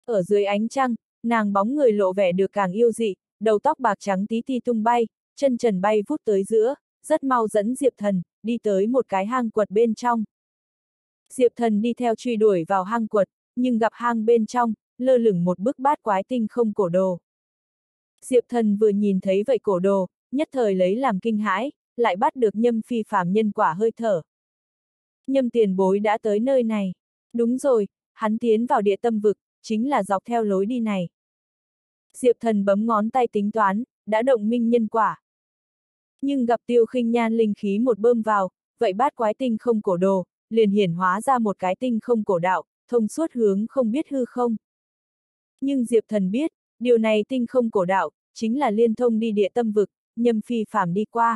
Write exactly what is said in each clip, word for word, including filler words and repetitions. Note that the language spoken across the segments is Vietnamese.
Ở dưới ánh trăng, nàng bóng người lộ vẻ được càng yêu dị, đầu tóc bạc trắng tí ti tung bay, chân trần bay vút tới giữa, rất mau dẫn Diệp Thần, đi tới một cái hang quật bên trong. Diệp Thần đi theo truy đuổi vào hang quật, nhưng gặp hang bên trong, lơ lửng một bức bát quái tinh không cổ đồ. Diệp Thần vừa nhìn thấy vậy cổ đồ, nhất thời lấy làm kinh hãi, lại bắt được Nhâm phi phàm nhân quả hơi thở. Nhâm tiền bối đã tới nơi này. Đúng rồi, hắn tiến vào địa tâm vực, chính là dọc theo lối đi này. Diệp Thần bấm ngón tay tính toán, đã động minh nhân quả. Nhưng gặp Tiêu Khinh Nhan linh khí một bơm vào, vậy bát quái tinh không cổ đồ, liền hiển hóa ra một cái tinh không cổ đạo, thông suốt hướng không biết hư không. Nhưng Diệp Thần biết, điều này tinh không cổ đạo, chính là liên thông đi địa tâm vực, Nhâm phi phàm đi qua.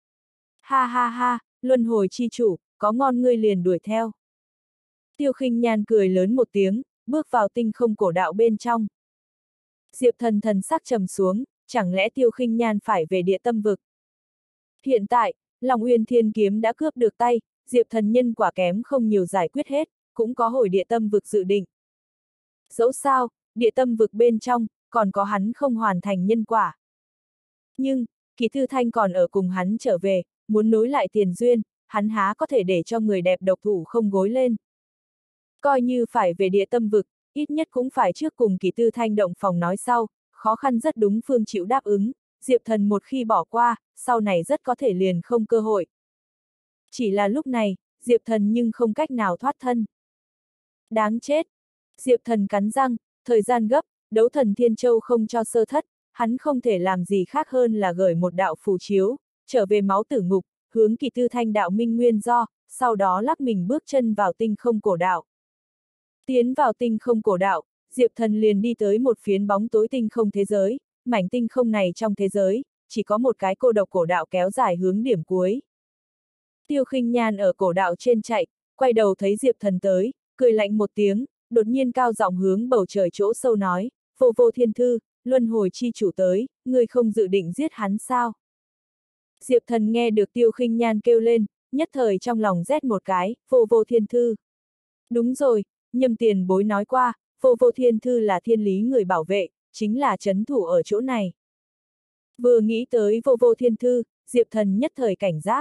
Ha ha ha, luân hồi chi chủ, có ngon ngươi liền đuổi theo. Tiêu Khinh Nhan cười lớn một tiếng, bước vào tinh không cổ đạo bên trong. Diệp Thần thần sắc trầm xuống, chẳng lẽ Tiêu Khinh Nhan phải về địa tâm vực? Hiện tại, Long Uyên Thiên Kiếm đã cướp được tay, Diệp Thần nhân quả kém không nhiều giải quyết hết, cũng có hồi địa tâm vực dự định. Dẫu sao, địa tâm vực bên trong, còn có hắn không hoàn thành nhân quả. Nhưng, Kỳ Thư Thanh còn ở cùng hắn trở về, muốn nối lại tiền duyên, hắn há có thể để cho người đẹp độc thủ không gối lên. Coi như phải về địa tâm vực, ít nhất cũng phải trước cùng Kỳ Tư Thanh động phòng nói sau, khó khăn rất đúng phương chịu đáp ứng, Diệp Thần một khi bỏ qua, sau này rất có thể liền không cơ hội. Chỉ là lúc này, Diệp Thần nhưng không cách nào thoát thân. Đáng chết! Diệp Thần cắn răng, thời gian gấp, đấu thần Thiên Châu không cho sơ thất, hắn không thể làm gì khác hơn là gửi một đạo phù chiếu, trở về máu tử ngục, hướng Kỳ Tư Thanh đạo minh nguyên do, sau đó lắc mình bước chân vào tinh không cổ đạo. Tiến vào tinh không cổ đạo, Diệp Thần liền đi tới một phiến bóng tối tinh không thế giới, mảnh tinh không này trong thế giới, chỉ có một cái cô độc cổ đạo kéo dài hướng điểm cuối. Tiêu Khinh Nhan ở cổ đạo trên chạy, quay đầu thấy Diệp Thần tới, cười lạnh một tiếng, đột nhiên cao giọng hướng bầu trời chỗ sâu nói, vô vô thiên thư, luân hồi chi chủ tới, ngươi không dự định giết hắn sao? Diệp Thần nghe được Tiêu Khinh Nhan kêu lên, nhất thời trong lòng rét một cái, vô vô thiên thư. Đúng rồi, Nhâm tiền bối nói qua, vô vô thiên thư là thiên lý người bảo vệ, chính là trấn thủ ở chỗ này. Vừa nghĩ tới vô vô thiên thư, Diệp Thần nhất thời cảnh giác.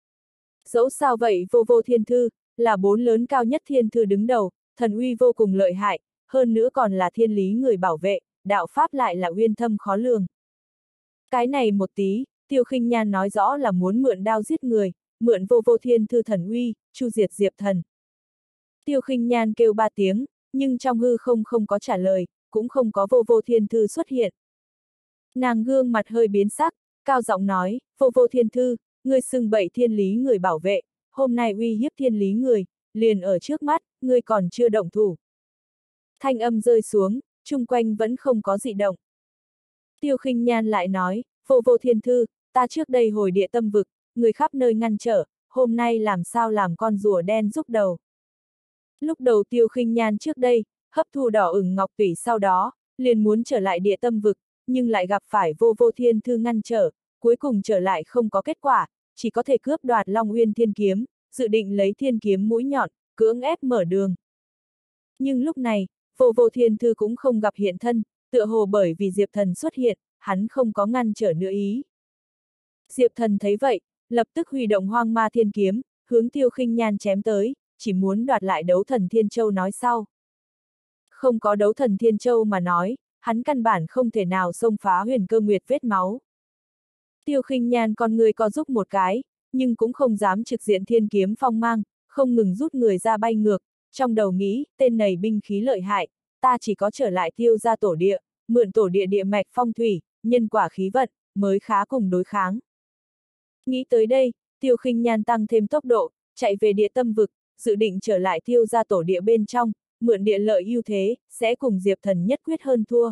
Dẫu sao vậy vô vô thiên thư, là bốn lớn cao nhất thiên thư đứng đầu, thần uy vô cùng lợi hại, hơn nữa còn là thiên lý người bảo vệ, đạo pháp lại là uyên thâm khó lường. Cái này một tí, Tiêu Khinh Nhan nói rõ là muốn mượn đao giết người, mượn vô vô thiên thư thần uy, chu diệt Diệp Thần. Tiêu Khinh Nhan kêu ba tiếng, nhưng trong hư không không có trả lời, cũng không có vô vô thiên thư xuất hiện. Nàng gương mặt hơi biến sắc, cao giọng nói, vô vô thiên thư, ngươi xưng bậy thiên lý người bảo vệ, hôm nay uy hiếp thiên lý người, liền ở trước mắt, ngươi còn chưa động thủ. Thanh âm rơi xuống, chung quanh vẫn không có dị động. Tiêu Khinh Nhan lại nói, vô vô thiên thư, ta trước đây hồi địa tâm vực, người khắp nơi ngăn trở, hôm nay làm sao làm con rùa đen rúc đầu. Lúc đầu Tiêu Khinh Nhan trước đây, hấp thu đỏ ửng ngọc tủy sau đó, liền muốn trở lại địa tâm vực, nhưng lại gặp phải vô vô thiên thư ngăn trở, cuối cùng trở lại không có kết quả, chỉ có thể cướp đoạt Long Uyên Thiên Kiếm, dự định lấy thiên kiếm mũi nhọn, cưỡng ép mở đường. Nhưng lúc này, vô vô thiên thư cũng không gặp hiện thân, tựa hồ bởi vì Diệp Thần xuất hiện, hắn không có ngăn trở nữa ý. Diệp Thần thấy vậy, lập tức huy động Hoang Ma Thiên Kiếm, hướng Tiêu Khinh Nhan chém tới, chỉ muốn đoạt lại đấu thần Thiên Châu nói sau. Không có đấu thần Thiên Châu mà nói, hắn căn bản không thể nào xông phá Huyền Cơ Nguyệt vết máu. Tiêu Khinh Nhan con người co giúp một cái, nhưng cũng không dám trực diện thiên kiếm phong mang, không ngừng rút người ra bay ngược, trong đầu nghĩ, tên này binh khí lợi hại, ta chỉ có trở lại Tiêu gia tổ địa, mượn tổ địa địa mạch phong thủy, nhân quả khí vận, mới khá cùng đối kháng. Nghĩ tới đây, Tiêu Khinh Nhan tăng thêm tốc độ, chạy về địa tâm vực, dự định trở lại Tiêu gia tổ địa bên trong, mượn địa lợi ưu thế, sẽ cùng Diệp Thần nhất quyết hơn thua.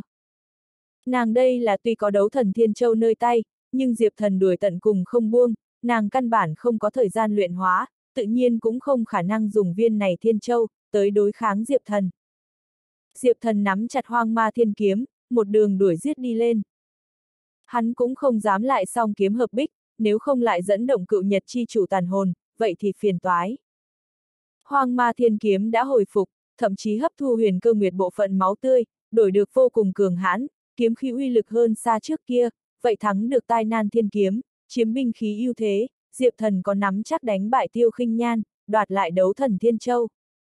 Nàng đây là tuy có đấu thần Thiên Châu nơi tay, nhưng Diệp Thần đuổi tận cùng không buông, nàng căn bản không có thời gian luyện hóa, tự nhiên cũng không khả năng dùng viên này Thiên Châu, tới đối kháng Diệp Thần. Diệp Thần nắm chặt Hoang Ma Thiên Kiếm, một đường đuổi giết đi lên. Hắn cũng không dám lại song kiếm hợp bích, nếu không lại dẫn động cựu nhật chi chủ tàn hồn, vậy thì phiền toái. Hoang Ma Thiên Kiếm đã hồi phục, thậm chí hấp thu huyền cơ nguyệt bộ phận máu tươi, đổi được vô cùng cường hãn, kiếm khí uy lực hơn xa trước kia, vậy thắng được tai nan thiên kiếm, chiếm binh khí ưu thế, Diệp Thần có nắm chắc đánh bại Tiêu Khinh Nhan, đoạt lại đấu thần Thiên Châu.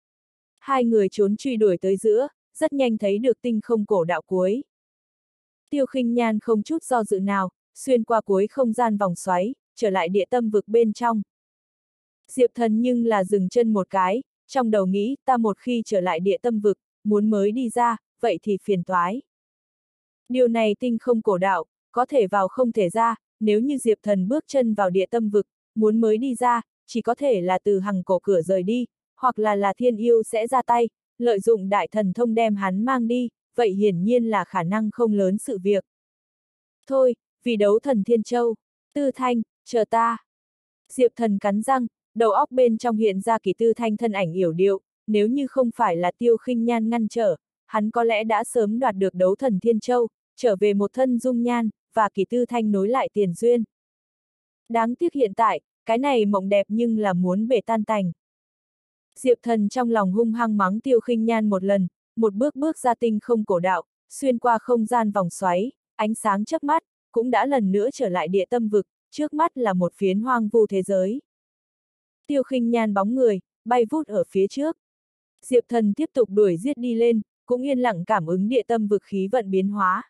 Hai người trốn truy đuổi tới giữa, rất nhanh thấy được tinh không cổ đạo cuối. Tiêu Khinh Nhan không chút do dự nào, xuyên qua cuối không gian vòng xoáy, trở lại địa tâm vực bên trong. Diệp Thần nhưng là dừng chân một cái, trong đầu nghĩ ta một khi trở lại địa tâm vực, muốn mới đi ra, vậy thì phiền toái. Điều này tinh không cổ đạo, có thể vào không thể ra, nếu như Diệp Thần bước chân vào địa tâm vực, muốn mới đi ra, chỉ có thể là từ hằng cổ cửa rời đi, hoặc là là thiên yêu sẽ ra tay, lợi dụng đại thần thông đem hắn mang đi, vậy hiển nhiên là khả năng không lớn sự việc. Thôi, vì đấu thần Thiên Châu, Tư Thanh, chờ ta. Diệp Thần cắn răng, đầu óc bên trong hiện ra Kỳ Tư Thanh thân ảnh yểu điệu, nếu như không phải là Tiêu Khinh Nhan ngăn trở, hắn có lẽ đã sớm đoạt được đấu thần Thiên Châu, trở về một thân dung nhan, và Kỳ Tư Thanh nối lại tiền duyên. Đáng tiếc hiện tại, cái này mộng đẹp nhưng là muốn bể tan tành. Diệp Thần trong lòng hung hăng mắng Tiêu Khinh Nhan một lần, một bước bước ra tinh không cổ đạo, xuyên qua không gian vòng xoáy, ánh sáng chớp mắt, cũng đã lần nữa trở lại địa tâm vực, trước mắt là một phiến hoang vu thế giới. Tiêu Khinh Nhan bóng người, bay vút ở phía trước. Diệp Thần tiếp tục đuổi giết đi lên, cũng yên lặng cảm ứng địa tâm vực khí vận biến hóa.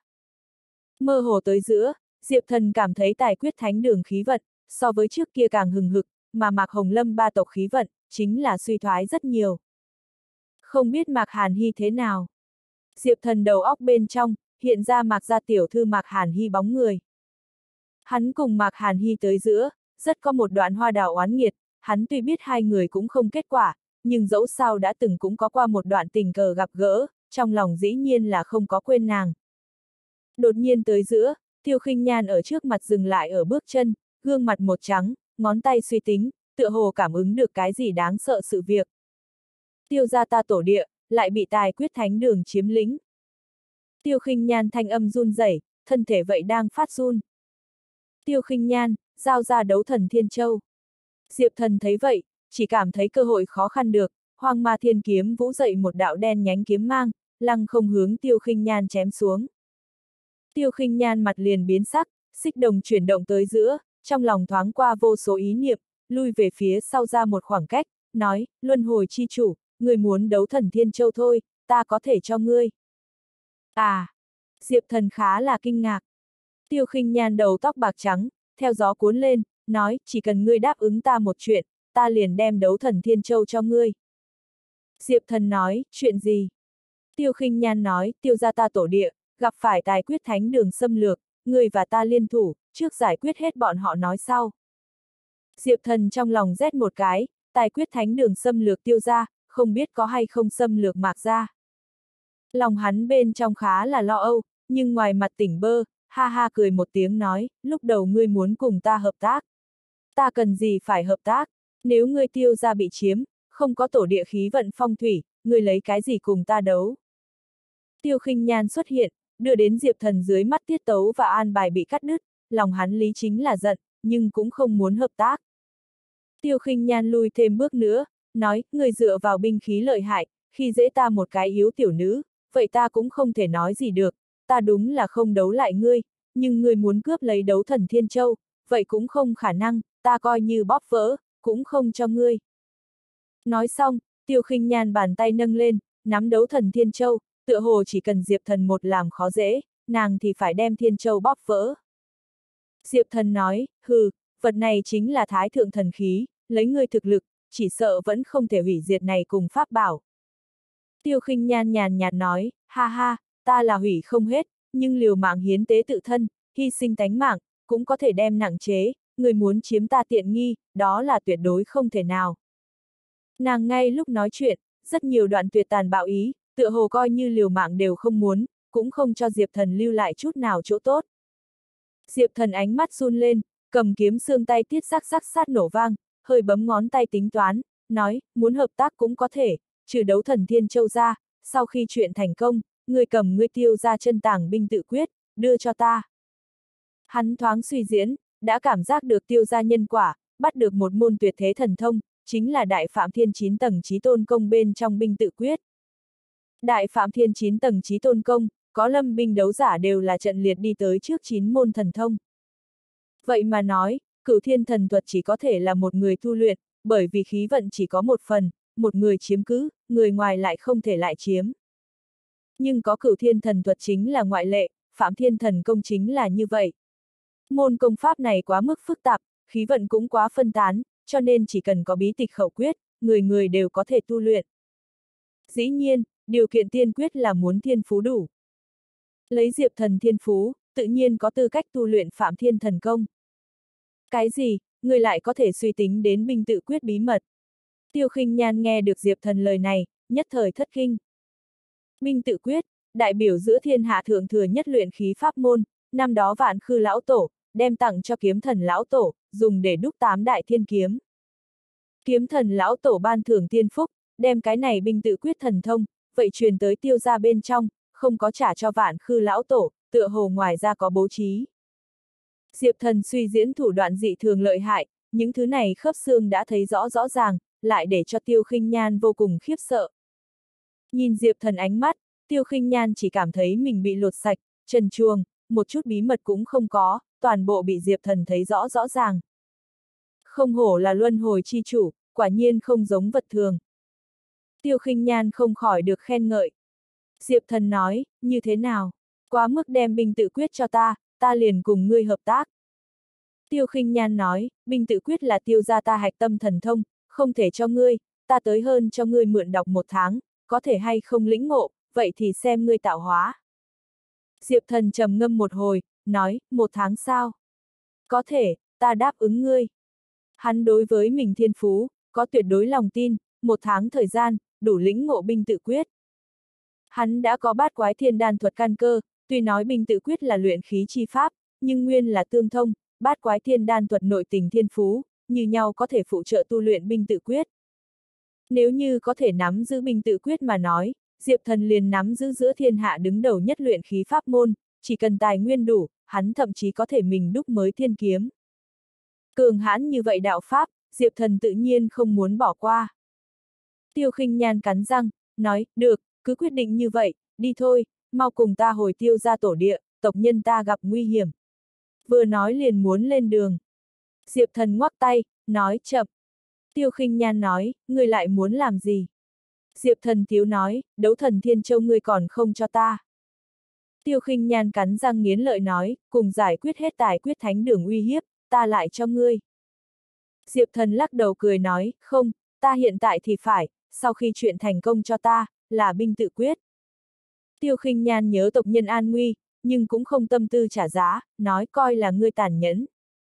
Mơ hồ tới giữa, Diệp Thần cảm thấy tài quyết thánh đường khí vận, so với trước kia càng hừng hực, mà Mạc Hồng Lâm ba tộc khí vận, chính là suy thoái rất nhiều. Không biết Mạc Hàn Hy thế nào? Diệp Thần đầu óc bên trong, hiện ra Mạc gia tiểu thư Mạc Hàn Hy bóng người. Hắn cùng Mạc Hàn Hy tới giữa, rất có một đoạn hoa đào oán nghiệt, hắn tuy biết hai người cũng không kết quả, nhưng dẫu sao đã từng cũng có qua một đoạn tình cờ gặp gỡ, trong lòng dĩ nhiên là không có quên nàng. Đột nhiên tới giữa, Tiêu Khinh Nhan ở trước mặt dừng lại ở bước chân, gương mặt một trắng, ngón tay suy tính, tựa hồ cảm ứng được cái gì đáng sợ sự việc. Tiêu gia ta tổ địa, lại bị tài quyết thánh đường chiếm lĩnh. Tiêu Khinh Nhan thanh âm run rẩy, thân thể vậy đang phát run. Tiêu Khinh Nhan, giao ra đấu thần Thiên Châu. Diệp Thần thấy vậy, chỉ cảm thấy cơ hội khó khăn được, Hoang Ma Thiên Kiếm vũ dậy một đạo đen nhánh kiếm mang, lăng không hướng Tiêu Khinh Nhan chém xuống. Tiêu Khinh Nhan mặt liền biến sắc, xích đồng chuyển động tới giữa, trong lòng thoáng qua vô số ý niệm, lui về phía sau ra một khoảng cách, nói, luân hồi chi chủ, người muốn đấu thần Thiên Châu thôi, ta có thể cho ngươi. À! Diệp Thần khá là kinh ngạc. Tiêu Khinh Nhan đầu tóc bạc trắng, theo gió cuốn lên, nói, chỉ cần ngươi đáp ứng ta một chuyện, ta liền đem đấu thần Thiên Châu cho ngươi. Diệp Thần nói, chuyện gì? Tiêu Khinh Nhan nói, tiêu gia ta tổ địa, gặp phải tài quyết thánh đường xâm lược, ngươi và ta liên thủ, trước giải quyết hết bọn họ nói sau. Diệp Thần trong lòng rét một cái, tài quyết thánh đường xâm lược tiêu gia, không biết có hay không xâm lược Mạc gia. Lòng hắn bên trong khá là lo âu, nhưng ngoài mặt tỉnh bơ, ha ha cười một tiếng nói, lúc đầu ngươi muốn cùng ta hợp tác. Ta cần gì phải hợp tác, nếu ngươi tiêu gia bị chiếm, không có tổ địa khí vận phong thủy, ngươi lấy cái gì cùng ta đấu. Tiêu Khinh Nhan xuất hiện, đưa đến Diệp Thần dưới mắt tiết tấu và an bài bị cắt đứt, lòng hắn lý chính là giận, nhưng cũng không muốn hợp tác. Tiêu Khinh Nhan lui thêm bước nữa, nói, người dựa vào binh khí lợi hại, khi dễ ta một cái yếu tiểu nữ, vậy ta cũng không thể nói gì được, ta đúng là không đấu lại ngươi, nhưng ngươi muốn cướp lấy đấu thần Thiên Châu, vậy cũng không khả năng, ta coi như bóp vỡ, cũng không cho ngươi. Nói xong, Tiêu Khinh Nhan bàn tay nâng lên, nắm đấu thần Thiên Châu, tựa hồ chỉ cần Diệp Thần một làm khó dễ, nàng thì phải đem Thiên Châu bóp vỡ. Diệp Thần nói, hừ, vật này chính là thái thượng thần khí, lấy ngươi thực lực, chỉ sợ vẫn không thể hủy diệt này cùng pháp bảo. Tiêu Khinh Nhan nhàn nhạt nói, ha ha, ta là hủy không hết, nhưng liều mạng hiến tế tự thân, hy sinh tánh mạng, cũng có thể đem nặng chế, người muốn chiếm ta tiện nghi, đó là tuyệt đối không thể nào. Nàng ngay lúc nói chuyện, rất nhiều đoạn tuyệt tàn bạo ý, tựa hồ coi như liều mạng đều không muốn, cũng không cho Diệp Thần lưu lại chút nào chỗ tốt. Diệp Thần ánh mắt run lên, cầm kiếm xương tay tiết sắc sắc sát nổ vang, hơi bấm ngón tay tính toán, nói, muốn hợp tác cũng có thể, trừ đấu thần Thiên Châu ra, sau khi chuyện thành công, người cầm ngươi tiêu ra chân tàng binh tự quyết, đưa cho ta. Hắn thoáng suy diễn, đã cảm giác được tiêu ra nhân quả, bắt được một môn tuyệt thế thần thông, chính là đại phạm thiên chín tầng chí tôn công bên trong binh tự quyết. Đại Phạm Thiên chín tầng chí tôn công, có lâm binh đấu giả đều là trận liệt đi tới trước chín môn thần thông. Vậy mà nói, Cửu Thiên thần thuật chỉ có thể là một người tu luyện, bởi vì khí vận chỉ có một phần, một người chiếm cứ, người ngoài lại không thể lại chiếm. Nhưng có Cửu Thiên thần thuật chính là ngoại lệ, Phạm Thiên thần công chính là như vậy. Môn công pháp này quá mức phức tạp, khí vận cũng quá phân tán, cho nên chỉ cần có bí tịch khẩu quyết, người người đều có thể tu luyện. Dĩ nhiên, điều kiện tiên quyết là muốn thiên phú đủ. Lấy Diệp Thần thiên phú, tự nhiên có tư cách tu luyện Phạm Thiên thần công. Cái gì, người lại có thể suy tính đến binh tự quyết bí mật? Tiêu Khinh Nhan nghe được Diệp Thần lời này, nhất thời thất kinh. Binh tự quyết, đại biểu giữa thiên hạ thượng thừa nhất luyện khí pháp môn, năm đó Vạn Khư lão tổ, đem tặng cho Kiếm Thần lão tổ, dùng để đúc tám đại thiên kiếm. Kiếm Thần lão tổ ban thưởng tiên phúc, đem cái này binh tự quyết thần thông, vậy truyền tới Tiêu gia bên trong, không có trả cho Vạn Khư lão tổ, tựa hồ ngoài ra có bố trí. Diệp Thần suy diễn thủ đoạn dị thường lợi hại, những thứ này khớp xương đã thấy rõ rõ ràng, lại để cho Tiêu Khinh Nhan vô cùng khiếp sợ. Nhìn Diệp Thần ánh mắt, Tiêu Khinh Nhan chỉ cảm thấy mình bị lột sạch, trần truồng, một chút bí mật cũng không có, toàn bộ bị Diệp Thần thấy rõ rõ ràng. Không hổ là luân hồi chi chủ, quả nhiên không giống vật thường. Tiêu Khinh Nhan không khỏi được khen ngợi. Diệp Thần nói, như thế nào? Quá mức đem binh tự quyết cho ta, ta liền cùng ngươi hợp tác. Tiêu Khinh Nhan nói, binh tự quyết là Tiêu gia ta hạch tâm thần thông, không thể cho ngươi, ta tới hơn cho ngươi mượn đọc một tháng, có thể hay không lĩnh ngộ, vậy thì xem ngươi tạo hóa. Diệp Thần trầm ngâm một hồi, nói, một tháng sao? Có thể, ta đáp ứng ngươi. Hắn đối với mình thiên phú, có tuyệt đối lòng tin, một tháng thời gian, đủ lĩnh ngộ binh tự quyết. Hắn đã có bát quái thiên đan thuật căn cơ, tuy nói binh tự quyết là luyện khí chi pháp, nhưng nguyên là tương thông, bát quái thiên đan thuật nội tình thiên phú, như nhau có thể phụ trợ tu luyện binh tự quyết. Nếu như có thể nắm giữ binh tự quyết mà nói, Diệp Thần liền nắm giữ giữa thiên hạ đứng đầu nhất luyện khí pháp môn, chỉ cần tài nguyên đủ, hắn thậm chí có thể mình đúc mới thiên kiếm. Cường hãn như vậy đạo pháp, Diệp Thần tự nhiên không muốn bỏ qua. Tiêu Khinh Nhan cắn răng, nói, được, cứ quyết định như vậy, đi thôi, mau cùng ta hồi Tiêu gia tổ địa, tộc nhân ta gặp nguy hiểm. Vừa nói liền muốn lên đường. Diệp Thần ngoắc tay, nói, chậm. Tiêu Khinh Nhan nói, ngươi lại muốn làm gì? Diệp Thần thiếu nói, đấu thần Thiên Châu ngươi còn không cho ta. Tiêu Khinh Nhan cắn răng nghiến lợi nói, cùng giải quyết hết tài quyết thánh đường uy hiếp, ta lại cho ngươi. Diệp Thần lắc đầu cười nói, không, ta hiện tại thì phải, sau khi chuyện thành công cho ta, là binh tự quyết. Tiêu Khinh Nhan nhớ tộc nhân an nguy, nhưng cũng không tâm tư trả giá, nói coi là ngươi tàn nhẫn.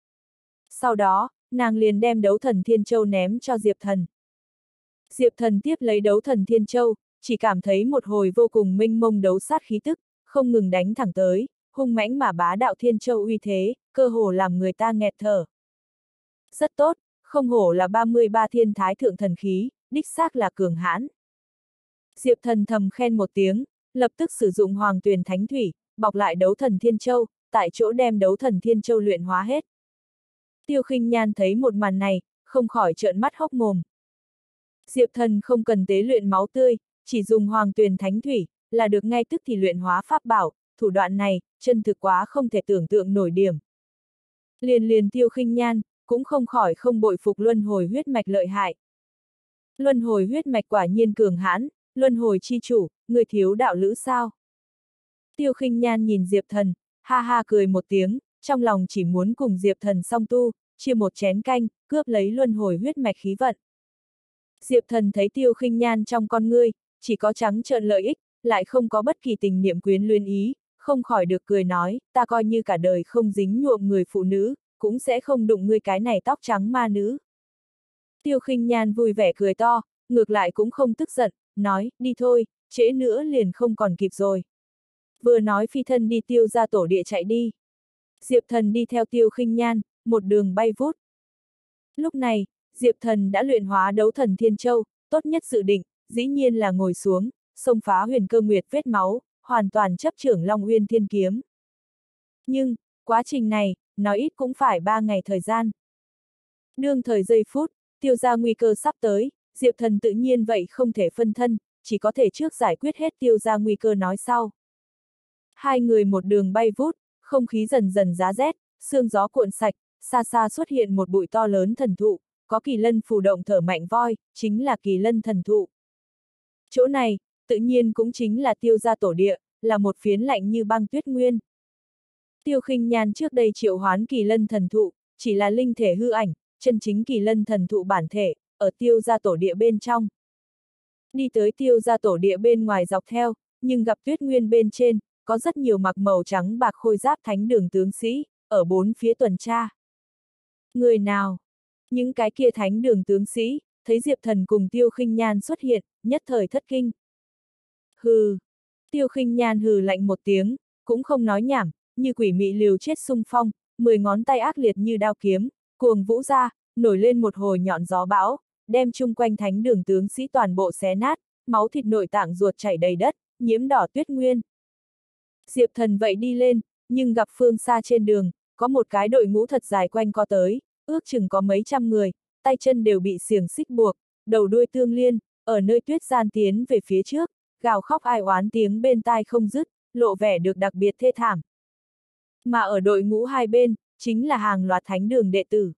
Sau đó, nàng liền đem đấu thần Thiên Châu ném cho Diệp Thần. Diệp Thần tiếp lấy đấu thần Thiên Châu, chỉ cảm thấy một hồi vô cùng mênh mông đấu sát khí tức, không ngừng đánh thẳng tới, hung mãnh mà bá đạo Thiên Châu uy thế, cơ hồ làm người ta nghẹt thở. Rất tốt, không hổ là ba mươi ba thiên thái thượng thần khí, đích xác là cường hãn. Diệp Thần thầm khen một tiếng, lập tức sử dụng Hoàng Tuyền Thánh Thủy, bọc lại đấu thần Thiên Châu, tại chỗ đem đấu thần Thiên Châu luyện hóa hết. Tiêu Khinh Nhan thấy một màn này, không khỏi trợn mắt hốc mồm. Diệp Thần không cần tế luyện máu tươi, chỉ dùng Hoàng Tuyền Thánh Thủy, là được ngay tức thì luyện hóa pháp bảo, thủ đoạn này, chân thực quá không thể tưởng tượng nổi điểm. Liền liền Tiêu Khinh Nhan, cũng không khỏi không bội phục luân hồi huyết mạch lợi hại. Luân hồi huyết mạch quả nhiên cường hãn, luân hồi chi chủ, người thiếu đạo lữ sao? Tiêu Khinh Nhan nhìn Diệp Thần, ha ha cười một tiếng, trong lòng chỉ muốn cùng Diệp Thần song tu, chia một chén canh, cướp lấy luân hồi huyết mạch khí vận. Diệp Thần thấy Tiêu Khinh Nhan trong con ngươi, chỉ có trắng trợn lợi ích, lại không có bất kỳ tình niệm quyến luyến ý, không khỏi được cười nói, ta coi như cả đời không dính nhuộm người phụ nữ, cũng sẽ không đụng ngươi cái này tóc trắng ma nữ. Tiêu Khinh Nhan vui vẻ cười to, ngược lại cũng không tức giận, nói, đi thôi, trễ nữa liền không còn kịp rồi. Vừa nói phi thân đi Tiêu gia tổ địa chạy đi. Diệp Thần đi theo Tiêu Khinh Nhan, một đường bay vút. Lúc này, Diệp Thần đã luyện hóa đấu thần Thiên Châu, tốt nhất dự định, dĩ nhiên là ngồi xuống, xông phá huyền cơ nguyệt vết máu, hoàn toàn chấp trưởng Long Uyên Thiên Kiếm. Nhưng, quá trình này, nói ít cũng phải ba ngày thời gian. Đương thời giây phút, Tiêu gia nguy cơ sắp tới, Diệp Thần tự nhiên vậy không thể phân thân, chỉ có thể trước giải quyết hết Tiêu gia nguy cơ nói sau. Hai người một đường bay vút, không khí dần dần giá rét, sương gió cuộn sạch, xa xa xuất hiện một bụi to lớn thần thụ, có kỳ lân phù động thở mạnh voi, chính là kỳ lân thần thụ. Chỗ này, tự nhiên cũng chính là Tiêu gia tổ địa, là một phiến lạnh như băng tuyết nguyên. Tiêu Khinh Nhan trước đây triệu hoán kỳ lân thần thụ, chỉ là linh thể hư ảnh, chân chính kỳ lân thần thụ bản thể, ở Tiêu gia tổ địa bên trong. Đi tới Tiêu gia tổ địa bên ngoài dọc theo, nhưng gặp tuyết nguyên bên trên, có rất nhiều mặc màu trắng bạc khôi giáp thánh đường tướng sĩ, ở bốn phía tuần tra. Người nào? Những cái kia thánh đường tướng sĩ, thấy Diệp Thần cùng Tiêu Khinh Nhan xuất hiện, nhất thời thất kinh. Hừ! Tiêu Khinh Nhan hừ lạnh một tiếng, cũng không nói nhảm, như quỷ mị liều chết xung phong, mười ngón tay ác liệt như đao kiếm, cuồng vũ ra, nổi lên một hồi nhọn gió bão, đem chung quanh thánh đường tướng sĩ toàn bộ xé nát, máu thịt nội tạng ruột chảy đầy đất, nhiễm đỏ tuyết nguyên. Diệp Thần vậy đi lên, nhưng gặp phương xa trên đường, có một cái đội ngũ thật dài quanh co tới, ước chừng có mấy trăm người, tay chân đều bị xiềng xích buộc, đầu đuôi tương liên, ở nơi tuyết gian tiến về phía trước, gào khóc ai oán tiếng bên tai không dứt, lộ vẻ được đặc biệt thê thảm. Mà ở đội ngũ hai bên, chính là hàng loạt thánh đường đệ tử.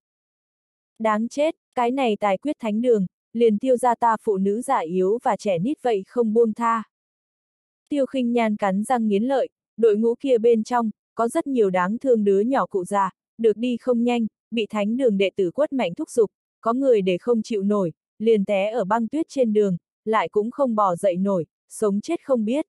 Đáng chết, cái này tài quyết thánh đường, liền Tiêu gia ta phụ nữ già yếu và trẻ nít vậy không buông tha. Tiêu Khinh Nhan cắn răng nghiến lợi, đội ngũ kia bên trong, có rất nhiều đáng thương đứa nhỏ cụ già, được đi không nhanh, bị thánh đường đệ tử quất mạnh thúc giục, có người để không chịu nổi, liền té ở băng tuyết trên đường, lại cũng không bò dậy nổi, sống chết không biết.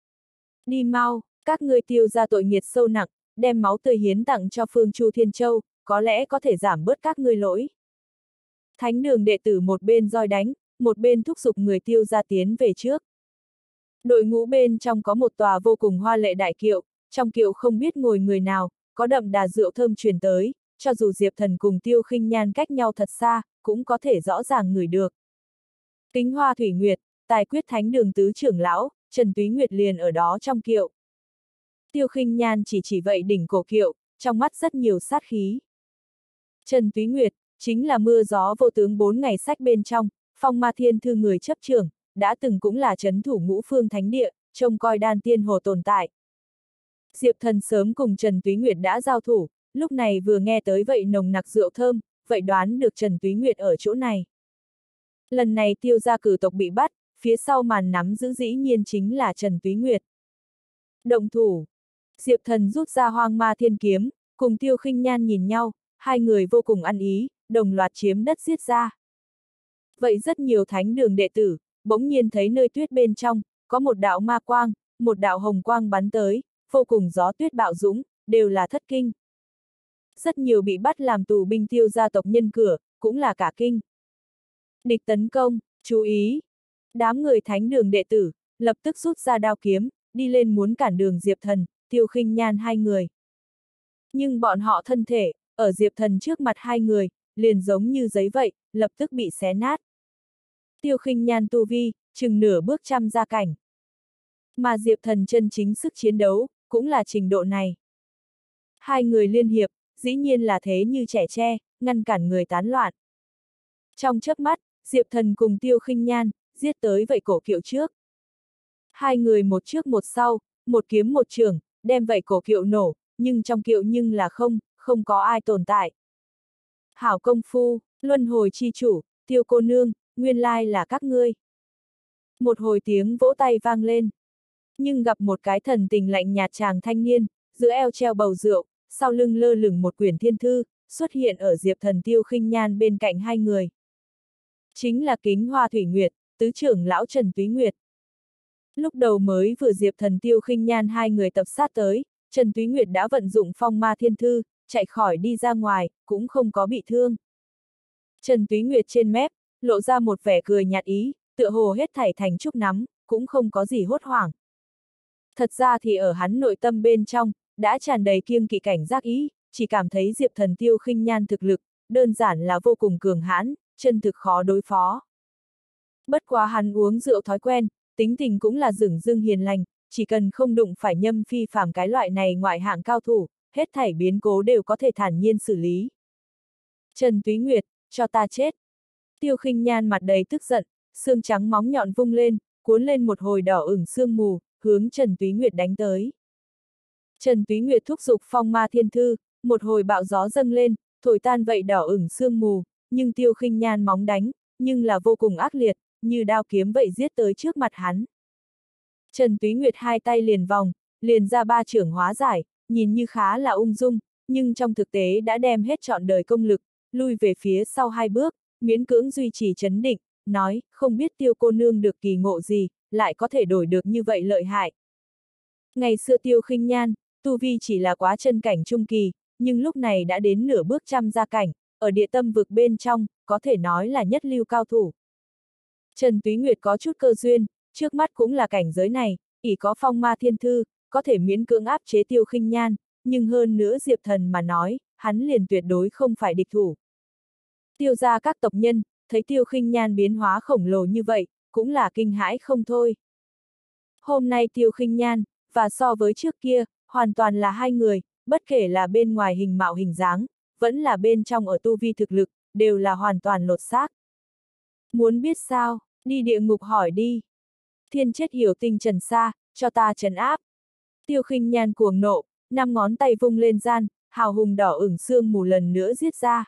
Đi mau, các ngươi Tiêu gia tội nghiệt sâu nặng, đem máu tươi hiến tặng cho Phương Chu Thiên Châu, có lẽ có thể giảm bớt các ngươi lỗi. Thánh đường đệ tử một bên roi đánh, một bên thúc giục người Tiêu gia tiến về trước. Đội ngũ bên trong có một tòa vô cùng hoa lệ đại kiệu, trong kiệu không biết ngồi người nào, có đậm đà rượu thơm truyền tới, cho dù Diệp Thần cùng Tiêu Khinh Nhan cách nhau thật xa, cũng có thể rõ ràng ngửi được. Kính Hoa Thủy Nguyệt, tài quyết thánh đường tứ trưởng lão, Trần Túy Nguyệt liền ở đó trong kiệu. Tiêu Khinh Nhan chỉ chỉ vậy đỉnh cổ kiệu, trong mắt rất nhiều sát khí. Trần Túy Nguyệt, chính là mưa gió vô tướng bốn ngày sách bên trong, Phong Ma Thiên Thư người chấp trưởng, đã từng cũng là trấn thủ ngũ phương thánh địa, trông coi đan tiên hồ tồn tại. Diệp Thần sớm cùng Trần Túy Nguyệt đã giao thủ, lúc này vừa nghe tới vậy nồng nặc rượu thơm, vậy đoán được Trần Túy Nguyệt ở chỗ này. Lần này Tiêu gia cử tộc bị bắt, phía sau màn nắm giữ dĩ nhiên chính là Trần Túy Nguyệt. Động thủ. Diệp Thần rút ra Hoang Ma Thiên Kiếm, cùng Tiêu Khinh Nhan nhìn nhau, hai người vô cùng ăn ý, đồng loạt chiếm đất giết ra. Vậy rất nhiều thánh đường đệ tử, bỗng nhiên thấy nơi tuyết bên trong, có một đạo ma quang, một đạo hồng quang bắn tới, vô cùng gió tuyết bạo dũng, đều là thất kinh. Rất nhiều bị bắt làm tù binh Tiêu gia tộc nhân cửa, cũng là cả kinh. Địch tấn công, chú ý! Đám người thánh đường đệ tử, lập tức rút ra đao kiếm, đi lên muốn cản đường Diệp Thần, Tiêu Khinh Nhan hai người. Nhưng bọn họ thân thể, ở Diệp Thần trước mặt hai người, liền giống như giấy vậy, lập tức bị xé nát. Tiêu Khinh Nhan tu vi, chừng nửa bước trăm gia cảnh. Mà Diệp Thần chân chính sức chiến đấu, cũng là trình độ này. Hai người liên hiệp, dĩ nhiên là thế như trẻ tre, ngăn cản người tán loạn. Trong chớp mắt, Diệp Thần cùng Tiêu Khinh Nhan, giết tới vậy cổ kiệu trước. Hai người một trước một sau, một kiếm một trường, đem vậy cổ kiệu nổ, nhưng trong kiệu nhưng là không, không có ai tồn tại. Hảo công phu, luân hồi chi chủ, Tiêu cô nương, nguyên lai là các ngươi. Một hồi tiếng vỗ tay vang lên. Nhưng gặp một cái thần tình lạnh nhạt chàng thanh niên, giữa eo treo bầu rượu, sau lưng lơ lửng một quyển thiên thư, xuất hiện ở Diệp Thần Tiêu Khinh Nhan bên cạnh hai người. Chính là Kính Hoa Thủy Nguyệt, tứ trưởng lão Trần Túy Nguyệt. Lúc đầu mới vừa Diệp Thần Tiêu Khinh Nhan hai người tập sát tới, Trần Túy Nguyệt đã vận dụng Phong Ma Thiên Thư, chạy khỏi đi ra ngoài, cũng không có bị thương. Trần Túy Nguyệt trên mép, lộ ra một vẻ cười nhạt ý, tựa hồ hết thảy thành trúc nắm, cũng không có gì hốt hoảng. Thật ra thì ở hắn nội tâm bên trong, đã tràn đầy kiêng kỵ cảnh giác ý, chỉ cảm thấy Diệp Thần Tiêu Khinh Nhan thực lực, đơn giản là vô cùng cường hãn, chân thực khó đối phó. Bất quá hắn uống rượu thói quen, tính tình cũng là dửng dưng hiền lành, chỉ cần không đụng phải nhâm phi phàm cái loại này ngoại hạng cao thủ, hết thảy biến cố đều có thể thản nhiên xử lý. Trần Túy Nguyệt, cho ta chết. Tiêu Khinh Nhan mặt đầy tức giận, xương trắng móng nhọn vung lên, cuốn lên một hồi đỏ ửng sương mù, hướng Trần Túy Nguyệt đánh tới. Trần Túy Nguyệt thúc giục phong ma thiên thư, một hồi bạo gió dâng lên, thổi tan vậy đỏ ửng sương mù, nhưng Tiêu Khinh Nhan móng đánh, nhưng là vô cùng ác liệt, như đao kiếm vậy giết tới trước mặt hắn. Trần Túy Nguyệt hai tay liền vòng, liền ra ba chưởng hóa giải, nhìn như khá là ung dung, nhưng trong thực tế đã đem hết trọn đời công lực, lui về phía sau hai bước, miễn cưỡng duy trì trấn định, nói, không biết Tiêu cô nương được kỳ ngộ gì, lại có thể đổi được như vậy lợi hại. Ngày xưa Tiêu Khinh Nhan, tu vi chỉ là quá chân cảnh trung kỳ, nhưng lúc này đã đến nửa bước trăm gia cảnh, ở địa tâm vực bên trong, có thể nói là nhất lưu cao thủ. Trần Túy Nguyệt có chút cơ duyên, trước mắt cũng là cảnh giới này, ỷ có phong ma thiên thư, có thể miễn cưỡng áp chế Tiêu Khinh Nhan, nhưng hơn nữa Diệp Thần mà nói, hắn liền tuyệt đối không phải địch thủ. Tiêu gia các tộc nhân, thấy Tiêu Khinh Nhan biến hóa khổng lồ như vậy, cũng là kinh hãi không thôi. Hôm nay Tiêu Khinh Nhan, và so với trước kia, hoàn toàn là hai người, bất kể là bên ngoài hình mạo hình dáng, vẫn là bên trong ở tu vi thực lực, đều là hoàn toàn lột xác. Muốn biết sao, đi địa ngục hỏi đi. Thiên chết hiểu tinh trần xa, cho ta trấn áp. Tiêu Khinh Nhan cuồng nộ, năm ngón tay vung lên gian, hào hùng đỏ ửng sương mù lần nữa giết ra.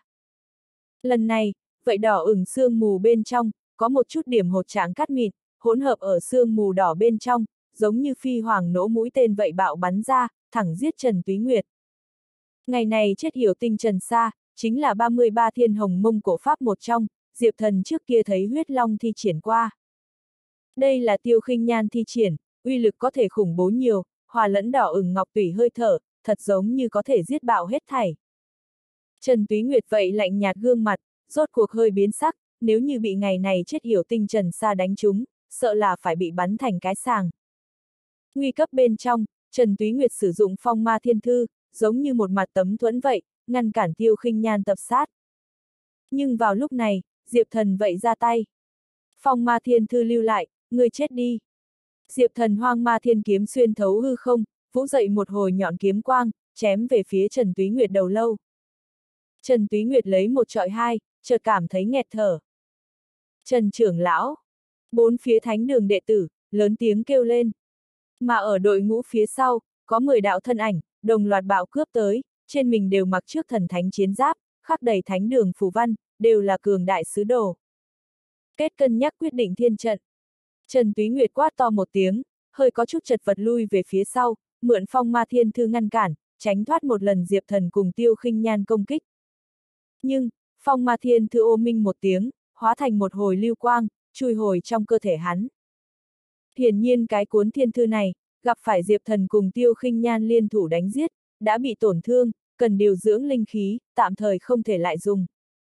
Lần này, vậy đỏ ửng sương mù bên trong, có một chút điểm hột tráng cát mịn, hỗn hợp ở sương mù đỏ bên trong, giống như phi hoàng nỗ mũi tên vậy bạo bắn ra, thẳng giết Trần Túy Nguyệt. Ngày này chết hiểu tinh trần xa, chính là ba mươi ba thiên hồng mông cổ pháp một trong, Diệp Thần trước kia thấy huyết long thi triển qua. Đây là Tiêu Khinh Nhan thi triển, uy lực có thể khủng bố nhiều, hòa lẫn đỏ ửng ngọc tủy hơi thở, thật giống như có thể giết bạo hết thảy. Trần Túy Nguyệt vậy lạnh nhạt gương mặt, rốt cuộc hơi biến sắc, nếu như bị ngày này chết hiểu tinh trần xa đánh trúng, sợ là phải bị bắn thành cái sàng. Nguy cấp bên trong, Trần Túy Nguyệt sử dụng phong ma thiên thư, giống như một mặt tấm thuẫn vậy, ngăn cản Tiêu Khinh Nhan tập sát. Nhưng vào lúc này, Diệp Thần vậy ra tay. Phong ma thiên thư lưu lại, người chết đi. Diệp Thần hoang ma thiên kiếm xuyên thấu hư không, vũ dậy một hồi nhọn kiếm quang, chém về phía Trần Túy Nguyệt đầu lâu. Trần Túy Nguyệt lấy một trọi hai, chợt cảm thấy nghẹt thở. Trần trưởng lão, bốn phía thánh đường đệ tử, lớn tiếng kêu lên. Mà ở đội ngũ phía sau, có mười đạo thân ảnh, đồng loạt bạo cướp tới, trên mình đều mặc trước thần thánh chiến giáp, khắc đầy thánh đường phù văn, đều là cường đại sứ đồ. Kết cân nhắc quyết định thiên trận. Trần Túy Nguyệt quát to một tiếng, hơi có chút chật vật lui về phía sau, mượn phong ma thiên thư ngăn cản, tránh thoát một lần Diệp Thần cùng Tiêu Khinh Nhan công kích. Nhưng, phong ma thiên thư ô minh một tiếng, hóa thành một hồi lưu quang, chui hồi trong cơ thể hắn. Hiển nhiên cái cuốn thiên thư này, gặp phải Diệp Thần cùng Tiêu Khinh Nhan liên thủ đánh giết, đã bị tổn thương, cần điều dưỡng linh khí, tạm thời không thể lại dùng.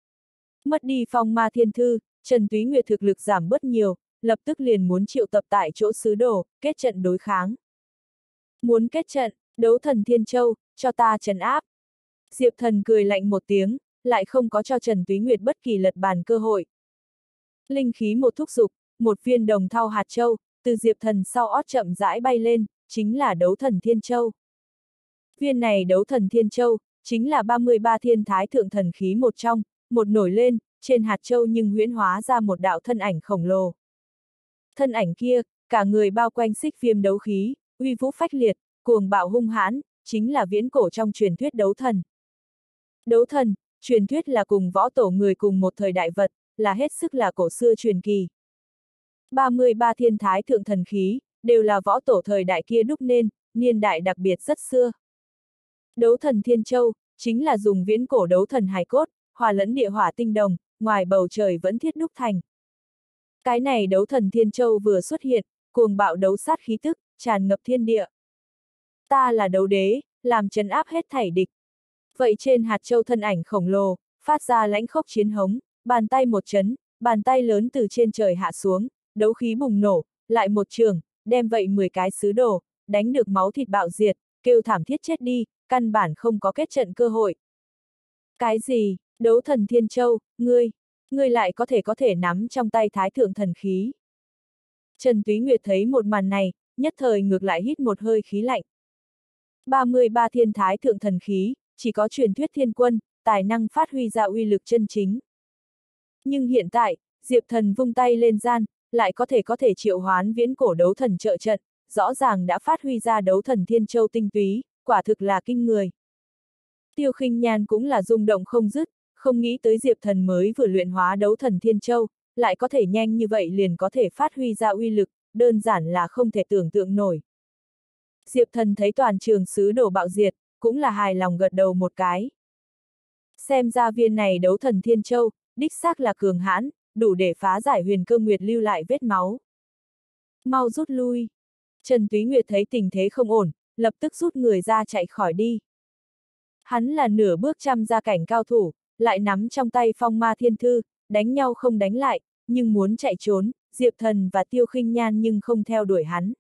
Mất đi phong ma thiên thư, Trần Túy Nguyệt thực lực giảm bớt nhiều, lập tức liền muốn triệu tập tại chỗ sứ đồ, kết trận đối kháng. Muốn kết trận, đấu thần Thiên Châu, cho ta trấn áp. Diệp Thần cười lạnh một tiếng, lại không có cho Trần Túy Nguyệt bất kỳ lật bàn cơ hội. Linh khí một thúc dục, một viên đồng thau hạt châu, từ Diệp Thần sau ót chậm rãi bay lên, chính là đấu thần Thiên Châu. Viên này đấu thần Thiên Châu, chính là ba mươi ba thiên thái thượng thần khí một trong, một nổi lên, trên hạt châu nhưng huyễn hóa ra một đạo thân ảnh khổng lồ. Thân ảnh kia, cả người bao quanh xích viêm đấu khí, uy vũ phách liệt, cuồng bạo hung hãn, chính là viễn cổ trong truyền thuyết đấu thần. Đấu thần, truyền thuyết là cùng võ tổ người cùng một thời đại vật, là hết sức là cổ xưa truyền kỳ. ba mươi ba thiên thái thượng thần khí, đều là võ tổ thời đại kia đúc nên, niên đại đặc biệt rất xưa. Đấu thần Thiên Châu, chính là dùng viễn cổ đấu thần hài cốt, hòa lẫn địa hỏa tinh đồng, ngoài bầu trời vẫn thiết đúc thành. Cái này đấu thần Thiên Châu vừa xuất hiện, cuồng bạo đấu sát khí tức, tràn ngập thiên địa. Ta là đấu đế, làm trấn áp hết thảy địch. Vậy trên hạt châu thân ảnh khổng lồ, phát ra lãnh khốc chiến hống, bàn tay một chấn, bàn tay lớn từ trên trời hạ xuống, đấu khí bùng nổ, lại một trường, đem vậy mười cái sứ đồ, đánh được máu thịt bạo diệt, kêu thảm thiết chết đi, căn bản không có kết trận cơ hội. Cái gì, đấu thần Thiên Châu, ngươi, ngươi lại có thể có thể nắm trong tay thái thượng thần khí. Trần Túy Nguyệt thấy một màn này, nhất thời ngược lại hít một hơi khí lạnh. ba mươi ba thiên thái thượng thần khí, chỉ có truyền thuyết thiên quân, tài năng phát huy ra uy lực chân chính. Nhưng hiện tại, Diệp Thần vung tay lên gian, lại có thể có thể triệu hoán viễn cổ đấu thần trợ trận, rõ ràng đã phát huy ra đấu thần Thiên Châu tinh túy, quả thực là kinh người. Tiêu Khinh Nhan cũng là rung động không dứt, không nghĩ tới Diệp Thần mới vừa luyện hóa đấu thần Thiên Châu, lại có thể nhanh như vậy liền có thể phát huy ra uy lực, đơn giản là không thể tưởng tượng nổi. Diệp Thần thấy toàn trường sứ đồ bạo diệt, cũng là hài lòng gật đầu một cái. Xem ra viên này đấu thần Thiên Châu, đích xác là cường hãn, đủ để phá giải Huyền Cơ Nguyệt lưu lại vết máu. Mau rút lui. Trần Túy Nguyệt thấy tình thế không ổn, lập tức rút người ra chạy khỏi đi. Hắn là nửa bước trăm gia cảnh cao thủ, lại nắm trong tay Phong Ma Thiên Thư, đánh nhau không đánh lại, nhưng muốn chạy trốn, Diệp Thần và Tiêu Khinh Nhan nhưng không theo đuổi hắn.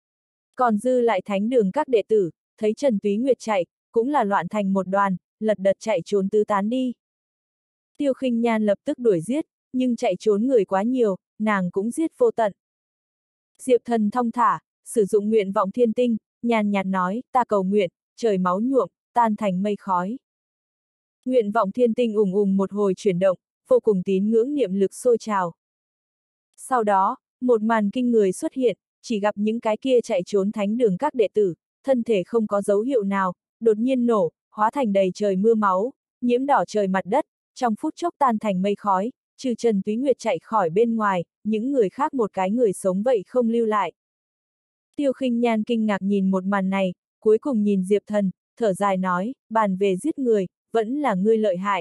Còn dư lại thánh đường các đệ tử, thấy Trần Túy Nguyệt chạy, cũng là loạn thành một đoàn, lật đật chạy trốn tứ tán đi. Tiêu Khinh Nhan lập tức đuổi giết, nhưng chạy trốn người quá nhiều, nàng cũng giết vô tận. Diệp Thần thong thả, sử dụng nguyện vọng thiên tinh, nhàn nhạt nói, ta cầu nguyện, trời máu nhuộm, tan thành mây khói. Nguyện vọng thiên tinh ùng ùng một hồi chuyển động, vô cùng tín ngưỡng niệm lực sôi trào. Sau đó, một màn kinh người xuất hiện, chỉ gặp những cái kia chạy trốn thánh đường các đệ tử, thân thể không có dấu hiệu nào, đột nhiên nổ, hóa thành đầy trời mưa máu, nhiễm đỏ trời mặt đất, trong phút chốc tan thành mây khói, trừ Trần Túy Nguyệt chạy khỏi bên ngoài, những người khác một cái người sống vậy không lưu lại. Tiêu Khinh Nhan kinh ngạc nhìn một màn này, cuối cùng nhìn Diệp Thần, thở dài nói, bàn về giết người, vẫn là ngươi lợi hại.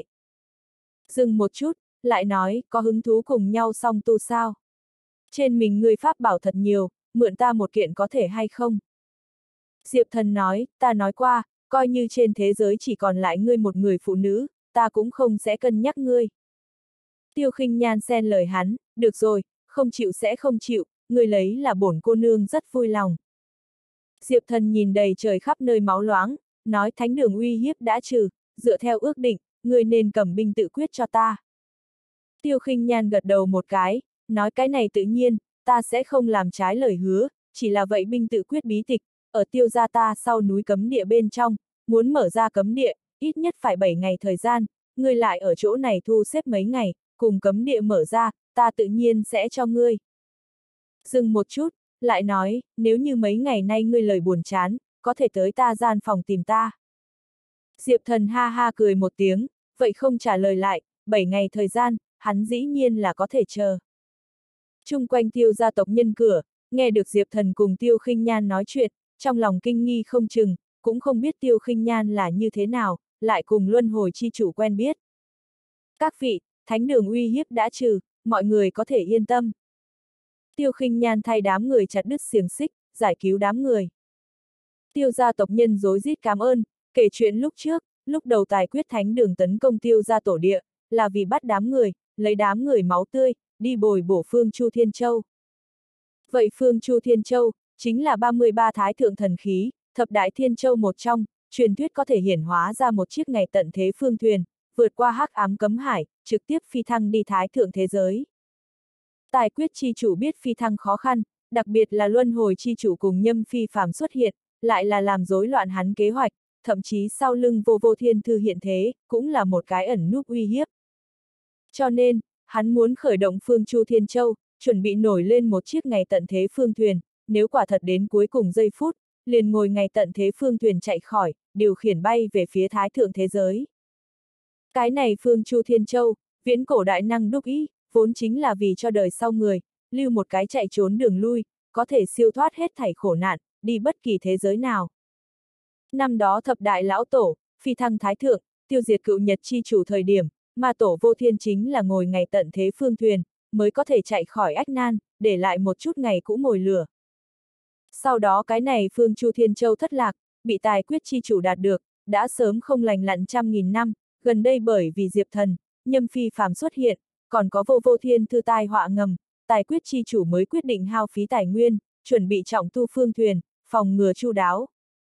Dừng một chút, lại nói, có hứng thú cùng nhau song tu sao? Trên mình ngươi pháp bảo thật nhiều, mượn ta một kiện có thể hay không? Diệp Thần nói, ta nói qua, coi như trên thế giới chỉ còn lại ngươi một người phụ nữ, ta cũng không sẽ cân nhắc ngươi. Tiêu Khinh Nhan xen lời hắn, được rồi, không chịu sẽ không chịu, ngươi lấy là bổn cô nương rất vui lòng. Diệp Thần nhìn đầy trời khắp nơi máu loáng, nói thánh đường uy hiếp đã trừ, dựa theo ước định, ngươi nên cầm binh tự quyết cho ta. Tiêu Khinh Nhan gật đầu một cái, nói cái này tự nhiên, ta sẽ không làm trái lời hứa, chỉ là vậy binh tự quyết bí tịch, ở tiêu gia ta sau núi cấm địa bên trong, muốn mở ra cấm địa, ít nhất phải bảy ngày thời gian, ngươi lại ở chỗ này thu xếp mấy ngày, cùng cấm địa mở ra, ta tự nhiên sẽ cho ngươi. Dừng một chút, lại nói, nếu như mấy ngày nay ngươi lời buồn chán, có thể tới ta gian phòng tìm ta. Diệp Thần ha ha cười một tiếng, vậy không trả lời lại, bảy ngày thời gian, hắn dĩ nhiên là có thể chờ. Chung quanh Tiêu gia tộc nhân cửa, nghe được Diệp Thần cùng Tiêu Khinh Nhan nói chuyện, trong lòng kinh nghi không chừng, cũng không biết Tiêu Khinh Nhan là như thế nào, lại cùng luân hồi chi chủ quen biết. Các vị, thánh đường uy hiếp đã trừ, mọi người có thể yên tâm. Tiêu Khinh Nhan thay đám người chặt đứt xiềng xích, giải cứu đám người. Tiêu gia tộc nhân rối rít cảm ơn, kể chuyện lúc trước, lúc đầu tài quyết thánh đường tấn công Tiêu gia tổ địa, là vì bắt đám người, lấy đám người máu tươi, đi bồi bổ Phương Chu Thiên Châu. Vậy Phương Chu Thiên Châu, chính là ba mươi ba thái thượng thần khí, thập đại thiên châu một trong, truyền thuyết có thể hiển hóa ra một chiếc ngày tận thế phương thuyền, vượt qua hắc ám cấm hải, trực tiếp phi thăng đi thái thượng thế giới. Tài quyết chi chủ biết phi thăng khó khăn, đặc biệt là luân hồi chi chủ cùng nhâm phi phàm xuất hiện, lại là làm rối loạn hắn kế hoạch, thậm chí sau lưng vô vô thiên thư hiện thế, cũng là một cái ẩn núp uy hiếp. Cho nên, hắn muốn khởi động Phương Chu Thiên Châu, chuẩn bị nổi lên một chiếc ngày tận thế phương thuyền, nếu quả thật đến cuối cùng giây phút, liền ngồi ngày tận thế phương thuyền chạy khỏi, điều khiển bay về phía thái thượng thế giới. Cái này Phương Chu Thiên Châu, viễn cổ đại năng đúc ý, vốn chính là vì cho đời sau người, lưu một cái chạy trốn đường lui, có thể siêu thoát hết thảy khổ nạn, đi bất kỳ thế giới nào. Năm đó thập đại lão tổ, phi thăng thái thượng, tiêu diệt cựu nhật chi chủ thời điểm, mà tổ vô thiên chính là ngồi ngày tận thế phương thuyền, mới có thể chạy khỏi ách nan, để lại một chút ngày cũ mồi lửa. Sau đó cái này Phương Chu Thiên Châu thất lạc, bị tài quyết chi chủ đạt được, đã sớm không lành lặn trăm nghìn năm, gần đây bởi vì Diệp Thần, nhâm phi phàm xuất hiện, còn có vô vô thiên thư tai họa ngầm, tài quyết chi chủ mới quyết định hao phí tài nguyên, chuẩn bị trọng tu phương thuyền, phòng ngừa chu đáo.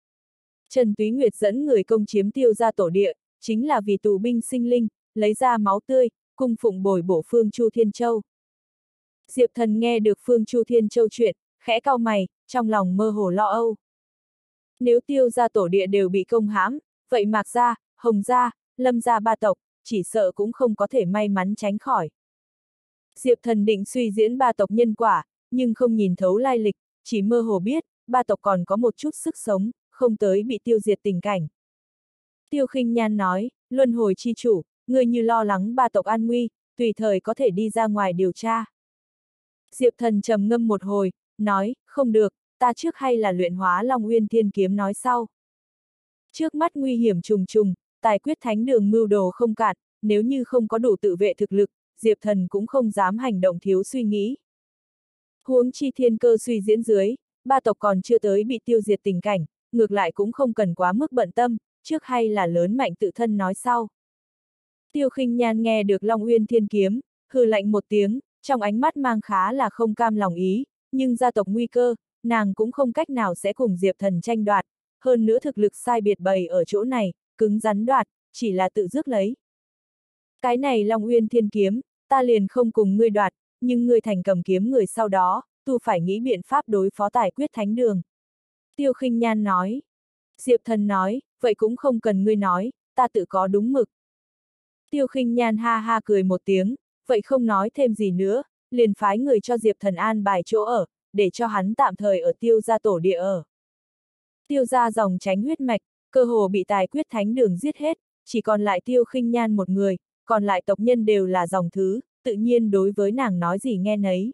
Trần Túy Nguyệt dẫn người công chiếm Tiêu gia tổ địa, chính là vì tù binh sinh linh, lấy ra máu tươi, cung phụng bồi bổ Phương Chu Thiên Châu. Diệp Thần nghe được Phương Chu Thiên Châu chuyện, khẽ cau mày, trong lòng mơ hồ lo âu. Nếu Tiêu gia tổ địa đều bị công hãm, vậy Mạc gia, Hồng gia, Lâm gia ba tộc, chỉ sợ cũng không có thể may mắn tránh khỏi. Diệp Thần định suy diễn ba tộc nhân quả, nhưng không nhìn thấu lai lịch, chỉ mơ hồ biết, ba tộc còn có một chút sức sống, không tới bị tiêu diệt tình cảnh. Tiêu Khinh Nhan nói, luân hồi chi chủ, người như lo lắng ba tộc an nguy, tùy thời có thể đi ra ngoài điều tra. Diệp Thần trầm ngâm một hồi, nói, không được, ta trước hay là luyện hóa Long Uyên Thiên Kiếm nói sau. Trước mắt nguy hiểm trùng trùng, tài quyết thánh đường mưu đồ không cạn, nếu như không có đủ tự vệ thực lực, Diệp Thần cũng không dám hành động thiếu suy nghĩ. Huống chi thiên cơ suy diễn dưới, ba tộc còn chưa tới bị tiêu diệt tình cảnh, ngược lại cũng không cần quá mức bận tâm, trước hay là lớn mạnh tự thân nói sau. Tiêu Khinh Nhan nghe được Long Uyên Thiên Kiếm, hừ lạnh một tiếng, trong ánh mắt mang khá là không cam lòng ý, nhưng gia tộc nguy cơ, nàng cũng không cách nào sẽ cùng Diệp Thần tranh đoạt, hơn nữa thực lực sai biệt bày ở chỗ này, cứng rắn đoạt, chỉ là tự rước lấy. Cái này Long Uyên Thiên Kiếm, ta liền không cùng ngươi đoạt, nhưng ngươi thành cầm kiếm người sau đó, tu phải nghĩ biện pháp đối phó tài quyết thánh đường. Tiêu Khinh Nhan nói. Diệp Thần nói, vậy cũng không cần ngươi nói, ta tự có đúng mực. Tiêu Khinh Nhan ha ha cười một tiếng, vậy không nói thêm gì nữa, liền phái người cho Diệp Thần an bài chỗ ở, để cho hắn tạm thời ở Tiêu gia tổ địa ở. Tiêu gia dòng tránh huyết mạch, cơ hồ bị tài quyết thánh đường giết hết, chỉ còn lại Tiêu Khinh Nhan một người, còn lại tộc nhân đều là dòng thứ, tự nhiên đối với nàng nói gì nghe nấy.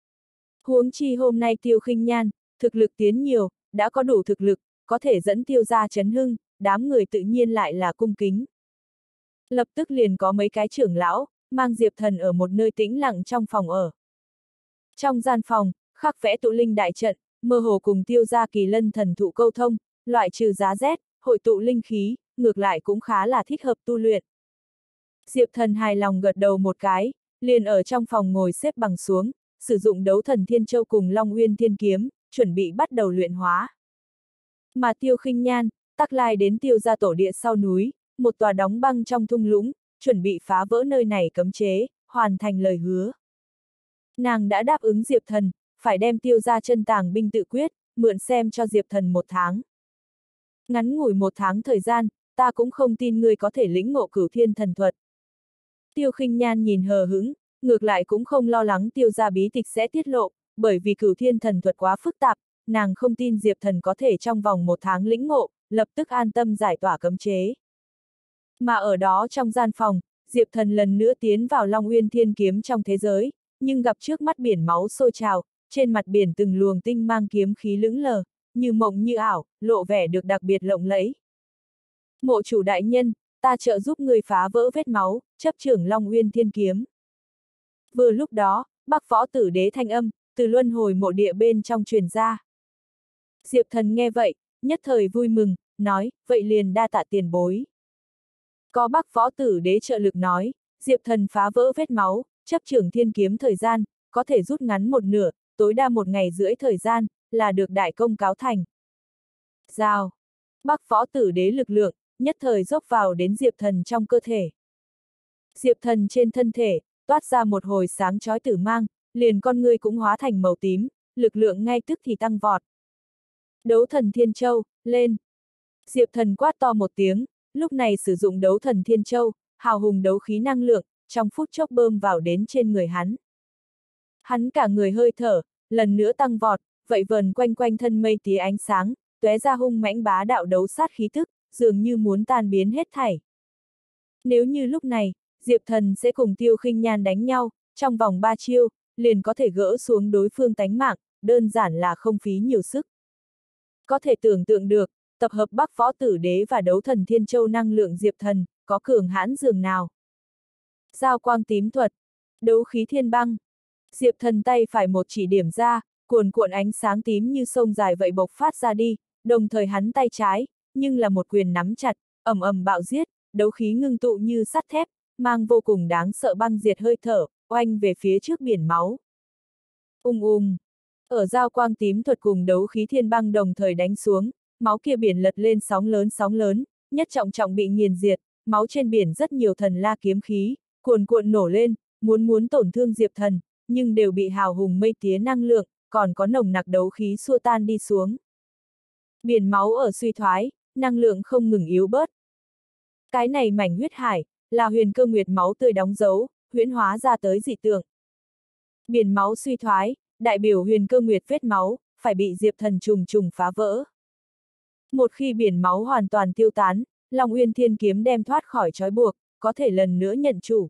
Huống chi hôm nay Tiêu Khinh Nhan, thực lực tiến nhiều, đã có đủ thực lực, có thể dẫn Tiêu gia chấn hưng, đám người tự nhiên lại là cung kính. Lập tức liền có mấy cái trưởng lão, mang Diệp Thần ở một nơi tĩnh lặng trong phòng ở. Trong gian phòng, khắc vẽ tụ linh đại trận, mơ hồ cùng Tiêu gia kỳ lân thần thụ câu thông, loại trừ giá rét, hội tụ linh khí, ngược lại cũng khá là thích hợp tu luyện. Diệp Thần hài lòng gật đầu một cái, liền ở trong phòng ngồi xếp bằng xuống, sử dụng đấu thần thiên châu cùng Long Uyên Thiên Kiếm, chuẩn bị bắt đầu luyện hóa. Mà Tiêu Khinh Nhan, tắc lai đến Tiêu gia tổ địa sau núi, một tòa đóng băng trong thung lũng, chuẩn bị phá vỡ nơi này cấm chế, hoàn thành lời hứa. Nàng đã đáp ứng Diệp Thần, phải đem Tiêu gia chân tàng binh tự quyết, mượn xem cho Diệp Thần một tháng. Ngắn ngủi một tháng thời gian, ta cũng không tin ngươi có thể lĩnh ngộ cửu thiên thần thuật. Tiêu Khinh Nhan nhìn hờ hững, ngược lại cũng không lo lắng Tiêu gia bí tịch sẽ tiết lộ, bởi vì cửu thiên thần thuật quá phức tạp, nàng không tin Diệp Thần có thể trong vòng một tháng lĩnh ngộ, lập tức an tâm giải tỏa cấm chế. Mà ở đó trong gian phòng, Diệp Thần lần nữa tiến vào Long Uyên Thiên Kiếm trong thế giới, nhưng gặp trước mắt biển máu sôi trào, trên mặt biển từng luồng tinh mang kiếm khí lững lờ, như mộng như ảo, lộ vẻ được đặc biệt lộng lẫy. Mộ chủ đại nhân, ta trợ giúp người phá vỡ vết máu, chấp trưởng Long Uyên Thiên Kiếm. Vừa lúc đó, Bắc Võ Tử Đế thanh âm, từ luân hồi mộ địa bên trong truyền ra. Diệp Thần nghe vậy, nhất thời vui mừng, nói, vậy liền đa tạ tiền bối. Có Bắc Võ Tử Đế trợ lực nói, Diệp Thần phá vỡ vết máu, chấp trưởng thiên kiếm thời gian, có thể rút ngắn một nửa, tối đa một ngày rưỡi thời gian, là được đại công cáo thành. Giao. Bắc Võ Tử Đế lực lượng, nhất thời dốc vào đến Diệp Thần trong cơ thể. Diệp Thần trên thân thể, toát ra một hồi sáng chói tử mang, liền con ngươi cũng hóa thành màu tím, lực lượng ngay tức thì tăng vọt. Đấu thần Thiên Châu, lên. Diệp Thần quát to một tiếng, lúc này sử dụng đấu thần Thiên Châu, hào hùng đấu khí năng lượng, trong phút chốc bơm vào đến trên người hắn. Hắn cả người hơi thở, lần nữa tăng vọt, vậy vờn quanh quanh thân mây tía ánh sáng, tóe ra hung mãnh bá đạo đấu sát khí tức, dường như muốn tan biến hết thảy. Nếu như lúc này, Diệp Thần sẽ cùng Tiêu Khinh Nhan đánh nhau, trong vòng ba chiêu, liền có thể gỡ xuống đối phương tánh mạng, đơn giản là không phí nhiều sức. Có thể tưởng tượng được, tập hợp Bắc Võ Tử Đế và đấu thần Thiên Châu năng lượng Diệp Thần, có cường hãn dường nào. Giao quang tím thuật, đấu khí thiên băng. Diệp Thần tay phải một chỉ điểm ra, cuồn cuộn ánh sáng tím như sông dài vậy bộc phát ra đi, đồng thời hắn tay trái, nhưng là một quyền nắm chặt, ầm ầm bạo giết, đấu khí ngưng tụ như sắt thép, mang vô cùng đáng sợ băng diệt hơi thở, oanh về phía trước biển máu. Ung ung. Ở giao quang tím thuật cùng đấu khí thiên băng đồng thời đánh xuống, máu kia biển lật lên sóng lớn sóng lớn, nhất trọng trọng bị nghiền diệt, máu trên biển rất nhiều thần la kiếm khí, cuồn cuộn nổ lên, muốn muốn tổn thương Diệp Thần, nhưng đều bị hào hùng mây tía năng lượng, còn có nồng nặc đấu khí xua tan đi xuống. Biển máu ở suy thoái, năng lượng không ngừng yếu bớt. Cái này mảnh huyết hải, là huyền cơ nguyệt máu tươi đóng dấu, huyễn hóa ra tới dị tượng. Biển máu suy thoái, đại biểu Huyền Cơ Nguyệt vết máu, phải bị Diệp Thần trùng trùng phá vỡ. Một khi biển máu hoàn toàn tiêu tán, Long Uyên Thiên Kiếm đem thoát khỏi trói buộc, có thể lần nữa nhận chủ.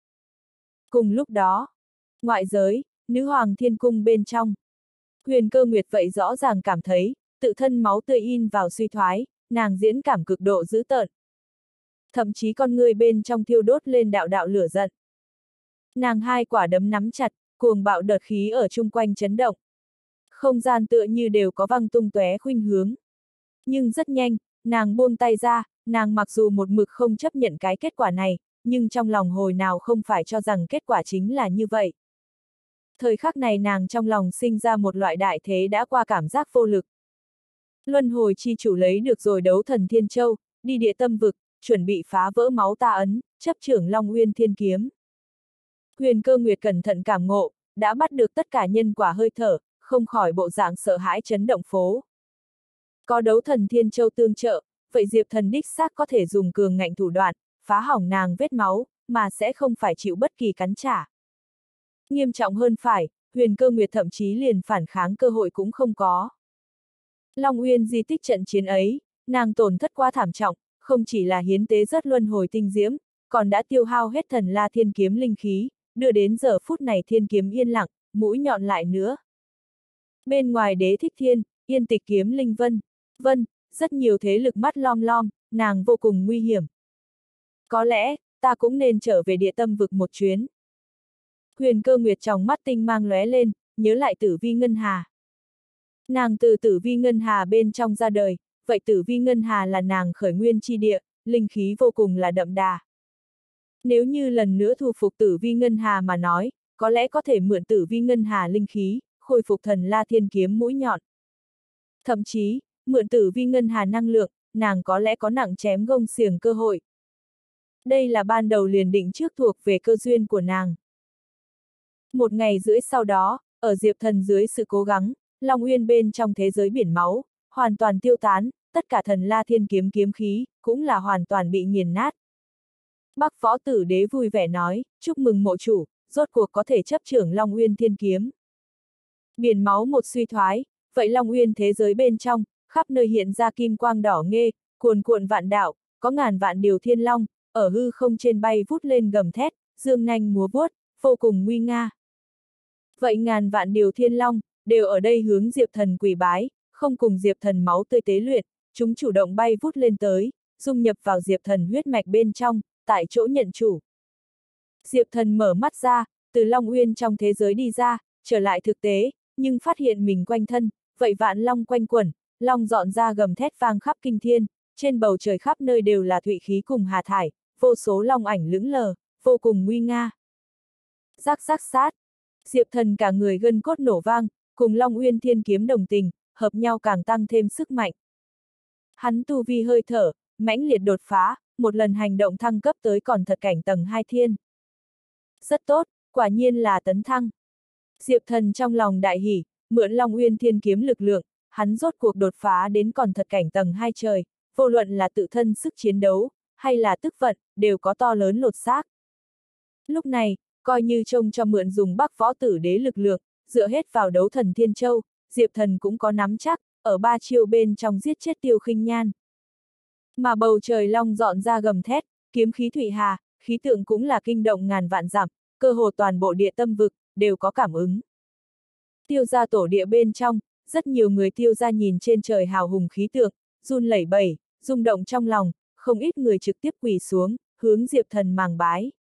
Cùng lúc đó, ngoại giới, Nữ Hoàng Thiên Cung bên trong. Huyền Cơ Nguyệt vậy rõ ràng cảm thấy, tự thân máu tươi in vào suy thoái, nàng diễn cảm cực độ dữ tợn. Thậm chí con người bên trong thiêu đốt lên đạo đạo lửa giận. Nàng hai quả đấm nắm chặt, cuồng bạo đợt khí ở chung quanh chấn động. Không gian tựa như đều có văng tung tóe khuynh hướng. Nhưng rất nhanh, nàng buông tay ra, nàng mặc dù một mực không chấp nhận cái kết quả này, nhưng trong lòng hồi nào không phải cho rằng kết quả chính là như vậy. Thời khắc này nàng trong lòng sinh ra một loại đại thế đã qua cảm giác vô lực. Luân hồi chi chủ lấy được rồi đấu thần Thiên Châu, đi địa tâm vực, chuẩn bị phá vỡ máu ta ấn, chấp trưởng Long Uyên Thiên Kiếm. Huyền Cơ Nguyệt cẩn thận cảm ngộ, đã bắt được tất cả nhân quả hơi thở, không khỏi bộ dạng sợ hãi chấn động phố. Có đấu thần Thiên Châu tương trợ, vậy Diệp Thần đích xác có thể dùng cường ngạnh thủ đoạn, phá hỏng nàng vết máu, mà sẽ không phải chịu bất kỳ cắn trả. Nghiêm trọng hơn phải, Huyền Cơ Nguyệt thậm chí liền phản kháng cơ hội cũng không có. Long Uyên di tích trận chiến ấy, nàng tổn thất quá thảm trọng, không chỉ là hiến tế rất luân hồi tinh diễm, còn đã tiêu hao hết thần La Thiên Kiếm linh khí, đưa đến giờ phút này thiên kiếm yên lặng, mũi nhọn lại nữa. Bên ngoài Đế Thích Thiên, Yên Tịch Kiếm Linh Vân, Vân, rất nhiều thế lực mắt lom lom, nàng vô cùng nguy hiểm. Có lẽ, ta cũng nên trở về địa tâm vực một chuyến. Huyền Cơ Nguyệt trong mắt tinh mang lóe lên, nhớ lại Tử Vi Ngân Hà. Nàng từ Tử Vi Ngân Hà bên trong ra đời, vậy Tử Vi Ngân Hà là nàng khởi nguyên chi địa, linh khí vô cùng là đậm đà. Nếu như lần nữa thu phục Tử Vi Ngân Hà mà nói, có lẽ có thể mượn Tử Vi Ngân Hà linh khí, khôi phục thần La Thiên Kiếm mũi nhọn. Thậm chí, mượn Tử Vi Ngân Hà năng lượng, nàng có lẽ có nặng chém gông xiềng cơ hội. Đây là ban đầu liền định trước thuộc về cơ duyên của nàng. Một ngày rưỡi sau đó, ở Diệp Thần dưới sự cố gắng, Long Uyên bên trong thế giới biển máu, hoàn toàn tiêu tán, tất cả thần La Thiên Kiếm kiếm khí, cũng là hoàn toàn bị nghiền nát. Bắc Võ Tử Đế vui vẻ nói, chúc mừng mộ chủ, rốt cuộc có thể chấp trưởng Long Uyên Thiên Kiếm. Biển máu một suy thoái, vậy Long Uyên thế giới bên trong, khắp nơi hiện ra kim quang đỏ nghê, cuồn cuộn vạn đạo, có ngàn vạn điều thiên long, ở hư không trên bay vút lên gầm thét, dương nanh múa vuốt, vô cùng nguy nga. Vậy ngàn vạn điều thiên long, đều ở đây hướng Diệp Thần quỳ bái, không cùng Diệp Thần máu tươi tế luyện, chúng chủ động bay vút lên tới, dung nhập vào Diệp Thần huyết mạch bên trong, tại chỗ nhận chủ. Diệp Thần mở mắt ra, từ Long Uyên trong thế giới đi ra, trở lại thực tế, nhưng phát hiện mình quanh thân, vậy vạn long quanh quẩn, long dọn ra gầm thét vang khắp kinh thiên, trên bầu trời khắp nơi đều là thụy khí cùng hà thải, vô số long ảnh lững lờ, vô cùng nguy nga. Rắc rắc sát, Diệp Thần cả người gân cốt nổ vang, cùng Long Uyên Thiên Kiếm đồng tình, hợp nhau càng tăng thêm sức mạnh. Hắn tu vi hơi thở, mãnh liệt đột phá, một lần hành động thăng cấp tới còn thật cảnh tầng hai thiên. Rất tốt, quả nhiên là tấn thăng. Diệp Thần trong lòng đại hỉ, mượn Long Uyên Thiên Kiếm lực lượng, hắn rốt cuộc đột phá đến còn thật cảnh tầng hai trời, vô luận là tự thân sức chiến đấu, hay là tức vận, đều có to lớn lột xác. Lúc này, coi như trông cho mượn dùng Bắc Võ Tử Đế lực lượng, dựa hết vào đấu thần Thiên Châu, Diệp Thần cũng có nắm chắc, ở ba chiêu bên trong giết chết Tiêu Khinh Nhan. Mà bầu trời long dọn ra gầm thét, kiếm khí thủy hà, khí tượng cũng là kinh động ngàn vạn dặm, cơ hồ toàn bộ địa tâm vực, đều có cảm ứng. Tiêu gia tổ địa bên trong, rất nhiều người tiêu gia nhìn trên trời hào hùng khí tượng, run lẩy bẩy, rung động trong lòng, không ít người trực tiếp quỳ xuống, hướng Diệp Thần màng bái.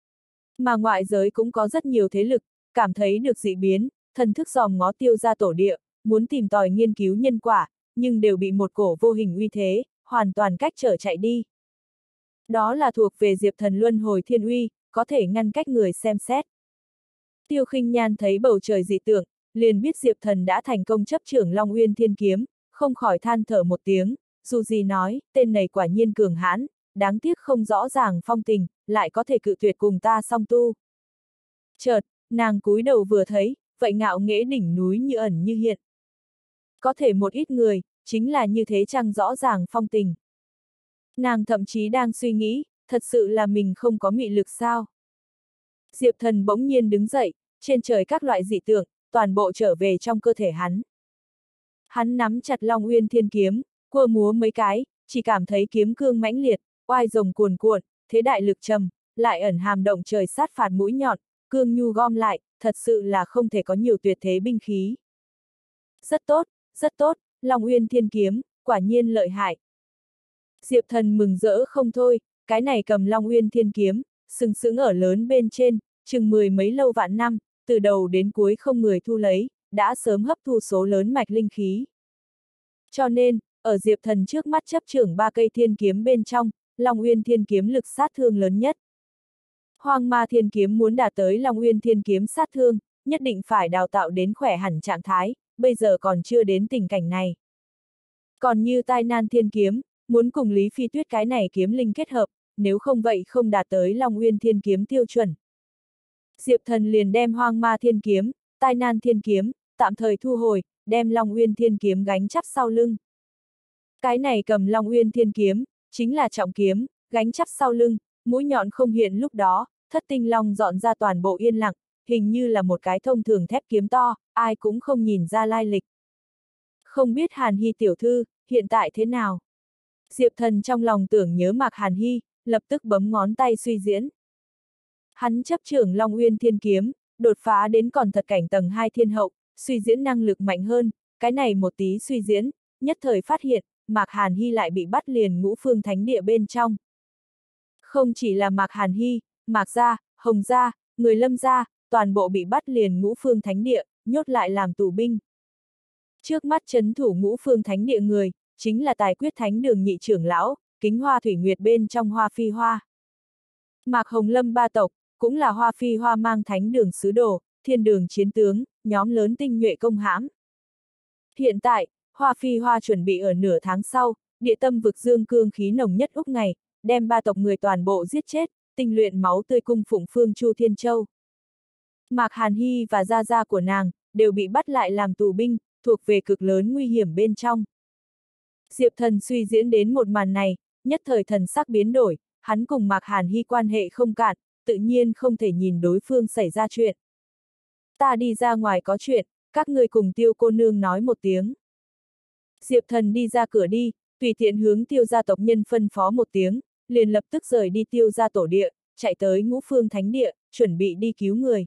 Mà ngoại giới cũng có rất nhiều thế lực, cảm thấy được dị biến, thần thức dòm ngó tiêu gia tổ địa, muốn tìm tòi nghiên cứu nhân quả, nhưng đều bị một cổ vô hình uy thế, hoàn toàn cách trở chạy đi. Đó là thuộc về Diệp Thần luân hồi thiên uy, có thể ngăn cách người xem xét. Tiêu Khinh Nhan thấy bầu trời dị tượng, liền biết Diệp Thần đã thành công chấp trưởng Long Uyên Thiên Kiếm, không khỏi than thở một tiếng, dù gì nói, tên này quả nhiên cường hãn, đáng tiếc không rõ ràng phong tình, lại có thể cự tuyệt cùng ta song tu. Chợt, nàng cúi đầu vừa thấy, vậy ngạo nghễ đỉnh núi như ẩn như hiện. Có thể một ít người, chính là như thế chăng rõ ràng phong tình. Nàng thậm chí đang suy nghĩ, thật sự là mình không có mị lực sao? Diệp Thần bỗng nhiên đứng dậy, trên trời các loại dị tượng, toàn bộ trở về trong cơ thể hắn. Hắn nắm chặt Long Uyên Thiên Kiếm, cua múa mấy cái, chỉ cảm thấy kiếm cương mãnh liệt, oai rồng cuồn cuộn, thế đại lực trầm, lại ẩn hàm động trời sát phạt mũi nhọn, cương nhu gom lại, thật sự là không thể có nhiều tuyệt thế binh khí. Rất tốt, rất tốt, Long Uyên Thiên Kiếm, quả nhiên lợi hại. Diệp Thần mừng rỡ không thôi, cái này cầm Long Uyên Thiên Kiếm, sừng sững ở lớn bên trên, chừng mười mấy lâu vạn năm, từ đầu đến cuối không người thu lấy, đã sớm hấp thu số lớn mạch linh khí. Cho nên, ở Diệp Thần trước mắt chấp trưởng ba cây thiên kiếm bên trong, Long Uyên Thiên Kiếm lực sát thương lớn nhất. Hoang Ma Thiên Kiếm muốn đạt tới Long Uyên Thiên Kiếm sát thương, nhất định phải đào tạo đến khỏe hẳn trạng thái, bây giờ còn chưa đến tình cảnh này. Còn như Tai Nan Thiên Kiếm, muốn cùng Lý Phi Tuyết cái này kiếm linh kết hợp, nếu không vậy không đạt tới Long Uyên Thiên Kiếm tiêu chuẩn. Diệp Thần liền đem Hoang Ma Thiên Kiếm, Tai Nan Thiên Kiếm, tạm thời thu hồi, đem Long Uyên Thiên Kiếm gánh chắp sau lưng. Cái này cầm Long Uyên Thiên Kiếm, chính là trọng kiếm, gánh chắp sau lưng, mũi nhọn không hiện lúc đó, Thất Tinh Long dọn ra toàn bộ yên lặng, hình như là một cái thông thường thép kiếm to, ai cũng không nhìn ra lai lịch. Không biết Hàn Hy tiểu thư, hiện tại thế nào? Diệp Thần trong lòng tưởng nhớ Mạc Hàn Hy, lập tức bấm ngón tay suy diễn. Hắn chấp trưởng Long Uyên Thiên Kiếm, đột phá đến còn thật cảnh tầng hai thiên hậu, suy diễn năng lực mạnh hơn, cái này một tí suy diễn, nhất thời phát hiện, Mạc Hàn Hy lại bị bắt liền Ngũ Phương Thánh Địa bên trong. Không chỉ là Mạc Hàn Hy, Mạc gia, Hồng gia, người Lâm gia, toàn bộ bị bắt liền Ngũ Phương Thánh Địa, nhốt lại làm tù binh. Trước mắt trấn thủ Ngũ Phương Thánh Địa người, chính là Tài Quyết Thánh Đường nhị trưởng lão, Kính Hoa Thủy Nguyệt bên trong Hoa Phi Hoa. Mạc Hồng Lâm ba tộc, cũng là Hoa Phi Hoa mang Thánh Đường sứ đồ, Thiên Đường chiến tướng, nhóm lớn tinh nhuệ công hãm. Hiện tại, Hoa Phi Hoa chuẩn bị ở nửa tháng sau, địa tâm vực dương cương khí nồng nhất úc ngày, đem ba tộc người toàn bộ giết chết, tinh luyện máu tươi cung phụng phương Chu Thiên Châu. Mạc Hàn Hy và gia gia của nàng, đều bị bắt lại làm tù binh, thuộc về cực lớn nguy hiểm bên trong. Diệp Thần suy diễn đến một màn này, nhất thời thần sắc biến đổi, hắn cùng Mạc Hàn Hy quan hệ không cạn, tự nhiên không thể nhìn đối phương xảy ra chuyện. Ta đi ra ngoài có chuyện, các người cùng Tiêu cô nương nói một tiếng. Diệp Thần đi ra cửa đi, tùy tiện hướng Tiêu gia tộc nhân phân phó một tiếng, liền lập tức rời đi Tiêu gia tổ địa, chạy tới Ngũ Phương Thánh Địa, chuẩn bị đi cứu người.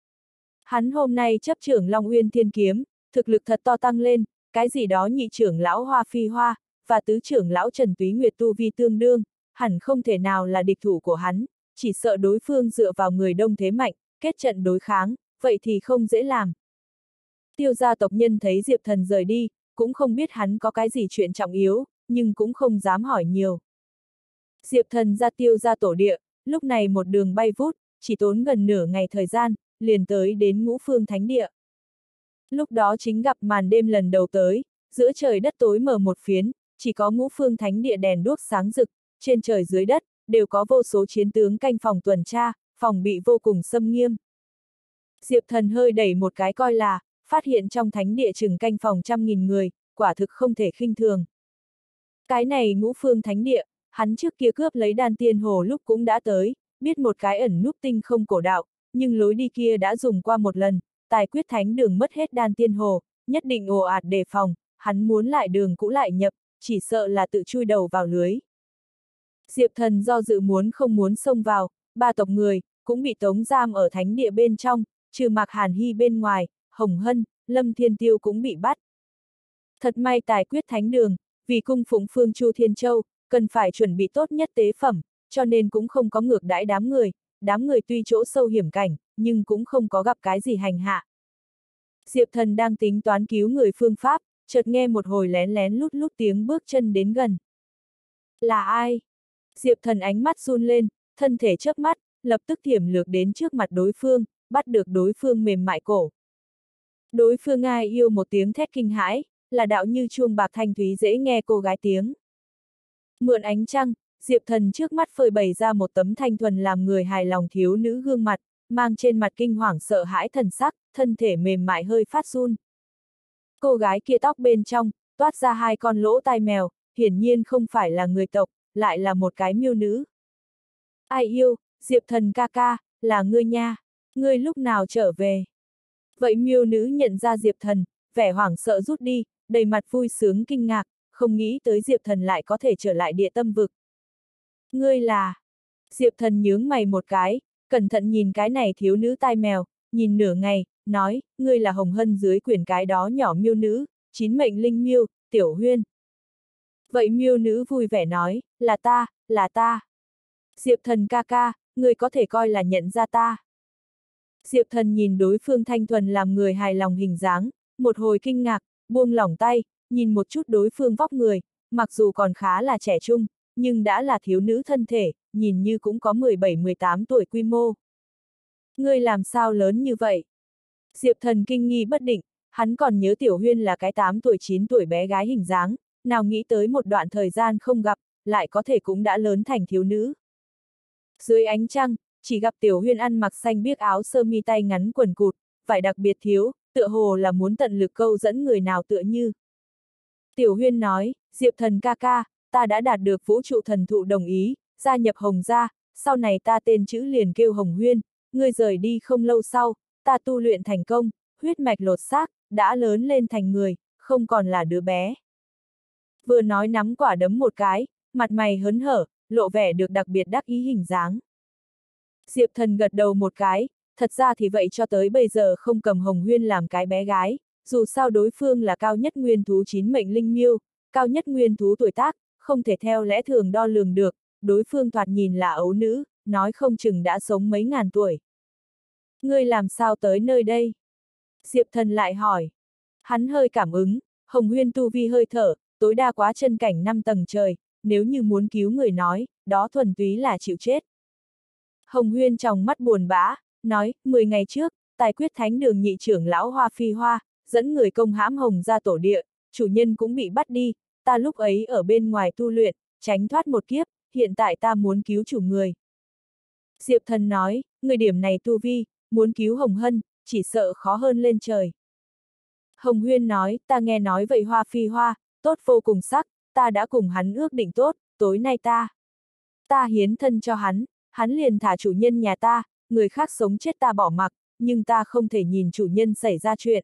Hắn hôm nay chấp trưởng Long Uyên Thiên Kiếm, thực lực thật to tăng lên, cái gì đó nhị trưởng lão Hoa Phi Hoa, và tứ trưởng lão Trần Túy Nguyệt tu vi tương đương, hẳn không thể nào là địch thủ của hắn, chỉ sợ đối phương dựa vào người đông thế mạnh, kết trận đối kháng, vậy thì không dễ làm. Tiêu gia tộc nhân thấy Diệp Thần rời đi, cũng không biết hắn có cái gì chuyện trọng yếu, nhưng cũng không dám hỏi nhiều. Diệp Thần ra Tiêu gia tổ địa, lúc này một đường bay vút, chỉ tốn gần nửa ngày thời gian, liền tới đến Ngũ Phương Thánh Địa. Lúc đó chính gặp màn đêm lần đầu tới, giữa trời đất tối mờ một phiến, chỉ có Ngũ Phương Thánh Địa đèn đuốc sáng rực, trên trời dưới đất, đều có vô số chiến tướng canh phòng tuần tra, phòng bị vô cùng xâm nghiêm. Diệp Thần hơi đẩy một cái coi là, phát hiện trong thánh địa chừng canh phòng trăm nghìn người, quả thực không thể khinh thường. Cái này Ngũ Phương Thánh Địa, hắn trước kia cướp lấy Đan Tiên Hồ lúc cũng đã tới, biết một cái ẩn núp tinh không cổ đạo, nhưng lối đi kia đã dùng qua một lần, Tài Quyết Thánh Đường mất hết Đan Tiên Hồ, nhất định ồ ạt đề phòng, hắn muốn lại đường cũ lại nhập, chỉ sợ là tự chui đầu vào lưới. Diệp Thần do dự muốn không muốn xông vào, ba tộc người, cũng bị tống giam ở thánh địa bên trong, trừ Mạc Hàn Hy bên ngoài, Hồng Hân, Lâm Thiên Tiêu cũng bị bắt. Thật may Tài Quyết Thánh Đường, vì cung phụng phương Chu Thiên Châu, cần phải chuẩn bị tốt nhất tế phẩm, cho nên cũng không có ngược đãi đám người, đám người tuy chỗ sâu hiểm cảnh, nhưng cũng không có gặp cái gì hành hạ. Diệp Thần đang tính toán cứu người phương pháp, chợt nghe một hồi lén lén lút lút tiếng bước chân đến gần. Là ai? Diệp Thần ánh mắt run lên, thân thể chớp mắt, lập tức thiểm lược đến trước mặt đối phương, bắt được đối phương mềm mại cổ. Đối phương ai yêu một tiếng thét kinh hãi, là đạo như chuông bạc thanh thúy dễ nghe cô gái tiếng. Mượn ánh trăng, Diệp Thần trước mắt phơi bày ra một tấm thanh thuần làm người hài lòng thiếu nữ gương mặt, mang trên mặt kinh hoàng sợ hãi thần sắc, thân thể mềm mại hơi phát run. Cô gái kia tóc bên trong, toát ra hai con lỗ tai mèo, hiển nhiên không phải là người tộc, lại là một cái miêu nữ. Ai yêu, Diệp Thần ca ca, là ngươi nha. Ngươi lúc nào trở về? Vậy miêu nữ nhận ra Diệp Thần, vẻ hoảng sợ rút đi, đầy mặt vui sướng kinh ngạc, không nghĩ tới Diệp Thần lại có thể trở lại địa tâm vực. Ngươi là... Diệp Thần nhướng mày một cái, cẩn thận nhìn cái này thiếu nữ tai mèo, nhìn nửa ngày, nói, ngươi là Hồng Hân dưới quyển cái đó nhỏ miêu nữ, chín mệnh linh miêu, Tiểu Huyên. Vậy miêu nữ vui vẻ nói, là ta, là ta. Diệp Thần ca ca, ngươi có thể coi là nhận ra ta. Diệp Thần nhìn đối phương thanh thuần làm người hài lòng hình dáng, một hồi kinh ngạc, buông lỏng tay, nhìn một chút đối phương vóc người, mặc dù còn khá là trẻ trung, nhưng đã là thiếu nữ thân thể, nhìn như cũng có mười bảy mười tám tuổi quy mô. Ngươi làm sao lớn như vậy? Diệp Thần kinh nghi bất định, hắn còn nhớ Tiểu Huyên là cái tám tuổi chín tuổi bé gái hình dáng, nào nghĩ tới một đoạn thời gian không gặp, lại có thể cũng đã lớn thành thiếu nữ. Dưới ánh trăng, chỉ gặp Tiểu Huyên ăn mặc xanh biếc áo sơ mi tay ngắn quần cụt, vải đặc biệt thiếu, tựa hồ là muốn tận lực câu dẫn người nào tựa như. Tiểu Huyên nói, Diệp Thần ca ca, ta đã đạt được vũ trụ thần thụ đồng ý, gia nhập Hồng gia, sau này ta tên chữ liền kêu Hồng Huyên, ngươi rời đi không lâu sau, ta tu luyện thành công, huyết mạch lột xác, đã lớn lên thành người, không còn là đứa bé. Vừa nói nắm quả đấm một cái, mặt mày hớn hở, lộ vẻ được đặc biệt đắc ý hình dáng. Diệp Thần gật đầu một cái, thật ra thì vậy cho tới bây giờ không cầm Hồng Huyên làm cái bé gái, dù sao đối phương là cao nhất nguyên thú chín mệnh linh miêu, cao nhất nguyên thú tuổi tác, không thể theo lẽ thường đo lường được, đối phương thoạt nhìn là ấu nữ, nói không chừng đã sống mấy ngàn tuổi. Ngươi làm sao tới nơi đây? Diệp Thần lại hỏi. Hắn hơi cảm ứng, Hồng Huyên tu vi hơi thở, tối đa quá chân cảnh năm tầng trời, nếu như muốn cứu người nói, đó thuần túy là chịu chết. Hồng Huyên trong mắt buồn bã, nói, mười ngày trước, tài quyết thánh đường nhị trưởng lão Hoa Phi Hoa, dẫn người công hãm Hồng ra tổ địa, chủ nhân cũng bị bắt đi, ta lúc ấy ở bên ngoài tu luyện, tránh thoát một kiếp, hiện tại ta muốn cứu chủ người. Diệp Thần nói, người điểm này tu vi, muốn cứu Hồng Hân, chỉ sợ khó hơn lên trời. Hồng Huyên nói, ta nghe nói vậy Hoa Phi Hoa, tốt vô cùng sắc, ta đã cùng hắn ước định tốt, tối nay ta. Ta hiến thân cho hắn, hắn liền thả chủ nhân nhà ta, người khác sống chết ta bỏ mặc, nhưng ta không thể nhìn chủ nhân xảy ra chuyện.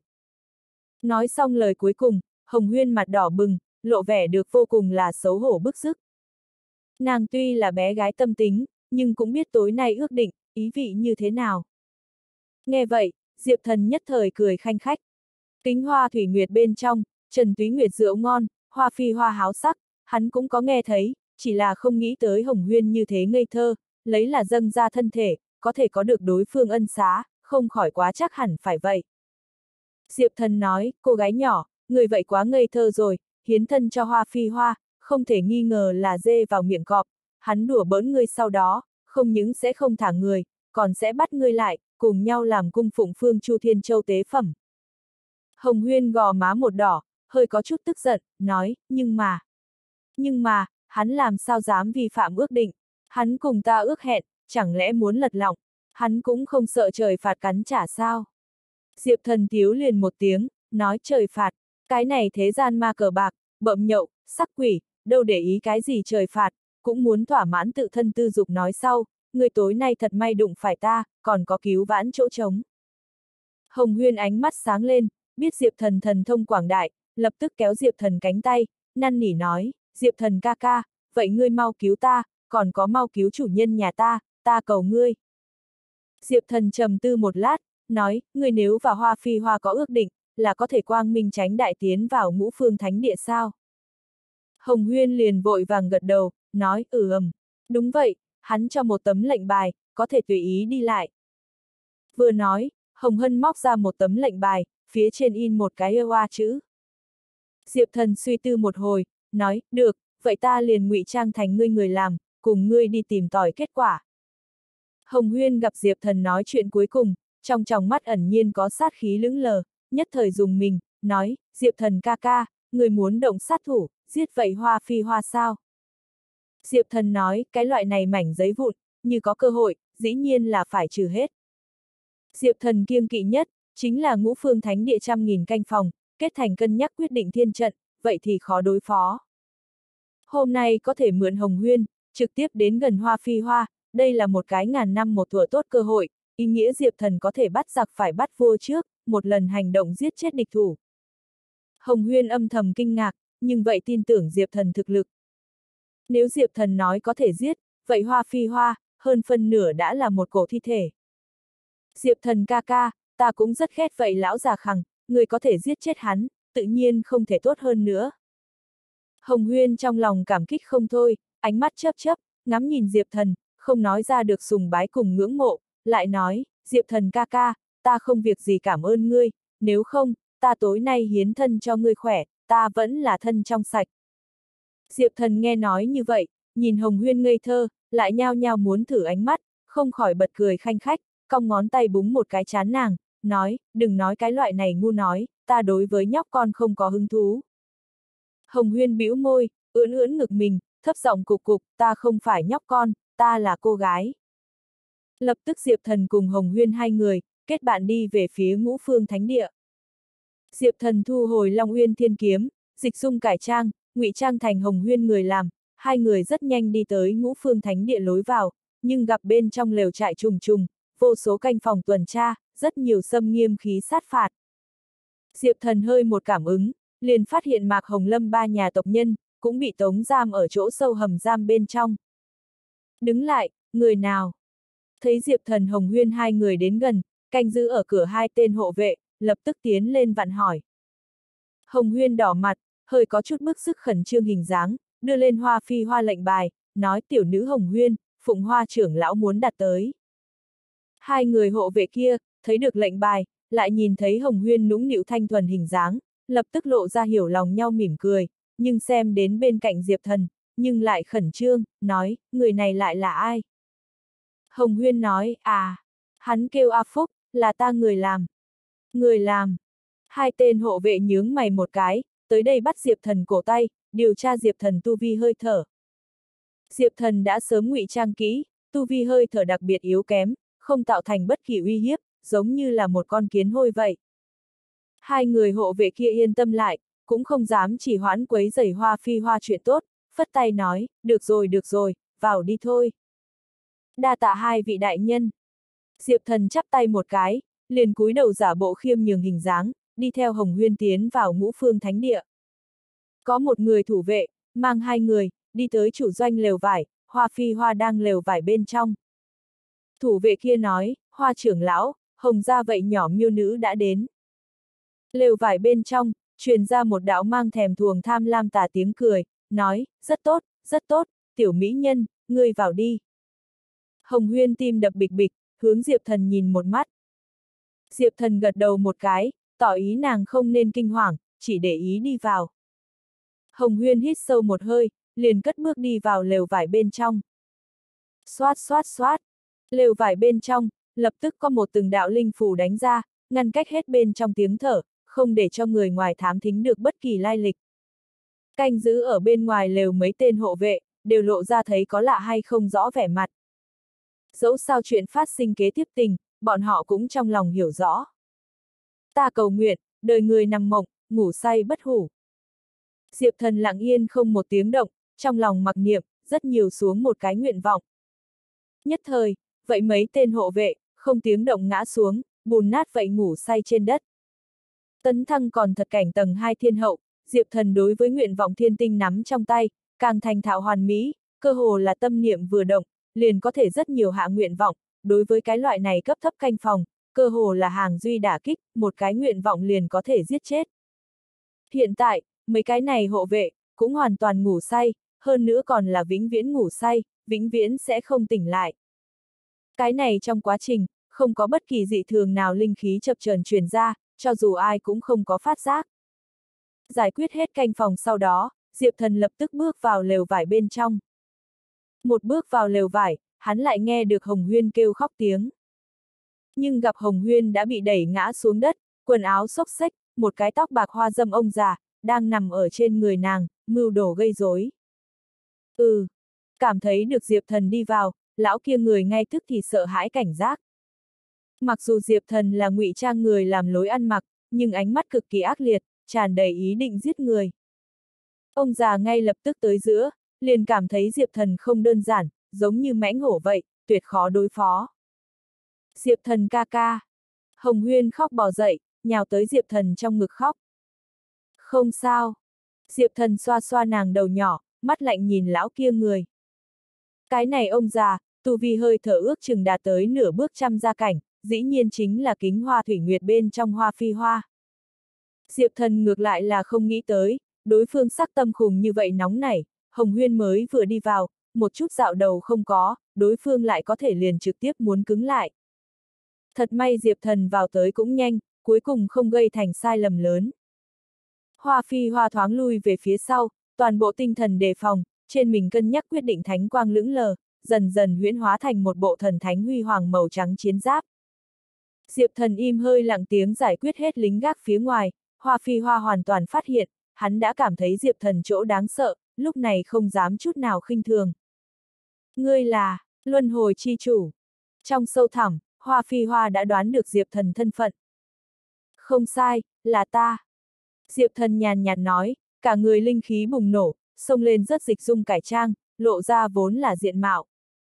Nói xong lời cuối cùng, Hồng Huyên mặt đỏ bừng, lộ vẻ được vô cùng là xấu hổ bức xúc. Nàng tuy là bé gái tâm tính, nhưng cũng biết tối nay ước định, ý vị như thế nào. Nghe vậy, Diệp Thần nhất thời cười khanh khách. Kính hoa thủy nguyệt bên trong, Trần Túy Nguyệt rượu ngon, Hoa Phi Hoa háo sắc, hắn cũng có nghe thấy, chỉ là không nghĩ tới Hồng Huyên như thế ngây thơ, lấy là dâng ra thân thể, có thể có được đối phương ân xá, không khỏi quá chắc hẳn phải vậy. Diệp Thần nói, cô gái nhỏ, người vậy quá ngây thơ rồi, hiến thân cho Hoa Phi Hoa, không thể nghi ngờ là dê vào miệng cọp, hắn đùa bỡn ngươi sau đó, không những sẽ không thả người, còn sẽ bắt ngươi lại, cùng nhau làm cung phụng phương Chu Thiên Châu tế phẩm. Hồng Huyên gò má một đỏ, hơi có chút tức giận, nói, nhưng mà, nhưng mà, hắn làm sao dám vi phạm ước định, hắn cùng ta ước hẹn, chẳng lẽ muốn lật lọng, hắn cũng không sợ trời phạt cắn trả sao. Diệp Thần tiếu liền một tiếng, nói trời phạt, cái này thế gian ma cờ bạc, bậm nhậu, sắc quỷ, đâu để ý cái gì trời phạt, cũng muốn thỏa mãn tự thân tư dục nói sau, người tối nay thật may đụng phải ta, còn có cứu vãn chỗ trống. Hồng Huyên ánh mắt sáng lên, biết Diệp Thần thần thông quảng đại, lập tức kéo Diệp Thần cánh tay, năn nỉ nói, Diệp Thần ca ca, vậy ngươi mau cứu ta, còn có mau cứu chủ nhân nhà ta, ta cầu ngươi. Diệp Thần trầm tư một lát, nói, ngươi nếu và Hoa Phi Hoa có ước định, là có thể quang minh tránh đại tiến vào ngũ phương thánh địa sao? Hồng Huyên liền vội vàng gật đầu, nói, ừ ầm, đúng vậy, hắn cho một tấm lệnh bài, có thể tùy ý đi lại. Vừa nói, Hồng Hân móc ra một tấm lệnh bài, phía trên in một cái hoa chữ. Diệp Thần suy tư một hồi, nói, được, vậy ta liền ngụy trang thành ngươi người làm, cùng ngươi đi tìm tòi kết quả. Hồng Huyên gặp Diệp Thần nói chuyện cuối cùng, trong tròng mắt ẩn nhiên có sát khí lững lờ, nhất thời dùng mình, nói, Diệp Thần ca ca, người muốn động sát thủ, giết vậy Hoa Phi Hoa sao? Diệp Thần nói, cái loại này mảnh giấy vụn, như có cơ hội, dĩ nhiên là phải trừ hết. Diệp Thần kiêng kỵ nhất, chính là ngũ phương thánh địa trăm nghìn canh phòng, kết thành cân nhắc quyết định thiên trận, vậy thì khó đối phó. Hôm nay có thể mượn Hồng Huyên, trực tiếp đến gần Hoa Phi Hoa, đây là một cái ngàn năm một thuở tốt cơ hội, ý nghĩa Diệp Thần có thể bắt giặc phải bắt vua trước, một lần hành động giết chết địch thủ. Hồng Huyên âm thầm kinh ngạc, nhưng vậy tin tưởng Diệp Thần thực lực. Nếu Diệp Thần nói có thể giết, vậy Hoa Phi Hoa, hơn phân nửa đã là một cổ thi thể. Diệp Thần ca ca, ta cũng rất ghét vậy lão già khằng, người có thể giết chết hắn, tự nhiên không thể tốt hơn nữa. Hồng Huyên trong lòng cảm kích không thôi, ánh mắt chớp chớp, ngắm nhìn Diệp Thần, không nói ra được sùng bái cùng ngưỡng mộ, lại nói, Diệp Thần ca ca, ta không việc gì cảm ơn ngươi, nếu không, ta tối nay hiến thân cho ngươi khỏe, ta vẫn là thân trong sạch. Diệp Thần nghe nói như vậy, nhìn Hồng Huyên ngây thơ, lại nhao nhao muốn thử ánh mắt, không khỏi bật cười khanh khách, cong ngón tay búng một cái chán nàng, nói, đừng nói cái loại này ngu nói, ta đối với nhóc con không có hứng thú. Hồng Huyên bĩu môi, ưỡn ưỡn ngực mình, thấp giọng cục cục, ta không phải nhóc con, ta là cô gái. Lập tức Diệp Thần cùng Hồng Huyên hai người, kết bạn đi về phía Ngũ Phương Thánh Địa. Diệp Thần thu hồi Long Uyên Thiên Kiếm, dịch dung cải trang, ngụy trang thành Hồng Huyên người làm, hai người rất nhanh đi tới Ngũ Phương Thánh Địa lối vào, nhưng gặp bên trong lều trại trùng trùng, vô số canh phòng tuần tra, rất nhiều xâm nghiêm khí sát phạt. Diệp Thần hơi một cảm ứng, liền phát hiện Mạc Hồng Lâm ba nhà tộc nhân, cũng bị tống giam ở chỗ sâu hầm giam bên trong. Đứng lại, người nào? Thấy Diệp Thần Hồng Huyên hai người đến gần, canh giữ ở cửa hai tên hộ vệ, lập tức tiến lên vặn hỏi. Hồng Huyên đỏ mặt, hơi có chút bức sức khẩn trương hình dáng, đưa lên Hoa Phi Hoa lệnh bài, nói tiểu nữ Hồng Huyên, Phụng Hoa trưởng lão muốn đặt tới. Hai người hộ vệ kia, thấy được lệnh bài, lại nhìn thấy Hồng Huyên nũng nịu thanh thuần hình dáng, lập tức lộ ra hiểu lòng nhau mỉm cười, nhưng xem đến bên cạnh Diệp Thần, nhưng lại khẩn trương, nói, người này lại là ai? Hồng Huyên nói, à, hắn kêu A Phúc, là ta người làm. Người làm. Hai tên hộ vệ nhướng mày một cái, tới đây bắt Diệp Thần cổ tay, điều tra Diệp Thần tu vi hơi thở. Diệp Thần đã sớm ngụy trang kỹ, tu vi hơi thở đặc biệt yếu kém, không tạo thành bất kỳ uy hiếp, giống như là một con kiến hôi vậy. Hai người hộ vệ kia yên tâm lại, cũng không dám chỉ hoãn quấy rầy Hoa Phi Hoa chuyện tốt, phất tay nói, được rồi được rồi, vào đi thôi. Đa tạ hai vị đại nhân. Diệp Thần chắp tay một cái, liền cúi đầu giả bộ khiêm nhường hình dáng, đi theo Hồng Huyên tiến vào Ngũ Phương Thánh Địa. Có một người thủ vệ, mang hai người, đi tới chủ doanh lều vải, Hoa Phi Hoa đang lều vải bên trong. Thủ vệ kia nói, Hoa trưởng lão, Hồng gia vậy nhỏ miêu nữ đã đến. Lều vải bên trong, truyền ra một đạo mang thèm thuồng tham lam tà tiếng cười, nói, rất tốt, rất tốt, tiểu mỹ nhân, ngươi vào đi. Hồng Huyên tim đập bịch bịch, hướng Diệp Thần nhìn một mắt. Diệp Thần gật đầu một cái, tỏ ý nàng không nên kinh hoàng, chỉ để ý đi vào. Hồng Huyên hít sâu một hơi, liền cất bước đi vào lều vải bên trong. Xoát xoát xoát, lều vải bên trong, lập tức có một từng đạo linh phù đánh ra, ngăn cách hết bên trong tiếng thở, không để cho người ngoài thám thính được bất kỳ lai lịch. Canh giữ ở bên ngoài lều mấy tên hộ vệ, đều lộ ra thấy có lạ hay không rõ vẻ mặt. Dẫu sao chuyện phát sinh kế tiếp tình, bọn họ cũng trong lòng hiểu rõ. Ta cầu nguyện, đời người nằm mộng, ngủ say bất hủ. Diệp Thần lặng yên không một tiếng động, trong lòng mặc niệm, rất nhiều xuống một cái nguyện vọng. Nhất thời, vậy mấy tên hộ vệ, không tiếng động ngã xuống, bùn nát vậy ngủ say trên đất. Tấn thăng còn thật cảnh tầng hai thiên hậu, Diệp Thần đối với nguyện vọng thiên tinh nắm trong tay, càng thành thạo hoàn mỹ, cơ hồ là tâm niệm vừa động, liền có thể rất nhiều hạ nguyện vọng, đối với cái loại này cấp thấp canh phòng, cơ hồ là hàng duy đả kích, một cái nguyện vọng liền có thể giết chết. Hiện tại, mấy cái này hộ vệ, cũng hoàn toàn ngủ say, hơn nữa còn là vĩnh viễn ngủ say, vĩnh viễn sẽ không tỉnh lại. Cái này trong quá trình, không có bất kỳ dị thường nào linh khí chập chờn truyền ra, cho dù ai cũng không có phát giác. Giải quyết hết canh phòng sau đó, Diệp Thần lập tức bước vào lều vải bên trong. Một bước vào lều vải, hắn lại nghe được Hồng Huyên kêu khóc tiếng. Nhưng gặp Hồng Huyên đã bị đẩy ngã xuống đất, quần áo xốc xếch, một cái tóc bạc hoa dâm ông già, đang nằm ở trên người nàng, mưu đồ gây rối. Ừ, cảm thấy được Diệp Thần đi vào, lão kia người ngay tức thì sợ hãi cảnh giác. Mặc dù Diệp Thần là ngụy trang người làm lối ăn mặc, nhưng ánh mắt cực kỳ ác liệt, tràn đầy ý định giết người. Ông già ngay lập tức tới giữa, liền cảm thấy Diệp Thần không đơn giản, giống như mãnh hổ vậy, tuyệt khó đối phó. Diệp Thần ca ca. Hồng Huyên khóc bò dậy, nhào tới Diệp Thần trong ngực khóc. Không sao. Diệp Thần xoa xoa nàng đầu nhỏ, mắt lạnh nhìn lão kia người. Cái này ông già, tu vi hơi thở ước chừng đạt tới nửa bước trăm gia cảnh, dĩ nhiên chính là Kính Hoa Thủy Nguyệt bên trong Hoa Phi Hoa. Diệp Thần ngược lại là không nghĩ tới, đối phương sắc tâm khùng như vậy nóng nảy, Hồng Huyên mới vừa đi vào, một chút dạo đầu không có, đối phương lại có thể liền trực tiếp muốn cứng lại. Thật may Diệp Thần vào tới cũng nhanh, cuối cùng không gây thành sai lầm lớn. Hoa Phi Hoa thoáng lui về phía sau, toàn bộ tinh thần đề phòng, trên mình cân nhắc quyết định thánh quang lững lờ, dần dần huyễn hóa thành một bộ thần thánh huy hoàng màu trắng chiến giáp. Diệp Thần im hơi lặng tiếng giải quyết hết lính gác phía ngoài, Hoa Phi Hoa hoàn toàn phát hiện, hắn đã cảm thấy Diệp Thần chỗ đáng sợ, lúc này không dám chút nào khinh thường. Ngươi là Luân Hồi Chi Chủ. Trong sâu thẳm, Hoa Phi Hoa đã đoán được Diệp Thần thân phận. Không sai, là ta. Diệp Thần nhàn nhạt nói, cả người linh khí bùng nổ, xông lên rất dịch dung cải trang, lộ ra vốn là diện mạo.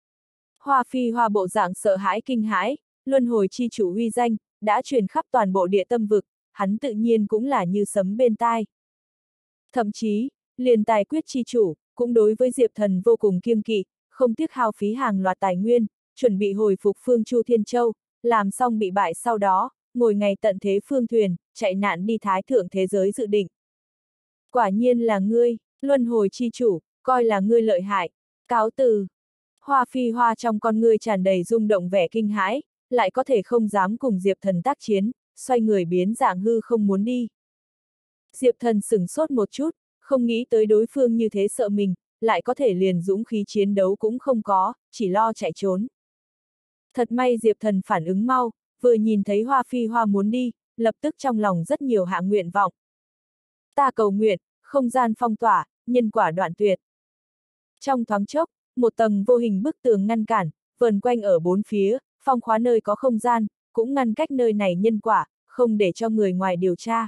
Hoa Phi Hoa bộ dạng sợ hãi kinh hãi, Luân Hồi Chi Chủ uy danh, đã truyền khắp toàn bộ địa tâm vực, hắn tự nhiên cũng là như sấm bên tai. Thậm chí, liền Tài Quyết Chi Chủ, cũng đối với Diệp Thần vô cùng kiêng kỵ, không tiếc hao phí hàng loạt tài nguyên, chuẩn bị hồi phục Phương Chu Thiên Châu, làm xong bị bại sau đó, ngồi ngày tận thế phương thuyền, chạy nạn đi Thái Thượng thế giới dự định. Quả nhiên là ngươi, Luân Hồi Chi Chủ, coi là ngươi lợi hại, cáo từ. Hoa Phi Hoa trong con ngươi tràn đầy rung động vẻ kinh hãi, lại có thể không dám cùng Diệp Thần tác chiến, xoay người biến dạng hư không muốn đi. Diệp Thần sửng sốt một chút, không nghĩ tới đối phương như thế sợ mình, lại có thể liền dũng khí chiến đấu cũng không có, chỉ lo chạy trốn. Thật may Diệp Thần phản ứng mau, vừa nhìn thấy Hoa Phi Hoa muốn đi, lập tức trong lòng rất nhiều hạ nguyện vọng. Ta cầu nguyện, không gian phong tỏa, nhân quả đoạn tuyệt. Trong thoáng chốc, một tầng vô hình bức tường ngăn cản, vờn quanh ở bốn phía, phong khóa nơi có không gian, cũng ngăn cách nơi này nhân quả, không để cho người ngoài điều tra.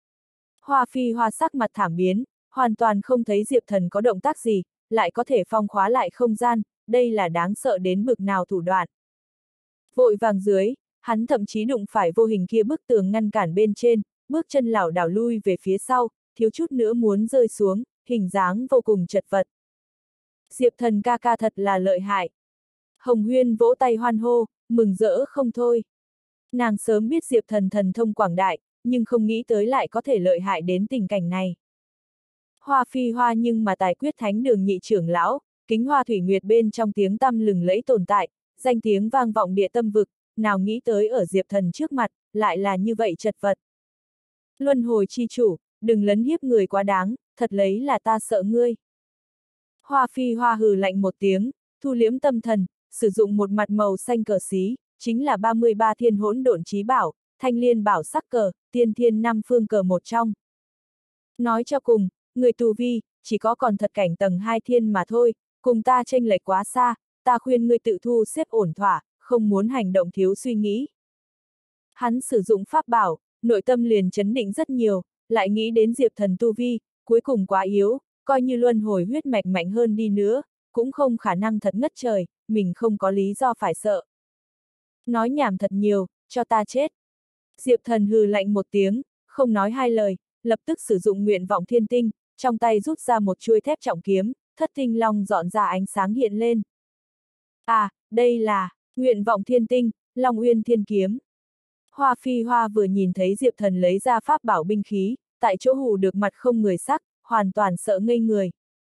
Hoa Phi Hoa sắc mặt thảm biến, hoàn toàn không thấy Diệp Thần có động tác gì, lại có thể phong khóa lại không gian, đây là đáng sợ đến bực nào thủ đoạn. Vội vàng dưới, hắn thậm chí đụng phải vô hình kia bức tường ngăn cản bên trên, bước chân lảo đảo lui về phía sau, thiếu chút nữa muốn rơi xuống, hình dáng vô cùng chật vật. Diệp Thần ca ca thật là lợi hại. Hồng Huyên vỗ tay hoan hô, mừng rỡ không thôi. Nàng sớm biết Diệp Thần thần thông quảng đại, nhưng không nghĩ tới lại có thể lợi hại đến tình cảnh này. Hoa Phi Hoa nhưng mà Tài Quyết Thánh Đường nhị trưởng lão, Kính Hoa Thủy Nguyệt bên trong tiếng tăm lừng lẫy tồn tại, danh tiếng vang vọng địa tâm vực, nào nghĩ tới ở Diệp Thần trước mặt, lại là như vậy chật vật. Luân Hồi Chi Chủ, đừng lấn hiếp người quá đáng, thật lấy là ta sợ ngươi. Hoa Phi Hoa hừ lạnh một tiếng, thu liễm tâm thần, sử dụng một mặt màu xanh cờ xí, chính là ba mươi ba thiên hỗn độn chí bảo, thanh liên bảo sắc cờ, tiên thiên năm phương cờ một trong. Nói cho cùng, người tu vi, chỉ có còn thật cảnh tầng hai thiên mà thôi, cùng ta chênh lệch quá xa, ta khuyên ngươi tự thu xếp ổn thỏa, không muốn hành động thiếu suy nghĩ. Hắn sử dụng pháp bảo, nội tâm liền chấn định rất nhiều, lại nghĩ đến Diệp Thần tu vi, cuối cùng quá yếu, coi như luân hồi huyết mạch mạnh hơn đi nữa, cũng không khả năng thật ngất trời, mình không có lý do phải sợ. Nói nhảm thật nhiều, cho ta chết. Diệp Thần hừ lạnh một tiếng, không nói hai lời, lập tức sử dụng nguyện vọng thiên tinh, trong tay rút ra một chuôi thép trọng kiếm, thất tinh long dọn ra ánh sáng hiện lên. À, đây là nguyện vọng thiên tinh, Long Uyên Thiên Kiếm. Hoa Phi Hoa vừa nhìn thấy Diệp Thần lấy ra pháp bảo binh khí, tại chỗ hù được mặt không người sắc, hoàn toàn sợ ngây người.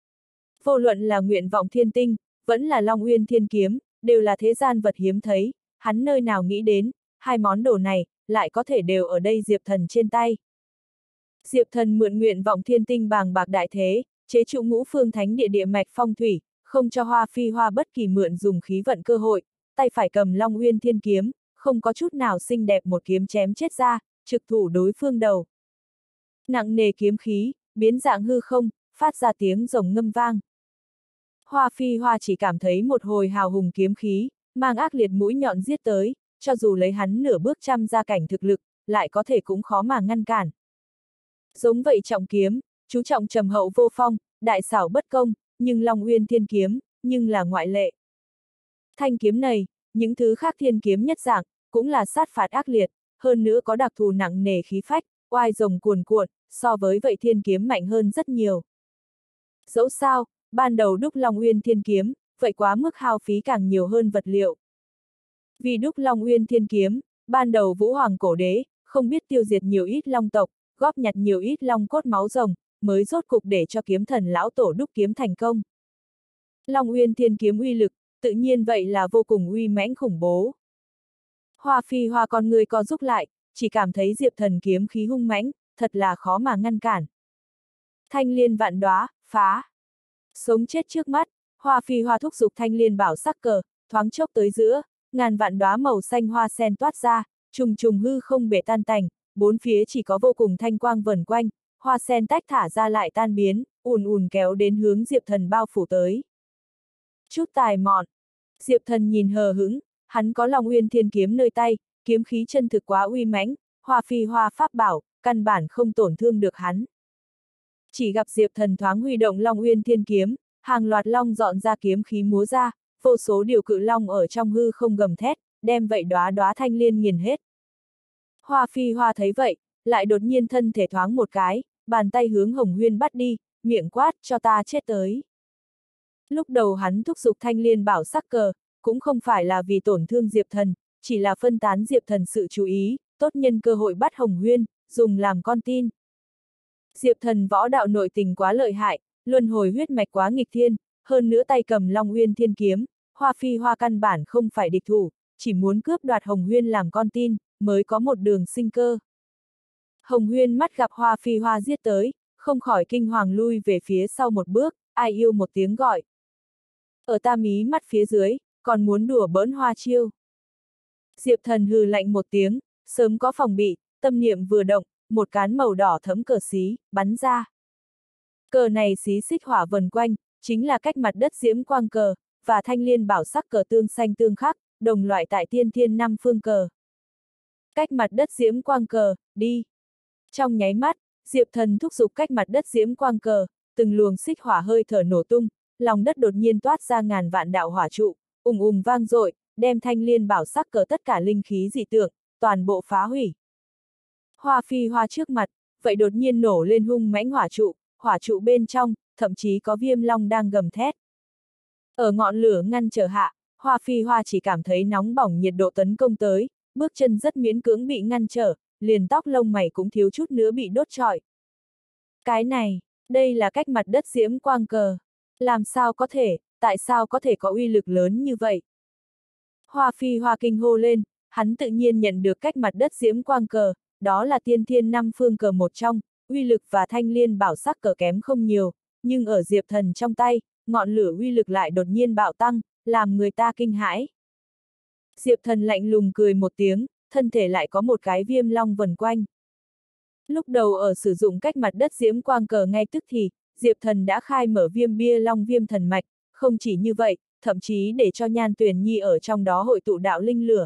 Vô luận là nguyện vọng thiên tinh, vẫn là Long Uyên Thiên Kiếm, đều là thế gian vật hiếm thấy, hắn nơi nào nghĩ đến, hai món đồ này, lại có thể đều ở đây Diệp Thần trên tay. Diệp Thần mượn nguyện vọng thiên tinh bàng bạc đại thế, chế trụ ngũ phương thánh địa địa mạch phong thủy, không cho Hoa Phi Hoa bất kỳ mượn dùng khí vận cơ hội, tay phải cầm Long Uyên Thiên Kiếm, không có chút nào xinh đẹp một kiếm chém chết ra, trực thủ đối phương đầu. Nặng nề kiếm khí, biến dạng hư không, phát ra tiếng rồng ngâm vang. Hoa Phi Hoa chỉ cảm thấy một hồi hào hùng kiếm khí, mang ác liệt mũi nhọn giết tới, cho dù lấy hắn nửa bước trăm gia cảnh thực lực, lại có thể cũng khó mà ngăn cản. Giống vậy trọng kiếm, chú trọng trầm hậu vô phong, đại xảo bất công, nhưng Long Uyên Thiên Kiếm, nhưng là ngoại lệ. Thanh kiếm này, những thứ khác thiên kiếm nhất dạng, cũng là sát phạt ác liệt, hơn nữa có đặc thù nặng nề khí phách, oai rồng cuồn cuộn, so với vậy thiên kiếm mạnh hơn rất nhiều. Dẫu sao, ban đầu đúc Long Uyên thiên kiếm, vậy quá mức hao phí càng nhiều hơn vật liệu. Vì đúc Long Uyên thiên kiếm, ban đầu Vũ Hoàng cổ đế, không biết tiêu diệt nhiều ít long tộc, góp nhặt nhiều ít long cốt máu rồng, mới rốt cục để cho kiếm thần lão tổ đúc kiếm thành công. Long Uyên thiên kiếm uy lực, tự nhiên vậy là vô cùng uy mãnh khủng bố. Hoa Phi Hoa con người co rúc lại, chỉ cảm thấy Diệp Thần kiếm khí hung mãnh, thật là khó mà ngăn cản. Thanh liên vạn đóa, phá. Sống chết trước mắt, Hoa Phi Hoa thúc giục thanh liên bảo sắc cờ, thoáng chốc tới giữa, ngàn vạn đóa màu xanh hoa sen toát ra, trùng trùng hư không bể tan tành, bốn phía chỉ có vô cùng thanh quang vần quanh, hoa sen tách thả ra lại tan biến, ùn ùn kéo đến hướng Diệp Thần bao phủ tới. Chút tài mọn. Diệp Thần nhìn hờ hững, hắn có Long Uyên thiên kiếm nơi tay, kiếm khí chân thực quá uy mãnh, Hoa Phi Hoa pháp bảo, căn bản không tổn thương được hắn. Chỉ gặp Diệp Thần thoáng huy động Long Uyên thiên kiếm, hàng loạt long dọn ra kiếm khí múa ra, vô số điều cự long ở trong hư không gầm thét, đem vậy đóa đóa thanh liên nghiền hết. Hoa Phi Hoa thấy vậy, lại đột nhiên thân thể thoáng một cái, bàn tay hướng Hồng Huyên bắt đi, miệng quát cho ta chết tới. Lúc đầu hắn thúc giục thanh liên bảo sắc cờ, cũng không phải là vì tổn thương Diệp Thần, chỉ là phân tán Diệp Thần sự chú ý, tốt nhân cơ hội bắt Hồng Huyên, dùng làm con tin. Diệp Thần võ đạo nội tình quá lợi hại, luân hồi huyết mạch quá nghịch thiên, hơn nữa tay cầm Long Uyên thiên kiếm, Hoa Phi Hoa căn bản không phải địch thủ, chỉ muốn cướp đoạt Hồng Huyên làm con tin, mới có một đường sinh cơ. Hồng Huyên mắt gặp Hoa Phi Hoa giết tới, không khỏi kinh hoàng lui về phía sau một bước, ai yêu một tiếng gọi. Ở ta mí mắt phía dưới, còn muốn đùa bỡn Hoa chiêu. Diệp Thần hừ lạnh một tiếng, sớm có phòng bị, tâm niệm vừa động, một cán màu đỏ thẫm cờ xí, bắn ra. Cờ này xí xích hỏa vần quanh, chính là cách mặt đất diễm quang cờ, và thanh liên bảo sắc cờ tương xanh tương khắc, đồng loại tại tiên thiên năm phương cờ. Cách mặt đất diễm quang cờ, đi. Trong nháy mắt, Diệp Thần thúc giục cách mặt đất diễm quang cờ, từng luồng xích hỏa hơi thở nổ tung, lòng đất đột nhiên toát ra ngàn vạn đạo hỏa trụ, ùng ùng vang dội, đem thanh liên bảo sắc cờ tất cả linh khí dị tượng, toàn bộ phá hủy. Hoa Phi Hoa trước mặt, vậy đột nhiên nổ lên hung mãnh hỏa trụ, hỏa trụ bên trong, thậm chí có viêm long đang gầm thét. Ở ngọn lửa ngăn trở hạ, Hoa Phi Hoa chỉ cảm thấy nóng bỏng nhiệt độ tấn công tới, bước chân rất miễn cưỡng bị ngăn trở, liền tóc lông mày cũng thiếu chút nữa bị đốt trọi. Cái này, đây là cách mặt đất diễm quang cờ. Làm sao có thể, tại sao có thể có uy lực lớn như vậy? Hoa Phi Hoa kinh hô lên, hắn tự nhiên nhận được cách mặt đất diễm quang cờ, đó là tiên thiên năm phương cờ một trong, uy lực và thanh liên bảo sắc cờ kém không nhiều, nhưng ở Diệp Thần trong tay, ngọn lửa uy lực lại đột nhiên bạo tăng, làm người ta kinh hãi. Diệp Thần lạnh lùng cười một tiếng, thân thể lại có một cái viêm long vần quanh. Lúc đầu ở sử dụng cách mặt đất diễm quang cờ ngay tức thì, Diệp Thần đã khai mở viêm bia long viêm thần mạch, không chỉ như vậy, thậm chí để cho Nhan Tuyền Nhi ở trong đó hội tụ đạo linh lửa.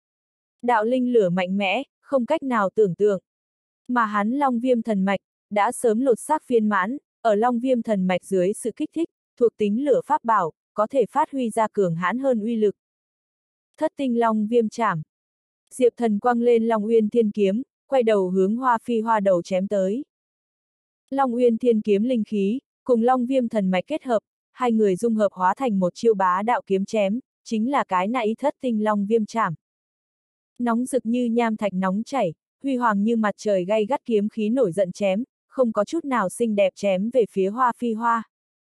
Đạo linh lửa mạnh mẽ, không cách nào tưởng tượng. Mà hắn long viêm thần mạch, đã sớm lột xác viên mãn, ở long viêm thần mạch dưới sự kích thích, thuộc tính lửa pháp bảo, có thể phát huy ra cường hãn hơn uy lực. Thất tinh long viêm chảm. Diệp Thần quăng lên Long Uyên thiên kiếm, quay đầu hướng Hoa Phi Hoa đầu chém tới. Long Uyên thiên kiếm linh khí, cùng long viêm thần mạch kết hợp, hai người dung hợp hóa thành một chiêu bá đạo kiếm chém, chính là cái nãy thất tinh long viêm chảm. Nóng rực như nham thạch nóng chảy, huy hoàng như mặt trời gay gắt kiếm khí nổi giận chém, không có chút nào xinh đẹp chém về phía Hoa Phi Hoa.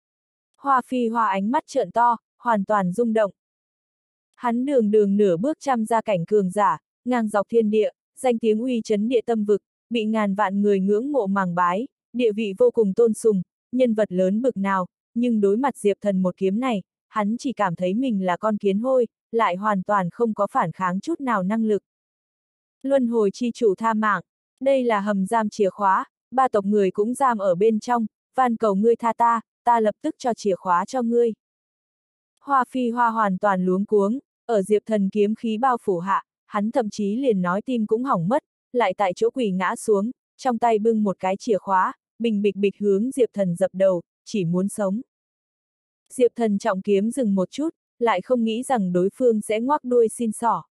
Hoa Phi Hoa ánh mắt trợn to, hoàn toàn rung động. Hắn đường đường nửa bước trăm gia cảnh cường giả, ngang dọc thiên địa, danh tiếng uy chấn địa tâm vực, bị ngàn vạn người ngưỡng mộ màng bái, địa vị vô cùng tôn sùng, nhân vật lớn bực nào, nhưng đối mặt Diệp Thần một kiếm này, hắn chỉ cảm thấy mình là con kiến hôi, lại hoàn toàn không có phản kháng chút nào năng lực. Luân hồi chi chủ tha mạng, đây là hầm giam chìa khóa, ba tộc người cũng giam ở bên trong, van cầu ngươi tha ta, ta lập tức cho chìa khóa cho ngươi. Hoa Phi Hoa hoàn toàn luống cuống, ở Diệp Thần kiếm khí bao phủ hạ, hắn thậm chí liền nói tim cũng hỏng mất, lại tại chỗ quỳ ngã xuống, trong tay bưng một cái chìa khóa, bình bịch bịch hướng Diệp Thần dập đầu, chỉ muốn sống. Diệp Thần trọng kiếm dừng một chút, lại không nghĩ rằng đối phương sẽ ngoác đuôi xin xỏ.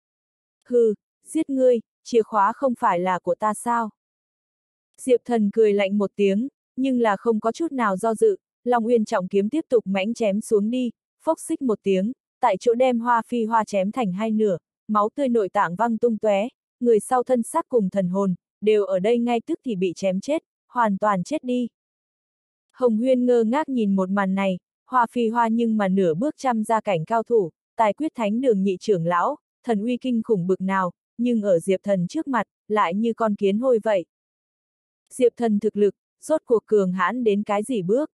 Hừ, giết ngươi, chìa khóa không phải là của ta sao? Diệp Thần cười lạnh một tiếng, nhưng là không có chút nào do dự, Long Uyên trọng kiếm tiếp tục mãnh chém xuống đi, phốc xích một tiếng, tại chỗ đem Hoa Phi Hoa chém thành hai nửa, máu tươi nội tạng văng tung tóe, người sau thân xác cùng thần hồn, đều ở đây ngay tức thì bị chém chết, hoàn toàn chết đi. Hồng Huyên ngơ ngác nhìn một màn này, Hoa Phi Hoa nhưng mà nửa bước trăm ra cảnh cao thủ, tài quyết thánh đường nhị trưởng lão, thần uy kinh khủng bực nào, nhưng ở Diệp Thần trước mặt, lại như con kiến hôi vậy. Diệp Thần thực lực, rốt cuộc cường hãn đến cái gì bước?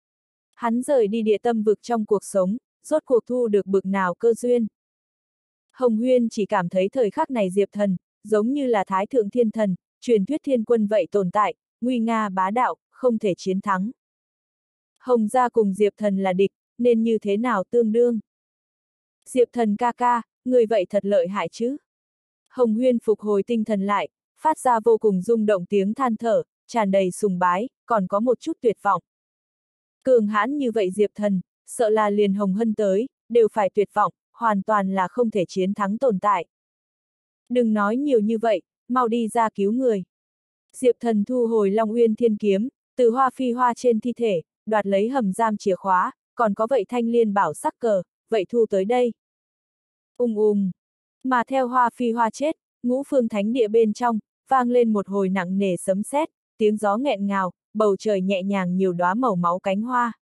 Hắn rời đi địa tâm vực trong cuộc sống, rốt cuộc thu được bực nào cơ duyên? Hồng Huyên chỉ cảm thấy thời khắc này Diệp Thần, giống như là Thái Thượng Thiên Thần, truyền thuyết thiên quân vậy tồn tại, nguy nga bá đạo, không thể chiến thắng. Hồng gia cùng Diệp Thần là địch, nên như thế nào tương đương? Diệp Thần ca ca, người vậy thật lợi hại chứ? Hồng Huyên phục hồi tinh thần lại, phát ra vô cùng rung động tiếng than thở, tràn đầy sùng bái, còn có một chút tuyệt vọng. Cường hãn như vậy Diệp Thần, sợ là liền Hồng Hân tới, đều phải tuyệt vọng, hoàn toàn là không thể chiến thắng tồn tại. Đừng nói nhiều như vậy, mau đi ra cứu người. Diệp Thần thu hồi Long Uyên Thiên Kiếm, từ Hoa Phi Hoa trên thi thể, đoạt lấy hầm giam chìa khóa, còn có vậy thanh liên bảo sắc cờ, vậy thu tới đây. Ung ung. Mà theo Hoa Phi Hoa chết, ngũ phương thánh địa bên trong, vang lên một hồi nặng nề sấm sét, tiếng gió nghẹn ngào, bầu trời nhẹ nhàng nhiều đóa màu máu cánh hoa.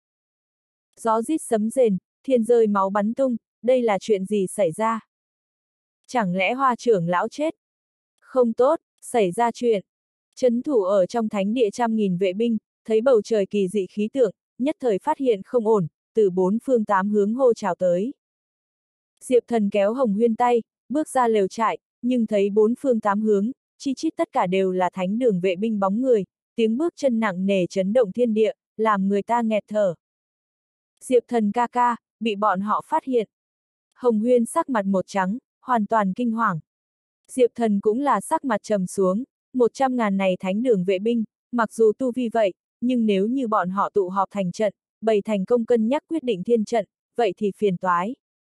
Gió rít sấm rền, thiên rơi máu bắn tung, đây là chuyện gì xảy ra? Chẳng lẽ Hoa trưởng lão chết? Không tốt, xảy ra chuyện. Trấn thủ ở trong thánh địa trăm nghìn vệ binh, thấy bầu trời kỳ dị khí tượng, nhất thời phát hiện không ổn, từ bốn phương tám hướng hô chào tới. Diệp Thần kéo Hồng Huyên tay, bước ra lều trại, nhưng thấy bốn phương tám hướng, chi chít tất cả đều là thánh đường vệ binh bóng người, tiếng bước chân nặng nề chấn động thiên địa, làm người ta nghẹt thở. Diệp Thần ca ca, bị bọn họ phát hiện. Hồng Huyên sắc mặt một trắng, hoàn toàn kinh hoàng. Diệp Thần cũng là sắc mặt trầm xuống, một trăm ngàn này thánh đường vệ binh, mặc dù tu vi vậy, nhưng nếu như bọn họ tụ họp thành trận, bày thành công cân nhắc quyết định thiên trận, vậy thì phiền toái.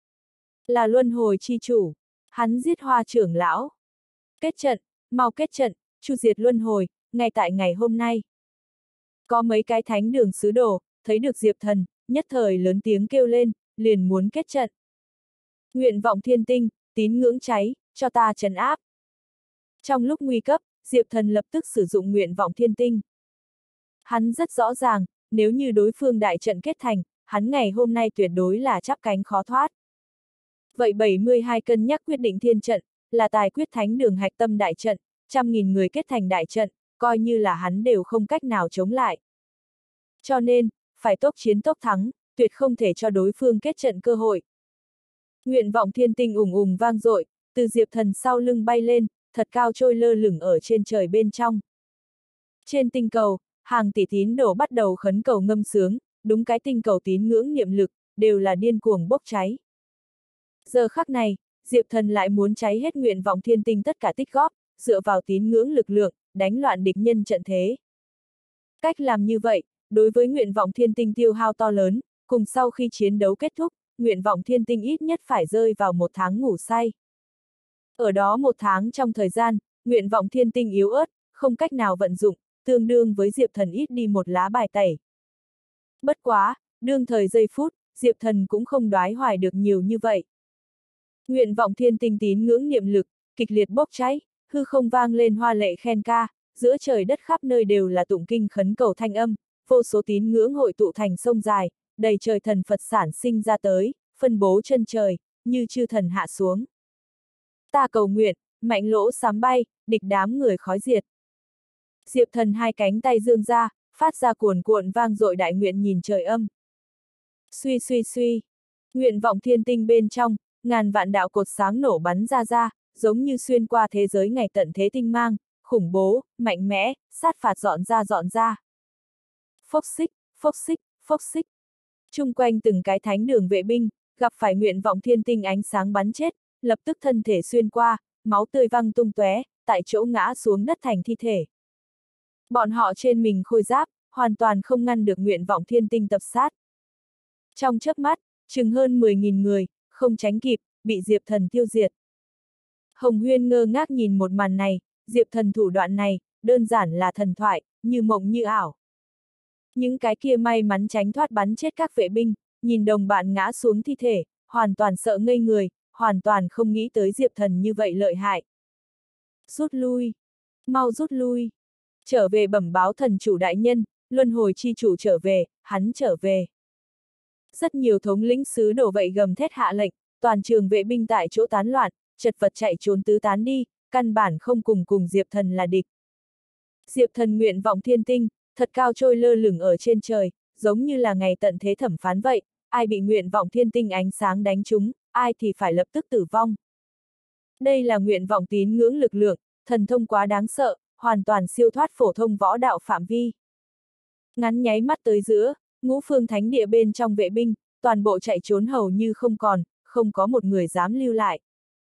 Là luân hồi chi chủ, hắn giết Hoa trưởng lão. Kết trận, mau kết trận, chu diệt luân hồi, ngay tại ngày hôm nay. Có mấy cái thánh đường sứ đồ, thấy được Diệp Thần, nhất thời lớn tiếng kêu lên, liền muốn kết trận. Nguyện vọng thiên tinh, tín ngưỡng cháy, cho ta trấn áp. Trong lúc nguy cấp, Diệp Thần lập tức sử dụng nguyện vọng thiên tinh. Hắn rất rõ ràng, nếu như đối phương đại trận kết thành, hắn ngày hôm nay tuyệt đối là chắp cánh khó thoát. Vậy bảy mươi hai cân nhắc quyết định thiên trận, là tài quyết thánh đường hạch tâm đại trận, trăm nghìn người kết thành đại trận, coi như là hắn đều không cách nào chống lại. Cho nên, phải tốc chiến tốc thắng, tuyệt không thể cho đối phương kết trận cơ hội. Nguyện vọng thiên tinh ùng ùng vang dội, từ Diệp Thần sau lưng bay lên, thật cao trôi lơ lửng ở trên trời bên trong. Trên tinh cầu, hàng tỷ tín đồ bắt đầu khấn cầu ngâm sướng, đúng cái tinh cầu tín ngưỡng niệm lực, đều là điên cuồng bốc cháy. Giờ khắc này, Diệp Thần lại muốn cháy hết nguyện vọng thiên tinh tất cả tích góp, dựa vào tín ngưỡng lực lượng, đánh loạn địch nhân trận thế. Cách làm như vậy, đối với nguyện vọng thiên tinh tiêu hao to lớn, cùng sau khi chiến đấu kết thúc, nguyện vọng thiên tinh ít nhất phải rơi vào một tháng ngủ say. Ở đó một tháng trong thời gian, nguyện vọng thiên tinh yếu ớt, không cách nào vận dụng, tương đương với Diệp Thần ít đi một lá bài tẩy. Bất quá, đương thời giây phút, Diệp Thần cũng không đoái hoài được nhiều như vậy. Nguyện vọng thiên tinh tín ngưỡng niệm lực, kịch liệt bốc cháy, hư không vang lên hoa lệ khen ca, giữa trời đất khắp nơi đều là tụng kinh khấn cầu thanh âm, vô số tín ngưỡng hội tụ thành sông dài, đầy trời thần Phật sản sinh ra tới, phân bố chân trời, như chư thần hạ xuống. Ta cầu nguyện, mạnh lỗ sám bay, địch đám người khói diệt. Diệp Thần hai cánh tay dương ra, phát ra cuồn cuộn vang dội đại nguyện nhìn trời âm. Suy suy suy, nguyện vọng thiên tinh bên trong, ngàn vạn đạo cột sáng nổ bắn ra ra, giống như xuyên qua thế giới ngày tận thế tinh mang, khủng bố, mạnh mẽ, sát phạt dọn ra dọn ra. Phốc xích, phốc xích, phốc xích. Chung quanh từng cái thánh đường vệ binh, gặp phải nguyện vọng thiên tinh ánh sáng bắn chết, lập tức thân thể xuyên qua, máu tươi văng tung tóe, tại chỗ ngã xuống đất thành thi thể. Bọn họ trên mình khôi giáp, hoàn toàn không ngăn được nguyện vọng thiên tinh tập sát. Trong chớp mắt, chừng hơn mười nghìn người, không tránh kịp, bị Diệp Thần tiêu diệt. Hồng Huyên ngơ ngác nhìn một màn này, Diệp Thần thủ đoạn này, đơn giản là thần thoại, như mộng như ảo. Những cái kia may mắn tránh thoát bắn chết các vệ binh, nhìn đồng bạn ngã xuống thi thể, hoàn toàn sợ ngây người, hoàn toàn không nghĩ tới Diệp Thần như vậy lợi hại. Rút lui! Mau rút lui! Trở về bẩm báo thần chủ đại nhân, luân hồi chi chủ trở về, hắn trở về. Rất nhiều thống lĩnh sứ đổ vậy gầm thét hạ lệnh, toàn trường vệ binh tại chỗ tán loạn, chật vật chạy trốn tứ tán đi, căn bản không cùng cùng Diệp Thần là địch. Diệp Thần nguyện vọng thiên tinh, thật cao trôi lơ lửng ở trên trời, giống như là ngày tận thế thẩm phán vậy, ai bị nguyện vọng thiên tinh ánh sáng đánh trúng, ai thì phải lập tức tử vong. Đây là nguyện vọng tín ngưỡng lực lượng, thần thông quá đáng sợ, hoàn toàn siêu thoát phổ thông võ đạo phạm vi. Ngắn nháy mắt tới giữa, ngũ phương thánh địa bên trong vệ binh, toàn bộ chạy trốn hầu như không còn, không có một người dám lưu lại.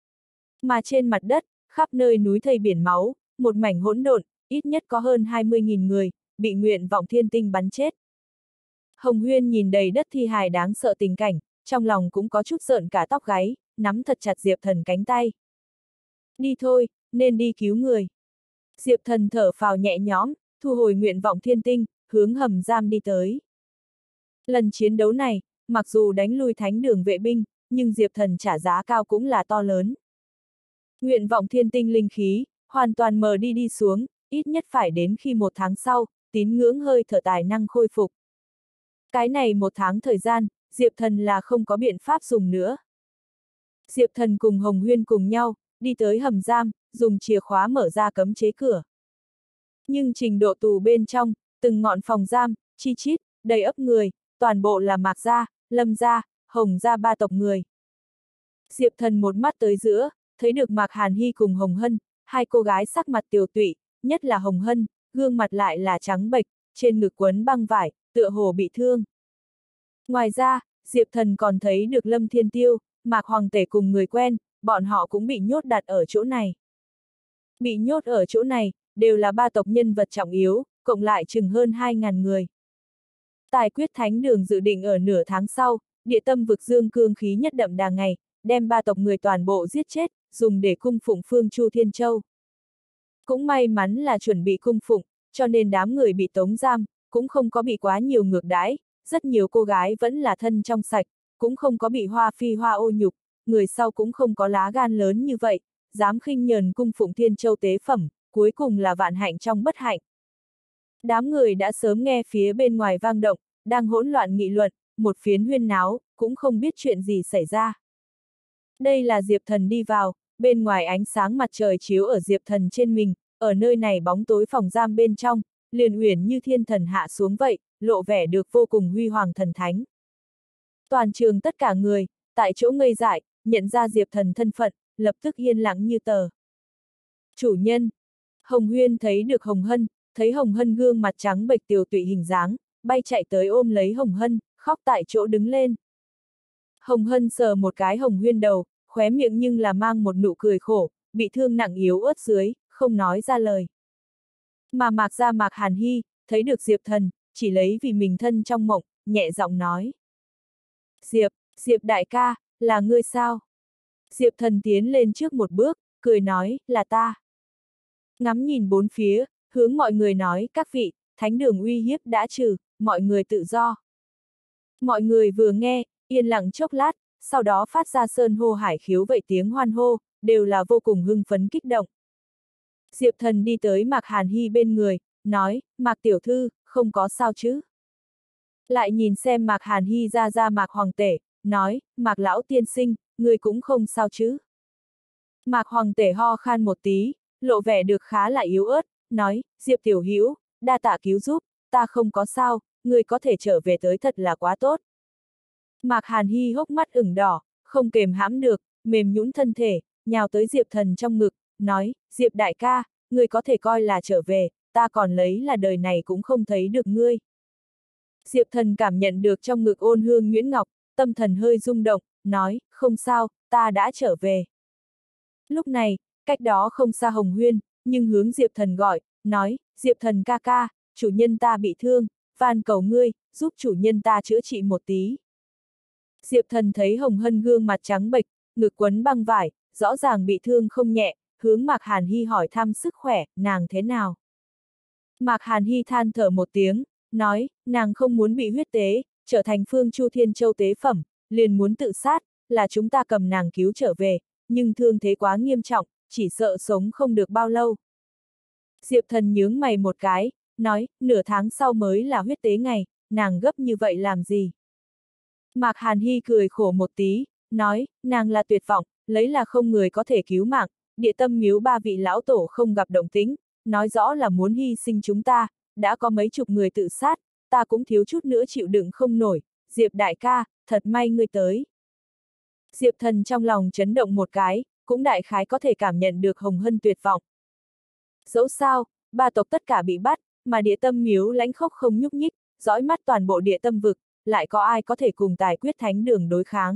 Mà trên mặt đất, khắp nơi núi thây biển máu, một mảnh hỗn độn, ít nhất có hơn hai mươi nghìn người, bị nguyện vọng thiên tinh bắn chết. Hồng Huyên nhìn đầy đất thi hài đáng sợ tình cảnh, trong lòng cũng có chút rợn cả tóc gáy, nắm thật chặt Diệp Thần cánh tay. Đi thôi, nên đi cứu người. Diệp Thần thở phào nhẹ nhõm, thu hồi nguyện vọng thiên tinh, hướng hầm giam đi tới. Lần chiến đấu này, mặc dù đánh lui thánh đường vệ binh, nhưng Diệp Thần trả giá cao cũng là to lớn. Nguyện vọng thiên tinh linh khí, hoàn toàn mờ đi đi xuống, ít nhất phải đến khi một tháng sau, tín ngưỡng hơi thở tài năng khôi phục. Cái này một tháng thời gian, Diệp Thần là không có biện pháp dùng nữa. Diệp Thần cùng Hồng Huyên cùng nhau, đi tới hầm giam, dùng chìa khóa mở ra cấm chế cửa. Nhưng trình độ tù bên trong, từng ngọn phòng giam, chi chít, đầy ấp người, toàn bộ là Mạc gia, Lâm gia, Hồng gia ba tộc người. Diệp Thần một mắt tới giữa, thấy được Mạc Hàn Hy cùng Hồng Hân, hai cô gái sắc mặt tiều tụy, nhất là Hồng Hân, gương mặt lại là trắng bệch, trên ngực quấn băng vải, tựa hồ bị thương. Ngoài ra, Diệp Thần còn thấy được Lâm Thiên Tiêu, Mạc Hoàng Tể cùng người quen, bọn họ cũng bị nhốt đặt ở chỗ này. Bị nhốt ở chỗ này, đều là ba tộc nhân vật trọng yếu, cộng lại chừng hơn hai ngàn người. Tài quyết thánh đường dự định ở nửa tháng sau, địa tâm vực dương cương khí nhất đậm đà ngày, đem ba tộc người toàn bộ giết chết, dùng để cung phụng Phương Chu Thiên Châu. Cũng may mắn là chuẩn bị cung phụng, cho nên đám người bị tống giam, cũng không có bị quá nhiều ngược đãi, rất nhiều cô gái vẫn là thân trong sạch, cũng không có bị hoa phi hoa ô nhục, người sau cũng không có lá gan lớn như vậy, dám khinh nhờn cung phụng Thiên Châu tế phẩm, cuối cùng là vạn hạnh trong bất hạnh. Đám người đã sớm nghe phía bên ngoài vang động, đang hỗn loạn nghị luận, một phiến huyên náo, cũng không biết chuyện gì xảy ra. Đây là Diệp Thần đi vào, bên ngoài ánh sáng mặt trời chiếu ở Diệp Thần trên mình, ở nơi này bóng tối phòng giam bên trong, liền uyển như thiên thần hạ xuống vậy, lộ vẻ được vô cùng huy hoàng thần thánh. Toàn trường tất cả người, tại chỗ ngây dại, nhận ra Diệp Thần thân phận, lập tức yên lặng như tờ. Chủ nhân! Hồng Huyên thấy được Hồng Hân, thấy Hồng Hân gương mặt trắng bệch tiều tụy hình dáng, bay chạy tới ôm lấy Hồng Hân, khóc tại chỗ đứng lên. Hồng Hân sờ một cái Hồng Huyên đầu, khóe miệng nhưng là mang một nụ cười khổ, bị thương nặng yếu ớt dưới, không nói ra lời. Mà Mạc gia Mạc Hàn Hy, thấy được Diệp Thần, chỉ lấy vì mình thân trong mộng, nhẹ giọng nói. Diệp, Diệp đại ca, là ngươi sao? Diệp Thần tiến lên trước một bước, cười nói, là ta. Ngắm nhìn bốn phía, hướng mọi người nói, các vị, thánh đường uy hiếp đã trừ, mọi người tự do. Mọi người vừa nghe, yên lặng chốc lát, sau đó phát ra sơn hô hải khiếu vậy tiếng hoan hô, đều là vô cùng hưng phấn kích động. Diệp Thần đi tới Mạc Hàn Hy bên người, nói, Mạc tiểu thư, không có sao chứ. Lại nhìn xem Mạc Hàn Hy ra ra Mạc Hoàng Tể, nói, Mạc lão tiên sinh, người cũng không sao chứ. Mạc Hoàng Tể ho khan một tí, lộ vẻ được khá là yếu ớt, nói, Diệp tiểu hữu, đa tạ cứu giúp, ta không có sao, người có thể trở về tới thật là quá tốt. Mạc Hàn Hy hốc mắt ửng đỏ, không kềm hãm được, mềm nhũn thân thể, nhào tới Diệp Thần trong ngực, nói, Diệp đại ca, người có thể coi là trở về, ta còn lấy là đời này cũng không thấy được ngươi. Diệp Thần cảm nhận được trong ngực ôn hương nhuyễn ngọc, tâm thần hơi rung động, nói, không sao, ta đã trở về. Lúc này, cách đó không xa Hồng Huyên, nhưng hướng Diệp Thần gọi, nói, Diệp Thần ca ca, chủ nhân ta bị thương, van cầu ngươi, giúp chủ nhân ta chữa trị một tí. Diệp Thần thấy Hồng Hân gương mặt trắng bệch, ngực quấn băng vải, rõ ràng bị thương không nhẹ, hướng Mạc Hàn Hy hỏi thăm sức khỏe, nàng thế nào. Mạc Hàn Hy than thở một tiếng, nói, nàng không muốn bị huyết tế, trở thành Phương Chu Thiên Châu tế phẩm, liền muốn tự sát, là chúng ta cầm nàng cứu trở về, nhưng thương thế quá nghiêm trọng, chỉ sợ sống không được bao lâu. Diệp Thần nhướng mày một cái, nói, nửa tháng sau mới là huyết tế ngày, nàng gấp như vậy làm gì? Mạc Hàn Hy cười khổ một tí, nói, nàng là tuyệt vọng, lấy là không người có thể cứu mạng, địa tâm miếu ba vị lão tổ không gặp động tĩnh, nói rõ là muốn hy sinh chúng ta, đã có mấy chục người tự sát, ta cũng thiếu chút nữa chịu đựng không nổi, Diệp đại ca, thật may ngươi tới. Diệp Thần trong lòng chấn động một cái, cũng đại khái có thể cảm nhận được Hồng Hân tuyệt vọng. Dẫu sao, ba tộc tất cả bị bắt, mà địa tâm miếu lãnh khốc không nhúc nhích, dõi mắt toàn bộ địa tâm vực, lại có ai có thể cùng tài quyết thánh đường đối kháng.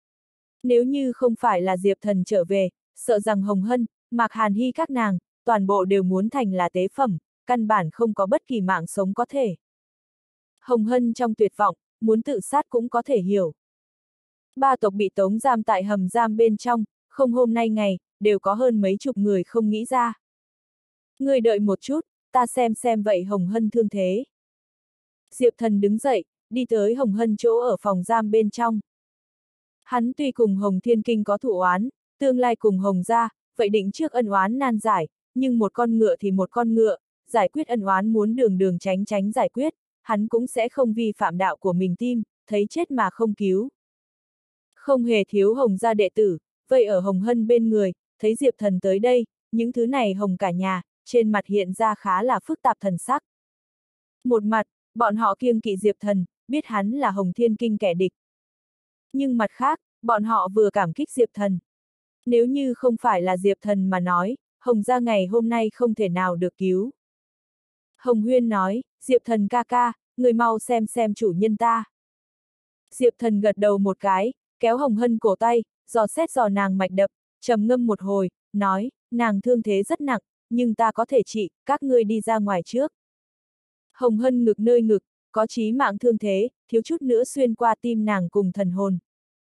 Nếu như không phải là Diệp Thần trở về, sợ rằng Hồng Hân, Mạc Hàn Hy các nàng, toàn bộ đều muốn thành là tế phẩm, căn bản không có bất kỳ mạng sống có thể. Hồng Hân trong tuyệt vọng, muốn tự sát cũng có thể hiểu. Ba tộc bị tống giam tại hầm giam bên trong, không hôm nay ngày, đều có hơn mấy chục người không nghĩ ra. Người đợi một chút, ta xem xem vậy Hồng Hân thương thế. Diệp Thần đứng dậy, đi tới Hồng Hân chỗ ở phòng giam bên trong. Hắn tuy cùng Hồng Thiên Kinh có thù oán, tương lai cùng Hồng gia, vậy định trước ân oán nan giải, nhưng một con ngựa thì một con ngựa, giải quyết ân oán muốn đường đường tránh tránh giải quyết, hắn cũng sẽ không vi phạm đạo của mình tim, thấy chết mà không cứu. Không hề thiếu Hồng gia đệ tử, vậy ở Hồng Hân bên người, thấy Diệp Thần tới đây, những thứ này Hồng cả nhà, trên mặt hiện ra khá là phức tạp thần sắc. Một mặt, bọn họ kiêng kỵ Diệp Thần, biết hắn là Hồng Thiên Kinh kẻ địch. Nhưng mặt khác, bọn họ vừa cảm kích Diệp Thần. Nếu như không phải là Diệp Thần mà nói, Hồng gia ngày hôm nay không thể nào được cứu. Hồng Huyên nói, Diệp Thần ca ca, người mau xem xem chủ nhân ta. Diệp Thần gật đầu một cái, kéo Hồng Hân cổ tay, dò xét dò nàng mạch đập, trầm ngâm một hồi, nói, nàng thương thế rất nặng, nhưng ta có thể trị, các ngươi đi ra ngoài trước. Hồng Hân ngực nơi ngực, có chí mạng thương thế, thiếu chút nữa xuyên qua tim nàng cùng thần hồn.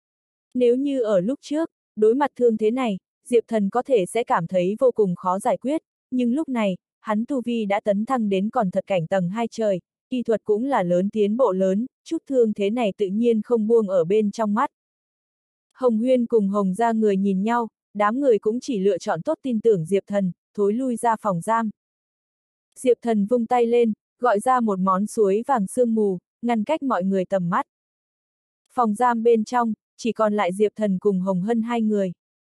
Nếu như ở lúc trước, đối mặt thương thế này, Diệp Thần có thể sẽ cảm thấy vô cùng khó giải quyết, nhưng lúc này, hắn tu vi đã tấn thăng đến còn thật cảnh tầng hai trời, y thuật cũng là lớn tiến bộ lớn, chút thương thế này tự nhiên không buông ở bên trong mắt. Hồng Huyên cùng Hồng gia người nhìn nhau, đám người cũng chỉ lựa chọn tốt tin tưởng Diệp Thần, thối lui ra phòng giam. Diệp Thần vung tay lên, gọi ra một món suối vàng sương mù, ngăn cách mọi người tầm mắt. Phòng giam bên trong, chỉ còn lại Diệp Thần cùng Hồng Hân hai người.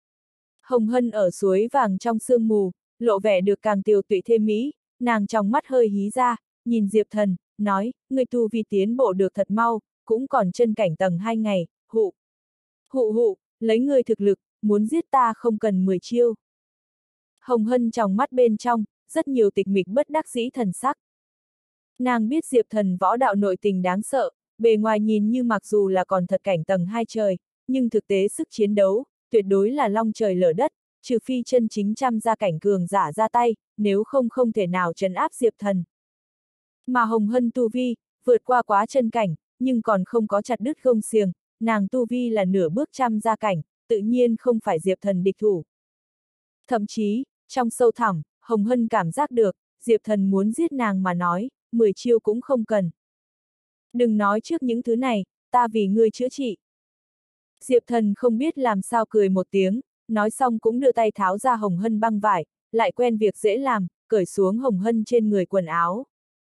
Hồng Hân ở suối vàng trong sương mù, lộ vẻ được càng tiều tụy thêm mỹ, nàng trong mắt hơi hí ra, nhìn Diệp Thần, nói, người tu vi tiến bộ được thật mau, cũng còn chân cảnh tầng hai ngày, hụ. Hụ hụ, lấy người thực lực, muốn giết ta không cần mười chiêu. Hồng Hân trong mắt bên trong, rất nhiều tịch mịch bất đắc dĩ thần sắc. Nàng biết Diệp Thần võ đạo nội tình đáng sợ, bề ngoài nhìn như mặc dù là còn thật cảnh tầng hai trời, nhưng thực tế sức chiến đấu, tuyệt đối là long trời lở đất, trừ phi chân chính trăm gia cảnh cường giả ra tay, nếu không không thể nào trấn áp Diệp Thần. Mà Hồng Hân tu vi, vượt qua quá chân cảnh, nhưng còn không có chặt đứt gông xiềng, nàng tu vi là nửa bước trăm gia cảnh, tự nhiên không phải Diệp Thần địch thủ. Thậm chí, trong sâu thẳm, Hồng Hân cảm giác được, Diệp Thần muốn giết nàng mà nói, mười chiêu cũng không cần. Đừng nói trước những thứ này, ta vì ngươi chữa trị. Diệp Thần không biết làm sao cười một tiếng, nói xong cũng đưa tay tháo ra Hồng Hân băng vải, lại quen việc dễ làm, cởi xuống Hồng Hân trên người quần áo.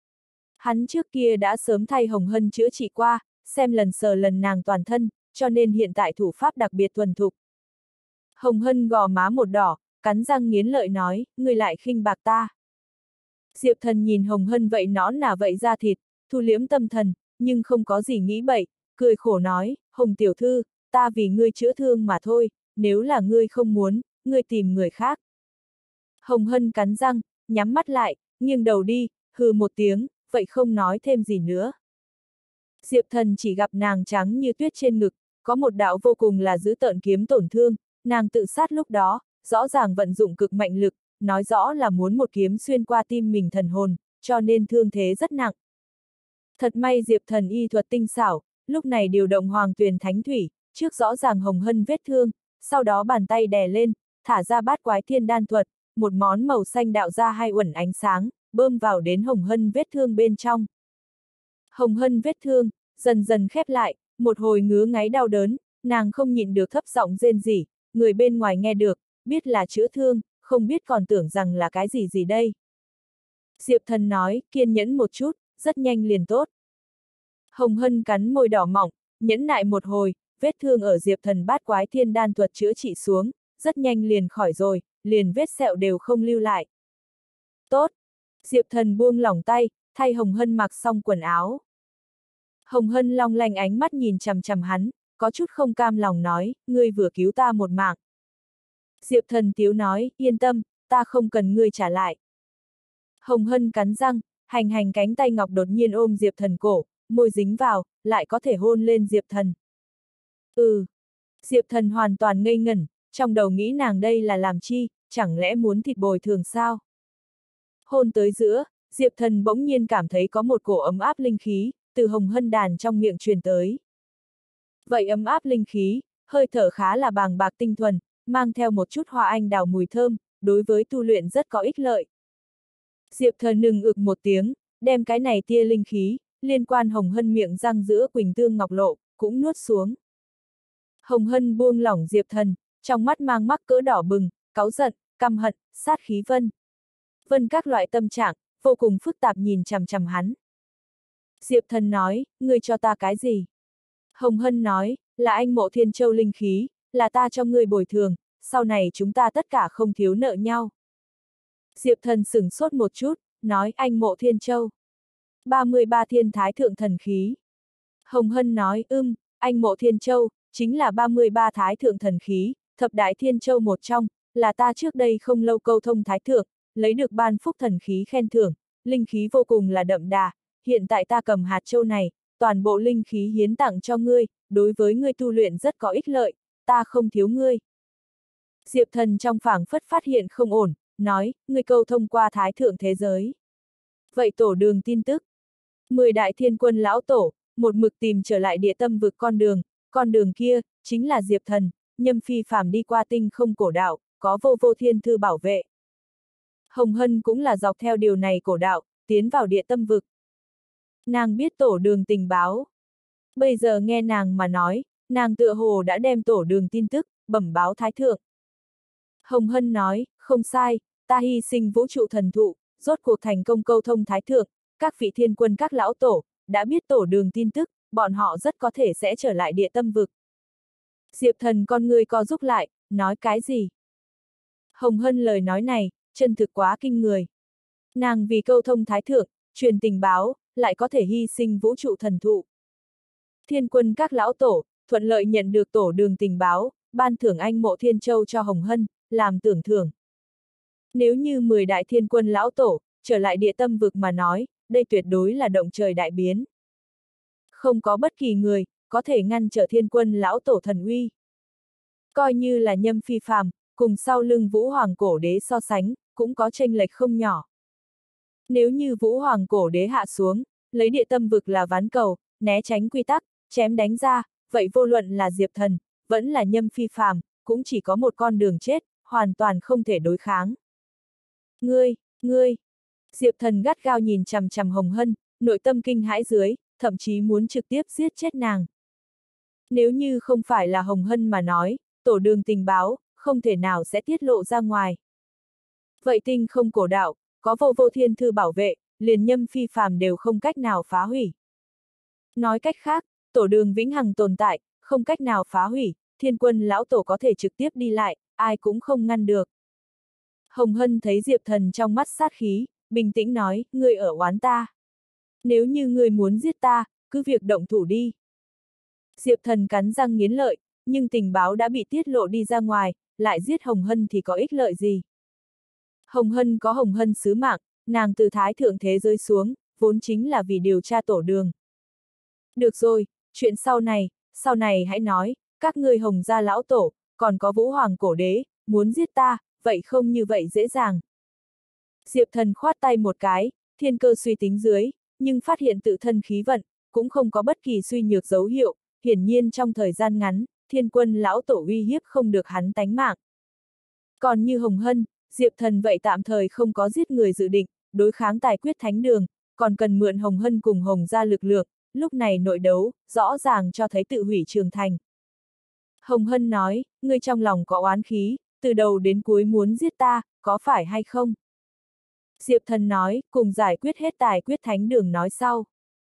Hắn trước kia đã sớm thay Hồng Hân chữa trị qua, xem lần sờ lần nàng toàn thân, cho nên hiện tại thủ pháp đặc biệt thuần thục. Hồng Hân gò má một đỏ, cắn răng nghiến lợi nói, ngươi lại khinh bạc ta. Diệp Thần nhìn Hồng Hân vậy nõn nà vậy ra thịt, thu liếm tâm thần, nhưng không có gì nghĩ bậy, cười khổ nói, Hồng tiểu thư, ta vì ngươi chữa thương mà thôi, nếu là ngươi không muốn, ngươi tìm người khác. Hồng Hân cắn răng, nhắm mắt lại, nghiêng đầu đi, hừ một tiếng, vậy không nói thêm gì nữa. Diệp Thần chỉ gặp nàng trắng như tuyết trên ngực, có một đạo vô cùng là dữ tợn kiếm tổn thương, nàng tự sát lúc đó, rõ ràng vận dụng cực mạnh lực, nói rõ là muốn một kiếm xuyên qua tim mình thần hồn, cho nên thương thế rất nặng. Thật may Diệp Thần y thuật tinh xảo, lúc này điều động Hoàng Tuyền Thánh Thủy, trước rõ ràng Hồng Hân vết thương, sau đó bàn tay đè lên, thả ra bát quái thiên đan thuật, một món màu xanh đạo ra hai uẩn ánh sáng, bơm vào đến Hồng Hân vết thương bên trong. Hồng Hân vết thương, dần dần khép lại, một hồi ngứa ngáy đau đớn, nàng không nhịn được thấp giọng rên rỉ, người bên ngoài nghe được, biết là chữa thương, không biết còn tưởng rằng là cái gì gì đây. Diệp Thần nói, kiên nhẫn một chút, rất nhanh liền tốt. Hồng Hân cắn môi đỏ mỏng, nhẫn nại một hồi, vết thương ở Diệp Thần bát quái thiên đan thuật chữa trị xuống, rất nhanh liền khỏi rồi, liền vết sẹo đều không lưu lại. Tốt! Diệp Thần buông lỏng tay, thay Hồng Hân mặc xong quần áo. Hồng Hân long lanh ánh mắt nhìn chằm chằm hắn, có chút không cam lòng nói, ngươi vừa cứu ta một mạng. Diệp Thần tiếu nói, yên tâm, ta không cần ngươi trả lại. Hồng Hân cắn răng, hành hành cánh tay ngọc đột nhiên ôm Diệp Thần cổ, môi dính vào, lại có thể hôn lên Diệp Thần. Ừ. Diệp Thần hoàn toàn ngây ngẩn, trong đầu nghĩ nàng đây là làm chi, chẳng lẽ muốn thịt bồi thường sao? Hôn tới giữa, Diệp Thần bỗng nhiên cảm thấy có một cổ ấm áp linh khí, từ Hồng Hân đàn trong miệng truyền tới. Vậy ấm áp linh khí, hơi thở khá là bàng bạc tinh thuần, mang theo một chút hoa anh đào mùi thơm, đối với tu luyện rất có ích lợi. Diệp Thần nừng ực một tiếng, đem cái này tia linh khí, liên quan Hồng Hân miệng răng giữa quỳnh tương ngọc lộ, cũng nuốt xuống. Hồng Hân buông lỏng Diệp Thần, trong mắt mang mắc cỡ đỏ bừng, cáu giận, căm hận, sát khí vân. Vân các loại tâm trạng, vô cùng phức tạp nhìn chằm chằm hắn. Diệp Thần nói, ngươi cho ta cái gì? Hồng Hân nói, là anh Mộ Thiên Châu linh khí, là ta cho ngươi bồi thường, sau này chúng ta tất cả không thiếu nợ nhau. Diệp Thần sửng sốt một chút, nói anh Mộ Thiên Châu. ba mươi ba thiên thái thượng thần khí. Hồng Hân nói, ưm, anh Mộ Thiên Châu, chính là ba mươi ba thái thượng thần khí, thập đại thiên châu một trong, là ta trước đây không lâu câu thông thái thượng, lấy được ban phúc thần khí khen thưởng, linh khí vô cùng là đậm đà, hiện tại ta cầm hạt châu này, toàn bộ linh khí hiến tặng cho ngươi, đối với ngươi tu luyện rất có ích lợi, ta không thiếu ngươi. Diệp Thần trong phảng phất phát hiện không ổn, nói, ngươi câu thông qua thái thượng thế giới. Vậy tổ đường tin tức. Mười đại thiên quân lão tổ, một mực tìm trở lại địa tâm vực con đường, con đường kia, chính là Diệp Thần, nhâm phi phàm đi qua tinh không cổ đạo, có vô vô thiên thư bảo vệ. Hồng Hân cũng là dọc theo điều này cổ đạo, tiến vào địa tâm vực. Nàng biết tổ đường tình báo. Bây giờ nghe nàng mà nói, nàng tựa hồ đã đem tổ đường tin tức, bẩm báo thái thượng. Hồng Hân nói, không sai, ta hy sinh vũ trụ thần thụ, rốt cuộc thành công câu thông thái thượng, các vị thiên quân các lão tổ, đã biết tổ đường tin tức, bọn họ rất có thể sẽ trở lại địa tâm vực. Diệp Thần con người co rút lại, nói cái gì? Hồng Hân lời nói này, chân thực quá kinh người. Nàng vì câu thông thái thượng, truyền tình báo, lại có thể hy sinh vũ trụ thần thụ. Thiên quân các lão tổ, thuận lợi nhận được tổ đường tình báo, ban thưởng anh Mộ Thiên Châu cho Hồng Hân, làm tưởng thưởng. Nếu như mười đại thiên quân lão tổ, trở lại địa tâm vực mà nói, đây tuyệt đối là động trời đại biến. Không có bất kỳ người, có thể ngăn trở thiên quân lão tổ thần uy. Coi như là nhâm phi phàm, cùng sau lưng Vũ Hoàng cổ đế so sánh, cũng có chênh lệch không nhỏ. Nếu như Vũ Hoàng cổ đế hạ xuống, lấy địa tâm vực là ván cầu, né tránh quy tắc, chém đánh ra, vậy vô luận là Diệp Thần, vẫn là nhâm phi phàm, cũng chỉ có một con đường chết, hoàn toàn không thể đối kháng. Ngươi, ngươi! Diệp Thần gắt gao nhìn chằm chằm Hồng Hân, nội tâm kinh hãi dưới, thậm chí muốn trực tiếp giết chết nàng. Nếu như không phải là Hồng Hân mà nói, tổ đường tình báo, không thể nào sẽ tiết lộ ra ngoài. Vậy tinh không cổ đạo, có vô vô thiên thư bảo vệ, liền nhâm phi phàm đều không cách nào phá hủy. Nói cách khác, tổ đường vĩnh hằng tồn tại, không cách nào phá hủy, thiên quân lão tổ có thể trực tiếp đi lại, ai cũng không ngăn được. Hồng Hân thấy Diệp Thần trong mắt sát khí, bình tĩnh nói, ngươi ở oán ta. Nếu như ngươi muốn giết ta, cứ việc động thủ đi. Diệp Thần cắn răng nghiến lợi, nhưng tình báo đã bị tiết lộ đi ra ngoài, lại giết Hồng Hân thì có ích lợi gì? Hồng Hân có Hồng Hân sứ mạng, nàng từ thái thượng thế rơi xuống, vốn chính là vì điều tra tổ đường. Được rồi, chuyện sau này, sau này hãy nói, các ngươi Hồng gia lão tổ, còn có Vũ Hoàng cổ đế, muốn giết ta, vậy không như vậy dễ dàng. Diệp Thần khoát tay một cái, thiên cơ suy tính dưới, nhưng phát hiện tự thân khí vận, cũng không có bất kỳ suy nhược dấu hiệu, hiển nhiên trong thời gian ngắn, Thiên Quân lão tổ uy hiếp không được hắn tánh mạng. Còn như Hồng Hân, Diệp Thần vậy tạm thời không có giết người dự định, đối kháng tài quyết thánh đường, còn cần mượn Hồng Hân cùng Hồng gia lực lượng, lúc này nội đấu, rõ ràng cho thấy tự hủy trường thành. Hồng Hân nói, ngươi trong lòng có oán khí, từ đầu đến cuối muốn giết ta, có phải hay không? Diệp Thần nói, cùng giải quyết hết tài quyết thánh đường nói sau.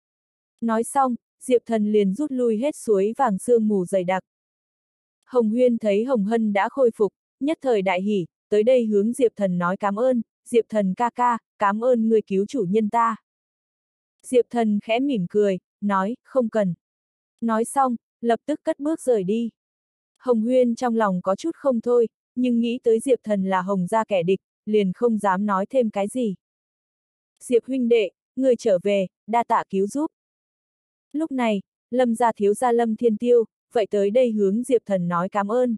Nói xong, Diệp Thần liền rút lui hết suối vàng sương mù dày đặc. Hồng Huyên thấy Hồng Hân đã khôi phục, nhất thời đại hỉ, tới đây hướng Diệp Thần nói cảm ơn, Diệp Thần ca ca, cảm ơn người cứu chủ nhân ta. Diệp Thần khẽ mỉm cười, nói, không cần. Nói xong, lập tức cất bước rời đi. Hồng Huyên trong lòng có chút không thôi, nhưng nghĩ tới Diệp Thần là Hồng gia kẻ địch, liền không dám nói thêm cái gì. Diệp huynh đệ, người trở về, đa tạ cứu giúp. Lúc này, Lâm gia thiếu gia Lâm Thiên Tiêu, vậy tới đây hướng Diệp Thần nói cảm ơn.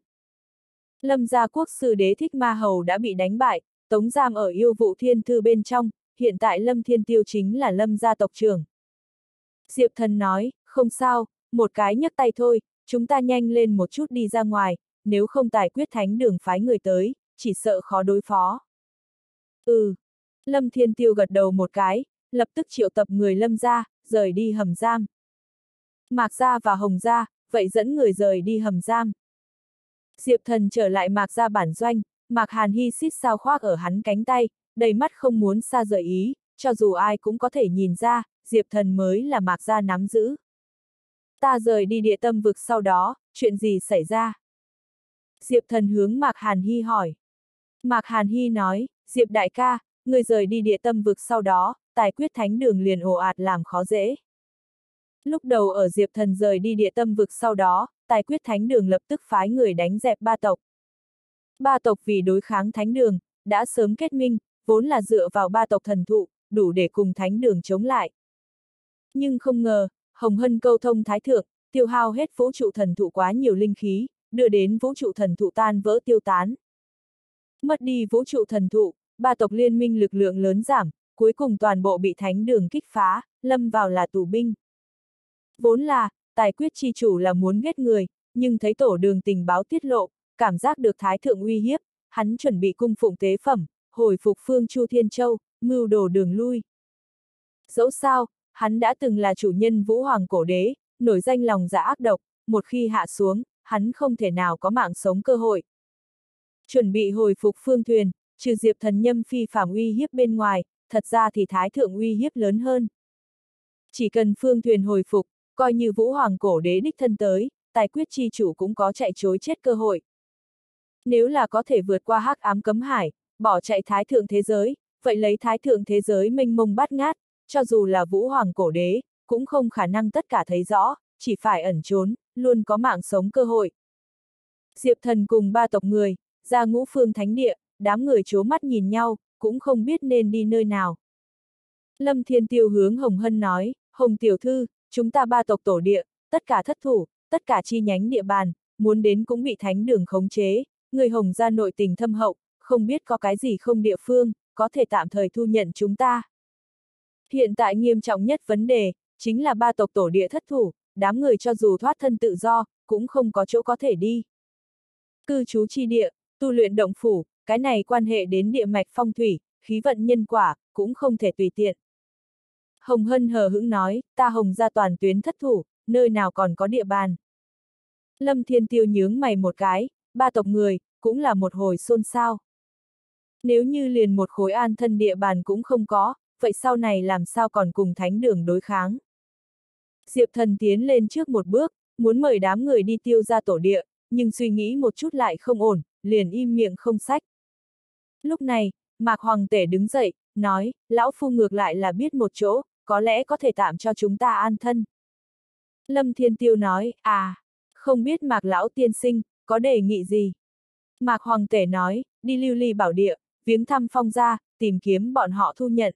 Lâm gia quốc sư Đế Thích Ma Hầu đã bị đánh bại, tống giam ở yêu vụ thiên thư bên trong, hiện tại Lâm Thiên Tiêu chính là Lâm gia tộc trưởng. Diệp Thần nói, không sao, một cái nhấc tay thôi, chúng ta nhanh lên một chút đi ra ngoài, nếu không tài quyết thánh đường phái người tới, chỉ sợ khó đối phó. Ừ. Lâm Thiên Tiêu gật đầu một cái, lập tức triệu tập người Lâm gia, rời đi hầm giam. Mạc gia và Hồng gia, vậy dẫn người rời đi hầm giam. Diệp Thần trở lại Mạc gia bản doanh, Mạc Hàn Hy xít sao khoác ở hắn cánh tay, đầy mắt không muốn xa rời ý, cho dù ai cũng có thể nhìn ra, Diệp Thần mới là Mạc gia nắm giữ. Ta rời đi địa tâm vực sau đó, chuyện gì xảy ra? Diệp Thần hướng Mạc Hàn Hy hỏi. Mạc Hàn Hy nói, Diệp đại ca, người rời đi địa tâm vực sau đó, tài quyết thánh đường liền ồ ạt làm khó dễ. Lúc đầu ở Diệp Thần rời đi địa tâm vực sau đó, tài quyết thánh đường lập tức phái người đánh dẹp ba tộc. Ba tộc vì đối kháng thánh đường, đã sớm kết minh, vốn là dựa vào ba tộc thần thụ, đủ để cùng thánh đường chống lại. Nhưng không ngờ, Hồng Hân câu thông thái thượng, tiêu hao hết vũ trụ thần thụ quá nhiều linh khí, đưa đến vũ trụ thần thụ tan vỡ tiêu tán. Mất đi vũ trụ thần thụ, ba tộc liên minh lực lượng lớn giảm, cuối cùng toàn bộ bị thánh đường kích phá, lâm vào là tù binh. Vốn là, tài quyết chi chủ là muốn ghét người, nhưng thấy tổ đường tình báo tiết lộ, cảm giác được thái thượng uy hiếp, hắn chuẩn bị cung phụng tế phẩm, hồi phục phương Chu Thiên Châu, mưu đồ đường lui. Dẫu sao, hắn đã từng là chủ nhân Vũ Hoàng cổ đế, nổi danh lòng dạ ác độc, một khi hạ xuống, hắn không thể nào có mạng sống cơ hội. Chuẩn bị hồi phục phương thuyền, trừ Diệp Thần nhâm phi phàm uy hiếp bên ngoài, thật ra thì thái thượng uy hiếp lớn hơn. Chỉ cần phương thuyền hồi phục, coi như Vũ Hoàng cổ đế đích thân tới, tài quyết chi chủ cũng có chạy trối chết cơ hội. Nếu là có thể vượt qua hắc ám cấm hải, bỏ chạy thái thượng thế giới, vậy lấy thái thượng thế giới mênh mông bát ngát, cho dù là Vũ Hoàng cổ đế, cũng không khả năng tất cả thấy rõ, chỉ phải ẩn trốn, luôn có mạng sống cơ hội. Diệp Thần cùng ba tộc người, ra ngũ phương thánh địa, đám người trố mắt nhìn nhau, cũng không biết nên đi nơi nào. Lâm Thiên Tiêu hướng Hồng Hân nói, Hồng tiểu thư, chúng ta ba tộc tổ địa, tất cả thất thủ, tất cả chi nhánh địa bàn, muốn đến cũng bị thánh đường khống chế, người Hồng gia nội tình thâm hậu, không biết có cái gì không địa phương, có thể tạm thời thu nhận chúng ta. Hiện tại nghiêm trọng nhất vấn đề, chính là ba tộc tổ địa thất thủ, đám người cho dù thoát thân tự do, cũng không có chỗ có thể đi. Cư trú chi địa, tu luyện động phủ, cái này quan hệ đến địa mạch phong thủy, khí vận nhân quả, cũng không thể tùy tiện. Hồng Hân hờ hững nói, ta Hồng gia toàn tuyến thất thủ, nơi nào còn có địa bàn. Lâm Thiên Tiêu nhướng mày một cái, ba tộc người, cũng là một hồi xôn xao. Nếu như liền một khối an thân địa bàn cũng không có, vậy sau này làm sao còn cùng thánh đường đối kháng. Diệp Thần tiến lên trước một bước, muốn mời đám người đi tiêu ra tổ địa, nhưng suy nghĩ một chút lại không ổn, liền im miệng không sách. Lúc này, Mạc Hoàng Tể đứng dậy, nói, lão phu ngược lại là biết một chỗ, có lẽ có thể tạm cho chúng ta an thân. Lâm Thiên Tiêu nói, à, không biết Mạc lão tiên sinh, có đề nghị gì? Mạc Hoàng Tể nói, đi lưu ly bảo địa, viếng thăm Phong gia, tìm kiếm bọn họ thu nhận.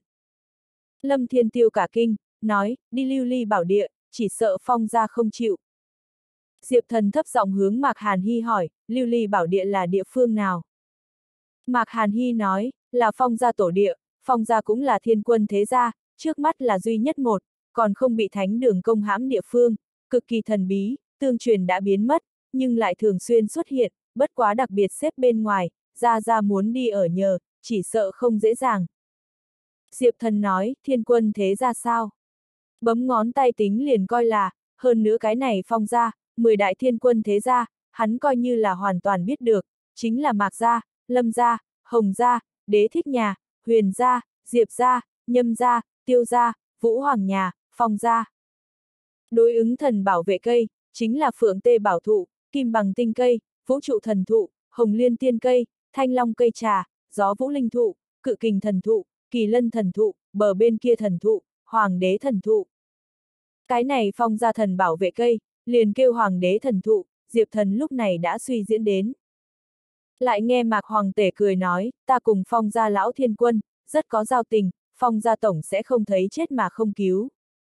Lâm Thiên Tiêu cả kinh, nói, đi lưu ly bảo địa, chỉ sợ Phong gia không chịu. Diệp Thần thấp giọng hướng Mạc Hàn Hy hỏi, lưu ly bảo địa là địa phương nào? Mạc Hàn Hy nói, là Phong gia tổ địa, Phong gia cũng là thiên quân thế gia, trước mắt là duy nhất một, còn không bị thánh đường công hãm địa phương, cực kỳ thần bí, tương truyền đã biến mất, nhưng lại thường xuyên xuất hiện, bất quá đặc biệt xếp bên ngoài, Gia Gia muốn đi ở nhờ, chỉ sợ không dễ dàng. Diệp Thần nói, Thiên Quân thế ra sao? Bấm ngón tay tính liền coi là, hơn nữa cái này Phong gia, mười đại thiên quân thế gia, hắn coi như là hoàn toàn biết được, chính là Mạc gia, Lâm gia, Hồng gia, Đế Thích nhà, Huyền gia, Diệp gia, Nhâm gia, Tiêu gia, Vũ Hoàng nhà, Phong gia. Đối ứng thần bảo vệ cây, chính là Phượng Tê Bảo thụ, Kim Bằng tinh cây, Vũ trụ thần thụ, Hồng Liên tiên cây, Thanh Long cây trà, Gió Vũ linh thụ, Cự Kình thần thụ, Kỳ Lân thần thụ, bờ bên kia thần thụ, Hoàng đế thần thụ. Cái này Phong gia thần bảo vệ cây, liền kêu Hoàng đế thần thụ, Diệp Thần lúc này đã suy diễn đến. Lại nghe Mạc Hoàng tể cười nói, ta cùng Phong gia lão thiên quân, rất có giao tình, Phong gia tổng sẽ không thấy chết mà không cứu.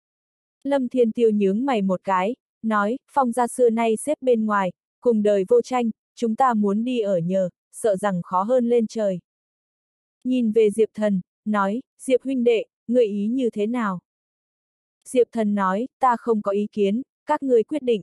Lâm Thiên Tiêu nhướng mày một cái, nói, Phong gia xưa nay xếp bên ngoài, cùng đời vô tranh, chúng ta muốn đi ở nhờ, sợ rằng khó hơn lên trời. Nhìn về Diệp Thần, nói, Diệp huynh đệ, người ý như thế nào? Diệp Thần nói, ta không có ý kiến, các ngươi quyết định.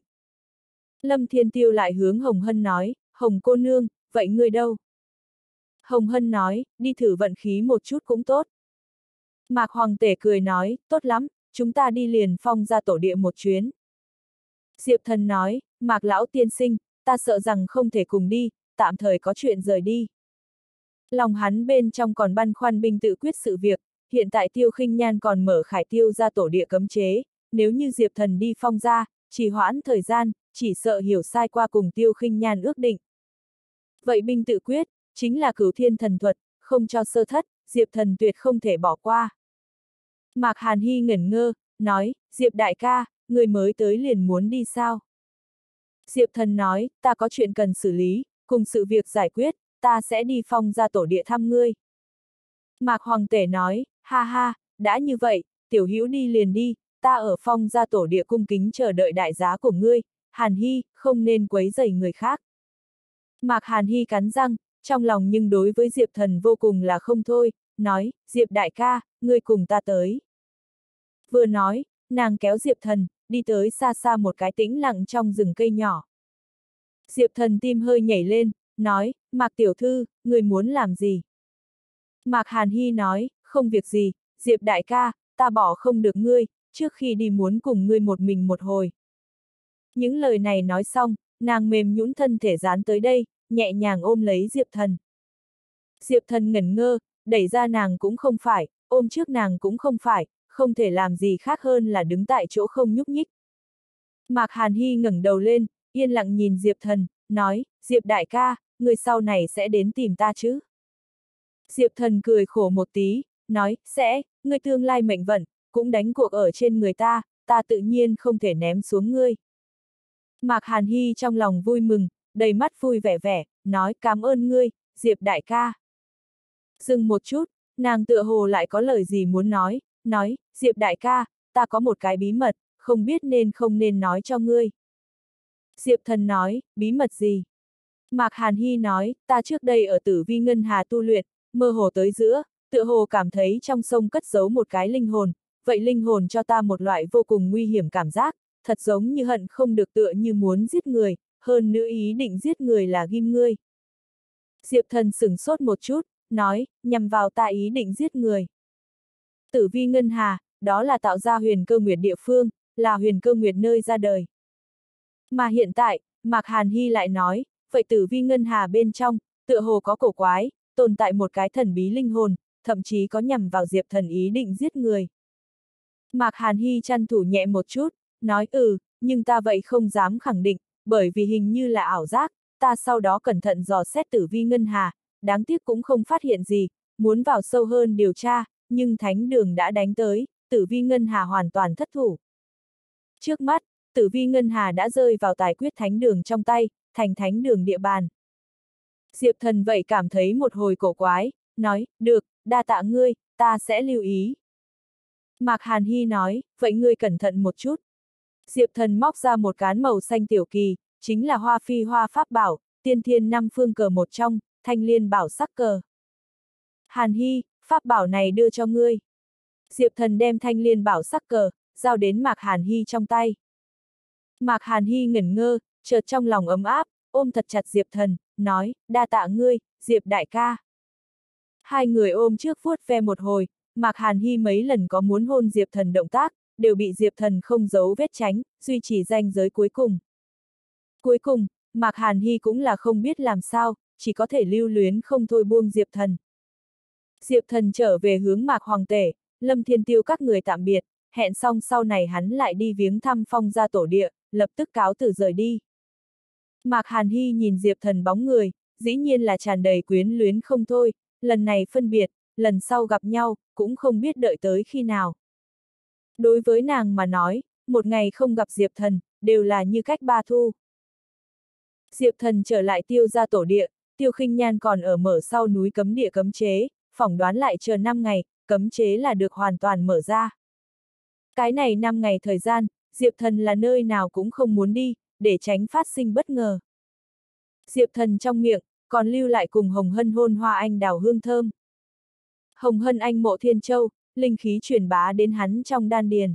Lâm Thiên Tiêu lại hướng Hồng Hân nói, Hồng cô nương, vậy ngươi đâu? Hồng Hân nói, đi thử vận khí một chút cũng tốt. Mạc Hoàng tể cười nói, tốt lắm, chúng ta đi liền Phong ra tổ địa một chuyến. Diệp Thần nói, Mạc lão tiên sinh, ta sợ rằng không thể cùng đi, tạm thời có chuyện rời đi. Lòng hắn bên trong còn băn khoăn binh tự quyết sự việc, hiện tại Tiêu Khinh Nhan còn mở Khải Tiêu ra tổ địa cấm chế, nếu như Diệp Thần đi Phong ra, trì hoãn thời gian, chỉ sợ hiểu sai qua cùng Tiêu Khinh Nhan ước định. Vậy binh tự quyết, chính là cửu thiên thần thuật, không cho sơ thất, Diệp Thần tuyệt không thể bỏ qua. Mạc Hàn Hy ngẩn ngơ, nói, Diệp đại ca, người mới tới liền muốn đi sao? Diệp Thần nói, ta có chuyện cần xử lý, cùng sự việc giải quyết, ta sẽ đi Phong ra tổ địa thăm ngươi. Mạc Hoàng tể nói, ha ha, đã như vậy, tiểu hữu đi liền đi, ta ở Phong ra tổ địa cung kính chờ đợi đại giá của ngươi, Hàn Hy, không nên quấy rầy người khác. Mạc Hàn Hy cắn răng, trong lòng nhưng đối với Diệp Thần vô cùng là không thôi, nói, Diệp đại ca, ngươi cùng ta tới. Vừa nói, nàng kéo Diệp Thần, đi tới xa xa một cái tĩnh lặng trong rừng cây nhỏ. Diệp Thần tim hơi nhảy lên, nói, Mạc tiểu thư, ngươi muốn làm gì? Mạc Hàn Hy nói, không việc gì, Diệp đại ca, ta bỏ không được ngươi, trước khi đi muốn cùng ngươi một mình một hồi. Những lời này nói xong, nàng mềm nhũn thân thể dán tới đây, nhẹ nhàng ôm lấy Diệp Thần. Diệp Thần ngẩn ngơ, đẩy ra nàng cũng không phải, ôm trước nàng cũng không phải, không thể làm gì khác hơn là đứng tại chỗ không nhúc nhích. Mạc Hàn Hy ngẩng đầu lên, yên lặng nhìn Diệp Thần, nói, Diệp đại ca, người sau này sẽ đến tìm ta chứ? Diệp Thần cười khổ một tí, nói, sẽ, ngươi tương lai mệnh vận, cũng đánh cuộc ở trên người ta, ta tự nhiên không thể ném xuống ngươi. Mạc Hàn Hy trong lòng vui mừng, đầy mắt vui vẻ vẻ, nói cảm ơn ngươi, Diệp đại ca. Dừng một chút, nàng tựa hồ lại có lời gì muốn nói, nói, Diệp đại ca, ta có một cái bí mật, không biết nên không nên nói cho ngươi. Diệp Thần nói, bí mật gì? Mạc Hàn Hy nói, ta trước đây ở Tử Vi Ngân Hà tu luyện, mơ hồ tới giữa, tựa hồ cảm thấy trong sông cất giấu một cái linh hồn, vậy linh hồn cho ta một loại vô cùng nguy hiểm cảm giác, thật giống như hận không được tựa như muốn giết người, hơn nữa ý định giết người là ghim ngươi. Diệp Thần sửng sốt một chút, nói, nhằm vào ta ý định giết người. Tử Vi Ngân Hà, đó là tạo ra huyền cơ nguyệt địa phương, là huyền cơ nguyệt nơi ra đời. Mà hiện tại, Mạc Hàn Hy lại nói, vậy Tử Vi Ngân Hà bên trong, tựa hồ có cổ quái, tồn tại một cái thần bí linh hồn, thậm chí có nhằm vào Diệp Thần ý định giết người. Mạc Hàn Hy chăn thủ nhẹ một chút, nói ừ, nhưng ta vậy không dám khẳng định, bởi vì hình như là ảo giác, ta sau đó cẩn thận dò xét Tử Vi Ngân Hà, đáng tiếc cũng không phát hiện gì, muốn vào sâu hơn điều tra, nhưng thánh đường đã đánh tới, Tử Vi Ngân Hà hoàn toàn thất thủ. Trước mắt, Tử Vi Ngân Hà đã rơi vào tài quyết thánh đường trong tay, thành thánh đường địa bàn. Diệp Thần vậy cảm thấy một hồi cổ quái, nói, được, đa tạ ngươi, ta sẽ lưu ý. Mạc Hàn Hy nói, vậy ngươi cẩn thận một chút. Diệp Thần móc ra một cán màu xanh tiểu kỳ, chính là hoa phi hoa pháp bảo, tiên thiên năm phương cờ một trong, thanh liên bảo sắc cờ. Hàn Hy, pháp bảo này đưa cho ngươi. Diệp Thần đem thanh liên bảo sắc cờ, giao đến Mạc Hàn Hy trong tay. Mạc Hàn Hy ngẩn ngơ, chợt trong lòng ấm áp, ôm thật chặt Diệp Thần, nói, đa tạ ngươi, Diệp đại ca. Hai người ôm trước vuốt ve một hồi, Mạc Hàn Hy mấy lần có muốn hôn Diệp Thần động tác, đều bị Diệp Thần không giấu vết tránh, duy trì ranh giới cuối cùng. Cuối cùng, Mạc Hàn Hy cũng là không biết làm sao, chỉ có thể lưu luyến không thôi buông Diệp Thần. Diệp Thần trở về hướng Mạc Hoàng Tể, Lâm Thiên Tiêu các người tạm biệt, hẹn xong sau này hắn lại đi viếng thăm Phong gia tổ địa, lập tức cáo từ rời đi. Mạc Hàn Hy nhìn Diệp Thần bóng người, dĩ nhiên là tràn đầy quyến luyến không thôi, lần này phân biệt, lần sau gặp nhau, cũng không biết đợi tới khi nào. Đối với nàng mà nói, một ngày không gặp Diệp Thần, đều là như cách ba thu. Diệp Thần trở lại Tiêu gia tổ địa, Tiêu Khinh Nhan còn ở mở sau núi cấm địa cấm chế, phỏng đoán lại chờ năm ngày, cấm chế là được hoàn toàn mở ra. Cái này năm ngày thời gian, Diệp Thần là nơi nào cũng không muốn đi, để tránh phát sinh bất ngờ. Diệp Thần trong miệng, còn lưu lại cùng Hồng Hân hôn hoa anh đào hương thơm. Hồng Hân anh mộ Thiên Châu, linh khí truyền bá đến hắn trong đan điền.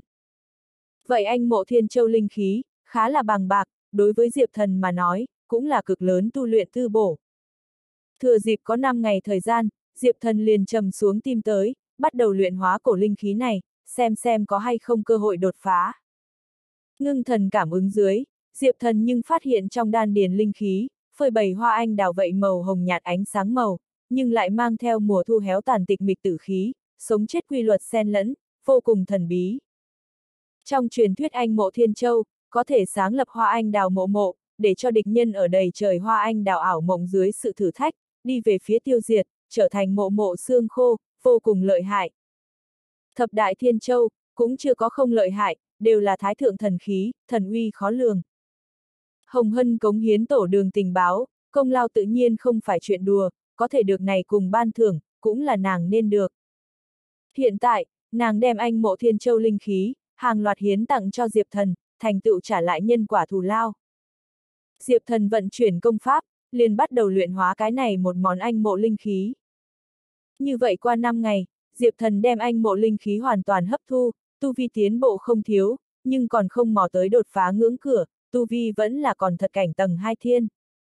Vậy anh mộ Thiên Châu linh khí, khá là bằng bạc, đối với Diệp Thần mà nói, cũng là cực lớn tu luyện tư bổ. Thừa dịp có năm ngày thời gian, Diệp Thần liền trầm xuống tim tới, bắt đầu luyện hóa cổ linh khí này, xem xem có hay không cơ hội đột phá. Ngưng thần cảm ứng dưới, Diệp Thần nhưng phát hiện trong đan điền linh khí, phơi bày hoa anh đào vậy màu hồng nhạt ánh sáng màu, nhưng lại mang theo mùa thu héo tàn tịch mịch tử khí, sống chết quy luật xen lẫn, vô cùng thần bí. Trong truyền thuyết anh mộ Thiên Châu, có thể sáng lập hoa anh đào mộ mộ, để cho địch nhân ở đầy trời hoa anh đào ảo mộng dưới sự thử thách, đi về phía tiêu diệt, trở thành mộ mộ xương khô, vô cùng lợi hại. Thập đại Thiên Châu, cũng chưa có không lợi hại, đều là thái thượng thần khí, thần uy khó lường. Hồng Hân cống hiến tổ đường tình báo, công lao tự nhiên không phải chuyện đùa, có thể được này cùng ban thưởng, cũng là nàng nên được. Hiện tại, nàng đem anh mộ Thiên Châu linh khí, hàng loạt hiến tặng cho Diệp Thần, thành tựu trả lại nhân quả thù lao. Diệp Thần vận chuyển công pháp, liền bắt đầu luyện hóa cái này một món anh mộ linh khí. Như vậy qua năm ngày, Diệp Thần đem anh mộ linh khí hoàn toàn hấp thu, tu vi tiến bộ không thiếu, nhưng còn không mò tới đột phá ngưỡng cửa, tu vi vẫn là còn thật cảnh tầng hai thiên.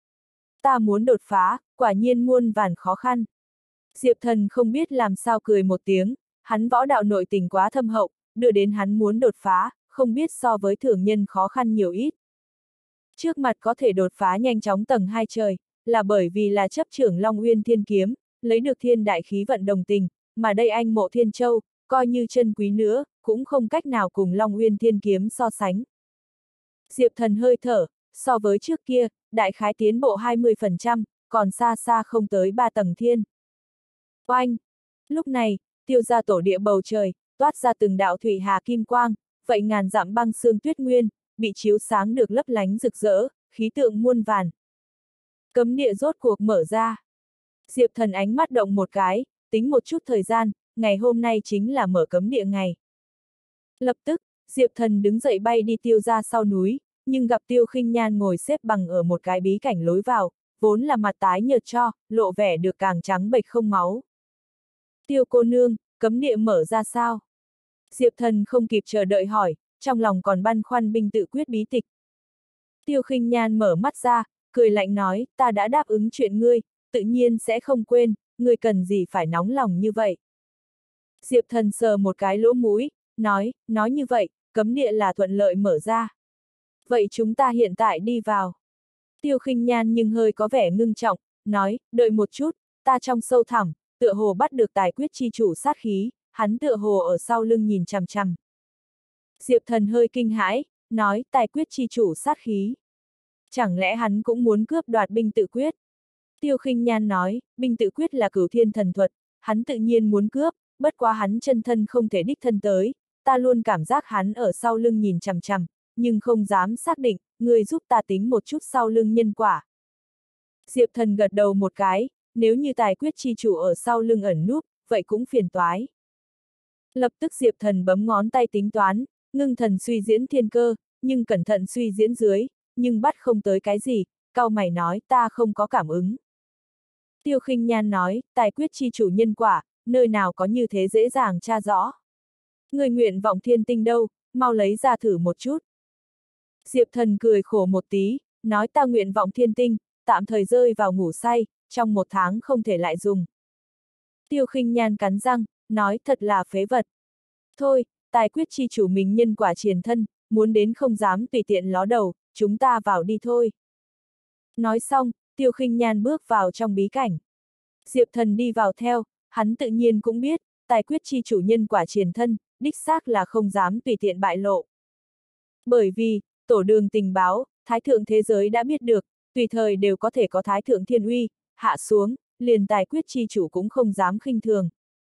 Ta muốn đột phá, quả nhiên muôn vàn khó khăn. Diệp Thần không biết làm sao cười một tiếng, hắn võ đạo nội tình quá thâm hậu, đưa đến hắn muốn đột phá, không biết so với thường nhân khó khăn nhiều ít. Trước mặt có thể đột phá nhanh chóng tầng hai trời, là bởi vì là chấp trưởng Long Uyên Thiên Kiếm, lấy được thiên đại khí vận đồng tình, mà đây anh mộ Thiên Châu, coi như chân quý nữa, cũng không cách nào cùng Long Uyên Thiên Kiếm so sánh. Diệp Thần hơi thở, so với trước kia, đại khái tiến bộ hai mươi phần trăm, còn xa xa không tới ba tầng thiên. Oanh! Lúc này, Tiêu gia tổ địa bầu trời, toát ra từng đạo thủy hà kim quang, vậy ngàn dặm băng sương tuyết nguyên, bị chiếu sáng được lấp lánh rực rỡ, khí tượng muôn vàn. Cấm địa rốt cuộc mở ra. Diệp Thần ánh mắt động một cái, tính một chút thời gian, ngày hôm nay chính là mở cấm địa ngày. Lập tức, Diệp Thần đứng dậy bay đi Tiêu gia sau núi, nhưng gặp Tiêu Khinh Nhan ngồi xếp bằng ở một cái bí cảnh lối vào, vốn là mặt tái nhợt cho, lộ vẻ được càng trắng bệch không máu. Tiêu cô nương, cấm địa mở ra sao? Diệp Thần không kịp chờ đợi hỏi, trong lòng còn băn khoăn binh tự quyết bí tịch. Tiêu Khinh Nhan mở mắt ra, cười lạnh nói, ta đã đáp ứng chuyện ngươi, tự nhiên sẽ không quên, ngươi cần gì phải nóng lòng như vậy. Diệp Thần sờ một cái lỗ mũi, nói, nói như vậy, cấm địa là thuận lợi mở ra. Vậy chúng ta hiện tại đi vào. Tiêu Khinh Nhan nhưng hơi có vẻ ngưng trọng, nói, đợi một chút, ta trong sâu thẳm, tựa hồ bắt được tài quyết chi chủ sát khí, hắn tựa hồ ở sau lưng nhìn chằm chằm. Diệp Thần hơi kinh hãi, nói, tài quyết chi chủ sát khí. Chẳng lẽ hắn cũng muốn cướp đoạt binh tự quyết? Tiêu Khinh Nhan nói, binh tự quyết là cửu thiên thần thuật, hắn tự nhiên muốn cướp, bất quá hắn chân thân không thể đích thân tới, ta luôn cảm giác hắn ở sau lưng nhìn chằm chằm, nhưng không dám xác định, người giúp ta tính một chút sau lưng nhân quả. Diệp Thần gật đầu một cái, nếu như tài quyết chi chủ ở sau lưng ẩn núp, vậy cũng phiền toái. Lập tức Diệp Thần bấm ngón tay tính toán, ngưng thần suy diễn thiên cơ, nhưng cẩn thận suy diễn dưới, nhưng bắt không tới cái gì, cau mày nói ta không có cảm ứng. Tiêu Khinh Nhan nói, tài quyết chi chủ nhân quả, nơi nào có như thế dễ dàng tra rõ. Người nguyện vọng thiên tinh đâu, mau lấy ra thử một chút. Diệp Thần cười khổ một tí, nói ta nguyện vọng thiên tinh, tạm thời rơi vào ngủ say, trong một tháng không thể lại dùng. Tiêu Khinh Nhan cắn răng, nói thật là phế vật. Thôi, tài quyết chi chủ mình nhân quả triền thân, muốn đến không dám tùy tiện ló đầu, chúng ta vào đi thôi. Nói xong, Tiêu Khinh Nhan bước vào trong bí cảnh. Diệp Thần đi vào theo, hắn tự nhiên cũng biết, tài quyết chi chủ nhân quả triền thân, đích xác là không dám tùy tiện bại lộ. Bởi vì, tổ đường tình báo, thái thượng thế giới đã biết được, tùy thời đều có thể có thái thượng thiên uy, hạ xuống, liền tài quyết chi chủ cũng không dám khinh thường.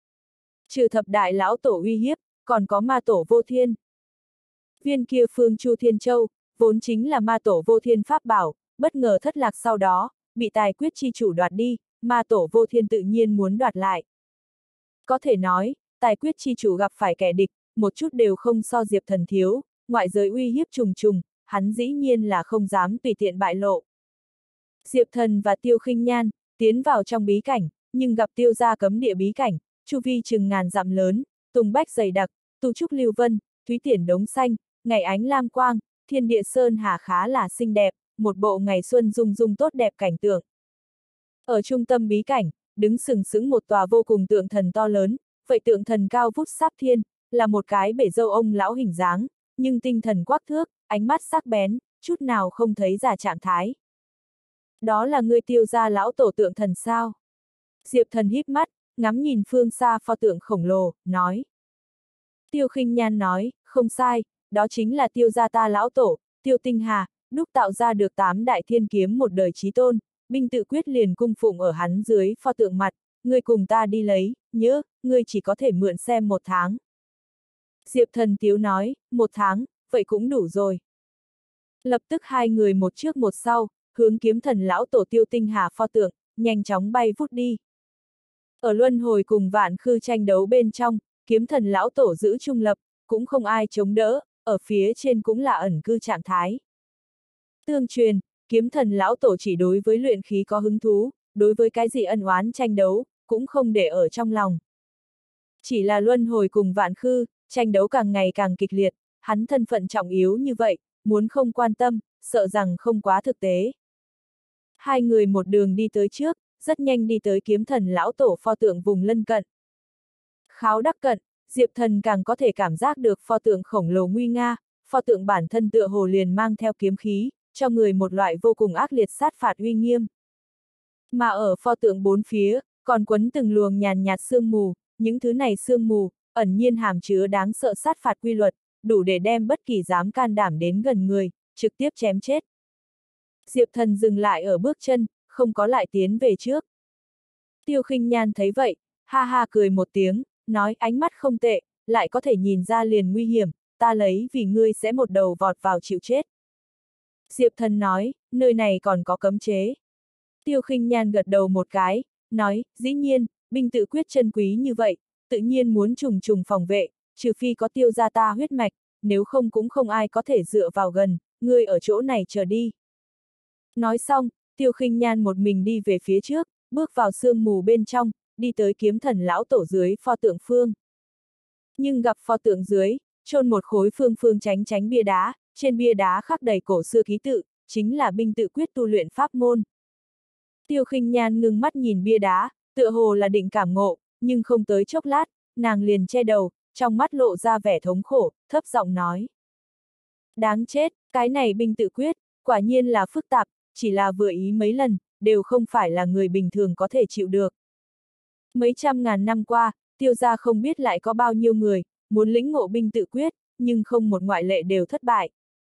Trừ thập đại lão tổ uy hiếp, còn có ma tổ vô thiên. Viên kia phương Chu Thiên Châu, vốn chính là ma tổ vô thiên pháp bảo, bất ngờ thất lạc sau đó, bị tài quyết chi chủ đoạt đi, ma tổ vô thiên tự nhiên muốn đoạt lại. Có thể nói, tài quyết chi chủ gặp phải kẻ địch, một chút đều không so Diệp Thần thiếu, ngoại giới uy hiếp trùng trùng, hắn dĩ nhiên là không dám tùy tiện bại lộ. Diệp Thần và Tiêu Khinh Nhan, tiến vào trong bí cảnh, nhưng gặp tiêu gia cấm địa bí cảnh, chu vi chừng ngàn dặm lớn, tùng bách dày đặc, tu trúc lưu vân, thúy tiển đống xanh, ngày ánh lam quang, thiên địa sơn hà khá là xinh đẹp, một bộ ngày xuân rung rung tốt đẹp cảnh tượng. Ở trung tâm bí cảnh, đứng sừng sững một tòa vô cùng tượng thần to lớn, vậy tượng thần cao vút sáp thiên, là một cái bể râu ông lão hình dáng, nhưng tinh thần quắc thước, ánh mắt sắc bén, chút nào không thấy giả trạng thái. Đó là ngươi Tiêu gia lão tổ tượng thần sao? Diệp Thần híp mắt, ngắm nhìn phương xa pho tượng khổng lồ, nói. Tiêu Khinh Nhan nói, không sai, đó chính là Tiêu gia ta lão tổ, Tiêu Tinh Hà, đúc tạo ra được tám đại thiên kiếm một đời chí tôn, binh tự quyết liền cung phụng ở hắn dưới pho tượng mặt, ngươi cùng ta đi lấy, nhớ, ngươi chỉ có thể mượn xem một tháng. Diệp Thần tiếu nói, một tháng, vậy cũng đủ rồi. Lập tức hai người một trước một sau, hướng kiếm thần lão tổ Tiêu Tinh Hà pho tượng, nhanh chóng bay vút đi. Ở luân hồi cùng vạn khư tranh đấu bên trong, kiếm thần lão tổ giữ trung lập, cũng không ai chống đỡ, ở phía trên cũng là ẩn cư trạng thái. Tương truyền, kiếm thần lão tổ chỉ đối với luyện khí có hứng thú, đối với cái gì ân oán tranh đấu, cũng không để ở trong lòng. Chỉ là luân hồi cùng vạn khư, tranh đấu càng ngày càng kịch liệt, hắn thân phận trọng yếu như vậy, muốn không quan tâm, sợ rằng không quá thực tế. Hai người một đường đi tới trước, rất nhanh đi tới kiếm thần lão tổ pho tượng vùng lân cận. Kháo đắc cận, Diệp Thần càng có thể cảm giác được pho tượng khổng lồ nguy nga, pho tượng bản thân tựa hồ liền mang theo kiếm khí, cho người một loại vô cùng ác liệt sát phạt uy nghiêm. Mà ở pho tượng bốn phía, còn quấn từng luồng nhàn nhạt sương mù, những thứ này sương mù, ẩn nhiên hàm chứa đáng sợ sát phạt quy luật, đủ để đem bất kỳ dám can đảm đến gần người, trực tiếp chém chết. Diệp Thần dừng lại ở bước chân, không có lại tiến về trước. Tiêu Khinh Nhan thấy vậy, ha ha cười một tiếng, nói ánh mắt không tệ, lại có thể nhìn ra liền nguy hiểm, ta lấy vì ngươi sẽ một đầu vọt vào chịu chết. Diệp Thần nói, nơi này còn có cấm chế. Tiêu Khinh Nhan gật đầu một cái, nói, dĩ nhiên, binh tự quyết chân quý như vậy, tự nhiên muốn trùng trùng phòng vệ, trừ phi có Tiêu gia ta huyết mạch, nếu không cũng không ai có thể dựa vào gần, ngươi ở chỗ này chờ đi. Nói xong, Tiêu Khinh Nhan một mình đi về phía trước, bước vào sương mù bên trong, đi tới kiếm thần lão tổ dưới pho tượng phương. Nhưng gặp pho tượng dưới, chôn một khối phương phương tránh tránh bia đá, trên bia đá khắc đầy cổ xưa ký tự, chính là binh tự quyết tu luyện pháp môn. Tiêu Khinh Nhan ngưng mắt nhìn bia đá, tựa hồ là định cảm ngộ, nhưng không tới chốc lát, nàng liền che đầu, trong mắt lộ ra vẻ thống khổ, thấp giọng nói. Đáng chết, cái này binh tự quyết, quả nhiên là phức tạp, chỉ là vừa ý mấy lần, đều không phải là người bình thường có thể chịu được. Mấy trăm ngàn năm qua, Tiêu gia không biết lại có bao nhiêu người, muốn lĩnh ngộ binh tự quyết, nhưng không một ngoại lệ đều thất bại.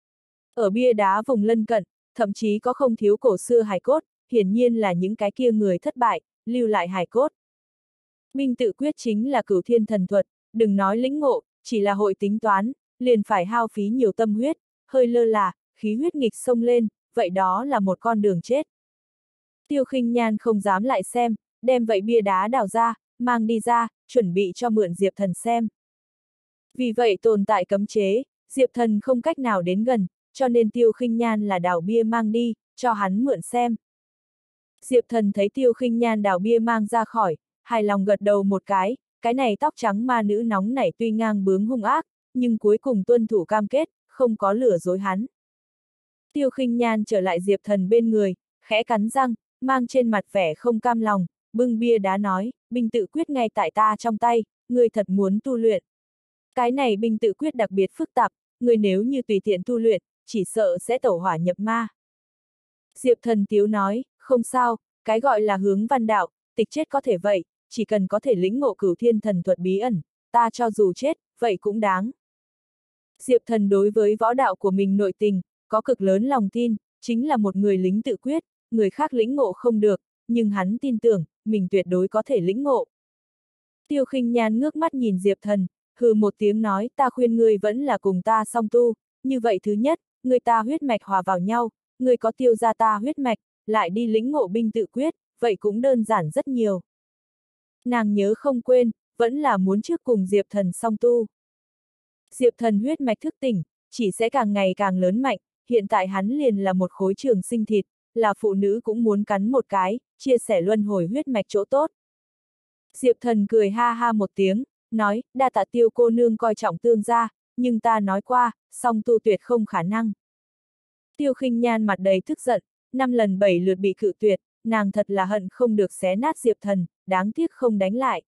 Ở bia đá vùng lân cận, thậm chí có không thiếu cổ xưa hài cốt, hiển nhiên là những cái kia người thất bại, lưu lại hài cốt. Binh tự quyết chính là cửu thiên thần thuật, đừng nói lĩnh ngộ, chỉ là hội tính toán, liền phải hao phí nhiều tâm huyết, hơi lơ là, khí huyết nghịch xông lên, vậy đó là một con đường chết. Tiêu Khinh Nhan không dám lại xem, đem vậy bia đá đào ra, mang đi ra, chuẩn bị cho mượn Diệp Thần xem. Vì vậy tồn tại cấm chế, Diệp Thần không cách nào đến gần, cho nên Tiêu Khinh Nhan là đào bia mang đi, cho hắn mượn xem. Diệp Thần thấy Tiêu Khinh Nhan đào bia mang ra khỏi, hài lòng gật đầu một cái, cái này tóc trắng ma nữ nóng nảy tuy ngang bướng hung ác, nhưng cuối cùng tuân thủ cam kết, không có lừa dối hắn. Tiêu Khinh Nhan trở lại Diệp Thần bên người, khẽ cắn răng, mang trên mặt vẻ không cam lòng, bưng bia đá nói, binh tự quyết ngay tại ta trong tay, người thật muốn tu luyện. Cái này binh tự quyết đặc biệt phức tạp, người nếu như tùy tiện tu luyện, chỉ sợ sẽ tẩu hỏa nhập ma. Diệp Thần tiếu nói, không sao, cái gọi là hướng văn đạo, tịch chết có thể vậy, chỉ cần có thể lĩnh ngộ cửu thiên thần thuật bí ẩn, ta cho dù chết, vậy cũng đáng. Diệp Thần đối với võ đạo của mình nội tình, có cực lớn lòng tin, chính là một người lính tự quyết, người khác lĩnh ngộ không được, nhưng hắn tin tưởng, mình tuyệt đối có thể lĩnh ngộ. Tiêu Khinh Nhan ngước mắt nhìn Diệp Thần, hừ một tiếng nói, ta khuyên ngươi vẫn là cùng ta song tu, như vậy thứ nhất, người ta huyết mạch hòa vào nhau, người có tiêu ra ta huyết mạch, lại đi lĩnh ngộ binh tự quyết, vậy cũng đơn giản rất nhiều. Nàng nhớ không quên, vẫn là muốn trước cùng Diệp Thần song tu. Diệp Thần huyết mạch thức tỉnh, chỉ sẽ càng ngày càng lớn mạnh, hiện tại hắn liền là một khối trường sinh thịt, là phụ nữ cũng muốn cắn một cái, chia sẻ luân hồi huyết mạch chỗ tốt. Diệp Thần cười ha ha một tiếng, nói, đa tạ Tiêu cô nương coi trọng tương gia, nhưng ta nói qua, song tu tuyệt không khả năng. Tiêu Khinh Nhan mặt đầy tức giận, năm lần bảy lượt bị cự tuyệt, nàng thật là hận không được xé nát Diệp Thần, đáng tiếc không đánh lại.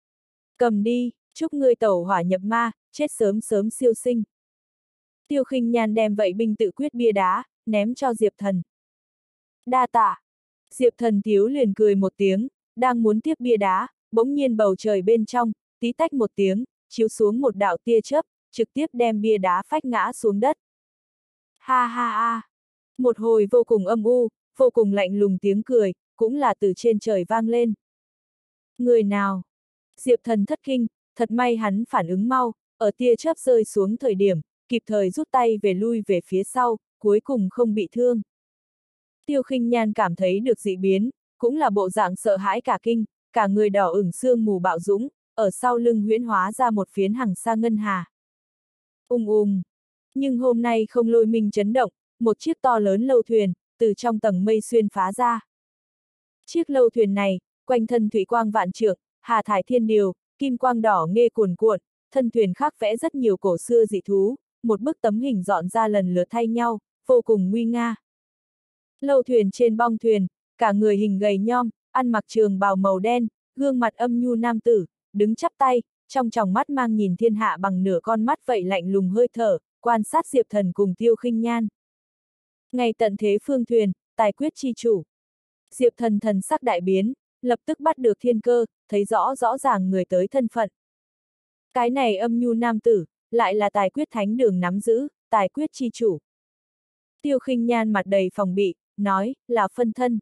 Cầm đi, chúc ngươi tẩu hỏa nhập ma, chết sớm sớm siêu sinh. Tiêu Khinh Nhan đem vậy binh tự quyết bia đá, ném cho Diệp Thần. Đa tạ. Diệp Thần thiếu liền cười một tiếng, đang muốn tiếp bia đá, bỗng nhiên bầu trời bên trong, tí tách một tiếng, chiếu xuống một đạo tia chớp, trực tiếp đem bia đá phách ngã xuống đất. Ha ha ha. Một hồi vô cùng âm u, vô cùng lạnh lùng tiếng cười, cũng là từ trên trời vang lên. Người nào? Diệp Thần thất kinh, thật may hắn phản ứng mau, ở tia chớp rơi xuống thời điểm, kịp thời rút tay về lui về phía sau, cuối cùng không bị thương. Tiêu Khinh Nhan cảm thấy được dị biến, cũng là bộ dạng sợ hãi cả kinh, cả người đỏ ửng sương mù bạo dũng, ở sau lưng huyễn hóa ra một phiến hằng sa ngân hà. Ung ung. Nhưng hôm nay không lôi minh chấn động, một chiếc to lớn lâu thuyền, từ trong tầng mây xuyên phá ra. Chiếc lâu thuyền này, quanh thân thủy quang vạn trượng, hà thải thiên điều, kim quang đỏ nghê cuồn cuộn, thân thuyền khắc vẽ rất nhiều cổ xưa dị thú, một bức tấm hình dọn ra lần lượt thay nhau, vô cùng nguy nga. Lâu thuyền trên bong thuyền, cả người hình gầy nhom, ăn mặc trường bào màu đen, gương mặt âm nhu nam tử, đứng chắp tay, trong tròng mắt mang nhìn thiên hạ bằng nửa con mắt vậy lạnh lùng hơi thở, quan sát Diệp Thần cùng Tiêu Khinh Nhan. Ngày tận thế phương thuyền, tài quyết chi chủ. Diệp Thần thần sắc đại biến, lập tức bắt được thiên cơ, thấy rõ rõ ràng người tới thân phận. Cái này âm nhu nam tử, lại là tài quyết thánh đường nắm giữ, tài quyết chi chủ. Tiêu Khinh Nhan mặt đầy phòng bị, nói, là phân thân.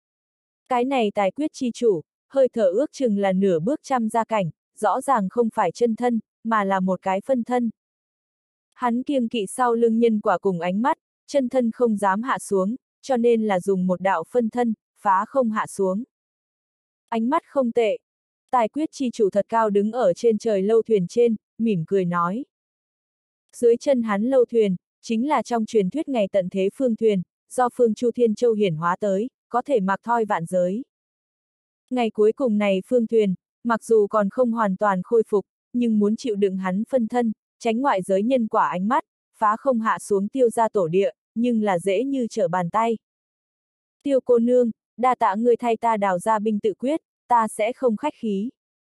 Cái này tài quyết chi chủ, hơi thở ước chừng là nửa bước trăm gia cảnh, rõ ràng không phải chân thân, mà là một cái phân thân. Hắn kiêng kỵ sau lưng nhân quả cùng ánh mắt, chân thân không dám hạ xuống, cho nên là dùng một đạo phân thân, phá không hạ xuống. Ánh mắt không tệ. Tài quyết chi chủ thật cao đứng ở trên trời lâu thuyền trên, mỉm cười nói. Dưới chân hắn lâu thuyền, chính là trong truyền thuyết ngày tận thế phương thuyền, do phương Chu Thiên Châu hiển hóa tới, có thể mặc thoi vạn giới. Ngày cuối cùng này phương thuyền, mặc dù còn không hoàn toàn khôi phục, nhưng muốn chịu đựng hắn phân thân, tránh ngoại giới nhân quả ánh mắt, phá không hạ xuống Tiêu gia tổ địa, nhưng là dễ như trở bàn tay. Tiêu cô nương, đa tạ ngươi thay ta đào ra binh tự quyết, ta sẽ không khách khí.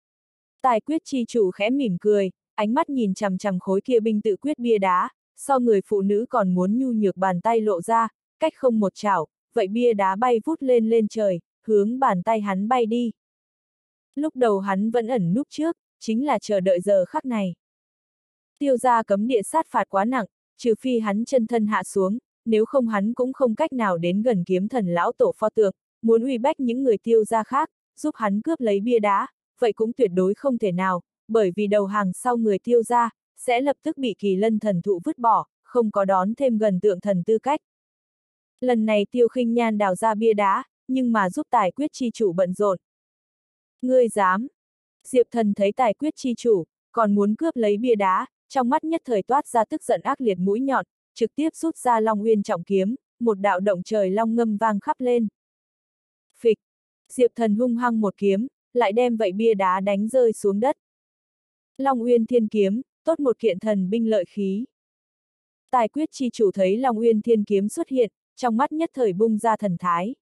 Tài quyết chi chủ khẽ mỉm cười, ánh mắt nhìn chằm chằm khối kia binh tự quyết bia đá, so người phụ nữ còn muốn nhu nhược bàn tay lộ ra, cách không một chảo, vậy bia đá bay vút lên lên trời, hướng bàn tay hắn bay đi. Lúc đầu hắn vẫn ẩn núp trước, chính là chờ đợi giờ khắc này. Tiêu gia cấm địa sát phạt quá nặng, trừ phi hắn chân thân hạ xuống, nếu không hắn cũng không cách nào đến gần kiếm thần lão tổ pho tượng, muốn uy bách những người Tiêu gia khác, giúp hắn cướp lấy bia đá, vậy cũng tuyệt đối không thể nào, bởi vì đầu hàng sau người Tiêu gia, sẽ lập tức bị kỳ lân thần thụ vứt bỏ, không có đón thêm gần tượng thần tư cách. Lần này Tiêu Khinh Nhan đào ra bia đá, nhưng mà giúp tài quyết chi chủ bận rộn. Ngươi dám? Diệp Thần thấy tài quyết chi chủ, còn muốn cướp lấy bia đá, trong mắt nhất thời toát ra tức giận ác liệt mũi nhọn, trực tiếp rút ra Long Uyên trọng kiếm, một đạo động trời long ngâm vang khắp lên. Phịch! Diệp Thần hung hăng một kiếm, lại đem vậy bia đá đánh rơi xuống đất. Long Uyên thiên kiếm, tốt một kiện thần binh lợi khí. Tài quyết chi chủ thấy Long Uyên Thiên Kiếm xuất hiện, trong mắt nhất thời bung ra thần thái.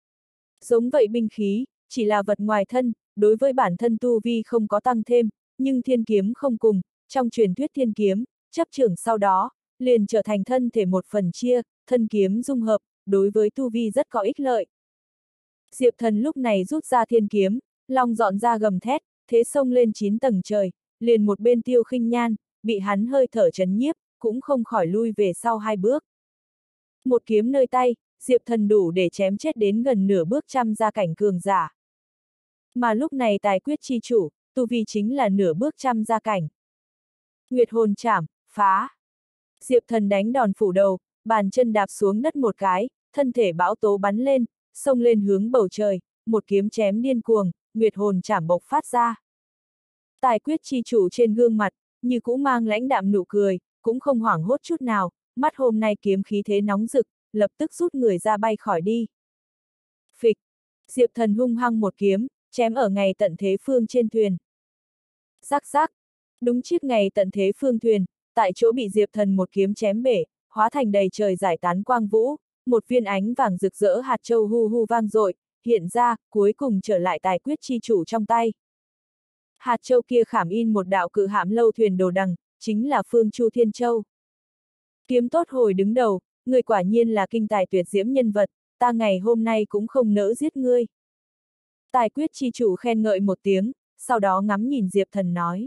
Giống vậy binh khí, chỉ là vật ngoài thân, đối với bản thân tu vi không có tăng thêm, nhưng thiên kiếm không cùng, trong truyền thuyết thiên kiếm, chấp trưởng sau đó, liền trở thành thân thể một phần chia, thân kiếm dung hợp, đối với tu vi rất có ích lợi. Diệp Thần lúc này rút ra thiên kiếm, long dọn ra gầm thét, thế xông lên chín tầng trời, liền một bên Tiêu Khinh Nhan, bị hắn hơi thở chấn nhiếp, cũng không khỏi lui về sau hai bước. Một kiếm nơi tay, Diệp Thần đủ để chém chết đến gần nửa bước trăm gia cảnh cường giả. Mà lúc này tài quyết chi chủ, tu vi chính là nửa bước trăm gia cảnh. Nguyệt hồn chảm, phá. Diệp Thần đánh đòn phủ đầu, bàn chân đạp xuống đất một cái, thân thể bão tố bắn lên, xông lên hướng bầu trời, một kiếm chém điên cuồng, Nguyệt hồn chảm bộc phát ra. Tài quyết chi chủ trên gương mặt, như cũ mang lãnh đạm nụ cười, cũng không hoảng hốt chút nào, mắt hôm nay kiếm khí thế nóng rực, lập tức rút người ra bay khỏi đi. Phịch, Diệp Thần hung hăng một kiếm, chém ở ngày tận thế phương trên thuyền. Rắc rắc, đúng chiếc ngày tận thế phương thuyền, tại chỗ bị Diệp Thần một kiếm chém bể, hóa thành đầy trời giải tán quang vũ, một viên ánh vàng rực rỡ hạt châu hu hu vang dội, hiện ra, cuối cùng trở lại tài quyết chi chủ trong tay. Hạt châu kia khảm in một đạo cự hãm lâu thuyền đồ đằng, chính là Phương Chu Thiên Châu. Kiếm tốt hồi đứng đầu, người quả nhiên là kinh tài tuyệt diễm nhân vật, ta ngày hôm nay cũng không nỡ giết ngươi. Tài quyết chi chủ khen ngợi một tiếng, sau đó ngắm nhìn Diệp Thần nói.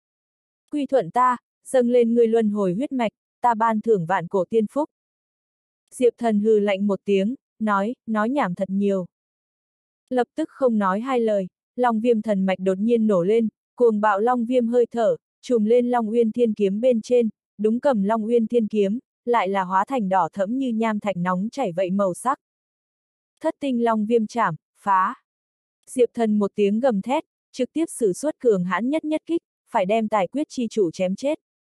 Quy thuận ta, dâng lên ngươi luân hồi huyết mạch, ta ban thưởng vạn cổ tiên phúc. Diệp Thần hừ lạnh một tiếng, nói, nói nhảm thật nhiều. Lập tức không nói hai lời, Long Viêm thần mạch đột nhiên nổ lên, cuồng bạo Long Viêm hơi thở, trùm lên Long Uyên Thiên Kiếm bên trên, đúng cầm Long Uyên Thiên Kiếm, lại là hóa thành đỏ thẫm như nham thạch nóng chảy vậy màu sắc. Thất tinh Long Viêm chảm, phá. Diệp Thần một tiếng gầm thét, trực tiếp sử xuất cường hãn nhất nhất kích, phải đem tài quyết chi chủ chém chết.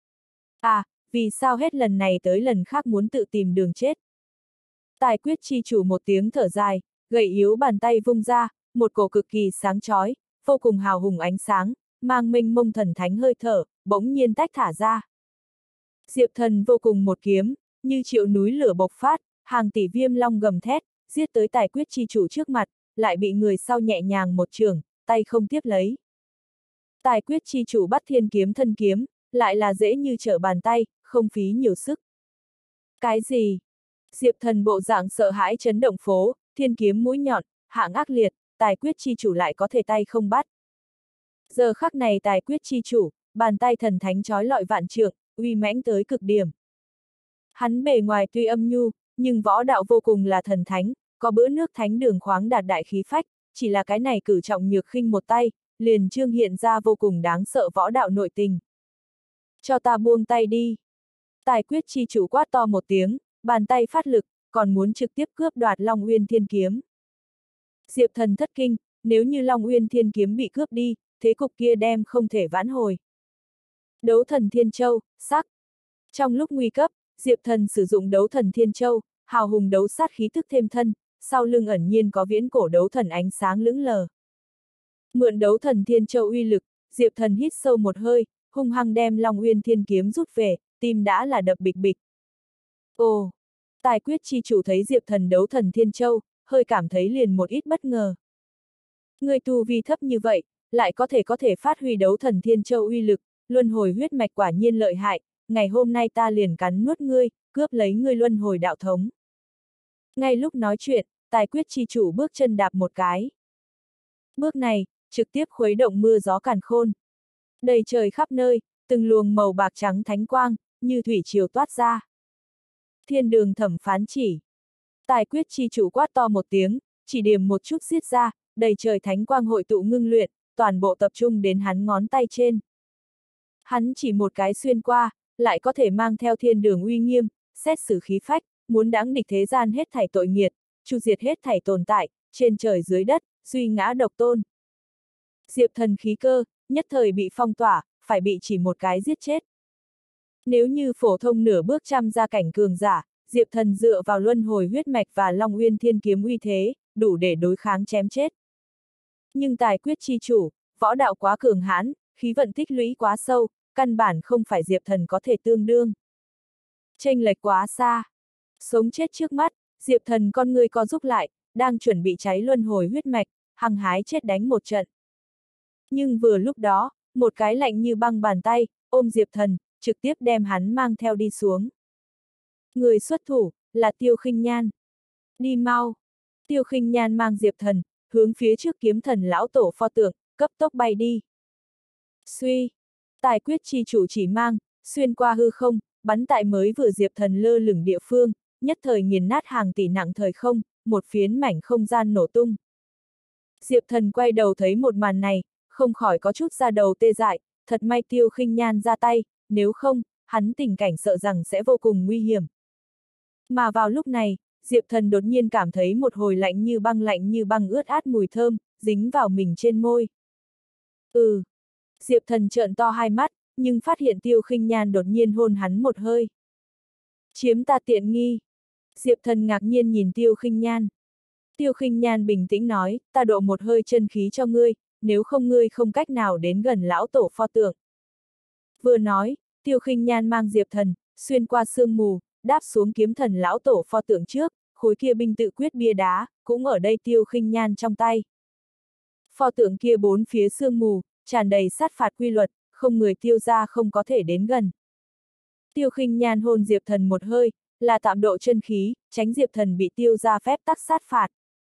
À, vì sao hết lần này tới lần khác muốn tự tìm đường chết? Tài quyết chi chủ một tiếng thở dài, gầy yếu bàn tay vung ra, một cổ cực kỳ sáng chói, vô cùng hào hùng ánh sáng, mang mênh mông thần thánh hơi thở, bỗng nhiên tách thả ra. Diệp Thần vô cùng một kiếm, như triệu núi lửa bộc phát, hàng tỷ viêm long gầm thét, giết tới tài quyết chi chủ trước mặt, lại bị người sau nhẹ nhàng một chưởng, tay không tiếp lấy. Tài quyết chi chủ bắt thiên kiếm thân kiếm, lại là dễ như trở bàn tay, không phí nhiều sức. Cái gì? Diệp Thần bộ dạng sợ hãi chấn động phố, thiên kiếm mũi nhọn, hạng ác liệt, tài quyết chi chủ lại có thể tay không bắt. Giờ khắc này tài quyết chi chủ, bàn tay thần thánh chói lọi vạn trượng, uy mãnh tới cực điểm. Hắn bề ngoài tuy âm nhu, nhưng võ đạo vô cùng là thần thánh, có bữa nước thánh đường khoáng đạt đại khí phách, chỉ là cái này cử trọng nhược khinh một tay, liền trương hiện ra vô cùng đáng sợ võ đạo nội tình. Cho ta buông tay đi. Tài quyết chi chủ quát to một tiếng, bàn tay phát lực, còn muốn trực tiếp cướp đoạt Long Uyên Thiên Kiếm. Diệp Thần thất kinh, nếu như Long Uyên Thiên Kiếm bị cướp đi, thế cục kia đem không thể vãn hồi. Đấu thần Thiên Châu, sắc. Trong lúc nguy cấp, Diệp Thần sử dụng đấu thần Thiên Châu, hào hùng đấu sát khí tức thêm thân, sau lưng ẩn nhiên có viễn cổ đấu thần ánh sáng lững lờ. Mượn đấu thần Thiên Châu uy lực, Diệp Thần hít sâu một hơi, hung hăng đem Long Uyên Thiên Kiếm rút về, tim đã là đập bịch bịch. Ồ! Tài quyết chi chủ thấy Diệp Thần đấu thần Thiên Châu, hơi cảm thấy liền một ít bất ngờ. Người tu vi thấp như vậy, lại có thể có thể phát huy đấu thần Thiên Châu uy lực, luân hồi huyết mạch quả nhiên lợi hại, ngày hôm nay ta liền cắn nuốt ngươi, cướp lấy ngươi luân hồi đạo thống. Ngay lúc nói chuyện, tài quyết chi chủ bước chân đạp một cái. Bước này, trực tiếp khuấy động mưa gió càn khôn. Đầy trời khắp nơi, từng luồng màu bạc trắng thánh quang, như thủy triều toát ra. Thiên đường thẩm phán chỉ. Tài quyết chi chủ quát to một tiếng, chỉ điểm một chút xiết ra, đầy trời thánh quang hội tụ ngưng luyện, toàn bộ tập trung đến hắn ngón tay trên. Hắn chỉ một cái xuyên qua, lại có thể mang theo thiên đường uy nghiêm, xét xử khí phách, muốn đáng địch thế gian hết thảy tội nghiệt, chu diệt hết thảy tồn tại, trên trời dưới đất, duy ngã độc tôn. Diệp Thần khí cơ, nhất thời bị phong tỏa, phải bị chỉ một cái giết chết. Nếu như phổ thông nửa bước trăm gia cảnh cường giả, Diệp Thần dựa vào luân hồi huyết mạch và Long Uyên Thiên Kiếm uy thế, đủ để đối kháng chém chết. Nhưng tài quyết chi chủ, võ đạo quá cường hãn, khí vận tích lũy quá sâu, căn bản không phải Diệp Thần có thể tương đương. Chênh lệch quá xa. Sống chết trước mắt, Diệp Thần con người co rúm lại, đang chuẩn bị cháy luân hồi huyết mạch, hăng hái chết đánh một trận. Nhưng vừa lúc đó, một cái lạnh như băng bàn tay, ôm Diệp Thần, trực tiếp đem hắn mang theo đi xuống. Người xuất thủ, là Tiêu Khinh Nhan. Đi mau! Tiêu Khinh Nhan mang Diệp Thần, hướng phía trước kiếm thần lão tổ pho tượng, cấp tốc bay đi. Suy! Tài quyết chi chủ chỉ mang, xuyên qua hư không, bắn tại mới vừa Diệp Thần lơ lửng địa phương, nhất thời nghiền nát hàng tỷ nặng thời không, một phiến mảnh không gian nổ tung. Diệp Thần quay đầu thấy một màn này, không khỏi có chút da đầu tê dại, thật may Tiêu Khinh Nhan ra tay, nếu không, hắn tình cảnh sợ rằng sẽ vô cùng nguy hiểm. Mà vào lúc này, Diệp Thần đột nhiên cảm thấy một hồi lạnh như băng lạnh như băng ướt át mùi thơm, dính vào mình trên môi. Ừ. Diệp Thần trợn to hai mắt, nhưng phát hiện Tiêu Khinh Nhan đột nhiên hôn hắn một hơi. Chiếm ta tiện nghi. Diệp Thần ngạc nhiên nhìn Tiêu Khinh Nhan. Tiêu Khinh Nhan bình tĩnh nói, ta độ một hơi chân khí cho ngươi, nếu không ngươi không cách nào đến gần lão tổ pho tượng. Vừa nói, Tiêu Khinh Nhan mang Diệp Thần, xuyên qua sương mù, đáp xuống kiếm thần lão tổ pho tượng trước, khối kia binh tự quyết bia đá, cũng ở đây Tiêu Khinh Nhan trong tay. Pho tượng kia bốn phía sương mù, tràn đầy sát phạt quy luật, không người tiêu gia không có thể đến gần. Tiêu Khinh Nhan hôn Diệp Thần một hơi, là tạm độ chân khí, tránh Diệp Thần bị tiêu gia phép tắc sát phạt.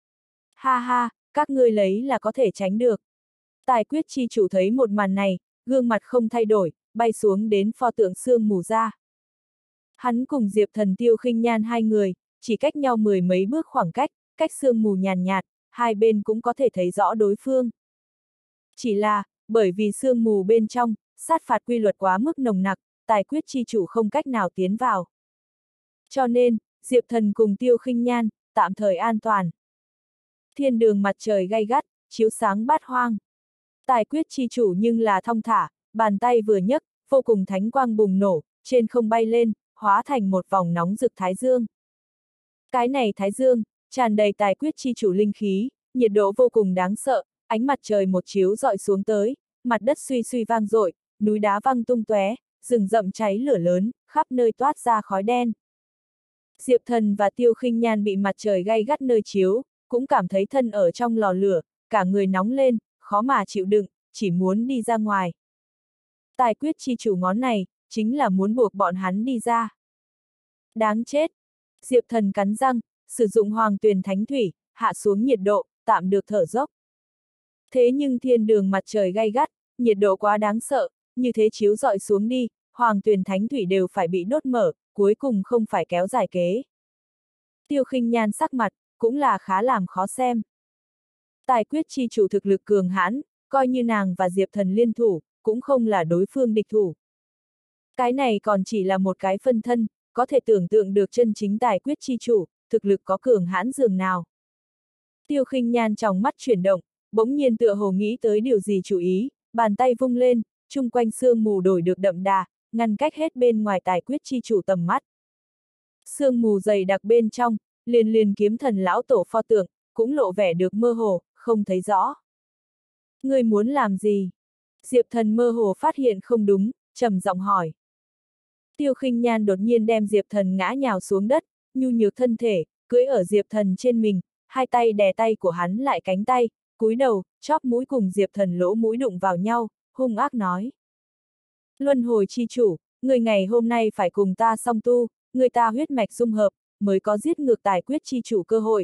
Ha ha, các ngươi lấy là có thể tránh được. Tài quyết chi chủ thấy một màn này, gương mặt không thay đổi, bay xuống đến pho tượng sương mù ra. Hắn cùng Diệp Thần Tiêu Khinh Nhan hai người, chỉ cách nhau mười mấy bước khoảng cách, cách sương mù nhàn nhạt, hai bên cũng có thể thấy rõ đối phương. Chỉ là, bởi vì sương mù bên trong, sát phạt quy luật quá mức nồng nặc, tài quyết chi chủ không cách nào tiến vào. Cho nên, Diệp Thần cùng Tiêu Khinh Nhan, tạm thời an toàn. Thiên đường mặt trời gay gắt, chiếu sáng bát hoang. Tài quyết chi chủ nhưng là thong thả, bàn tay vừa nhấc, vô cùng thánh quang bùng nổ, trên không bay lên, hóa thành một vòng nóng rực thái dương. Cái này thái dương, tràn đầy tài quyết chi chủ linh khí, nhiệt độ vô cùng đáng sợ, ánh mặt trời một chiếu dọi xuống tới, mặt đất suy suy vang dội, núi đá văng tung tóe, rừng rậm cháy lửa lớn, khắp nơi toát ra khói đen. Diệp Thần và Tiêu Khinh Nhan bị mặt trời gay gắt nơi chiếu, cũng cảm thấy thân ở trong lò lửa, cả người nóng lên, khó mà chịu đựng, chỉ muốn đi ra ngoài. Tài quyết chi chủ ngón này, chính là muốn buộc bọn hắn đi ra. Đáng chết! Diệp Thần cắn răng, sử dụng hoàng tuyền thánh thủy, hạ xuống nhiệt độ, tạm được thở dốc. Thế nhưng thiên đường mặt trời gay gắt, nhiệt độ quá đáng sợ, như thế chiếu dọi xuống đi, hoàng tuyền thánh thủy đều phải bị đốt mở, cuối cùng không phải kéo dài kế. Tiêu Khinh Nhan sắc mặt, cũng là khá làm khó xem. Tài quyết chi chủ thực lực cường hãn, coi như nàng và Diệp Thần liên thủ, cũng không là đối phương địch thủ. Cái này còn chỉ là một cái phân thân, có thể tưởng tượng được chân chính tài quyết chi chủ, thực lực có cường hãn dường nào. Tiêu Khinh Nhan trong mắt chuyển động, bỗng nhiên tựa hồ nghĩ tới điều gì chú ý, bàn tay vung lên, chung quanh sương mù đổi được đậm đà, ngăn cách hết bên ngoài tài quyết chi chủ tầm mắt. Sương mù dày đặc bên trong, liền liền kiếm thần lão tổ pho tượng, cũng lộ vẻ được mơ hồ, không thấy rõ. Ngươi muốn làm gì? Diệp Thần mơ hồ phát hiện không đúng, trầm giọng hỏi. Tiêu Khinh Nhan đột nhiên đem Diệp Thần ngã nhào xuống đất, nhu nhược thân thể, cưỡi ở Diệp Thần trên mình, hai tay đè tay của hắn lại cánh tay, cúi đầu, chóp mũi cùng Diệp Thần lỗ mũi đụng vào nhau, hung ác nói. Luân hồi chi chủ, người ngày hôm nay phải cùng ta song tu, người ta huyết mạch dung hợp, mới có giết ngược tài quyết chi chủ cơ hội.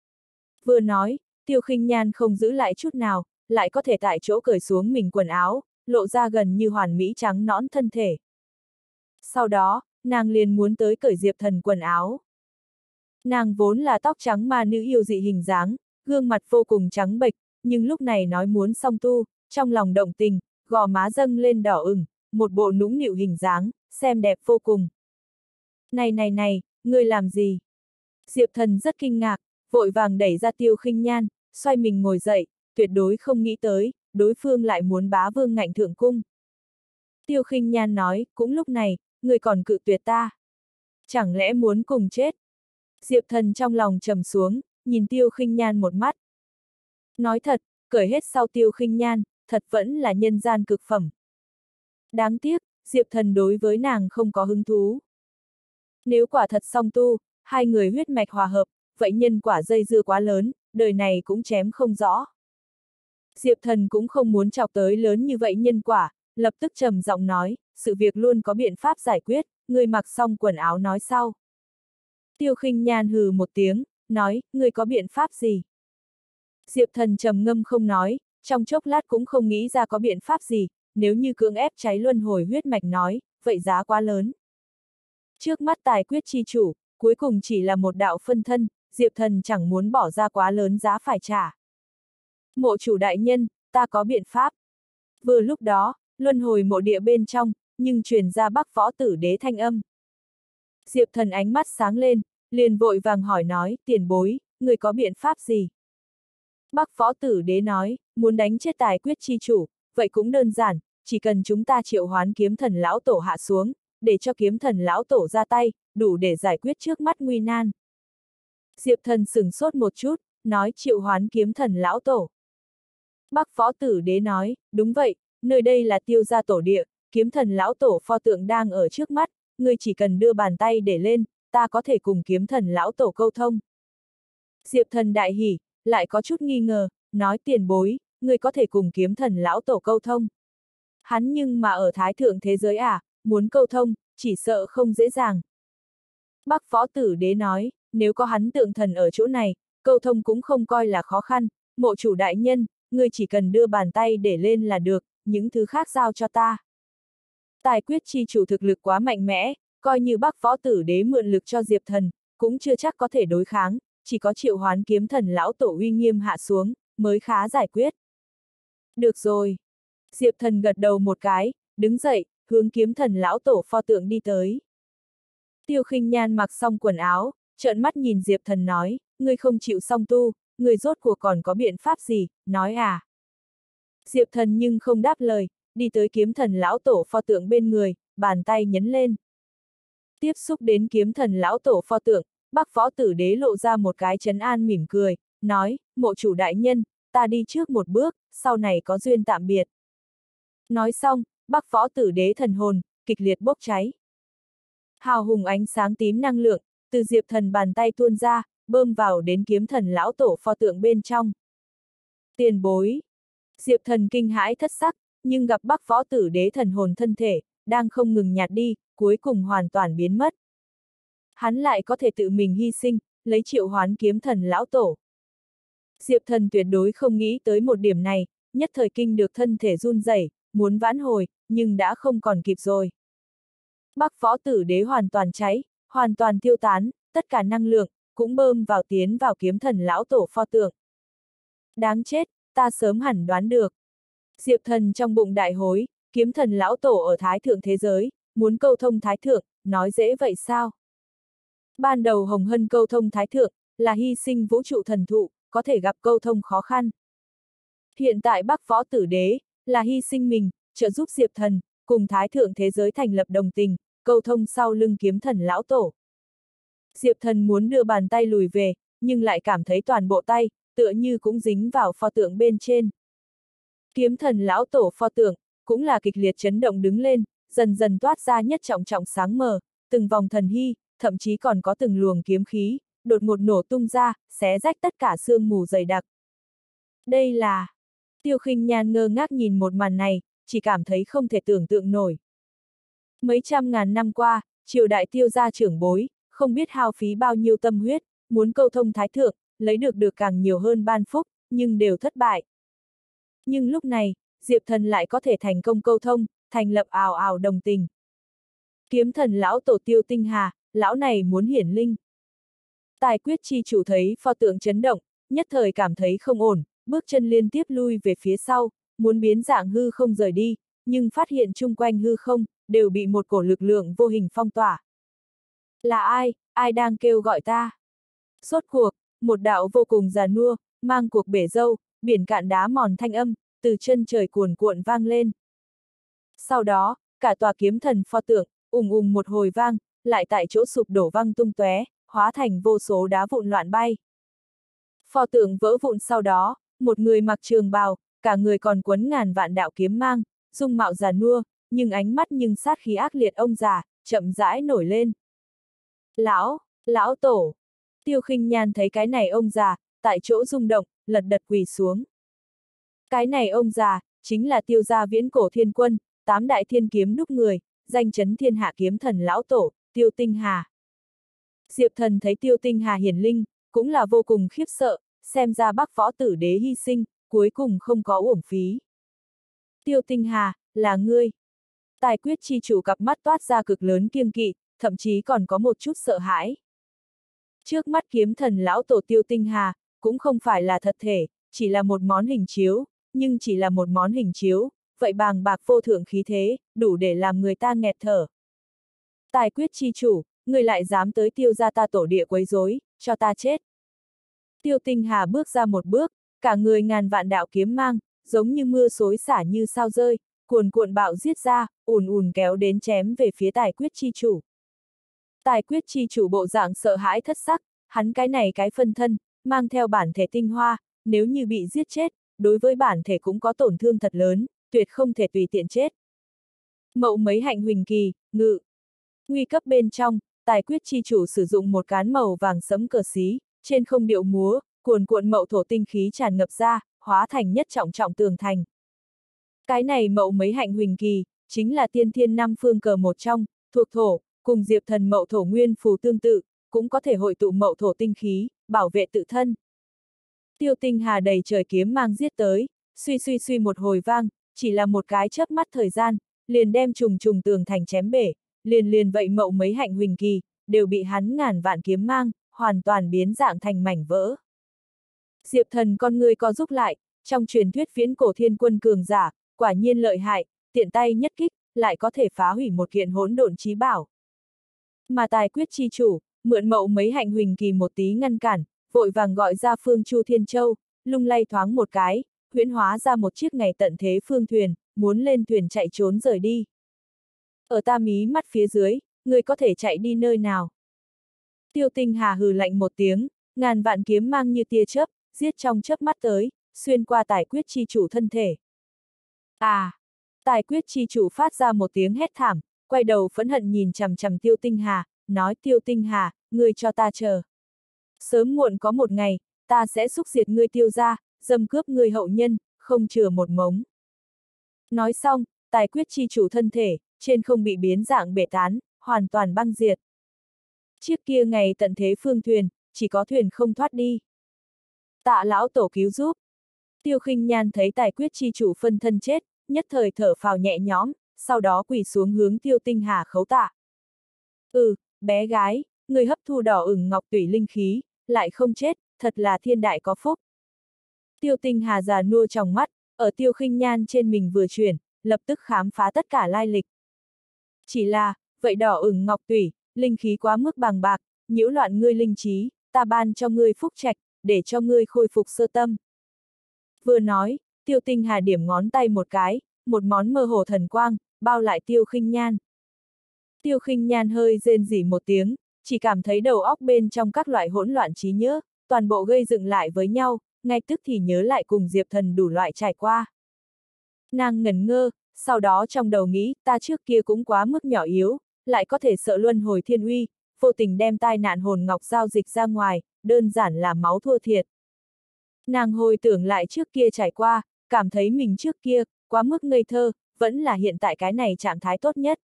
Vừa nói, Tiêu Khinh Nhan không giữ lại chút nào, lại có thể tại chỗ cởi xuống mình quần áo, lộ ra gần như hoàn mỹ trắng nõn thân thể. Sau đó, nàng liền muốn tới cởi Diệp Thần quần áo. Nàng vốn là tóc trắng mà nữ yêu dị hình dáng, gương mặt vô cùng trắng bệch, nhưng lúc này nói muốn song tu, trong lòng động tình, gò má dâng lên đỏ ửng, một bộ nũng nịu hình dáng, xem đẹp vô cùng. Này này này, ngươi làm gì? Diệp Thần rất kinh ngạc, vội vàng đẩy ra Tiêu Khinh Nhan, xoay mình ngồi dậy, tuyệt đối không nghĩ tới, đối phương lại muốn bá vương ngạnh thượng cung. Tiêu Khinh Nhan nói, cũng lúc này, ngươi còn cự tuyệt ta. Chẳng lẽ muốn cùng chết? Diệp Thần trong lòng trầm xuống, nhìn Tiêu Khinh Nhan một mắt. Nói thật, cởi hết sau Tiêu Khinh Nhan, thật vẫn là nhân gian cực phẩm. Đáng tiếc, Diệp Thần đối với nàng không có hứng thú. Nếu quả thật song tu, hai người huyết mạch hòa hợp, vậy nhân quả dây dưa quá lớn, đời này cũng chém không rõ. Diệp Thần cũng không muốn chọc tới lớn như vậy nhân quả, lập tức trầm giọng nói, sự việc luôn có biện pháp giải quyết, người mặc xong quần áo nói sau. Tiêu Khinh Nhan hừ một tiếng, nói, người có biện pháp gì? Diệp Thần trầm ngâm không nói, trong chốc lát cũng không nghĩ ra có biện pháp gì, nếu như cưỡng ép cháy luân hồi huyết mạch nói, vậy giá quá lớn. Trước mắt tài quyết chi chủ, cuối cùng chỉ là một đạo phân thân, Diệp Thần chẳng muốn bỏ ra quá lớn giá phải trả. Mộ chủ đại nhân, ta có biện pháp. Vừa lúc đó, luân hồi mộ địa bên trong, nhưng truyền ra Bắc Võ Tử Đế thanh âm. Diệp Thần ánh mắt sáng lên, liền vội vàng hỏi nói, tiền bối, người có biện pháp gì? Bắc Võ Tử Đế nói, muốn đánh chết tài quyết chi chủ, vậy cũng đơn giản, chỉ cần chúng ta triệu hoán kiếm thần lão tổ hạ xuống, để cho kiếm thần lão tổ ra tay, đủ để giải quyết trước mắt nguy nan. Diệp Thần sửng sốt một chút, nói triệu hoán kiếm thần lão tổ. Bắc Võ Tử Đế nói, đúng vậy, nơi đây là Tiêu gia tổ địa, kiếm thần lão tổ pho tượng đang ở trước mắt, ngươi chỉ cần đưa bàn tay để lên, ta có thể cùng kiếm thần lão tổ câu thông. Diệp Thần đại hỉ, lại có chút nghi ngờ, nói tiền bối, ngươi có thể cùng kiếm thần lão tổ câu thông. Hắn nhưng mà ở thái thượng thế giới à, muốn câu thông, chỉ sợ không dễ dàng. Bắc Võ Tử Đế nói, nếu có hắn tượng thần ở chỗ này, câu thông cũng không coi là khó khăn, mộ chủ đại nhân, ngươi chỉ cần đưa bàn tay để lên là được, những thứ khác giao cho ta. Tài quyết chi chủ thực lực quá mạnh mẽ, coi như Bắc Võ Tử Đế mượn lực cho Diệp Thần, cũng chưa chắc có thể đối kháng, chỉ có triệu hoán kiếm thần lão tổ uy nghiêm hạ xuống, mới khá giải quyết. Được rồi. Diệp Thần gật đầu một cái, đứng dậy, hướng kiếm thần lão tổ pho tượng đi tới. Tiêu Khinh Nhan mặc xong quần áo, trợn mắt nhìn Diệp Thần nói, ngươi không chịu song tu, ngươi rốt cuộc còn có biện pháp gì, nói à. Diệp Thần nhưng không đáp lời, đi tới kiếm thần lão tổ pho tượng bên người, bàn tay nhấn lên. Tiếp xúc đến kiếm thần lão tổ pho tượng, Bắc Võ Tử Đế lộ ra một cái trấn an mỉm cười, nói, mộ chủ đại nhân, ta đi trước một bước, sau này có duyên tạm biệt. Nói xong, Bắc Võ Tử Đế thần hồn, kịch liệt bốc cháy. Hào hùng ánh sáng tím năng lượng, từ Diệp Thần bàn tay tuôn ra, bơm vào đến kiếm thần lão tổ pho tượng bên trong. Tiền bối. Diệp Thần kinh hãi thất sắc, nhưng gặp Bắc Võ Tử Đế thần hồn thân thể, đang không ngừng nhạt đi, cuối cùng hoàn toàn biến mất. Hắn lại có thể tự mình hy sinh, lấy triệu hoán kiếm thần lão tổ. Diệp Thần tuyệt đối không nghĩ tới một điểm này, nhất thời kinh được thân thể run rẩy, muốn vãn hồi, nhưng đã không còn kịp rồi. Bắc Võ Tử Đế hoàn toàn cháy, hoàn toàn tiêu tán, tất cả năng lượng, cũng bơm vào tiến vào kiếm thần lão tổ pho tượng. Đáng chết, ta sớm hẳn đoán được. Diệp Thần trong bụng đại hối, kiếm thần lão tổ ở thái thượng thế giới, muốn câu thông thái thượng, nói dễ vậy sao? Ban đầu Hồng Hân câu thông thái thượng, là hy sinh vũ trụ thần thụ, có thể gặp câu thông khó khăn. Hiện tại Bắc Võ Tử Đế, là hy sinh mình, trợ giúp Diệp Thần, cùng thái thượng thế giới thành lập đồng tình, câu thông sau lưng kiếm thần lão tổ. Diệp Thần muốn đưa bàn tay lùi về, nhưng lại cảm thấy toàn bộ tay, tựa như cũng dính vào pho tượng bên trên. Kiếm thần lão tổ pho tượng, cũng là kịch liệt chấn động đứng lên, dần dần toát ra nhất trọng trọng sáng mờ, từng vòng thần hy, thậm chí còn có từng luồng kiếm khí, đột ngột nổ tung ra, xé rách tất cả sương mù dày đặc. Đây là... Tiêu Khinh Nhan ngơ ngác nhìn một màn này, chỉ cảm thấy không thể tưởng tượng nổi. Mấy trăm ngàn năm qua, triều đại Tiêu gia trưởng bối, không biết hao phí bao nhiêu tâm huyết, muốn câu thông thái thượng, lấy được được càng nhiều hơn ban phúc, nhưng đều thất bại. Nhưng lúc này, Diệp Thần lại có thể thành công câu thông, thành lập ào ào đồng tình. Kiếm thần lão tổ Tiêu Tinh Hà, lão này muốn hiển linh. Tài quyết chi chủ thấy pho tượng chấn động, nhất thời cảm thấy không ổn, bước chân liên tiếp lui về phía sau, muốn biến dạng hư không rời đi, nhưng phát hiện chung quanh hư không, đều bị một cổ lực lượng vô hình phong tỏa. Là ai, ai đang kêu gọi ta? Rốt cuộc, một đạo vô cùng già nua, mang cuộc bể dâu, biển cạn đá mòn thanh âm, từ chân trời cuồn cuộn vang lên. Sau đó, cả tòa kiếm thần pho tượng, ùng ùng một hồi vang, lại tại chỗ sụp đổ văng tung tóe, hóa thành vô số đá vụn loạn bay. Pho tượng vỡ vụn sau đó, một người mặc trường bào, cả người còn quấn ngàn vạn đạo kiếm mang, dung mạo già nua, nhưng ánh mắt nhưng sát khí ác liệt ông già, chậm rãi nổi lên. Lão, lão tổ. Tiêu Khinh Nhan thấy cái này ông già, tại chỗ rung động, lật đật quỳ xuống. Cái này ông già, chính là Tiêu gia viễn cổ thiên quân, tám đại thiên kiếm đúc người, danh chấn thiên hạ kiếm thần lão tổ, Tiêu Tinh Hà. Diệp Thần thấy Tiêu Tinh Hà hiển linh, cũng là vô cùng khiếp sợ, xem ra Bắc võ tử đế hy sinh, cuối cùng không có uổng phí. Tiêu Tinh Hà, là ngươi. Tài quyết chi chủ cặp mắt toát ra cực lớn kiêng kỵ, thậm chí còn có một chút sợ hãi. Trước mắt kiếm thần lão tổ Tiêu Tinh Hà, cũng không phải là thật thể, chỉ là một món hình chiếu, nhưng chỉ là một món hình chiếu, vậy bàng bạc vô thượng khí thế, đủ để làm người ta nghẹt thở. Tài quyết chi chủ, người lại dám tới Tiêu gia ta tổ địa quấy rối, cho ta chết. Tiêu Tinh Hà bước ra một bước, cả người ngàn vạn đạo kiếm mang, giống như mưa xối xả như sao rơi, cuồn cuộn bạo giết ra, ùn ùn kéo đến chém về phía tài quyết chi chủ. Tài quyết chi chủ bộ dạng sợ hãi thất sắc, hắn cái này cái phân thân, mang theo bản thể tinh hoa, nếu như bị giết chết, đối với bản thể cũng có tổn thương thật lớn, tuyệt không thể tùy tiện chết. Mậu mấy hạnh huỳnh kỳ, ngự. Nguy cấp bên trong, tài quyết chi chủ sử dụng một cán màu vàng sẫm cờ xí, trên không điệu múa, cuồn cuộn mậu thổ tinh khí tràn ngập ra, hóa thành nhất trọng trọng tường thành. Cái này mậu mấy hạnh huỳnh kỳ, chính là tiên thiên năm phương cờ một trong, thuộc thổ, cùng Diệp Thần mậu thổ nguyên phù tương tự, cũng có thể hội tụ mậu thổ tinh khí, bảo vệ tự thân. Tiêu Tinh Hà đầy trời kiếm mang giết tới, suy suy suy một hồi vang, chỉ là một cái chớp mắt thời gian, liền đem trùng trùng tường thành chém bể, liền liền vậy mậu mấy hạnh huỳnh kỳ, đều bị hắn ngàn vạn kiếm mang, hoàn toàn biến dạng thành mảnh vỡ. Diệp Thần con người co giúp lại, trong truyền thuyết viễn cổ thiên quân cường giả, quả nhiên lợi hại, tiện tay nhất kích, lại có thể phá hủy một kiện hỗn độn chí bảo. Mà tài quyết chi chủ, mượn mậu mấy hạnh huỳnh kỳ một tí ngăn cản, vội vàng gọi ra Phương Chu Thiên Châu, lung lay thoáng một cái, huyễn hóa ra một chiếc ngày tận thế phương thuyền, muốn lên thuyền chạy trốn rời đi. Ở ta mí mắt phía dưới, người có thể chạy đi nơi nào? Tiêu Tinh Hà hừ lạnh một tiếng, ngàn vạn kiếm mang như tia chớp, giết trong chớp mắt tới, xuyên qua tài quyết chi chủ thân thể. À! Tài quyết chi chủ phát ra một tiếng hét thảm, quay đầu phẫn hận nhìn chằm chằm Tiêu Tinh Hà, nói Tiêu Tinh Hà, ngươi cho ta chờ. Sớm muộn có một ngày, ta sẽ xúc diệt ngươi Tiêu gia, dâm cướp ngươi hậu nhân, không chừa một mống. Nói xong, tài quyết chi chủ thân thể, trên không bị biến dạng bể tán, hoàn toàn băng diệt. Chiếc kia ngày tận thế phương thuyền, chỉ có thuyền không thoát đi. Tạ lão tổ cứu giúp. Tiêu Khinh Nhan thấy tài quyết chi chủ phân thân chết, nhất thời thở phào nhẹ nhõm, sau đó quỳ xuống hướng Tiêu Tinh Hà khấu tạ. Ừ, bé gái, người hấp thu đỏ ửng ngọc tủy linh khí, lại không chết, thật là thiên đại có phúc. Tiêu Tinh Hà già nua trong mắt, ở Tiêu Khinh Nhan trên mình vừa chuyển, lập tức khám phá tất cả lai lịch. Chỉ là, vậy đỏ ửng ngọc tủy, linh khí quá mức bàng bạc, nhiễu loạn ngươi linh trí, ta ban cho ngươi phúc trạch, để cho ngươi khôi phục sơ tâm. Vừa nói, Tiêu Tinh Hà điểm ngón tay một cái, một món mơ hồ thần quang, bao lại Tiêu Khinh Nhan. Tiêu Khinh Nhan hơi rên rỉ một tiếng, chỉ cảm thấy đầu óc bên trong các loại hỗn loạn trí nhớ, toàn bộ gây dựng lại với nhau, ngay tức thì nhớ lại cùng Diệp Thần đủ loại trải qua. Nàng ngẩn ngơ, sau đó trong đầu nghĩ, ta trước kia cũng quá mức nhỏ yếu, lại có thể sợ luân hồi thiên uy, vô tình đem tai nạn hồn ngọc giao dịch ra ngoài, đơn giản là máu thua thiệt. Nàng hồi tưởng lại trước kia trải qua, cảm thấy mình trước kia, quá mức ngây thơ, vẫn là hiện tại cái này trạng thái tốt nhất.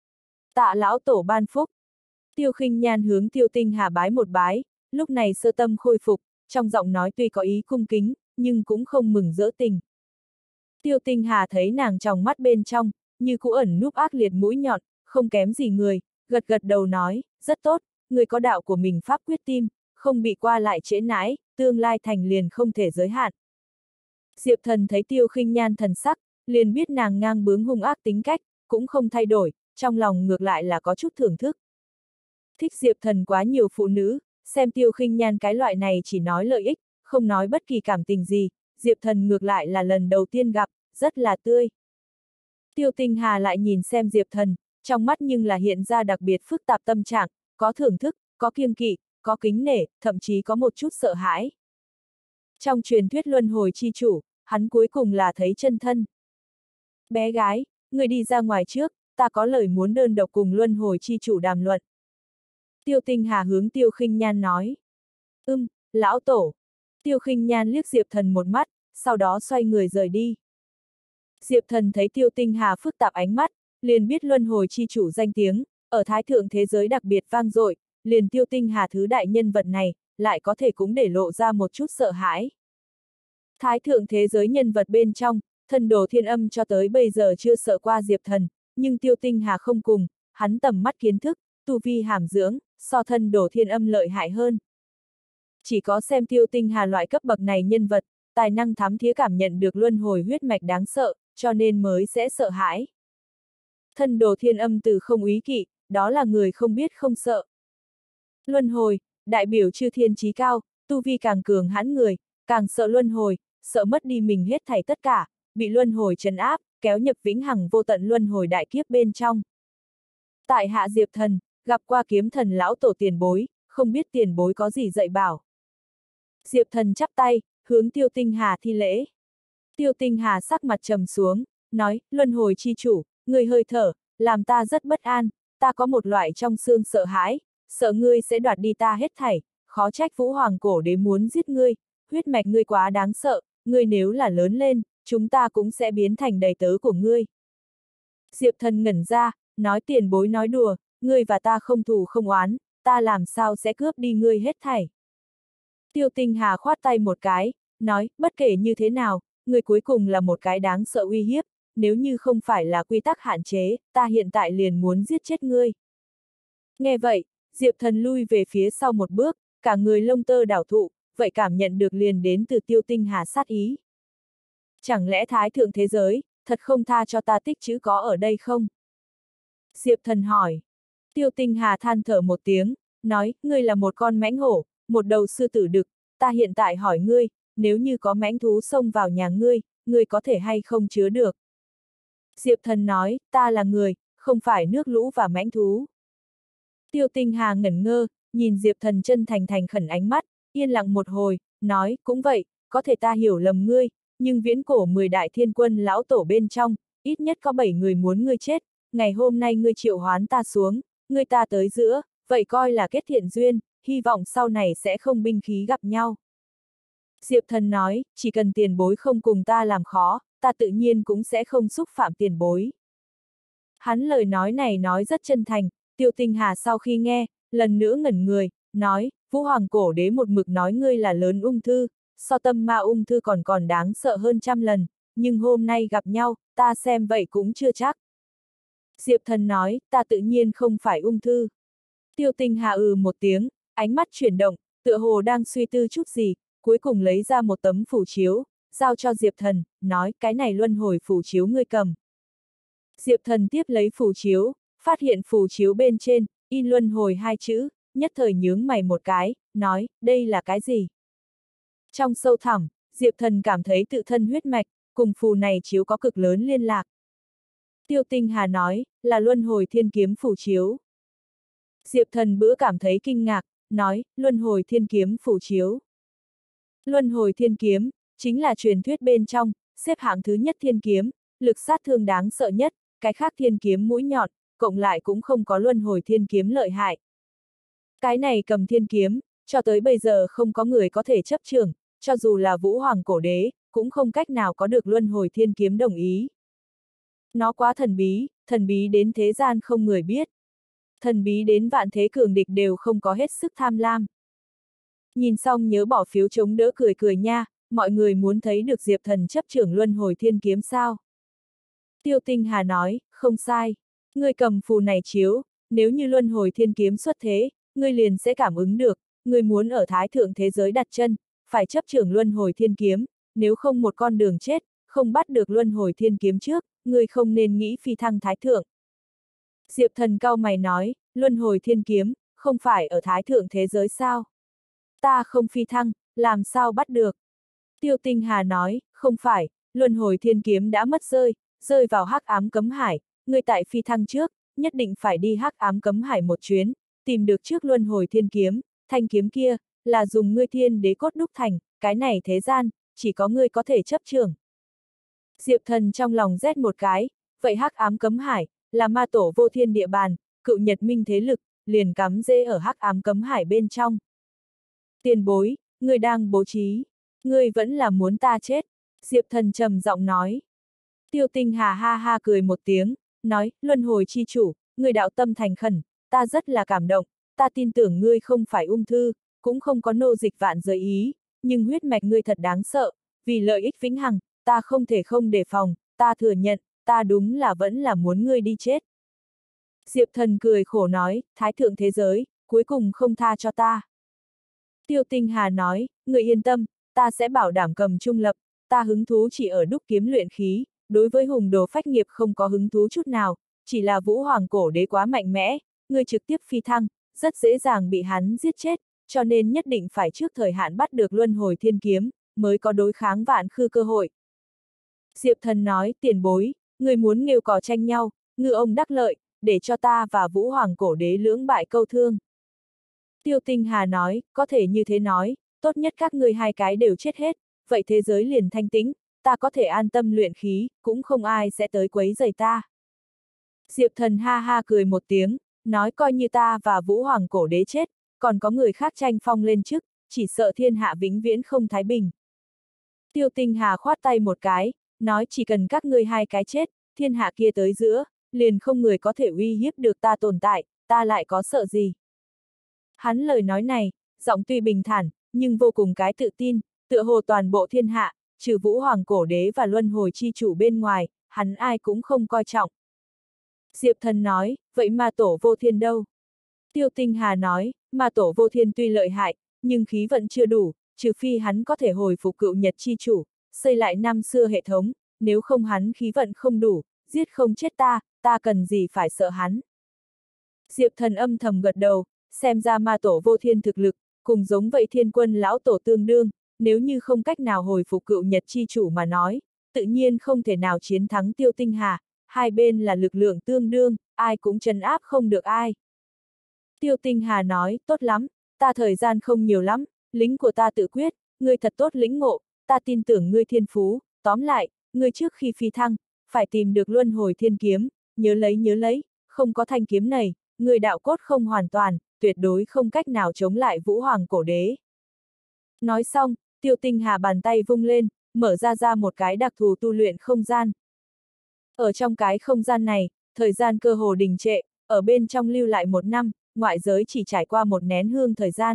Tạ lão tổ ban phúc. Tiêu Khinh Nhan hướng Tiêu Tinh Hà bái một bái, lúc này sơ tâm khôi phục, trong giọng nói tuy có ý cung kính, nhưng cũng không mừng rỡ tình. Tiêu Tinh Hà thấy nàng trong mắt bên trong, như cũ ẩn núp ác liệt mũi nhọn, không kém gì người, gật gật đầu nói, rất tốt, người có đạo của mình pháp quyết tim, không bị qua lại trễ nãi, tương lai thành liền không thể giới hạn. Diệp Thần thấy Tiêu Khinh Nhan thần sắc, liền biết nàng ngang bướng hung ác tính cách, cũng không thay đổi, trong lòng ngược lại là có chút thưởng thức. Thích Diệp Thần quá nhiều phụ nữ, xem Tiêu Khinh Nhan cái loại này chỉ nói lợi ích, không nói bất kỳ cảm tình gì, Diệp Thần ngược lại là lần đầu tiên gặp, rất là tươi. Tiêu Tinh Hà lại nhìn xem Diệp Thần, trong mắt nhưng là hiện ra đặc biệt phức tạp tâm trạng, có thưởng thức, có kiêng kỵ, có kính nể, thậm chí có một chút sợ hãi. Trong truyền thuyết luân hồi chi chủ, hắn cuối cùng là thấy chân thân. Bé gái, người đi ra ngoài trước, ta có lời muốn đơn độc cùng luân hồi chi chủ đàm luận. Tiêu Tinh Hà hướng Tiêu Khinh Nhan nói. Ưm, lão tổ. Tiêu Khinh Nhan liếc Diệp Thần một mắt, sau đó xoay người rời đi. Diệp Thần thấy Tiêu Tinh Hà phức tạp ánh mắt, liền biết luân hồi chi chủ danh tiếng, ở thái thượng thế giới đặc biệt vang dội, liền Tiêu Tinh Hà thứ đại nhân vật này, lại có thể cũng để lộ ra một chút sợ hãi. Thái thượng thế giới nhân vật bên trong, Thần Đồ Thiên Âm cho tới bây giờ chưa sợ qua Diệp Thần, nhưng Tiêu Tinh Hà không cùng, hắn tầm mắt kiến thức, tu vi hàm dưỡng, so Thần Đồ Thiên Âm lợi hại hơn. Chỉ có xem Tiêu Tinh Hà loại cấp bậc này nhân vật, tài năng thám thía cảm nhận được luân hồi huyết mạch đáng sợ, cho nên mới sẽ sợ hãi. Thần Đồ Thiên Âm từ không úy kỵ, đó là người không biết không sợ. Luân hồi, đại biểu chư thiên chí cao, tu vi càng cường hãn người, càng sợ luân hồi, sợ mất đi mình hết thảy tất cả, bị luân hồi trấn áp, kéo nhập vĩnh hằng vô tận luân hồi đại kiếp bên trong. Tại hạ Diệp Thần, gặp qua kiếm thần lão tổ tiền bối, không biết tiền bối có gì dạy bảo. Diệp Thần chắp tay, hướng Tiêu Tinh Hà thi lễ. Tiêu Tinh Hà sắc mặt trầm xuống, nói, luân hồi chi chủ, người hơi thở, làm ta rất bất an, ta có một loại trong xương sợ hãi, sợ ngươi sẽ đoạt đi ta hết thảy, khó trách Vũ Hoàng cổ đế muốn giết ngươi, huyết mạch ngươi quá đáng sợ, ngươi nếu là lớn lên, chúng ta cũng sẽ biến thành đầy tớ của ngươi. Diệp Thần ngẩn ra, nói tiền bối nói đùa, ngươi và ta không thù không oán, ta làm sao sẽ cướp đi ngươi hết thảy. Tiêu Tinh Hà khoát tay một cái, nói, bất kể như thế nào, ngươi cuối cùng là một cái đáng sợ uy hiếp, nếu như không phải là quy tắc hạn chế, ta hiện tại liền muốn giết chết ngươi. Nghe vậy, Diệp Thần lui về phía sau một bước, cả người lông tơ đảo thụ, vậy cảm nhận được liền đến từ Tiêu Tinh Hà sát ý. Chẳng lẽ thái thượng thế giới, thật không tha cho ta tích chữ có ở đây không? Diệp Thần hỏi. Tiêu Tinh Hà than thở một tiếng, nói, ngươi là một con mãnh hổ, một đầu sư tử đực, ta hiện tại hỏi ngươi, nếu như có mãnh thú xông vào nhà ngươi, ngươi có thể hay không chứa được? Diệp Thần nói, ta là người, không phải nước lũ và mãnh thú. Tiêu Tinh Hà ngẩn ngơ, nhìn Diệp Thần chân thành thành khẩn ánh mắt, yên lặng một hồi, nói, cũng vậy, có thể ta hiểu lầm ngươi, nhưng viễn cổ mười đại thiên quân lão tổ bên trong, ít nhất có bảy người muốn ngươi chết, ngày hôm nay ngươi triệu hoán ta xuống, ngươi ta tới giữa, vậy coi là kết thiện duyên, hy vọng sau này sẽ không binh khí gặp nhau. Diệp Thần nói, chỉ cần tiền bối không cùng ta làm khó, ta tự nhiên cũng sẽ không xúc phạm tiền bối. Hắn lời nói này nói rất chân thành, Tiêu Tinh Hà sau khi nghe, lần nữa ngẩn người, nói, Vũ Hoàng cổ đế một mực nói ngươi là lớn ung thư, so tâm ma ung thư còn còn đáng sợ hơn trăm lần, nhưng hôm nay gặp nhau, ta xem vậy cũng chưa chắc. Diệp Thần nói, ta tự nhiên không phải ung thư. Tiêu Tinh Hà ừ một tiếng, ánh mắt chuyển động, tựa hồ đang suy tư chút gì, cuối cùng lấy ra một tấm phù chiếu, giao cho Diệp Thần, nói, cái này luân hồi phù chiếu ngươi cầm. Diệp Thần tiếp lấy phù chiếu, phát hiện phù chiếu bên trên, in luân hồi hai chữ, nhất thời nhướng mày một cái, nói, đây là cái gì? Trong sâu thẳm, Diệp Thần cảm thấy tự thân huyết mạch, cùng phù này chiếu có cực lớn liên lạc. Tiêu Tinh Hà nói, là luân hồi thiên kiếm phù chiếu. Diệp Thần bữa cảm thấy kinh ngạc, nói, luân hồi thiên kiếm phù chiếu. Luân hồi thiên kiếm, chính là truyền thuyết bên trong, xếp hạng thứ nhất thiên kiếm, lực sát thương đáng sợ nhất, cái khác thiên kiếm mũi nhọn, cộng lại cũng không có luân hồi thiên kiếm lợi hại. Cái này cầm thiên kiếm, cho tới bây giờ không có người có thể chấp chưởng, cho dù là Vũ Hoàng cổ đế, cũng không cách nào có được luân hồi thiên kiếm đồng ý. Nó quá thần bí, thần bí đến thế gian không người biết. Thần bí đến vạn thế cường địch đều không có hết sức tham lam. Nhìn xong nhớ bỏ phiếu chống đỡ cười cười nha, mọi người muốn thấy được Diệp Thần chấp trưởng luân hồi thiên kiếm sao? Tiêu Tinh Hà nói, không sai. Ngươi cầm phù này chiếu, nếu như luân hồi thiên kiếm xuất thế, ngươi liền sẽ cảm ứng được, ngươi muốn ở thái thượng thế giới đặt chân, phải chấp trưởng luân hồi thiên kiếm, nếu không một con đường chết, không bắt được luân hồi thiên kiếm trước, ngươi không nên nghĩ phi thăng thái thượng. Diệp Thần cau mày nói, luân hồi thiên kiếm, không phải ở thái thượng thế giới sao? Ta không phi thăng, làm sao bắt được? Tiêu Tinh Hà nói, không phải, luân hồi thiên kiếm đã mất rơi, rơi vào hắc ám cấm hải, ngươi tại phi thăng trước, nhất định phải đi hắc ám cấm hải một chuyến, tìm được trước luân hồi thiên kiếm, thanh kiếm kia, là dùng ngươi thiên đế cốt đúc thành, cái này thế gian, chỉ có ngươi có thể chấp trưởng. Diệp Thần trong lòng rét một cái, vậy hắc ám cấm hải, là ma tổ vô thiên địa bàn, cựu nhật minh thế lực, liền cắm rễ ở hắc ám cấm hải bên trong. Tiền bối, người đang bố trí, người vẫn là muốn ta chết, Diệp Thần trầm giọng nói. Tiêu Tinh Hà ha ha cười một tiếng, nói, luân hồi chi chủ, người đạo tâm thành khẩn, ta rất là cảm động, ta tin tưởng ngươi không phải ung thư, cũng không có nô dịch vạn giới ý, nhưng huyết mạch ngươi thật đáng sợ, vì lợi ích vĩnh hằng, ta không thể không đề phòng, ta thừa nhận, ta đúng là vẫn là muốn ngươi đi chết. Diệp Thần cười khổ nói, thái thượng thế giới, cuối cùng không tha cho ta. Tiêu Tinh Hà nói, người yên tâm, ta sẽ bảo đảm cầm trung lập, ta hứng thú chỉ ở đúc kiếm luyện khí, đối với hùng đồ phách nghiệp không có hứng thú chút nào, chỉ là Vũ Hoàng cổ đế quá mạnh mẽ, người trực tiếp phi thăng, rất dễ dàng bị hắn giết chết, cho nên nhất định phải trước thời hạn bắt được luân hồi thiên kiếm, mới có đối kháng vạn khư cơ hội. Diệp Thần nói, tiền bối, người muốn nghêu cò tranh nhau, ngư ông đắc lợi, để cho ta và Vũ Hoàng cổ đế lưỡng bại câu thương. Tiêu Tinh Hà nói, có thể như thế nói, tốt nhất các ngươi hai cái đều chết hết, vậy thế giới liền thanh tĩnh, ta có thể an tâm luyện khí, cũng không ai sẽ tới quấy rầy ta. Diệp Thần ha ha cười một tiếng, nói coi như ta và Vũ Hoàng cổ đế chết, còn có người khác tranh phong lên chức, chỉ sợ thiên hạ vĩnh viễn không thái bình. Tiêu Tinh Hà khoát tay một cái, nói chỉ cần các ngươi hai cái chết, thiên hạ kia tới giữa, liền không người có thể uy hiếp được ta tồn tại, ta lại có sợ gì. Hắn lời nói này, giọng tuy bình thản, nhưng vô cùng cái tự tin, tựa hồ toàn bộ thiên hạ, trừ Vũ Hoàng cổ đế và luân hồi chi chủ bên ngoài, hắn ai cũng không coi trọng. Diệp Thần nói, vậy ma tổ vô thiên đâu? Tiêu Tinh Hà nói, ma tổ vô thiên tuy lợi hại, nhưng khí vận chưa đủ, trừ phi hắn có thể hồi phục cựu nhật chi chủ, xây lại năm xưa hệ thống, nếu không hắn khí vận không đủ, giết không chết ta, ta cần gì phải sợ hắn. Diệp Thần âm thầm gật đầu, xem ra ma tổ vô thiên thực lực, cùng giống vậy thiên quân lão tổ tương đương, nếu như không cách nào hồi phục cựu nhật chi chủ mà nói, tự nhiên không thể nào chiến thắng Tiêu Tinh Hà, hai bên là lực lượng tương đương, ai cũng trấn áp không được ai. Tiêu Tinh Hà nói, tốt lắm, ta thời gian không nhiều lắm, lính của ta tự quyết, ngươi thật tốt lĩnh ngộ, ta tin tưởng ngươi thiên phú, tóm lại, ngươi trước khi phi thăng, phải tìm được luân hồi thiên kiếm, nhớ lấy nhớ lấy, không có thanh kiếm này, ngươi đạo cốt không hoàn toàn, tuyệt đối không cách nào chống lại Vũ Hoàng cổ đế. Nói xong, Tiêu Tinh Hà bàn tay vung lên, mở ra ra một cái đặc thù tu luyện không gian. Ở trong cái không gian này, thời gian cơ hồ đình trệ, ở bên trong lưu lại một năm, ngoại giới chỉ trải qua một nén hương thời gian.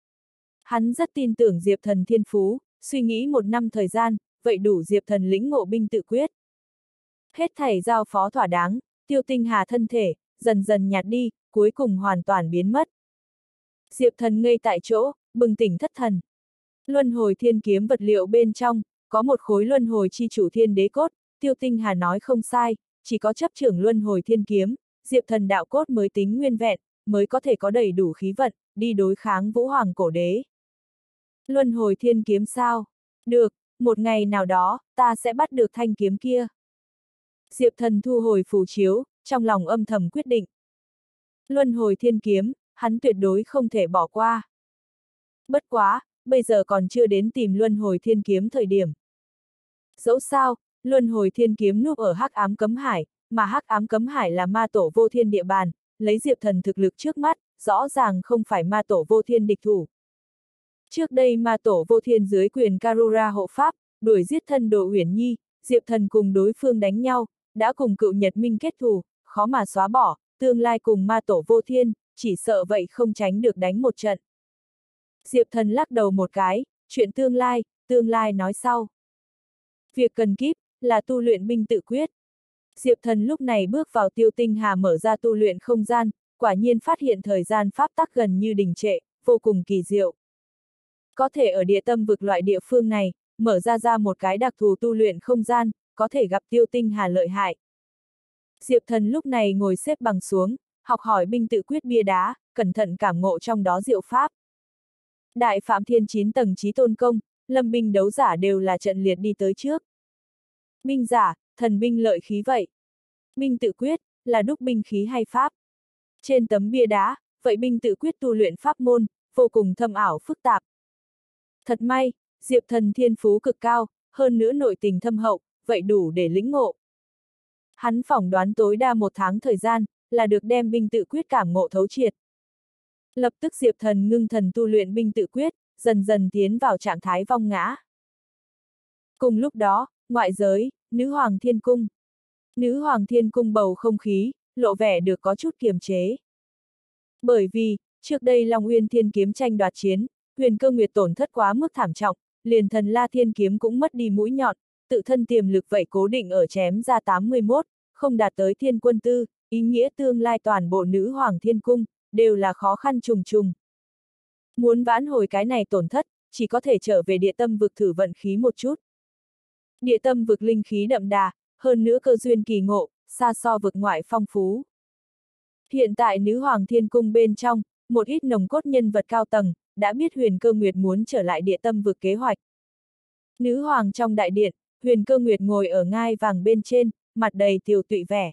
Hắn rất tin tưởng Diệp Thần thiên phú, suy nghĩ một năm thời gian, vậy đủ Diệp Thần lĩnh ngộ binh tự quyết. Hết thảy giao phó thỏa đáng, Tiêu Tinh Hà thân thể, dần dần nhạt đi, cuối cùng hoàn toàn biến mất. Diệp Thần ngây tại chỗ, bừng tỉnh thất thần. Luân hồi thiên kiếm vật liệu bên trong, có một khối luân hồi chi chủ thiên đế cốt, Tiêu Tinh Hà nói không sai, chỉ có chấp trưởng luân hồi thiên kiếm, Diệp Thần đạo cốt mới tính nguyên vẹn, mới có thể có đầy đủ khí vận, đi đối kháng Vũ Hoàng cổ đế. Luân hồi thiên kiếm sao? Được, một ngày nào đó, ta sẽ bắt được thanh kiếm kia. Diệp Thần thu hồi phù chiếu, trong lòng âm thầm quyết định. Luân hồi thiên kiếm, hắn tuyệt đối không thể bỏ qua. Bất quá, bây giờ còn chưa đến tìm luân hồi thiên kiếm thời điểm. Dẫu sao, luân hồi thiên kiếm núp ở hắc ám cấm hải, mà hắc ám cấm hải là ma tổ vô thiên địa bàn, lấy Diệp Thần thực lực trước mắt, rõ ràng không phải ma tổ vô thiên địch thủ. Trước đây ma tổ vô thiên dưới quyền Karura hộ pháp, đuổi giết thân đồ Uyển Nhi, Diệp Thần cùng đối phương đánh nhau, đã cùng cựu Nhật Minh kết thù, khó mà xóa bỏ, tương lai cùng ma tổ vô thiên, chỉ sợ vậy không tránh được đánh một trận. Diệp Thần lắc đầu một cái, chuyện tương lai, tương lai nói sau. Việc cần kíp, là tu luyện binh tự quyết. Diệp Thần lúc này bước vào Tiêu Tinh Hà mở ra tu luyện không gian, quả nhiên phát hiện thời gian pháp tắc gần như đình trệ, vô cùng kỳ diệu. Có thể ở địa tâm vực loại địa phương này, mở ra ra một cái đặc thù tu luyện không gian, có thể gặp Tiêu Tinh Hà lợi hại. Diệp Thần lúc này ngồi xếp bằng xuống, học hỏi binh tự quyết bia đá, cẩn thận cảm ngộ trong đó diệu pháp. Đại Phạm Thiên chín tầng chí tôn công, lâm binh đấu giả đều là trận liệt đi tới trước. Binh giả, thần binh lợi khí vậy. Binh tự quyết, là đúc binh khí hay pháp. Trên tấm bia đá, vậy binh tự quyết tu luyện pháp môn, vô cùng thâm ảo phức tạp. Thật may, Diệp Thần thiên phú cực cao, hơn nữa nội tình thâm hậu, vậy đủ để lĩnh ngộ. Hắn phỏng đoán tối đa một tháng thời gian, là được đem binh tự quyết cảm ngộ thấu triệt. Lập tức Diệp Thần ngưng thần tu luyện binh tự quyết, dần dần tiến vào trạng thái vong ngã. Cùng lúc đó, ngoại giới, Nữ Hoàng Thiên Cung. Nữ Hoàng Thiên Cung bầu không khí, lộ vẻ được có chút kiềm chế. Bởi vì, trước đây Long Uyên Thiên Kiếm tranh đoạt chiến, Huyền Cơ Nguyệt tổn thất quá mức thảm trọng, liền Thần La Thiên Kiếm cũng mất đi mũi nhọn, tự thân tiềm lực vậy cố định ở chém ra tám mươi mốt, không đạt tới thiên quân tư, ý nghĩa tương lai toàn bộ Nữ Hoàng Thiên Cung, đều là khó khăn trùng trùng. Muốn vãn hồi cái này tổn thất, chỉ có thể trở về địa tâm vực thử vận khí một chút. Địa tâm vực linh khí đậm đà, hơn nữa cơ duyên kỳ ngộ, xa so vực ngoại phong phú. Hiện tại Nữ Hoàng Thiên Cung bên trong, một ít nồng cốt nhân vật cao tầng, đã biết Huyền Cơ Nguyệt muốn trở lại địa tâm vực kế hoạch. Nữ Hoàng trong đại điện, Huyền Cơ Nguyệt ngồi ở ngai vàng bên trên, mặt đầy tiều tụy vẻ.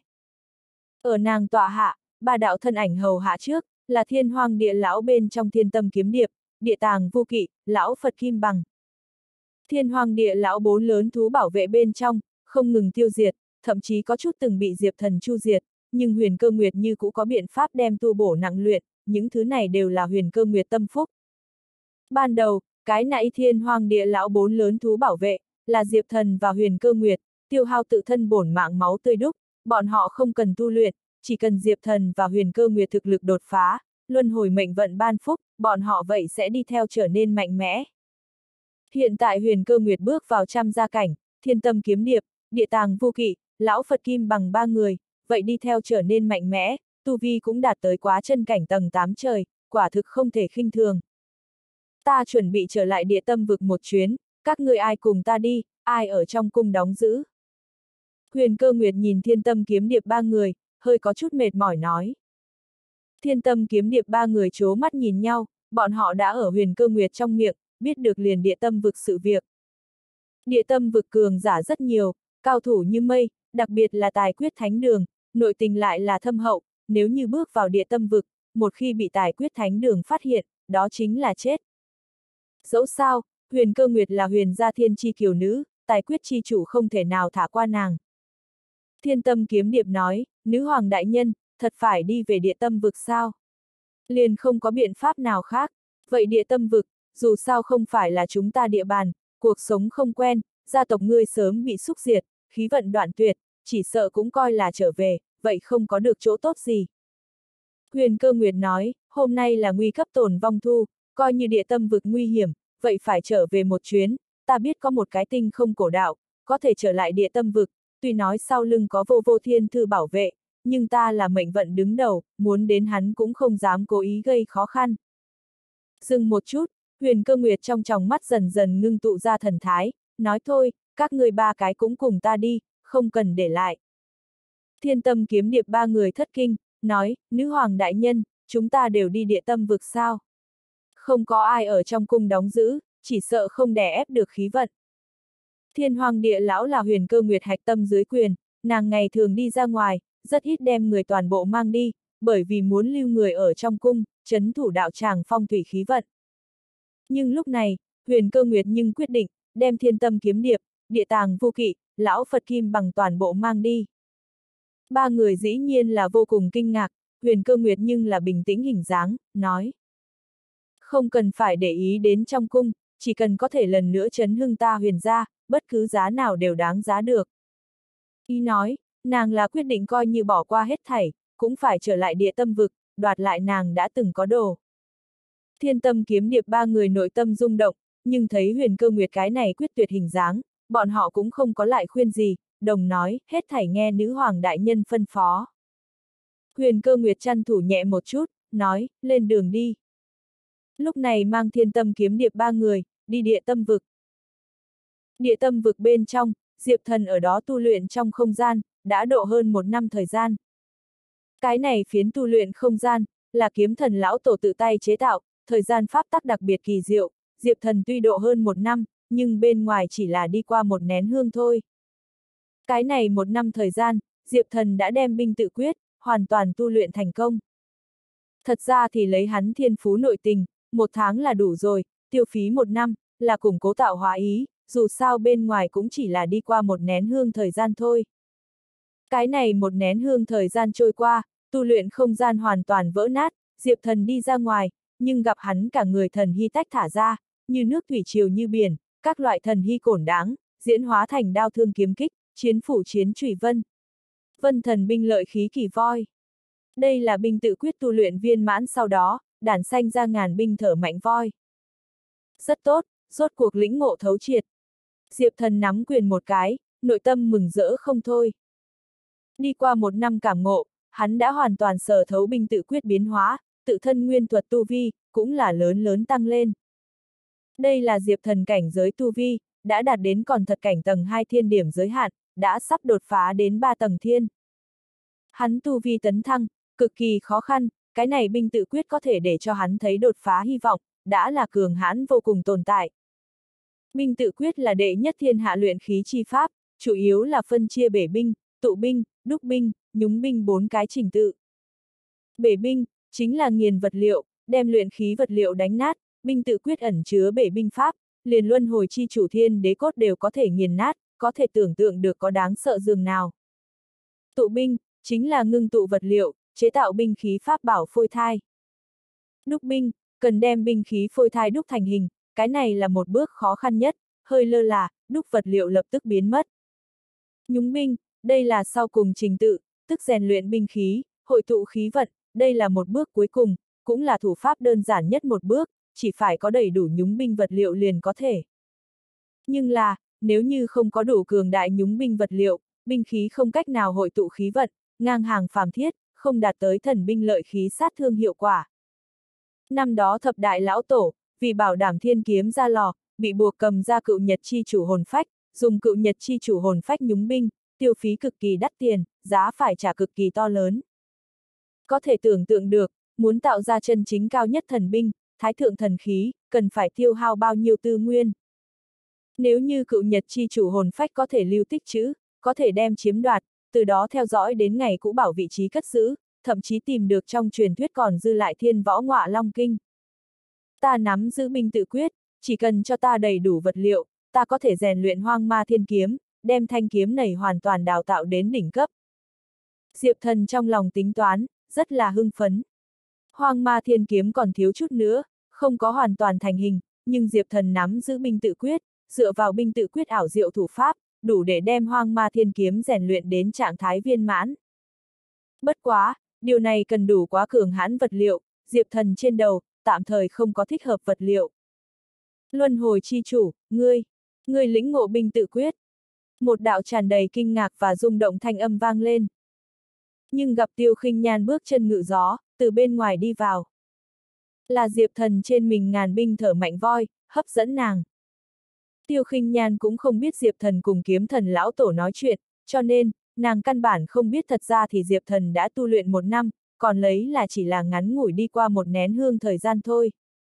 Ở nàng tọa hạ, ba đạo thân ảnh hầu hạ trước, là Thiên Hoang Địa Lão bên trong Thiên Tâm Kiếm Điệp, Địa Tàng Vô Kỵ, Lão Phật Kim Bằng. Thiên Hoang Địa Lão bốn lớn thú bảo vệ bên trong, không ngừng tiêu diệt, thậm chí có chút từng bị Diệp Thần chu diệt, nhưng Huyền Cơ Nguyệt như cũ có biện pháp đem tu bổ nặng luyện, những thứ này đều là Huyền Cơ Nguyệt tâm phúc. Ban đầu, cái nãy Thiên Hoang Địa Lão bốn lớn thú bảo vệ, là Diệp Thần và Huyền Cơ Nguyệt, tiêu hao tự thân bổn mạng máu tươi đúc, bọn họ không cần tu luyện, chỉ cần Diệp Thần và Huyền Cơ Nguyệt thực lực đột phá, luân hồi mệnh vận ban phúc, bọn họ vậy sẽ đi theo trở nên mạnh mẽ. Hiện tại Huyền Cơ Nguyệt bước vào trăm gia cảnh, Thiên Tâm Kiếm Điệp, Địa Tàng Vô Kỵ, Lão Phật Kim Bằng ba người, vậy đi theo trở nên mạnh mẽ, tu vi cũng đạt tới quá chân cảnh tầng tám trời, quả thực không thể khinh thường. Ta chuẩn bị trở lại địa tâm vực một chuyến, các người ai cùng ta đi, ai ở trong cung đóng giữ. Huyền Cơ Nguyệt nhìn Thiên Tâm Kiếm Điệp ba người, hơi có chút mệt mỏi nói. Thiên Tâm Kiếm Điệp ba người trố mắt nhìn nhau, bọn họ đã ở Huyền Cơ Nguyệt trong miệng, biết được liền địa tâm vực sự việc. Địa tâm vực cường giả rất nhiều, cao thủ như mây, đặc biệt là tài quyết thánh đường, nội tình lại là thâm hậu, nếu như bước vào địa tâm vực, một khi bị tài quyết thánh đường phát hiện, đó chính là chết. Dẫu sao, Huyền Cơ Nguyệt là huyền gia thiên chi kiều nữ, tài quyết chi chủ không thể nào thả qua nàng. Thiên Tâm Kiếm Điệp nói, Nữ Hoàng đại nhân, thật phải đi về địa tâm vực sao? Liền không có biện pháp nào khác, vậy địa tâm vực, dù sao không phải là chúng ta địa bàn, cuộc sống không quen, gia tộc ngươi sớm bị xúc diệt, khí vận đoạn tuyệt, chỉ sợ cũng coi là trở về, vậy không có được chỗ tốt gì. Huyền Cơ Nguyệt nói, hôm nay là nguy cấp tổn vong thu, coi như địa tâm vực nguy hiểm, vậy phải trở về một chuyến, ta biết có một cái tinh không cổ đạo, có thể trở lại địa tâm vực, tuy nói sau lưng có vô vô thiên thư bảo vệ, nhưng ta là mệnh vận đứng đầu, muốn đến hắn cũng không dám cố ý gây khó khăn. Dừng một chút, Huyền Cơ Nguyệt trong tròng mắt dần dần ngưng tụ ra thần thái, nói thôi, các người ba cái cũng cùng ta đi, không cần để lại. Thiên Tâm Kiếm Điệp ba người thất kinh, nói, Nữ Hoàng đại nhân, chúng ta đều đi địa tâm vực sao? Không có ai ở trong cung đóng giữ, chỉ sợ không đè ép được khí vận. Thiên Hoang Địa Lão là Huyền Cơ Nguyệt hạch tâm dưới quyền, nàng ngày thường đi ra ngoài, rất ít đem người toàn bộ mang đi, bởi vì muốn lưu người ở trong cung, trấn thủ đạo tràng phong thủy khí vận. Nhưng lúc này, Huyền Cơ Nguyệt nhưng quyết định, đem Thiên Tâm Kiếm Điệp, Địa Tàng Vô Kỵ, Lão Phật Kim Bằng toàn bộ mang đi. Ba người dĩ nhiên là vô cùng kinh ngạc, Huyền Cơ Nguyệt nhưng là bình tĩnh hình dáng, nói. Không cần phải để ý đến trong cung, chỉ cần có thể lần nữa chấn hưng ta Huyền gia, bất cứ giá nào đều đáng giá được. Ý nói, nàng là quyết định coi như bỏ qua hết thảy, cũng phải trở lại địa tâm vực, đoạt lại nàng đã từng có đồ. Thiên Tâm Kiếm Điệp ba người nội tâm rung động, nhưng thấy Huyền Cơ Nguyệt cái này quyết tuyệt hình dáng, bọn họ cũng không có lại khuyên gì, đồng nói, hết thảy nghe Nữ Hoàng đại nhân phân phó. Huyền Cơ Nguyệt chăn thủ nhẹ một chút, nói, lên đường đi. Lúc này mang Thiên Tâm Kiếm Điệp ba người, đi địa tâm vực. Địa tâm vực bên trong, Diệp Thần ở đó tu luyện trong không gian, đã độ hơn một năm thời gian. Cái này phiến tu luyện không gian, là kiếm thần lão tổ tự tay chế tạo, thời gian pháp tắc đặc biệt kỳ diệu, Diệp Thần tuy độ hơn một năm, nhưng bên ngoài chỉ là đi qua một nén hương thôi. Cái này một năm thời gian, Diệp Thần đã đem binh tự quyết, hoàn toàn tu luyện thành công. Thật ra thì lấy hắn thiên phú nội tình, một tháng là đủ rồi, tiêu phí một năm, là củng cố tạo hóa ý, dù sao bên ngoài cũng chỉ là đi qua một nén hương thời gian thôi. Cái này một nén hương thời gian trôi qua, tu luyện không gian hoàn toàn vỡ nát, Diệp Thần đi ra ngoài, nhưng gặp hắn cả người thần hy tách thả ra, như nước thủy triều như biển, các loại thần hy cổn đáng, diễn hóa thành đao thương kiếm kích, chiến phủ chiến chủy vân. Vân thần binh lợi khí kỳ voi. Đây là binh tự quyết tu luyện viên mãn sau đó, đản sanh ra ngàn binh thở mạnh voi. Rất tốt, rốt cuộc lĩnh ngộ thấu triệt. Diệp Thần nắm quyền một cái, nội tâm mừng rỡ không thôi. Đi qua một năm cảm ngộ, hắn đã hoàn toàn sở thấu binh tự quyết biến hóa, tự thân nguyên thuật tu vi, cũng là lớn lớn tăng lên. Đây là Diệp Thần cảnh giới tu vi, đã đạt đến còn thật cảnh tầng hai thiên điểm giới hạn, đã sắp đột phá đến ba tầng thiên. Hắn tu vi tấn thăng, cực kỳ khó khăn, cái này binh tự quyết có thể để cho hắn thấy đột phá hy vọng, đã là cường hãn vô cùng tồn tại. Binh tự quyết là đệ nhất thiên hạ luyện khí chi pháp, chủ yếu là phân chia bể binh, tụ binh, đúc binh, nhúng binh bốn cái trình tự. Bể binh, chính là nghiền vật liệu, đem luyện khí vật liệu đánh nát, binh tự quyết ẩn chứa bể binh pháp, liền luân hồi chi chủ thiên đế cốt đều có thể nghiền nát, có thể tưởng tượng được có đáng sợ dường nào. Tụ binh, chính là ngưng tụ vật liệu, chế tạo binh khí pháp bảo phôi thai. Đúc binh, cần đem binh khí phôi thai đúc thành hình, cái này là một bước khó khăn nhất, hơi lơ là, đúc vật liệu lập tức biến mất. Nhúng binh, đây là sau cùng trình tự, tức rèn luyện binh khí, hội tụ khí vận, đây là một bước cuối cùng, cũng là thủ pháp đơn giản nhất một bước, chỉ phải có đầy đủ nhúng binh vật liệu liền có thể. Nhưng là, nếu như không có đủ cường đại nhúng binh vật liệu, binh khí không cách nào hội tụ khí vận, ngang hàng phàm thiết, không đạt tới thần binh lợi khí sát thương hiệu quả. Năm đó thập đại lão tổ, vì bảo đảm thiên kiếm ra lò, bị buộc cầm ra cựu nhật chi chủ hồn phách, dùng cựu nhật chi chủ hồn phách nhúng binh, tiêu phí cực kỳ đắt tiền, giá phải trả cực kỳ to lớn. Có thể tưởng tượng được, muốn tạo ra chân chính cao nhất thần binh, thái thượng thần khí, cần phải tiêu hao bao nhiêu tư nguyên. Nếu như cựu nhật chi chủ hồn phách có thể lưu tích trữ, có thể đem chiếm đoạt, từ đó theo dõi đến ngày cũ bảo vị trí cất giữ, thậm chí tìm được trong truyền thuyết còn dư lại thiên võ ngọa long kinh. Ta nắm giữ binh tự quyết, chỉ cần cho ta đầy đủ vật liệu, ta có thể rèn luyện hoang ma thiên kiếm, đem thanh kiếm này hoàn toàn đào tạo đến đỉnh cấp. Diệp Thần trong lòng tính toán, rất là hưng phấn. Hoang ma thiên kiếm còn thiếu chút nữa, không có hoàn toàn thành hình, nhưng Diệp Thần nắm giữ binh tự quyết, dựa vào binh tự quyết ảo diệu thủ pháp, đủ để đem hoang ma thiên kiếm rèn luyện đến trạng thái viên mãn. Bất quá, điều này cần đủ quá cường hãn vật liệu, Diệp Thần trên đầu, tạm thời không có thích hợp vật liệu. Luân hồi chi chủ, ngươi, ngươi lĩnh ngộ binh tự quyết. Một đạo tràn đầy kinh ngạc và rung động thanh âm vang lên. Nhưng gặp Tiêu Khinh Nhan bước chân ngự gió, từ bên ngoài đi vào. Là Diệp Thần trên mình ngàn binh thở mạnh voi, hấp dẫn nàng. Tiêu Khinh Nhan cũng không biết Diệp Thần cùng kiếm thần lão tổ nói chuyện, cho nên, nàng căn bản không biết thật ra thì Diệp Thần đã tu luyện một năm, còn lấy là chỉ là ngắn ngủi đi qua một nén hương thời gian thôi.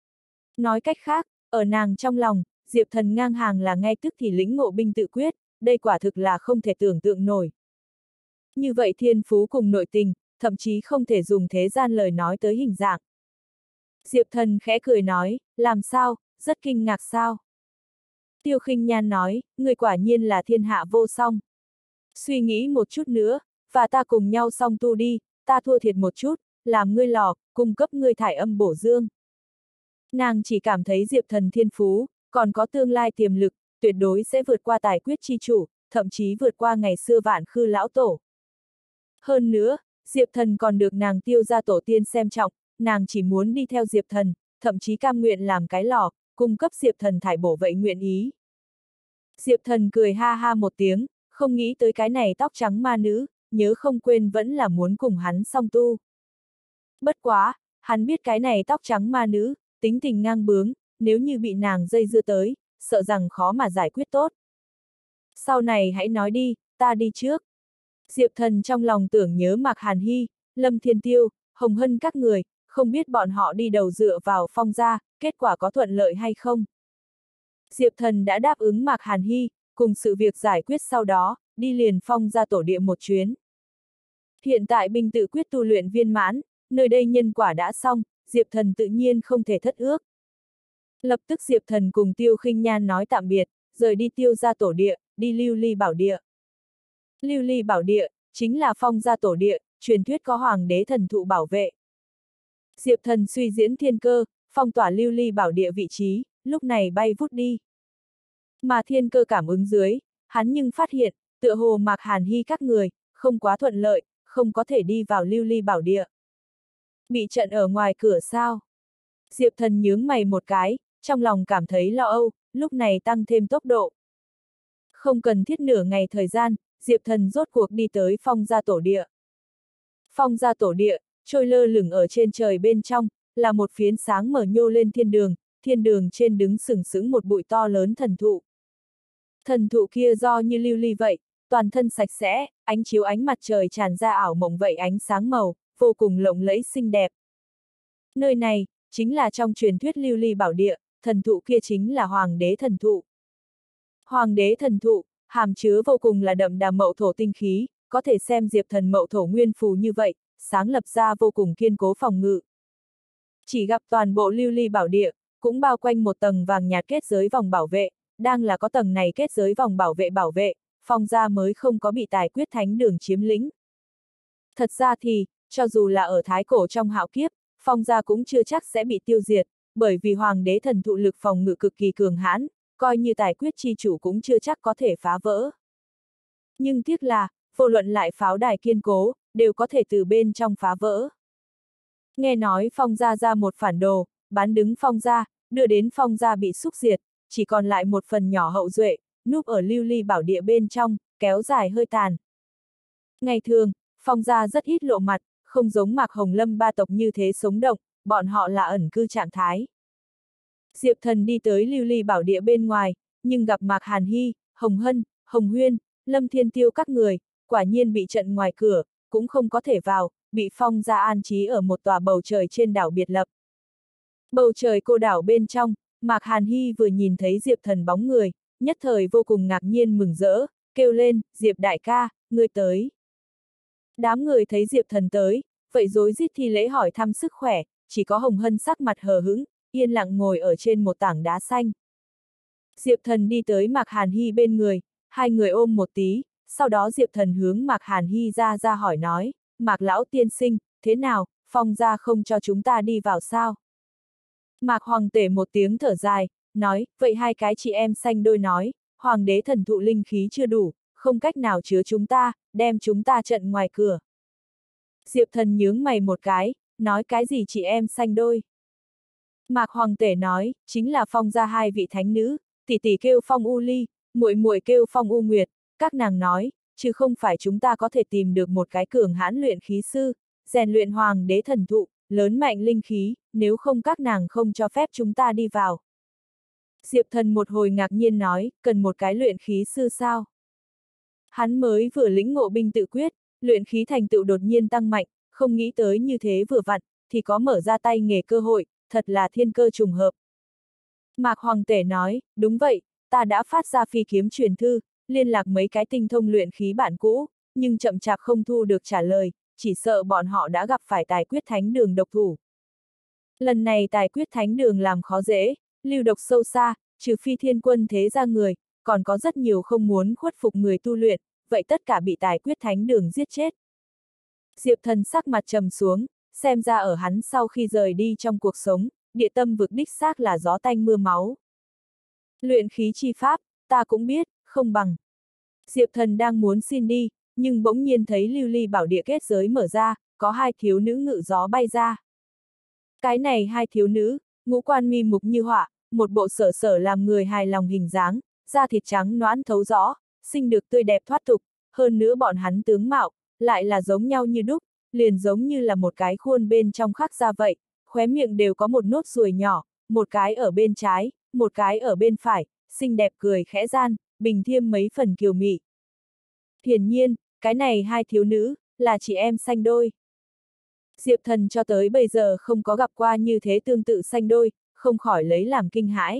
Nói cách khác, ở nàng trong lòng, Diệp Thần ngang hàng là ngay tức thì lĩnh ngộ binh tự quyết, đây quả thực là không thể tưởng tượng nổi. Như vậy thiên phú cùng nội tình, thậm chí không thể dùng thế gian lời nói tới hình dạng. Diệp Thần khẽ cười nói, làm sao, rất kinh ngạc sao? Tiêu Khinh Nhan nói, người quả nhiên là thiên hạ vô song. Suy nghĩ một chút nữa, và ta cùng nhau song tu đi, ta thua thiệt một chút, làm ngươi lò, cung cấp ngươi thải âm bổ dương. Nàng chỉ cảm thấy Diệp Thần thiên phú, còn có tương lai tiềm lực, tuyệt đối sẽ vượt qua tài quyết chi chủ, thậm chí vượt qua ngày xưa vạn khư lão tổ. Hơn nữa, Diệp Thần còn được nàng Tiêu gia tổ tiên xem trọng, nàng chỉ muốn đi theo Diệp Thần, thậm chí cam nguyện làm cái lò, cung cấp Diệp Thần thải bổ vậy nguyện ý. Diệp Thần cười ha ha một tiếng, không nghĩ tới cái này tóc trắng ma nữ, nhớ không quên vẫn là muốn cùng hắn song tu. Bất quá, hắn biết cái này tóc trắng ma nữ, tính tình ngang bướng, nếu như bị nàng dây dưa tới, sợ rằng khó mà giải quyết tốt. Sau này hãy nói đi, ta đi trước. Diệp Thần trong lòng tưởng nhớ Mạc Hàn Hy, Lâm Thiên Tiêu, Hồng Hân các người, không biết bọn họ đi đầu dựa vào Phong gia, kết quả có thuận lợi hay không. Diệp Thần đã đáp ứng Mạc Hàn Hy, cùng sự việc giải quyết sau đó, đi liền Phong gia tổ địa một chuyến. Hiện tại binh tự quyết tu luyện viên mãn, nơi đây nhân quả đã xong, Diệp Thần tự nhiên không thể thất ước. Lập tức Diệp Thần cùng Tiêu Khinh Nhan nói tạm biệt, rời đi Tiêu gia tổ địa, đi Lưu Ly Bảo Địa. Lưu Ly Bảo Địa, chính là Phong gia tổ địa, truyền thuyết có hoàng đế thần thụ bảo vệ. Diệp Thần suy diễn thiên cơ, phong tỏa lưu ly bảo địa vị trí, lúc này bay vút đi. Mà thiên cơ cảm ứng dưới, hắn nhưng phát hiện, tựa hồ Mạc Hàn Hy các người, không quá thuận lợi, không có thể đi vào lưu ly bảo địa. Bị trận ở ngoài cửa sao? Diệp Thần nhướng mày một cái, trong lòng cảm thấy lo âu, lúc này tăng thêm tốc độ. Không cần thiết nửa ngày thời gian, Diệp Thần rốt cuộc đi tới Phong gia tổ địa. Phong gia tổ địa, trôi lơ lửng ở trên trời bên trong, là một phiến sáng mở nhô lên thiên đường, thiên đường trên đứng sừng sững một bụi to lớn thần thụ. Thần thụ kia do như lưu ly vậy, toàn thân sạch sẽ, ánh chiếu ánh mặt trời tràn ra ảo mộng vậy ánh sáng màu, vô cùng lộng lẫy xinh đẹp. Nơi này, chính là trong truyền thuyết lưu ly bảo địa, thần thụ kia chính là hoàng đế thần thụ. Hoàng đế thần thụ, hàm chứa vô cùng là đậm đà mậu thổ tinh khí, có thể xem Diệp Thần mậu thổ nguyên phù như vậy, sáng lập ra vô cùng kiên cố phòng ngự. Chỉ gặp toàn bộ lưu ly bảo địa, cũng bao quanh một tầng vàng nhạt kết giới vòng bảo vệ, đang là có tầng này kết giới vòng bảo vệ bảo vệ, Phong gia mới không có bị tài quyết thánh đường chiếm lĩnh. Thật ra thì, cho dù là ở thái cổ trong hạo kiếp, Phong gia cũng chưa chắc sẽ bị tiêu diệt, bởi vì hoàng đế thần thụ lực phòng ngự cực kỳ cường hãn, coi như tài quyết chi chủ cũng chưa chắc có thể phá vỡ. Nhưng tiếc là, vô luận lại pháo đài kiên cố, đều có thể từ bên trong phá vỡ. Nghe nói Phong gia ra một phản đồ, bán đứng Phong gia, đưa đến Phong gia bị xúc diệt, chỉ còn lại một phần nhỏ hậu duệ, núp ở lưu ly bảo địa bên trong, kéo dài hơi tàn. Ngày thường, Phong gia rất ít lộ mặt, không giống Mạc Hồng Lâm ba tộc như thế sống động, bọn họ là ẩn cư trạng thái. Diệp Thần đi tới lưu ly bảo địa bên ngoài, nhưng gặp Mạc Hàn Hy, Hồng Hân, Hồng Huyên, Lâm Thiên Tiêu các người, quả nhiên bị trận ngoài cửa, cũng không có thể vào, bị Phong gia an trí ở một tòa bầu trời trên đảo biệt lập. Bầu trời cô đảo bên trong, Mạc Hàn Hy vừa nhìn thấy Diệp Thần bóng người, nhất thời vô cùng ngạc nhiên mừng rỡ, kêu lên, Diệp đại ca, ngươi tới. Đám người thấy Diệp Thần tới, vậy rối rít thi lễ hỏi thăm sức khỏe, chỉ có Hồng Hân sắc mặt hờ hững, yên lặng ngồi ở trên một tảng đá xanh. Diệp Thần đi tới Mạc Hàn Hy bên người, hai người ôm một tí, sau đó Diệp Thần hướng Mạc Hàn Hy ra ra hỏi nói, Mạc lão tiên sinh, thế nào, Phong gia không cho chúng ta đi vào sao? Mạc Hoàng tể một tiếng thở dài, nói, vậy hai cái chị em sanh đôi nói, Hoàng đế thần thụ linh khí chưa đủ, không cách nào chứa chúng ta, đem chúng ta trận ngoài cửa. Diệp Thần nhướng mày một cái, nói cái gì chị em sanh đôi? Mạc Hoàng tể nói, chính là Phong gia hai vị thánh nữ, tỷ tỷ kêu Phong U Ly, muội muội kêu Phong U Nguyệt, các nàng nói, chứ không phải chúng ta có thể tìm được một cái cường hãn luyện khí sư, rèn luyện hoàng đế thần thụ, lớn mạnh linh khí, nếu không các nàng không cho phép chúng ta đi vào. Diệp Thần một hồi ngạc nhiên nói, cần một cái luyện khí sư sao? Hắn mới vừa lĩnh ngộ binh tự quyết, luyện khí thành tựu đột nhiên tăng mạnh, không nghĩ tới như thế vừa vặn, thì có mở ra tay nghề cơ hội, thật là thiên cơ trùng hợp. Mạc Hoàng tể nói, đúng vậy, ta đã phát ra phi kiếm truyền thư, liên lạc mấy cái tinh thông luyện khí bạn cũ, nhưng chậm chạp không thu được trả lời, chỉ sợ bọn họ đã gặp phải tài quyết thánh đường độc thủ. Lần này tài quyết thánh đường làm khó dễ, lưu độc sâu xa, trừ phi thiên quân thế ra người, còn có rất nhiều không muốn khuất phục người tu luyện, vậy tất cả bị tài quyết thánh đường giết chết. Diệp Thần sắc mặt trầm xuống, xem ra ở hắn sau khi rời đi trong cuộc sống, địa tâm vực đích xác là gió tanh mưa máu. Luyện khí chi pháp, ta cũng biết, không bằng. Diệp Thần đang muốn xin đi, nhưng bỗng nhiên thấy lưu ly bảo địa kết giới mở ra, có hai thiếu nữ ngự gió bay ra. Cái này hai thiếu nữ, ngũ quan mi mục như họa, một bộ sở sở làm người hài lòng hình dáng, da thịt trắng nõn thấu rõ, xinh được tươi đẹp thoát tục, hơn nữa bọn hắn tướng mạo, lại là giống nhau như đúc, liền giống như là một cái khuôn bên trong khắc ra vậy, khóe miệng đều có một nốt ruồi nhỏ, một cái ở bên trái, một cái ở bên phải, xinh đẹp cười khẽ gian, bình thiêm mấy phần kiều mị. Hiển nhiên, cái này hai thiếu nữ, là chị em sanh đôi. Diệp Thần cho tới bây giờ không có gặp qua như thế tương tự sanh đôi, không khỏi lấy làm kinh hãi.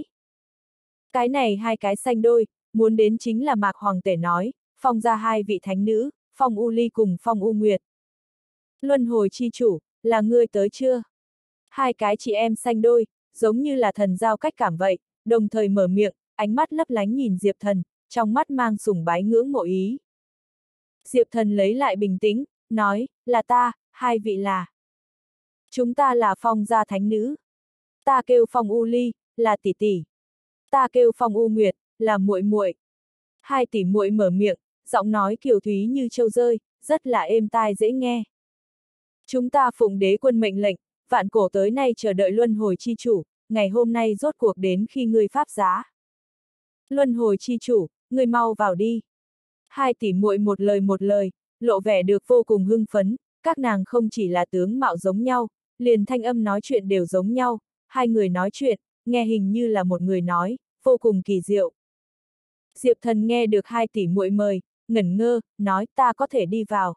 Cái này hai cái sanh đôi, muốn đến chính là Mạc Hoàng tể nói, Phong gia hai vị thánh nữ, Phong U Ly cùng Phong U Nguyệt. Luân hồi chi chủ, là ngươi tới chưa? Hai cái chị em sanh đôi, giống như là thần giao cách cảm vậy, đồng thời mở miệng, ánh mắt lấp lánh nhìn Diệp Thần, trong mắt mang sủng bái ngưỡng mộ ý. Diệp Thần lấy lại bình tĩnh, nói, là ta, hai vị là. Chúng ta là Phong gia thánh nữ. Ta kêu Phong U Ly, là tỷ tỷ. Ta kêu Phong U Nguyệt, là muội muội. Hai tỷ muội mở miệng, giọng nói kiều thúy như châu rơi, rất là êm tai dễ nghe. Chúng ta phụng đế quân mệnh lệnh, vạn cổ tới nay chờ đợi luân hồi chi chủ, ngày hôm nay rốt cuộc đến khi ngươi pháp giá. Luân hồi chi chủ, ngươi mau vào đi. Hai tỷ muội một lời một lời, lộ vẻ được vô cùng hưng phấn, các nàng không chỉ là tướng mạo giống nhau, liền thanh âm nói chuyện đều giống nhau, hai người nói chuyện, nghe hình như là một người nói, vô cùng kỳ diệu. Diệp Thần nghe được hai tỷ muội mời, ngẩn ngơ, nói ta có thể đi vào.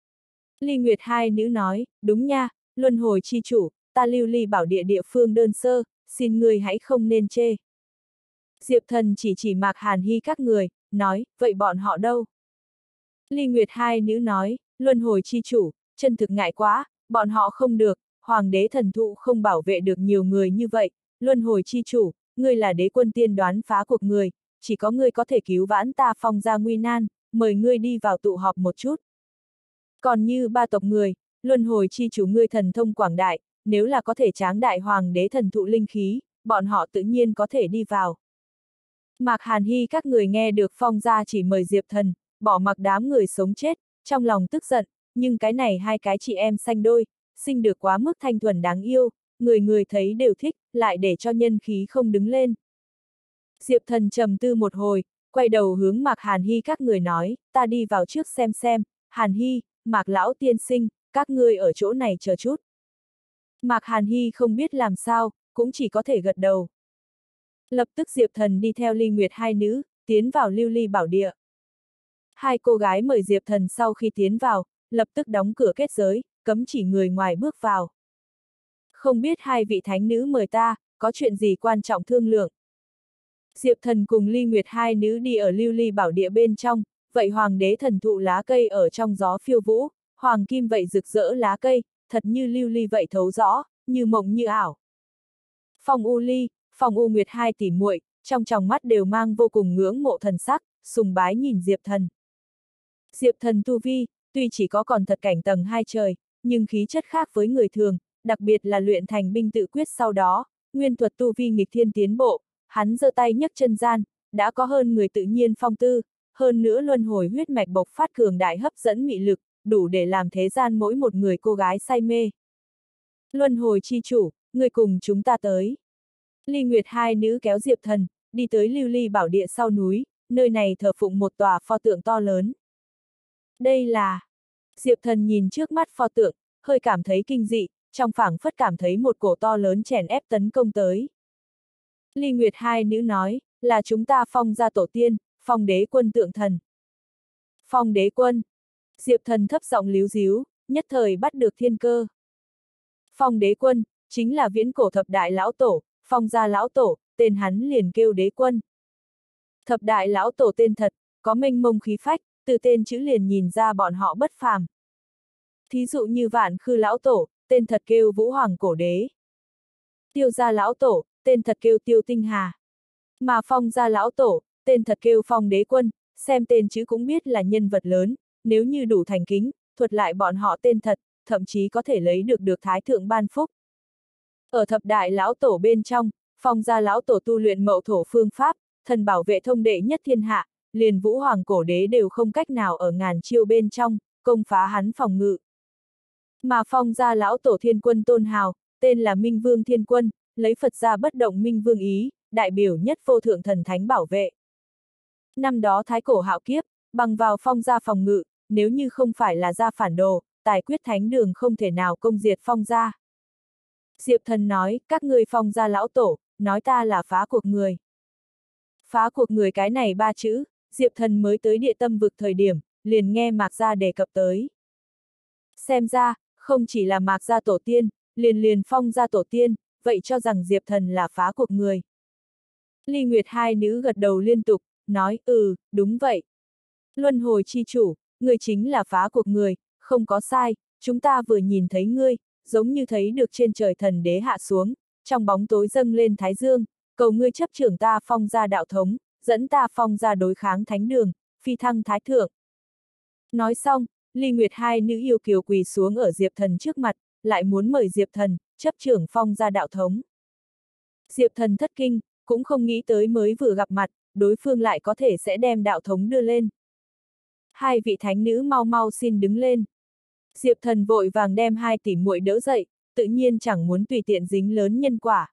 Ly Nguyệt hai nữ nói, đúng nha, luân hồi chi chủ, ta lưu ly bảo địa địa phương đơn sơ, xin ngươi hãy không nên chê. Diệp Thần chỉ chỉ Mạc Hàn Hy các người, nói, vậy bọn họ đâu? Ly Nguyệt hai nữ nói, luân hồi chi chủ, chân thực ngại quá, bọn họ không được, hoàng đế thần thụ không bảo vệ được nhiều người như vậy, luân hồi chi chủ, ngươi là đế quân tiên đoán phá cuộc người, chỉ có ngươi có thể cứu vãn ta Phong gia nguy nan, mời ngươi đi vào tụ họp một chút. Còn như ba tộc người, luân hồi chi chủ ngươi thần thông quảng đại, nếu là có thể tráng đại hoàng đế thần thụ linh khí, bọn họ tự nhiên có thể đi vào. Mạc Hàn Hy các người nghe được Phong gia chỉ mời Diệp Thần, bỏ mặc đám người sống chết, trong lòng tức giận, nhưng cái này hai cái chị em sanh đôi, sinh được quá mức thanh thuần đáng yêu, người người thấy đều thích, lại để cho nhân khí không đứng lên. Diệp Thần trầm tư một hồi, quay đầu hướng Mạc Hàn Hy các người nói, ta đi vào trước xem xem, Hàn Hy, Mạc lão tiên sinh, các ngươi ở chỗ này chờ chút. Mạc Hàn Hy không biết làm sao, cũng chỉ có thể gật đầu. Lập tức Diệp Thần đi theo Ly Nguyệt hai nữ, tiến vào lưu ly bảo địa. Hai cô gái mời Diệp Thần sau khi tiến vào, lập tức đóng cửa kết giới, cấm chỉ người ngoài bước vào. Không biết hai vị thánh nữ mời ta, có chuyện gì quan trọng thương lượng. Diệp Thần cùng Ly Nguyệt hai nữ đi ở lưu ly bảo địa bên trong, vậy hoàng đế thần thụ lá cây ở trong gió phiêu vũ, hoàng kim vậy rực rỡ lá cây, thật như lưu ly vậy thấu rõ, như mộng như ảo. Phong U Ly, Phong U Nguyệt hai tỷ muội, trong tròng mắt đều mang vô cùng ngưỡng mộ thần sắc, sùng bái nhìn Diệp Thần. Diệp Thần tu vi, tuy chỉ có còn thật cảnh tầng hai trời, nhưng khí chất khác với người thường, đặc biệt là luyện thành binh tự quyết sau đó, nguyên thuật tu vi nghịch thiên tiến bộ, hắn giơ tay nhấc chân gian, đã có hơn người tự nhiên phong tư, hơn nữa luân hồi huyết mạch bộc phát cường đại hấp dẫn mị lực, đủ để làm thế gian mỗi một người cô gái say mê. Luân hồi chi chủ, người cùng chúng ta tới. Ly Nguyệt hai nữ kéo Diệp Thần, đi tới lưu ly bảo địa sau núi, nơi này thờ phụng một tòa pho tượng to lớn. Đây là... Diệp Thần nhìn trước mắt pho tượng, hơi cảm thấy kinh dị, trong phảng phất cảm thấy một cổ to lớn chèn ép tấn công tới. Ly Nguyệt hai nữ nói, là chúng ta Phong gia tổ tiên, Phong đế quân tượng thần. Phong đế quân. Diệp Thần thấp giọng líu díu, nhất thời bắt được thiên cơ. Phong đế quân, chính là viễn cổ thập đại lão tổ, Phong gia lão tổ, tên hắn liền kêu đế quân. Thập đại lão tổ tên thật, có mênh mông khí phách, từ tên chữ liền nhìn ra bọn họ bất phàm. Thí dụ như Vạn Khư lão tổ, tên thật kêu Vũ Hoàng cổ đế. Tiêu gia lão tổ, tên thật kêu Tiêu Tinh Hà. Mà Phong gia lão tổ, tên thật kêu Phong đế quân, xem tên chữ cũng biết là nhân vật lớn, nếu như đủ thành kính, thuật lại bọn họ tên thật, thậm chí có thể lấy được được thái thượng ban phúc. Ở thập đại lão tổ bên trong, Phong gia lão tổ tu luyện mậu thổ phương pháp, thần bảo vệ thông đệ nhất thiên hạ, liền Vũ Hoàng cổ đế đều không cách nào ở ngàn chiêu bên trong, công phá hắn phòng ngự. Mà Phong gia lão tổ thiên quân tôn hào, tên là Minh Vương Thiên Quân, lấy Phật gia bất động Minh Vương ý, đại biểu nhất vô thượng thần thánh bảo vệ. Năm đó thái cổ hạo kiếp, bằng vào Phong gia phòng ngự, nếu như không phải là gia phản đồ, tài quyết thánh đường không thể nào công diệt Phong gia. Diệp Thần nói, các ngươi Phong gia lão tổ, nói ta là phá cuộc người. Phá cuộc người cái này ba chữ, Diệp Thần mới tới địa tâm vực thời điểm, liền nghe Mạc gia đề cập tới. Xem ra, không chỉ là Mạc gia tổ tiên, liền liền Phong gia tổ tiên, vậy cho rằng Diệp Thần là phá cuộc người. Ly Nguyệt hai nữ gật đầu liên tục, nói, ừ, đúng vậy. Luân hồi chi chủ, người chính là phá cuộc người, không có sai, chúng ta vừa nhìn thấy ngươi, giống như thấy được trên trời thần đế hạ xuống, trong bóng tối dâng lên thái dương, cầu ngươi chấp trưởng ta Phong gia đạo thống, dẫn ta Phong gia đối kháng thánh đường, phi thăng thái thượng. Nói xong, Ly Nguyệt hai nữ yêu kiều quỳ xuống ở Diệp Thần trước mặt, lại muốn mời Diệp Thần, chấp trưởng Phong gia đạo thống. Diệp Thần thất kinh, cũng không nghĩ tới mới vừa gặp mặt, đối phương lại có thể sẽ đem đạo thống đưa lên. Hai vị thánh nữ mau mau xin đứng lên. Diệp Thần vội vàng đem hai tỷ muội đỡ dậy, tự nhiên chẳng muốn tùy tiện dính lớn nhân quả.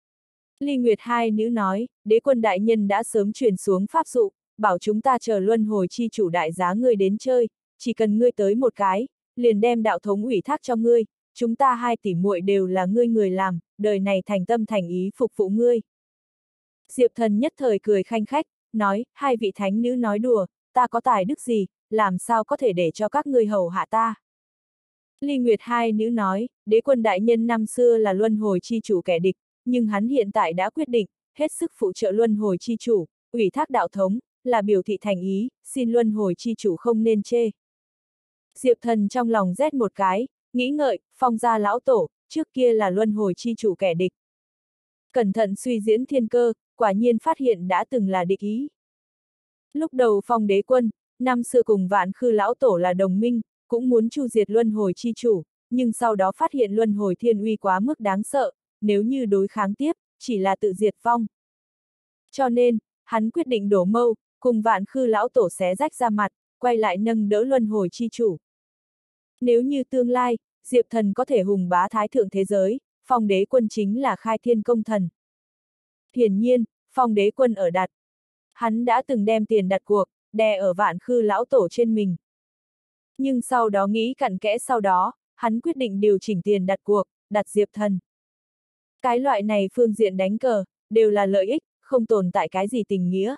Ly Nguyệt hai nữ nói, đế quân đại nhân đã sớm truyền xuống pháp dụ, bảo chúng ta chờ luân hồi chi chủ đại giá ngươi đến chơi, chỉ cần ngươi tới một cái, liền đem đạo thống ủy thác cho ngươi, chúng ta hai tỷ muội đều là ngươi người làm, đời này thành tâm thành ý phục vụ ngươi. Diệp Thần nhất thời cười khanh khách, nói, hai vị thánh nữ nói đùa, ta có tài đức gì, làm sao có thể để cho các ngươi hầu hạ ta. Ly Nguyệt hai nữ nói, đế quân đại nhân năm xưa là luân hồi chi chủ kẻ địch, nhưng hắn hiện tại đã quyết định, hết sức phụ trợ luân hồi chi chủ, ủy thác đạo thống, là biểu thị thành ý, xin luân hồi chi chủ không nên chê. Diệp Thần trong lòng rét một cái, nghĩ ngợi, Phong gia lão tổ, trước kia là luân hồi chi chủ kẻ địch. Cẩn thận suy diễn thiên cơ, quả nhiên phát hiện đã từng là địch ý. Lúc đầu Phong đế quân, năm xưa cùng Vạn Khư lão tổ là đồng minh, cũng muốn chu diệt luân hồi chi chủ, nhưng sau đó phát hiện luân hồi thiên uy quá mức đáng sợ, nếu như đối kháng tiếp, chỉ là tự diệt vong. Cho nên, hắn quyết định đổ mâu, cùng Vạn Khư lão tổ xé rách ra mặt, quay lại nâng đỡ luân hồi chi chủ. Nếu như tương lai, Diệp Thần có thể hùng bá thái thượng thế giới, Phong đế quân chính là khai thiên công thần. Hiển nhiên, Phong đế quân ở đặt. Hắn đã từng đem tiền đặt cuộc, đè ở Vạn Khư lão tổ trên mình. Nhưng sau đó nghĩ cặn kẽ sau đó, hắn quyết định điều chỉnh tiền đặt cuộc, đặt Diệp Thần. Cái loại này phương diện đánh cờ, đều là lợi ích, không tồn tại cái gì tình nghĩa.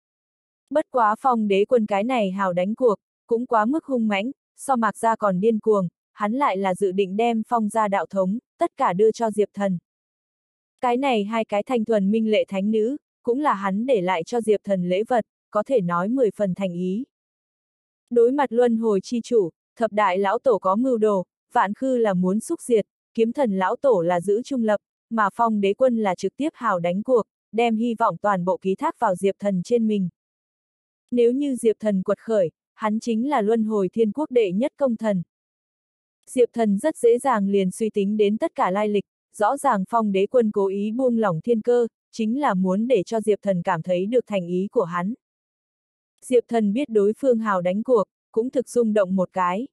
Bất quá Phong đế quân cái này hào đánh cuộc, cũng quá mức hung mãnh, so Mạc gia còn điên cuồng, hắn lại là dự định đem Phong gia đạo thống, tất cả đưa cho Diệp Thần. Cái này hai cái thanh thuần minh lệ thánh nữ, cũng là hắn để lại cho Diệp Thần lễ vật, có thể nói mười phần thành ý. Đối mặt luân hồi chi chủ, thập đại lão tổ có mưu đồ, Vạn Khư là muốn xúc diệt, kiếm thần lão tổ là giữ trung lập, mà Phong đế quân là trực tiếp hào đánh cuộc, đem hy vọng toàn bộ ký thác vào Diệp Thần trên mình. Nếu như Diệp Thần quật khởi, hắn chính là luân hồi thiên quốc đệ nhất công thần. Diệp Thần rất dễ dàng liền suy tính đến tất cả lai lịch, rõ ràng Phong đế quân cố ý buông lỏng thiên cơ, chính là muốn để cho Diệp Thần cảm thấy được thành ý của hắn. Diệp Thần biết đối phương hào đánh cuộc, cũng thực rung động một cái.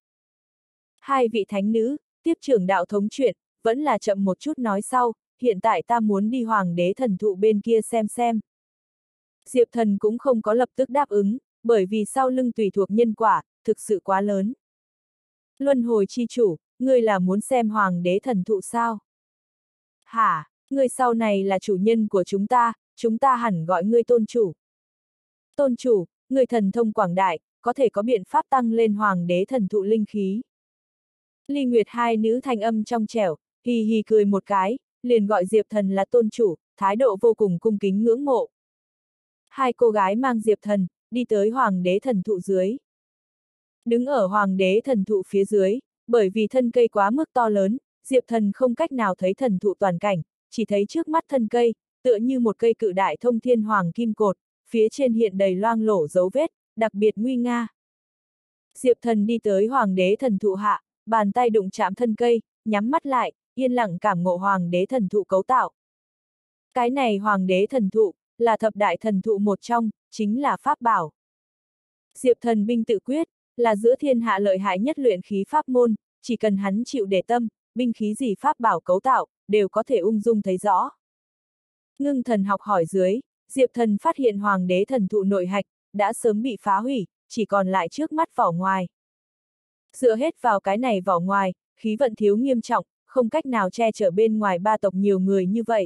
Hai vị thánh nữ, tiếp trưởng đạo thống chuyện, vẫn là chậm một chút nói sau, hiện tại ta muốn đi hoàng đế thần thụ bên kia xem xem. Diệp Thần cũng không có lập tức đáp ứng, bởi vì sau lưng tùy thuộc nhân quả, thực sự quá lớn. Luân hồi chi chủ, ngươi là muốn xem hoàng đế thần thụ sao? Hả, ngươi sau này là chủ nhân của chúng ta, chúng ta hẳn gọi ngươi tôn chủ. Tôn chủ, người thần thông quảng đại, có thể có biện pháp tăng lên hoàng đế thần thụ linh khí. Ly Nguyệt hai nữ thanh âm trong trẻo, hì hì cười một cái, liền gọi Diệp Thần là tôn chủ, thái độ vô cùng cung kính ngưỡng mộ. Hai cô gái mang Diệp Thần, đi tới hoàng đế thần thụ dưới. Đứng ở hoàng đế thần thụ phía dưới, bởi vì thân cây quá mức to lớn, Diệp Thần không cách nào thấy thần thụ toàn cảnh, chỉ thấy trước mắt thân cây, tựa như một cây cự đại thông thiên hoàng kim cột, phía trên hiện đầy loang lổ dấu vết, đặc biệt nguy nga. Diệp Thần đi tới hoàng đế thần thụ hạ, bàn tay đụng chạm thân cây, nhắm mắt lại, yên lặng cảm ngộ hoàng đế thần thụ cấu tạo. Cái này hoàng đế thần thụ, là thập đại thần thụ một trong, chính là pháp bảo. Diệp Thần binh tự quyết, là giữa thiên hạ lợi hại nhất luyện khí pháp môn, chỉ cần hắn chịu để tâm, binh khí gì pháp bảo cấu tạo, đều có thể ung dung thấy rõ. Ngưng thần học hỏi dưới, Diệp Thần phát hiện hoàng đế thần thụ nội hạch, đã sớm bị phá hủy, chỉ còn lại trước mắt vỏ ngoài. Dựa hết vào cái này vỏ ngoài, khí vận thiếu nghiêm trọng, không cách nào che chở bên ngoài ba tộc nhiều người như vậy.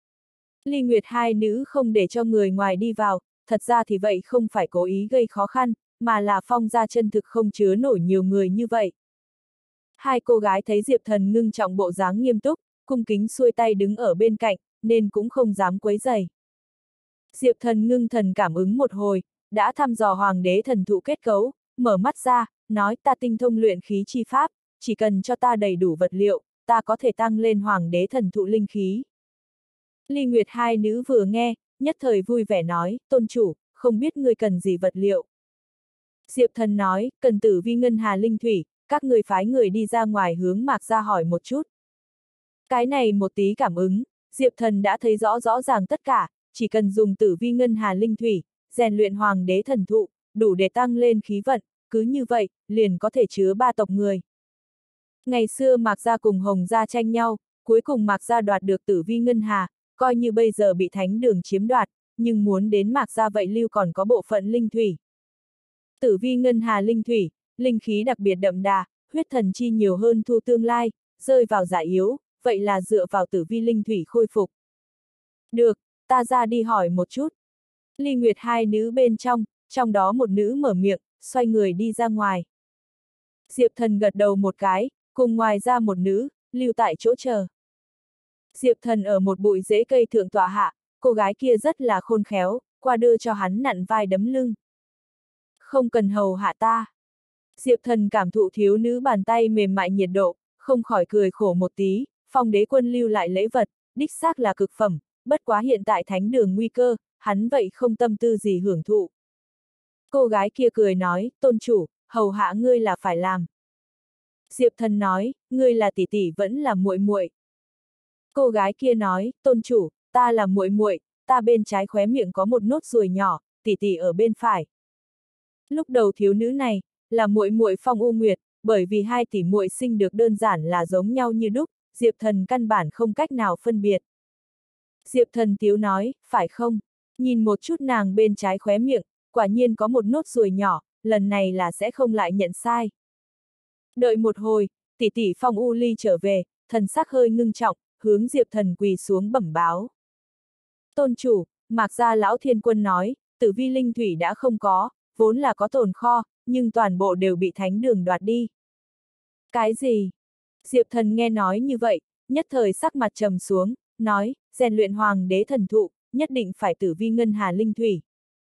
Ly Nguyệt hai nữ không để cho người ngoài đi vào, thật ra thì vậy không phải cố ý gây khó khăn, mà là Phong gia chân thực không chứa nổi nhiều người như vậy. Hai cô gái thấy Diệp Thần ngưng trọng bộ dáng nghiêm túc, cung kính xuôi tay đứng ở bên cạnh, nên cũng không dám quấy rầy. Diệp Thần ngưng thần cảm ứng một hồi, đã thăm dò hoàng đế thần thụ kết cấu, mở mắt ra, nói ta tinh thông luyện khí chi pháp, chỉ cần cho ta đầy đủ vật liệu, ta có thể tăng lên hoàng đế thần thụ linh khí. Ly Nguyệt hai nữ vừa nghe, nhất thời vui vẻ nói, tôn chủ, không biết ngươi cần gì vật liệu. Diệp Thần nói, cần Tử Vi ngân hà linh thủy, các người phái người đi ra ngoài hướng Mạc Gia hỏi một chút. Cái này một tí cảm ứng, Diệp Thần đã thấy rõ rõ ràng tất cả, chỉ cần dùng Tử Vi ngân hà linh thủy, rèn luyện hoàng đế thần thụ, đủ để tăng lên khí vận, cứ như vậy, liền có thể chứa ba tộc người. Ngày xưa Mạc Gia cùng Hồng Gia tranh nhau, cuối cùng Mạc Gia đoạt được Tử Vi ngân hà, coi như bây giờ bị Thánh Đường chiếm đoạt, nhưng muốn đến Mạc Gia vậy lưu còn có bộ phận linh thủy. Tử Vi ngân hà linh thủy, linh khí đặc biệt đậm đà, huyết thần chi nhiều hơn thu tương lai, rơi vào giả yếu, vậy là dựa vào Tử Vi linh thủy khôi phục. Được, ta ra đi hỏi một chút. Ly Nguyệt hai nữ bên trong, trong đó một nữ mở miệng, xoay người đi ra ngoài. Diệp Thần gật đầu một cái, cùng ngoài ra một nữ, lưu tại chỗ chờ. Diệp Thần ở một bụi rễ cây thượng tọa hạ, cô gái kia rất là khôn khéo, qua đưa cho hắn nặn vai đấm lưng. Không cần hầu hạ ta. Diệp Thần cảm thụ thiếu nữ bàn tay mềm mại nhiệt độ, không khỏi cười khổ một tí, Phong Đế Quân lưu lại lễ vật, đích xác là cực phẩm, bất quá hiện tại Thánh Đường nguy cơ, hắn vậy không tâm tư gì hưởng thụ. Cô gái kia cười nói, tôn chủ, hầu hạ ngươi là phải làm. Diệp Thần nói, ngươi là tỷ tỷ vẫn là muội muội. Cô gái kia nói, tôn chủ, ta là muội muội, ta bên trái khóe miệng có một nốt ruồi nhỏ, tỷ tỷ ở bên phải. Lúc đầu thiếu nữ này là muội muội Phong U Nguyệt, bởi vì hai tỷ muội sinh được đơn giản là giống nhau như đúc, Diệp Thần căn bản không cách nào phân biệt. Diệp Thần tiếu nói, phải không? Nhìn một chút nàng bên trái khóe miệng, quả nhiên có một nốt ruồi nhỏ, lần này là sẽ không lại nhận sai. Đợi một hồi, tỷ tỷ Phong U Ly trở về, thần sắc hơi ngưng trọng, hướng Diệp Thần quỳ xuống bẩm báo. Tôn chủ, Mạc Gia lão thiên quân nói, Tử Vi linh thủy đã không có, vốn là có tồn kho, nhưng toàn bộ đều bị Thánh Đường đoạt đi. Cái gì? Diệp Thần nghe nói như vậy, nhất thời sắc mặt trầm xuống, nói, rèn luyện hoàng đế thần thụ, nhất định phải Tử Vi ngân hà linh thủy.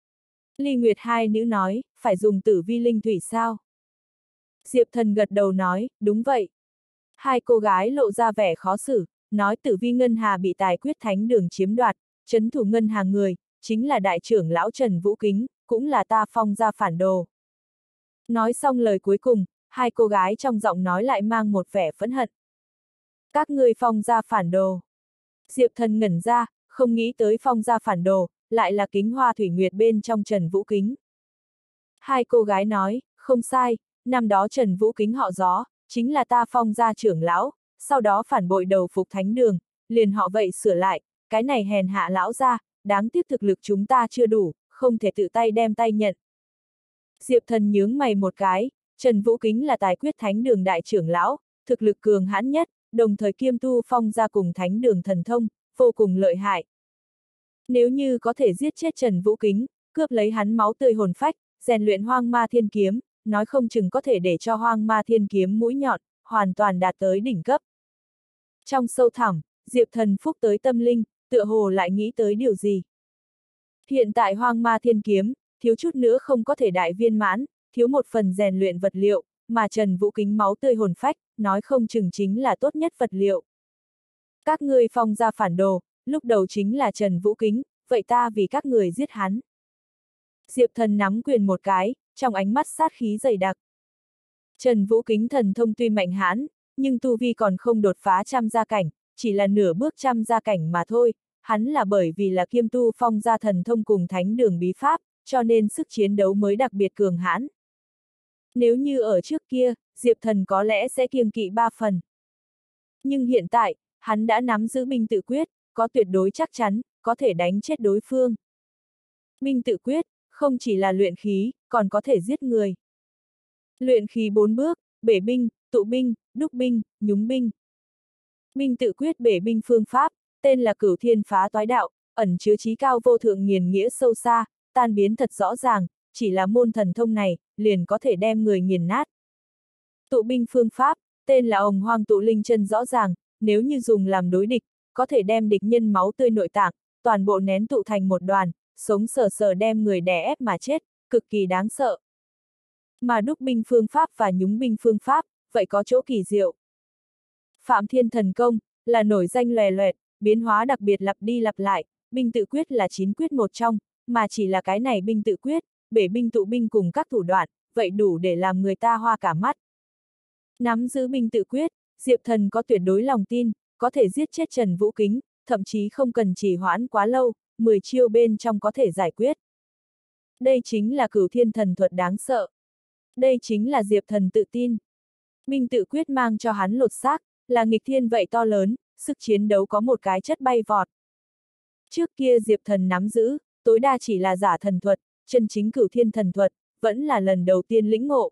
Ly Nguyệt hai nữ nói, phải dùng Tử Vi linh thủy sao? Diệp Thần gật đầu nói, đúng vậy. Hai cô gái lộ ra vẻ khó xử, nói Tử Vi ngân hà bị Tài Quyết Thánh Đường chiếm đoạt, trấn thủ ngân hà người, chính là đại trưởng lão Trần Vũ Kính, cũng là ta Phong gia phản đồ. Nói xong lời cuối cùng, hai cô gái trong giọng nói lại mang một vẻ phẫn hận. Các ngươi Phong gia phản đồ. Diệp Thần ngẩn ra, không nghĩ tới Phong gia phản đồ, lại là Kính Hoa Thủy Nguyệt bên trong Trần Vũ Kính. Hai cô gái nói, không sai, năm đó Trần Vũ Kính họ Gió, chính là ta Phong gia trưởng lão, sau đó phản bội đầu phục Thánh Đường, liền họ vậy sửa lại, cái này hèn hạ lão ra, đáng tiếc thực lực chúng ta chưa đủ, không thể tự tay đem tay nhận. Diệp Thần nhướng mày một cái, Trần Vũ Kính là Tài Quyết Thánh Đường đại trưởng lão, thực lực cường hãn nhất, đồng thời kiêm tu Phong gia cùng Thánh Đường thần thông, vô cùng lợi hại. Nếu như có thể giết chết Trần Vũ Kính, cướp lấy hắn máu tươi hồn phách, rèn luyện Hoang Ma Thiên Kiếm, nói không chừng có thể để cho Hoang Ma Thiên Kiếm mũi nhọn, hoàn toàn đạt tới đỉnh cấp. Trong sâu thẳm, Diệp Thần phúc tới tâm linh, tựa hồ lại nghĩ tới điều gì. Hiện tại Hoang Ma Thiên Kiếm, thiếu chút nữa không có thể đại viên mãn, thiếu một phần rèn luyện vật liệu, mà Trần Vũ Kính máu tươi hồn phách, nói không chừng chính là tốt nhất vật liệu. Các ngươi Phong gia phản đồ, lúc đầu chính là Trần Vũ Kính, vậy ta vì các người giết hắn. Diệp Thần nắm quyền một cái, trong ánh mắt sát khí dày đặc. Trần Vũ Kính thần thông tuy mạnh hãn, nhưng tu vi còn không đột phá trăm gia cảnh, chỉ là nửa bước trăm gia cảnh mà thôi, hắn là bởi vì là kiêm tu Phong gia thần thông cùng Thánh Đường bí pháp, cho nên sức chiến đấu mới đặc biệt cường hãn. Nếu như ở trước kia, Diệp Thần có lẽ sẽ kiêng kỵ ba phần. Nhưng hiện tại, hắn đã nắm giữ binh tự quyết, có tuyệt đối chắc chắn, có thể đánh chết đối phương. Binh tự quyết, không chỉ là luyện khí, còn có thể giết người. Luyện khí bốn bước, bể binh, tụ binh, đúc binh, nhúng binh. Binh tự quyết bể binh phương pháp, tên là Cửu Thiên Phá Toái Đạo, ẩn chứa chí cao vô thượng nghiền nghĩa sâu xa, tan biến thật rõ ràng, chỉ là môn thần thông này, liền có thể đem người nghiền nát. Tụ binh phương pháp, tên là Hồng Hoang Tụ Linh Chân rõ ràng, nếu như dùng làm đối địch, có thể đem địch nhân máu tươi nội tạng, toàn bộ nén tụ thành một đoàn, sống sờ sờ đem người đè ép mà chết, cực kỳ đáng sợ. Mà đúc binh phương pháp và nhúng binh phương pháp, vậy có chỗ kỳ diệu. Phạm Thiên Thần Công, là nổi danh lòe loẹt, biến hóa đặc biệt lặp đi lặp lại, binh tự quyết là chín quyết một trong, mà chỉ là cái này binh tự quyết, bể binh tụ binh cùng các thủ đoạn, vậy đủ để làm người ta hoa cả mắt. Nắm giữ binh tự quyết, Diệp Thần có tuyệt đối lòng tin, có thể giết chết Trần Vũ Kính, thậm chí không cần trì hoãn quá lâu, mười chiêu bên trong có thể giải quyết. Đây chính là Cửu Thiên Thần thuật đáng sợ. Đây chính là Diệp Thần tự tin. Binh tự quyết mang cho hắn lột xác, là nghịch thiên vậy to lớn, sức chiến đấu có một cái chất bay vọt. Trước kia Diệp Thần nắm giữ, tối đa chỉ là giả thần thuật, chân chính Cửu Thiên Thần thuật, vẫn là lần đầu tiên lĩnh ngộ.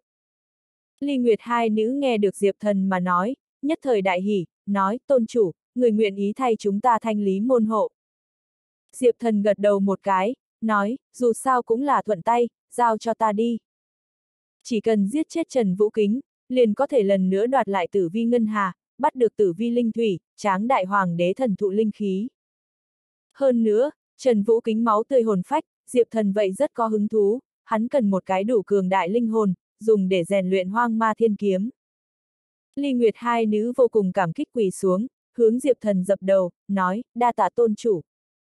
Ly Nguyệt hai nữ nghe được Diệp Thần mà nói, nhất thời đại hỉ, nói, tôn chủ, người nguyện ý thay chúng ta thanh lý môn hộ. Diệp Thần gật đầu một cái, nói, dù sao cũng là thuận tay, giao cho ta đi. Chỉ cần giết chết Trần Vũ Kính, liền có thể lần nữa đoạt lại Tử Vi Ngân Hà, bắt được Tử Vi Linh Thủy, tráng đại hoàng đế thần thụ linh khí. Hơn nữa, Trần Vũ Kính máu tươi hồn phách, Diệp Thần vậy rất có hứng thú, hắn cần một cái đủ cường đại linh hồn, dùng để rèn luyện Hoang Ma Thiên Kiếm. Ly Nguyệt hai nữ vô cùng cảm kích quỳ xuống, hướng Diệp Thần dập đầu, nói, đa tạ tôn chủ.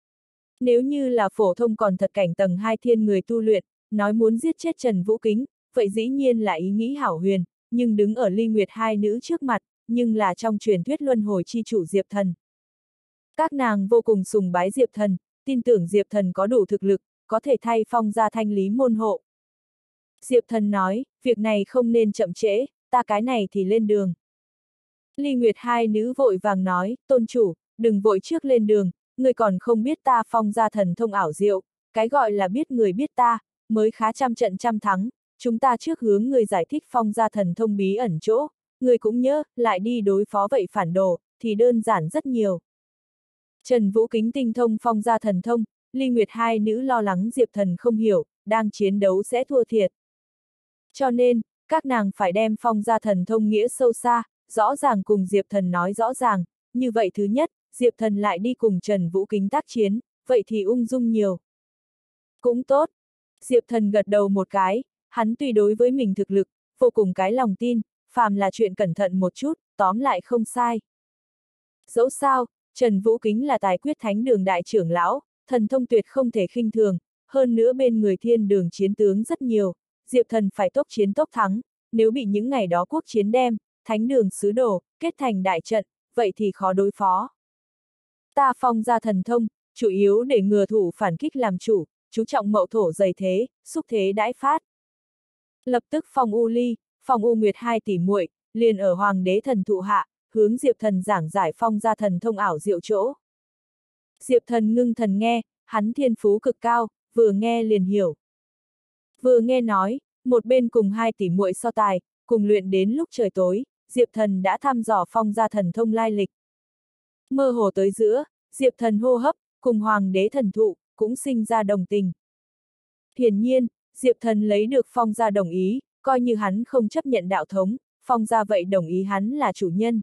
Nếu như là phổ thông còn thật cảnh tầng hai thiên người tu luyện, nói muốn giết chết Trần Vũ Kính, vậy dĩ nhiên là ý nghĩ hảo huyền, nhưng đứng ở Ly Nguyệt hai nữ trước mặt, nhưng là trong truyền thuyết luân hồi chi chủ Diệp Thần. Các nàng vô cùng sùng bái Diệp Thần, tin tưởng Diệp Thần có đủ thực lực, có thể thay Phong gia thanh lý môn hộ. Diệp Thần nói, việc này không nên chậm trễ, ta cái này thì lên đường. Ly Nguyệt hai nữ vội vàng nói, tôn chủ, đừng vội trước lên đường, người còn không biết ta Phong gia thần thông ảo diệu, cái gọi là biết người biết ta, mới khá trăm trận trăm thắng, chúng ta trước hướng người giải thích Phong gia thần thông bí ẩn chỗ, người cũng nhớ, lại đi đối phó vậy phản đồ, thì đơn giản rất nhiều. Trần Vũ Kính tinh thông Phong gia thần thông, Ly Nguyệt hai nữ lo lắng Diệp Thần không hiểu, đang chiến đấu sẽ thua thiệt. Cho nên, các nàng phải đem Phong gia thần thông nghĩa sâu xa, rõ ràng cùng Diệp Thần nói rõ ràng, như vậy thứ nhất, Diệp Thần lại đi cùng Trần Vũ Kính tác chiến, vậy thì ung dung nhiều. Cũng tốt. Diệp Thần gật đầu một cái, hắn tùy đối với mình thực lực, vô cùng cái lòng tin, phàm là chuyện cẩn thận một chút, tóm lại không sai. Dẫu sao, Trần Vũ Kính là tài quyết thánh đường đại trưởng lão, thần thông tuyệt không thể khinh thường, hơn nữa bên người thiên đường chiến tướng rất nhiều, Diệp Thần phải tốc chiến tốc thắng, nếu bị những ngày đó quốc chiến đem, thánh đường sứ đồ, kết thành đại trận, vậy thì khó đối phó. Ta Phong gia thần thông, chủ yếu để ngừa thủ phản kích làm chủ, chú trọng mậu thổ dày thế, xúc thế đãi phát. Lập tức Phong U Ly, Phong U Nguyệt hai tỷ muội, liền ở Hoàng đế thần thụ hạ, hướng Diệp Thần giảng giải Phong gia thần thông ảo diệu chỗ. Diệp Thần ngưng thần nghe, hắn thiên phú cực cao, vừa nghe liền hiểu. Vừa nghe nói, một bên cùng hai tỷ muội so tài, cùng luyện đến lúc trời tối, Diệp Thần đã thăm dò Phong gia thần thông lai lịch. Mơ hồ tới giữa, Diệp Thần hô hấp, cùng Hoàng đế thần thụ, cũng sinh ra đồng tình. Hiển nhiên, Diệp Thần lấy được Phong gia đồng ý, coi như hắn không chấp nhận đạo thống, Phong gia vậy đồng ý hắn là chủ nhân.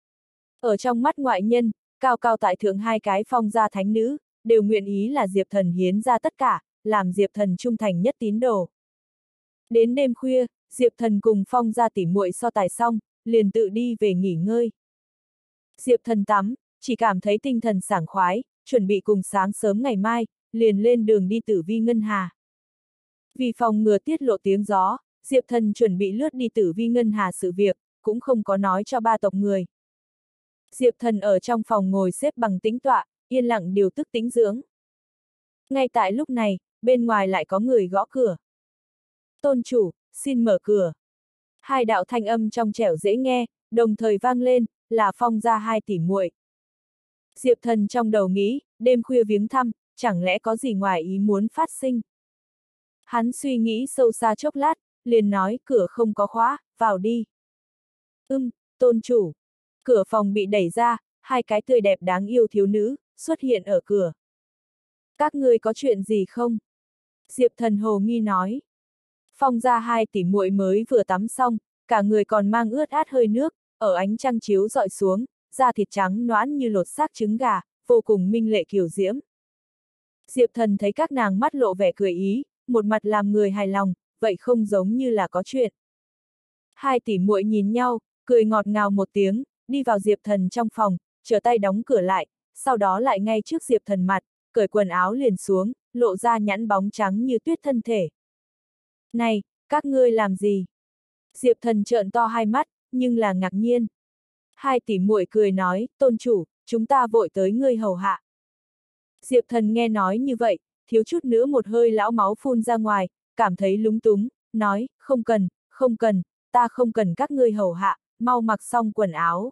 Ở trong mắt ngoại nhân, cao cao tại thượng hai cái Phong gia thánh nữ, đều nguyện ý là Diệp Thần hiến ra tất cả, làm Diệp Thần trung thành nhất tín đồ. Đến đêm khuya, Diệp Thần cùng Phong gia tỉ muội so tài xong, liền tự đi về nghỉ ngơi. Diệp Thần tắm, chỉ cảm thấy tinh thần sảng khoái, chuẩn bị cùng sáng sớm ngày mai, liền lên đường đi Tử Vi Ngân Hà. Vì phòng ngừa tiết lộ tiếng gió, Diệp Thần chuẩn bị lướt đi Tử Vi Ngân Hà sự việc, cũng không có nói cho ba tộc người. Diệp Thần ở trong phòng ngồi xếp bằng tĩnh tọa, yên lặng điều tức tĩnh dưỡng. Ngay tại lúc này, bên ngoài lại có người gõ cửa. Tôn chủ, xin mở cửa. Hai đạo thanh âm trong trẻo dễ nghe, đồng thời vang lên, là Phong gia hai tỷ muội. Diệp Thần trong đầu nghĩ, đêm khuya viếng thăm, chẳng lẽ có gì ngoài ý muốn phát sinh. Hắn suy nghĩ sâu xa chốc lát, liền nói cửa không có khóa, vào đi. Ừm, tôn chủ. Cửa phòng bị đẩy ra, hai cái tươi đẹp đáng yêu thiếu nữ, xuất hiện ở cửa. Các ngươi có chuyện gì không? Diệp Thần hồ nghi nói. Phong gia hai tỷ muội mới vừa tắm xong, cả người còn mang ướt át hơi nước, ở ánh trăng chiếu dọi xuống, da thịt trắng nõn như lột xác trứng gà, vô cùng minh lệ kiều diễm. Diệp Thần thấy các nàng mắt lộ vẻ cười ý, một mặt làm người hài lòng, vậy không giống như là có chuyện. Hai tỷ muội nhìn nhau, cười ngọt ngào một tiếng, đi vào Diệp Thần trong phòng, trở tay đóng cửa lại, sau đó lại ngay trước Diệp Thần mặt, cởi quần áo liền xuống, lộ ra nhẵn bóng trắng như tuyết thân thể. Này, Các ngươi làm gì? Diệp Thần trợn to hai mắt, nhưng là ngạc nhiên. Hai tỷ muội cười nói, tôn chủ, chúng ta vội tới ngươi hầu hạ. Diệp Thần nghe nói như vậy, thiếu chút nữa một hơi lão máu phun ra ngoài, cảm thấy lúng túng, nói, không cần, không cần, ta không cần các ngươi hầu hạ, mau mặc xong quần áo.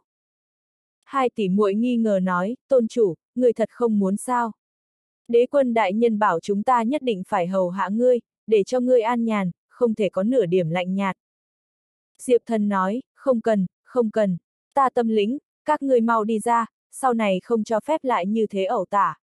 Hai tỷ muội nghi ngờ nói, tôn chủ, ngươi thật không muốn sao? Đế quân đại nhân bảo chúng ta nhất định phải hầu hạ ngươi, để cho ngươi an nhàn, không thể có nửa điểm lạnh nhạt. Diệp Thần nói, không cần, không cần, ta tâm lĩnh, các ngươi mau đi ra, sau này không cho phép lại như thế ẩu tả.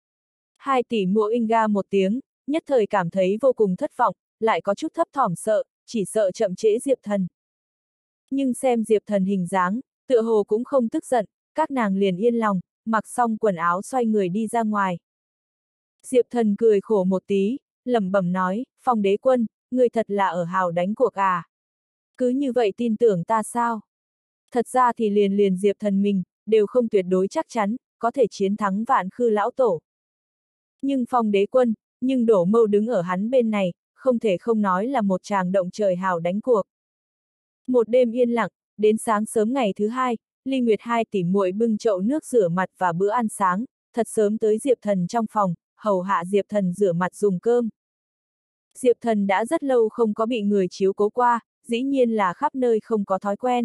Hai tỷ muội inh ga một tiếng, nhất thời cảm thấy vô cùng thất vọng, lại có chút thấp thỏm sợ, chỉ sợ chậm trễ Diệp Thần. Nhưng xem Diệp Thần hình dáng, tựa hồ cũng không tức giận, các nàng liền yên lòng, mặc xong quần áo xoay người đi ra ngoài. Diệp Thần cười khổ một tí, lẩm bẩm nói, Phong đế quân, người thật là ở hào đánh cuộc à? Cứ như vậy tin tưởng ta sao? Thật ra thì liền liền Diệp Thần mình, đều không tuyệt đối chắc chắn, có thể chiến thắng Vạn Khư lão tổ. Nhưng Phong đế quân, nhưng Đổ Mâu đứng ở hắn bên này, không thể không nói là một tràng động trời hào đánh cuộc. Một đêm yên lặng, đến sáng sớm ngày thứ hai, Ly Nguyệt hai tỷ muội bưng chậu nước rửa mặt và bữa ăn sáng, thật sớm tới Diệp Thần trong phòng, hầu hạ Diệp Thần rửa mặt dùng cơm. Diệp Thần đã rất lâu không có bị người chiếu cố qua, dĩ nhiên là khắp nơi không có thói quen.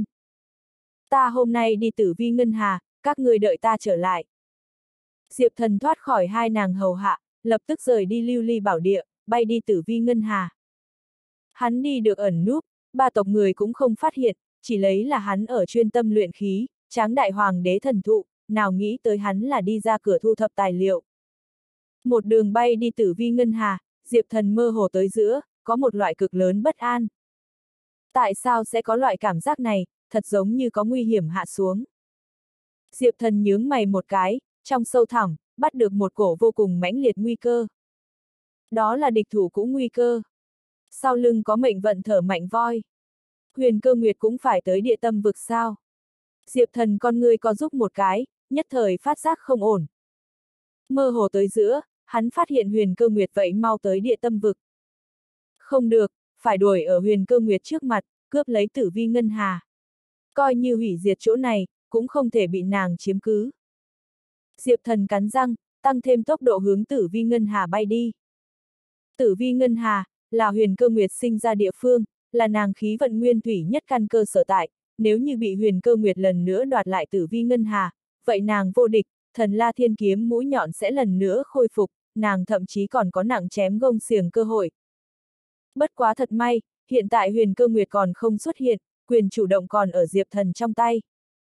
Ta hôm nay đi Tử Vi Ngân Hà, các người đợi ta trở lại. Diệp Thần thoát khỏi hai nàng hầu hạ, lập tức rời đi Lưu Ly Bảo Địa, bay đi Tử Vi Ngân Hà. Hắn đi được ẩn núp, ba tộc người cũng không phát hiện, chỉ lấy là hắn ở chuyên tâm luyện khí, Tráng đại hoàng đế thần thụ, nào nghĩ tới hắn là đi ra cửa thu thập tài liệu. Một đường bay đi Tử Vi Ngân Hà, Diệp Thần mơ hồ tới giữa, có một loại cực lớn bất an. Tại sao sẽ có loại cảm giác này, thật giống như có nguy hiểm hạ xuống. Diệp Thần nhướng mày một cái, trong sâu thẳm, bắt được một cổ vô cùng mãnh liệt nguy cơ. Đó là địch thủ cũng nguy cơ. Sau lưng có mệnh vận thở mạnh voi. Huyền Cơ Nguyệt cũng phải tới địa tâm vực sao? Diệp Thần con ngươi co giúp một cái, nhất thời phát giác không ổn. Mơ hồ tới giữa, hắn phát hiện Huyền Cơ Nguyệt vậy mau tới địa tâm vực. Không được, phải đuổi ở Huyền Cơ Nguyệt trước mặt, cướp lấy Tử Vi Ngân Hà. Coi như hủy diệt chỗ này, cũng không thể bị nàng chiếm cứ. Diệp Thần cắn răng, tăng thêm tốc độ hướng Tử Vi Ngân Hà bay đi. Tử Vi Ngân Hà, là Huyền Cơ Nguyệt sinh ra địa phương, là nàng khí vận nguyên thủy nhất căn cơ sở tại, nếu như bị Huyền Cơ Nguyệt lần nữa đoạt lại Tử Vi Ngân Hà, vậy nàng vô địch, Thần La Thiên Kiếm mũi nhọn sẽ lần nữa khôi phục, nàng thậm chí còn có nặng chém gông xiềng cơ hội. Bất quá thật may, hiện tại Huyền Cơ Nguyệt còn không xuất hiện, quyền chủ động còn ở Diệp Thần trong tay.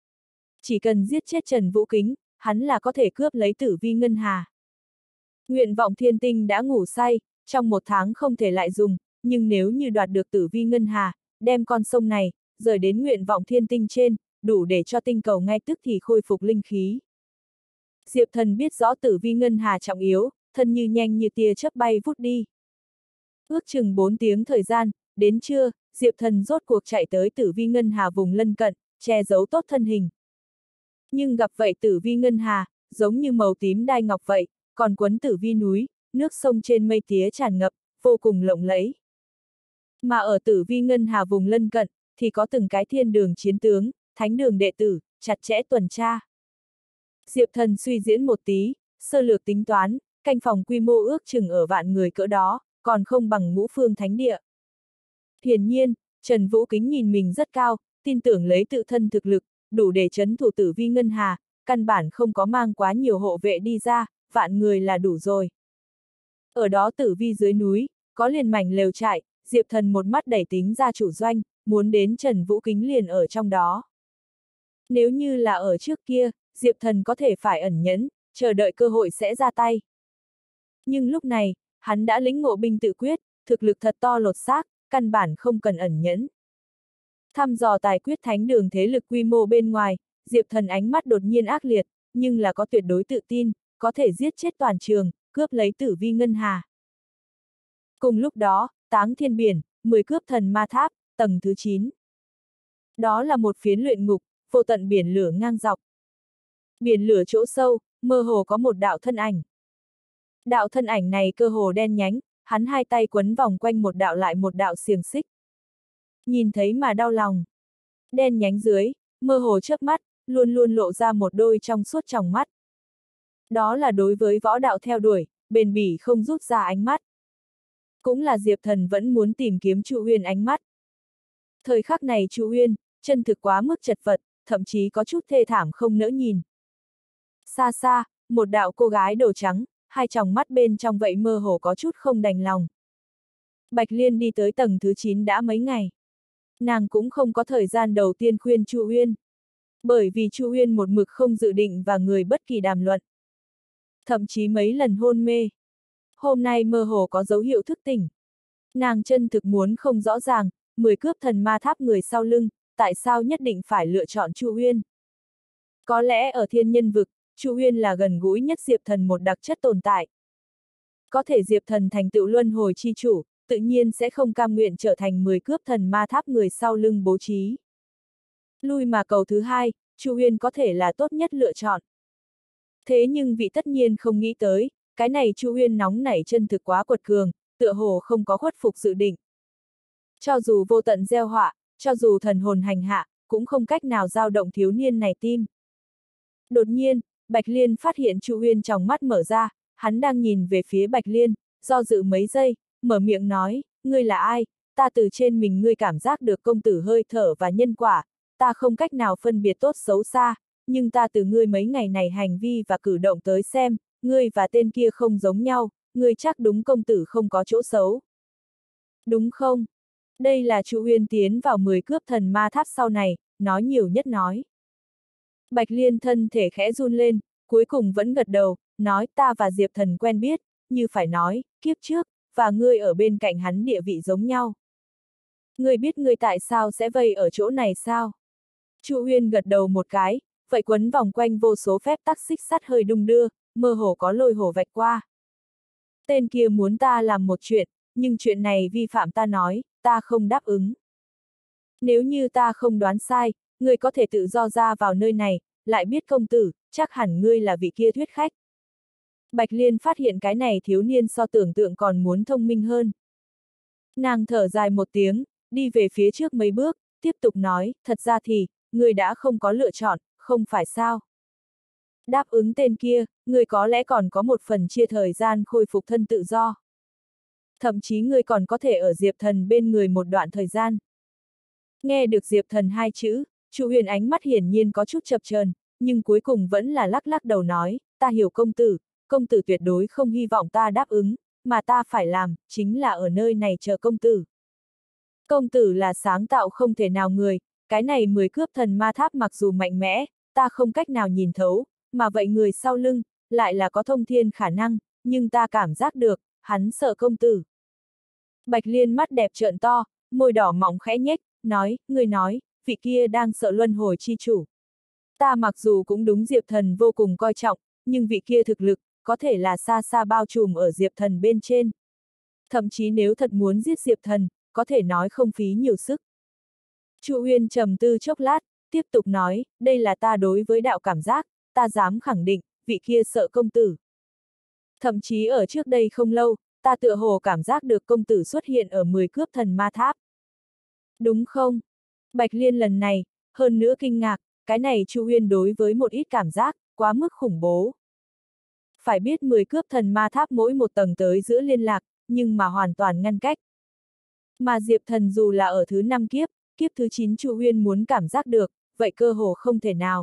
Chỉ cần giết chết Trần Vũ Kính, hắn là có thể cướp lấy Tử Vi Ngân Hà. Nguyện vọng thiên tinh đã ngủ say, trong một tháng không thể lại dùng, nhưng nếu như đoạt được Tử Vi Ngân Hà, đem con sông này, rời đến nguyện vọng thiên tinh trên, đủ để cho tinh cầu ngay tức thì khôi phục linh khí. Diệp Thần biết rõ Tử Vi Ngân Hà trọng yếu, thân như nhanh như tia chớp bay vút đi. Ước chừng bốn tiếng thời gian, đến trưa, Diệp Thần rốt cuộc chạy tới Tử Vi Ngân Hà vùng lân cận, che giấu tốt thân hình. Nhưng gặp vậy Tử Vi Ngân Hà, giống như màu tím đai ngọc vậy, còn quấn Tử Vi núi, nước sông trên mây tía tràn ngập, vô cùng lộng lẫy. Mà ở Tử Vi Ngân Hà vùng lân cận, thì có từng cái thiên đường chiến tướng, thánh đường đệ tử, chặt chẽ tuần tra. Diệp Thần suy diễn một tí, sơ lược tính toán, canh phòng quy mô ước chừng ở vạn người cỡ đó, còn không bằng ngũ phương thánh địa. Hiển nhiên, Trần Vũ Kính nhìn mình rất cao, tin tưởng lấy tự thân thực lực, đủ để trấn thủ Tử Vi Ngân Hà, căn bản không có mang quá nhiều hộ vệ đi ra, vạn người là đủ rồi. Ở đó Tử Vi dưới núi, có liền mảnh lều trại, Diệp Thần một mắt đẩy tính ra chủ doanh, muốn đến Trần Vũ Kính liền ở trong đó. Nếu như là ở trước kia, Diệp Thần có thể phải ẩn nhẫn, chờ đợi cơ hội sẽ ra tay. Nhưng lúc này, hắn đã lĩnh ngộ binh tự quyết, thực lực thật to lột xác, căn bản không cần ẩn nhẫn. Thăm dò tài quyết thánh đường thế lực quy mô bên ngoài, Diệp Thần ánh mắt đột nhiên ác liệt, nhưng là có tuyệt đối tự tin, có thể giết chết toàn trường, cướp lấy Tử Vi Ngân Hà. Cùng lúc đó, Táng Thiên Biển, mười cướp thần ma tháp, tầng thứ chín. Đó là một phiến luyện ngục, vô tận biển lửa ngang dọc. Biển lửa chỗ sâu, mơ hồ có một đạo thân ảnh. Đạo thân ảnh này cơ hồ đen nhánh, hắn hai tay quấn vòng quanh một đạo lại một đạo xiềng xích. Nhìn thấy mà đau lòng. Đen nhánh dưới, mơ hồ chớp mắt, luôn luôn lộ ra một đôi trong suốt tròng mắt. Đó là đối với võ đạo theo đuổi, bền bỉ không rút ra ánh mắt. Cũng là Diệp Thần vẫn muốn tìm kiếm Chu Uyên ánh mắt. Thời khắc này Chu Uyên, chân thực quá mức chật vật, thậm chí có chút thê thảm không nỡ nhìn. Xa xa, một đạo cô gái đồ trắng, hai tròng mắt bên trong vậy mơ hồ có chút không đành lòng. Bạch Liên đi tới tầng thứ chín đã mấy ngày. Nàng cũng không có thời gian đầu tiên khuyên Chu Uyên. Bởi vì Chu Uyên một mực không dự định và người bất kỳ đàm luận. Thậm chí mấy lần hôn mê. Hôm nay mơ hồ có dấu hiệu thức tỉnh. Nàng chân thực muốn không rõ ràng, mười cướp thần ma tháp người sau lưng, tại sao nhất định phải lựa chọn Chu Uyên. Có lẽ ở thiên nhân vực, Chu Uyên là gần gũi nhất Diệp Thần một đặc chất tồn tại. Có thể Diệp Thần thành tựu luân hồi chi chủ, tự nhiên sẽ không cam nguyện trở thành mười cướp thần ma tháp người sau lưng bố trí. Lui mà cầu thứ hai, Chu Uyên có thể là tốt nhất lựa chọn. Thế nhưng vị tất nhiên không nghĩ tới, cái này Chu Uyên nóng nảy chân thực quá quật cường, tựa hồ không có khuất phục dự định. Cho dù vô tận gieo họa, cho dù thần hồn hành hạ, cũng không cách nào dao động thiếu niên này tim. Đột nhiên, Bạch Liên phát hiện Chu Uyên trong mắt mở ra, hắn đang nhìn về phía Bạch Liên, do dự mấy giây, mở miệng nói, ngươi là ai, ta từ trên mình ngươi cảm giác được công tử hơi thở và nhân quả, ta không cách nào phân biệt tốt xấu xa, nhưng ta từ ngươi mấy ngày này hành vi và cử động tới xem, ngươi và tên kia không giống nhau, ngươi chắc đúng công tử không có chỗ xấu. Đúng không? Đây là Chu Uyên tiến vào mười cướp thần ma tháp sau này, nói nhiều nhất nói. Bạch Liên thân thể khẽ run lên, cuối cùng vẫn gật đầu, nói ta và Diệp Thần quen biết, như phải nói, kiếp trước, và ngươi ở bên cạnh hắn địa vị giống nhau. Ngươi biết ngươi tại sao sẽ vây ở chỗ này sao? Chu Uyên gật đầu một cái, vậy quấn vòng quanh vô số phép tắc xích sắt hơi đung đưa, mơ hồ có lôi hổ vạch qua. Tên kia muốn ta làm một chuyện, nhưng chuyện này vi phạm ta nói, ta không đáp ứng. Nếu như ta không đoán sai, ngươi có thể tự do ra vào nơi này, lại biết công tử, chắc hẳn ngươi là vị kia thuyết khách. Bạch Liên phát hiện cái này thiếu niên so tưởng tượng còn muốn thông minh hơn. Nàng thở dài một tiếng, đi về phía trước mấy bước, tiếp tục nói, thật ra thì, ngươi đã không có lựa chọn, không phải sao. Đáp ứng tên kia, ngươi có lẽ còn có một phần chia thời gian khôi phục thân tự do. Thậm chí ngươi còn có thể ở Diệp Thần bên người một đoạn thời gian. Nghe được Diệp Thần hai chữ, Chu Huyền ánh mắt hiển nhiên có chút chập chờn, nhưng cuối cùng vẫn là lắc lắc đầu nói, ta hiểu công tử, công tử tuyệt đối không hy vọng ta đáp ứng, mà ta phải làm, chính là ở nơi này chờ công tử. Công tử là sáng tạo không thể nào người, cái này mười cướp thần ma tháp mặc dù mạnh mẽ, ta không cách nào nhìn thấu, mà vậy người sau lưng, lại là có thông thiên khả năng, nhưng ta cảm giác được, hắn sợ công tử. Bạch Liên mắt đẹp trợn to, môi đỏ mỏng khẽ nhếch, nói, người nói, vị kia đang sợ luân hồi chi chủ. Ta mặc dù cũng đúng Diệp Thần vô cùng coi trọng, nhưng vị kia thực lực, có thể là xa xa bao trùm ở Diệp Thần bên trên. Thậm chí nếu thật muốn giết Diệp Thần, có thể nói không phí nhiều sức. Chu Uyên trầm tư chốc lát, tiếp tục nói, đây là ta đối với đạo cảm giác, ta dám khẳng định, vị kia sợ công tử. Thậm chí ở trước đây không lâu, ta tựa hồ cảm giác được công tử xuất hiện ở mười cướp thần ma tháp. Đúng không? Bạch Liên lần này, hơn nữa kinh ngạc, cái này Chu Uyên đối với một ít cảm giác, quá mức khủng bố. Phải biết mười cướp thần ma tháp mỗi một tầng tới giữa liên lạc, nhưng mà hoàn toàn ngăn cách. Mà Diệp Thần dù là ở thứ năm kiếp, kiếp thứ chín Chu Uyên muốn cảm giác được, vậy cơ hồ không thể nào.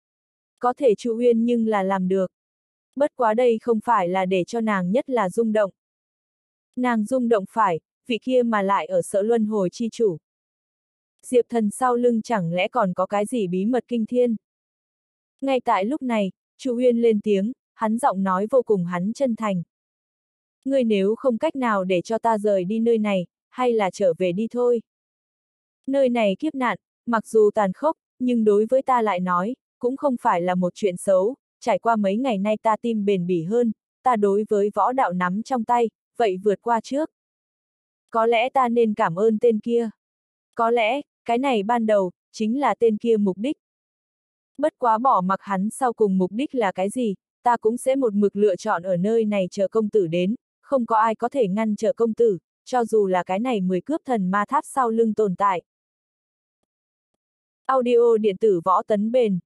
Có thể Chu Uyên nhưng là làm được. Bất quá đây không phải là để cho nàng nhất là rung động. Nàng rung động phải, vị kia mà lại ở sợ luân hồi chi chủ. Diệp Thần sau lưng chẳng lẽ còn có cái gì bí mật kinh thiên. Ngay tại lúc này, Chu Uyên lên tiếng, hắn giọng nói vô cùng hắn chân thành. Ngươi nếu không cách nào để cho ta rời đi nơi này, hay là trở về đi thôi. Nơi này kiếp nạn, mặc dù tàn khốc, nhưng đối với ta lại nói, cũng không phải là một chuyện xấu, trải qua mấy ngày nay ta tim bền bỉ hơn, ta đối với võ đạo nắm trong tay, vậy vượt qua trước. Có lẽ ta nên cảm ơn tên kia. Có lẽ, cái này ban đầu, chính là tên kia mục đích. Bất quá bỏ mặc hắn sau cùng mục đích là cái gì, ta cũng sẽ một mực lựa chọn ở nơi này chờ công tử đến, không có ai có thể ngăn trở công tử, cho dù là cái này mười cướp thần ma tháp sau lưng tồn tại. Audio điện tử võ tấn bền.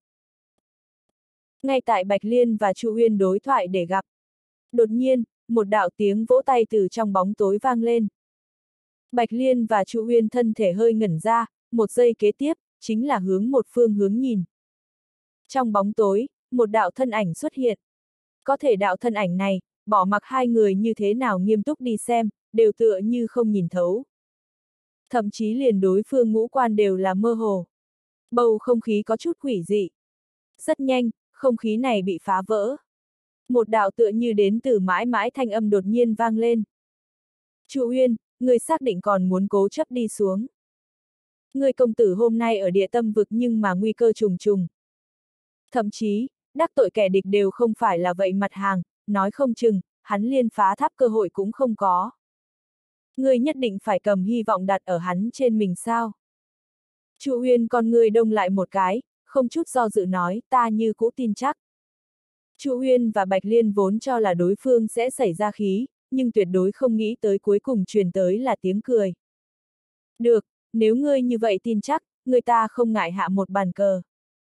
Ngay tại Bạch Liên và Chu Uyên đối thoại để gặp. Đột nhiên, một đạo tiếng vỗ tay từ trong bóng tối vang lên. Bạch Liên và Chu Uyên thân thể hơi ngẩn ra, một giây kế tiếp, chính là hướng một phương hướng nhìn. Trong bóng tối, một đạo thân ảnh xuất hiện. Có thể đạo thân ảnh này, bỏ mặc hai người như thế nào nghiêm túc đi xem, đều tựa như không nhìn thấu. Thậm chí liền đối phương ngũ quan đều là mơ hồ. Bầu không khí có chút quỷ dị. Rất nhanh, không khí này bị phá vỡ. Một đạo tựa như đến từ mãi mãi thanh âm đột nhiên vang lên. Chu Uyên, người xác định còn muốn cố chấp đi xuống. Người công tử hôm nay ở địa tâm vực nhưng mà nguy cơ trùng trùng. Thậm chí, đắc tội kẻ địch đều không phải là vậy mặt hàng, nói không chừng, hắn liên phá tháp cơ hội cũng không có. Người nhất định phải cầm hy vọng đặt ở hắn trên mình sao? Chu Uyên con người đông lại một cái, không chút do dự nói, ta như cũ tin chắc. Chu Uyên và Bạch Liên vốn cho là đối phương sẽ xảy ra khí, nhưng tuyệt đối không nghĩ tới cuối cùng truyền tới là tiếng cười. Được, nếu ngươi như vậy tin chắc, người ta không ngại hạ một bàn cờ.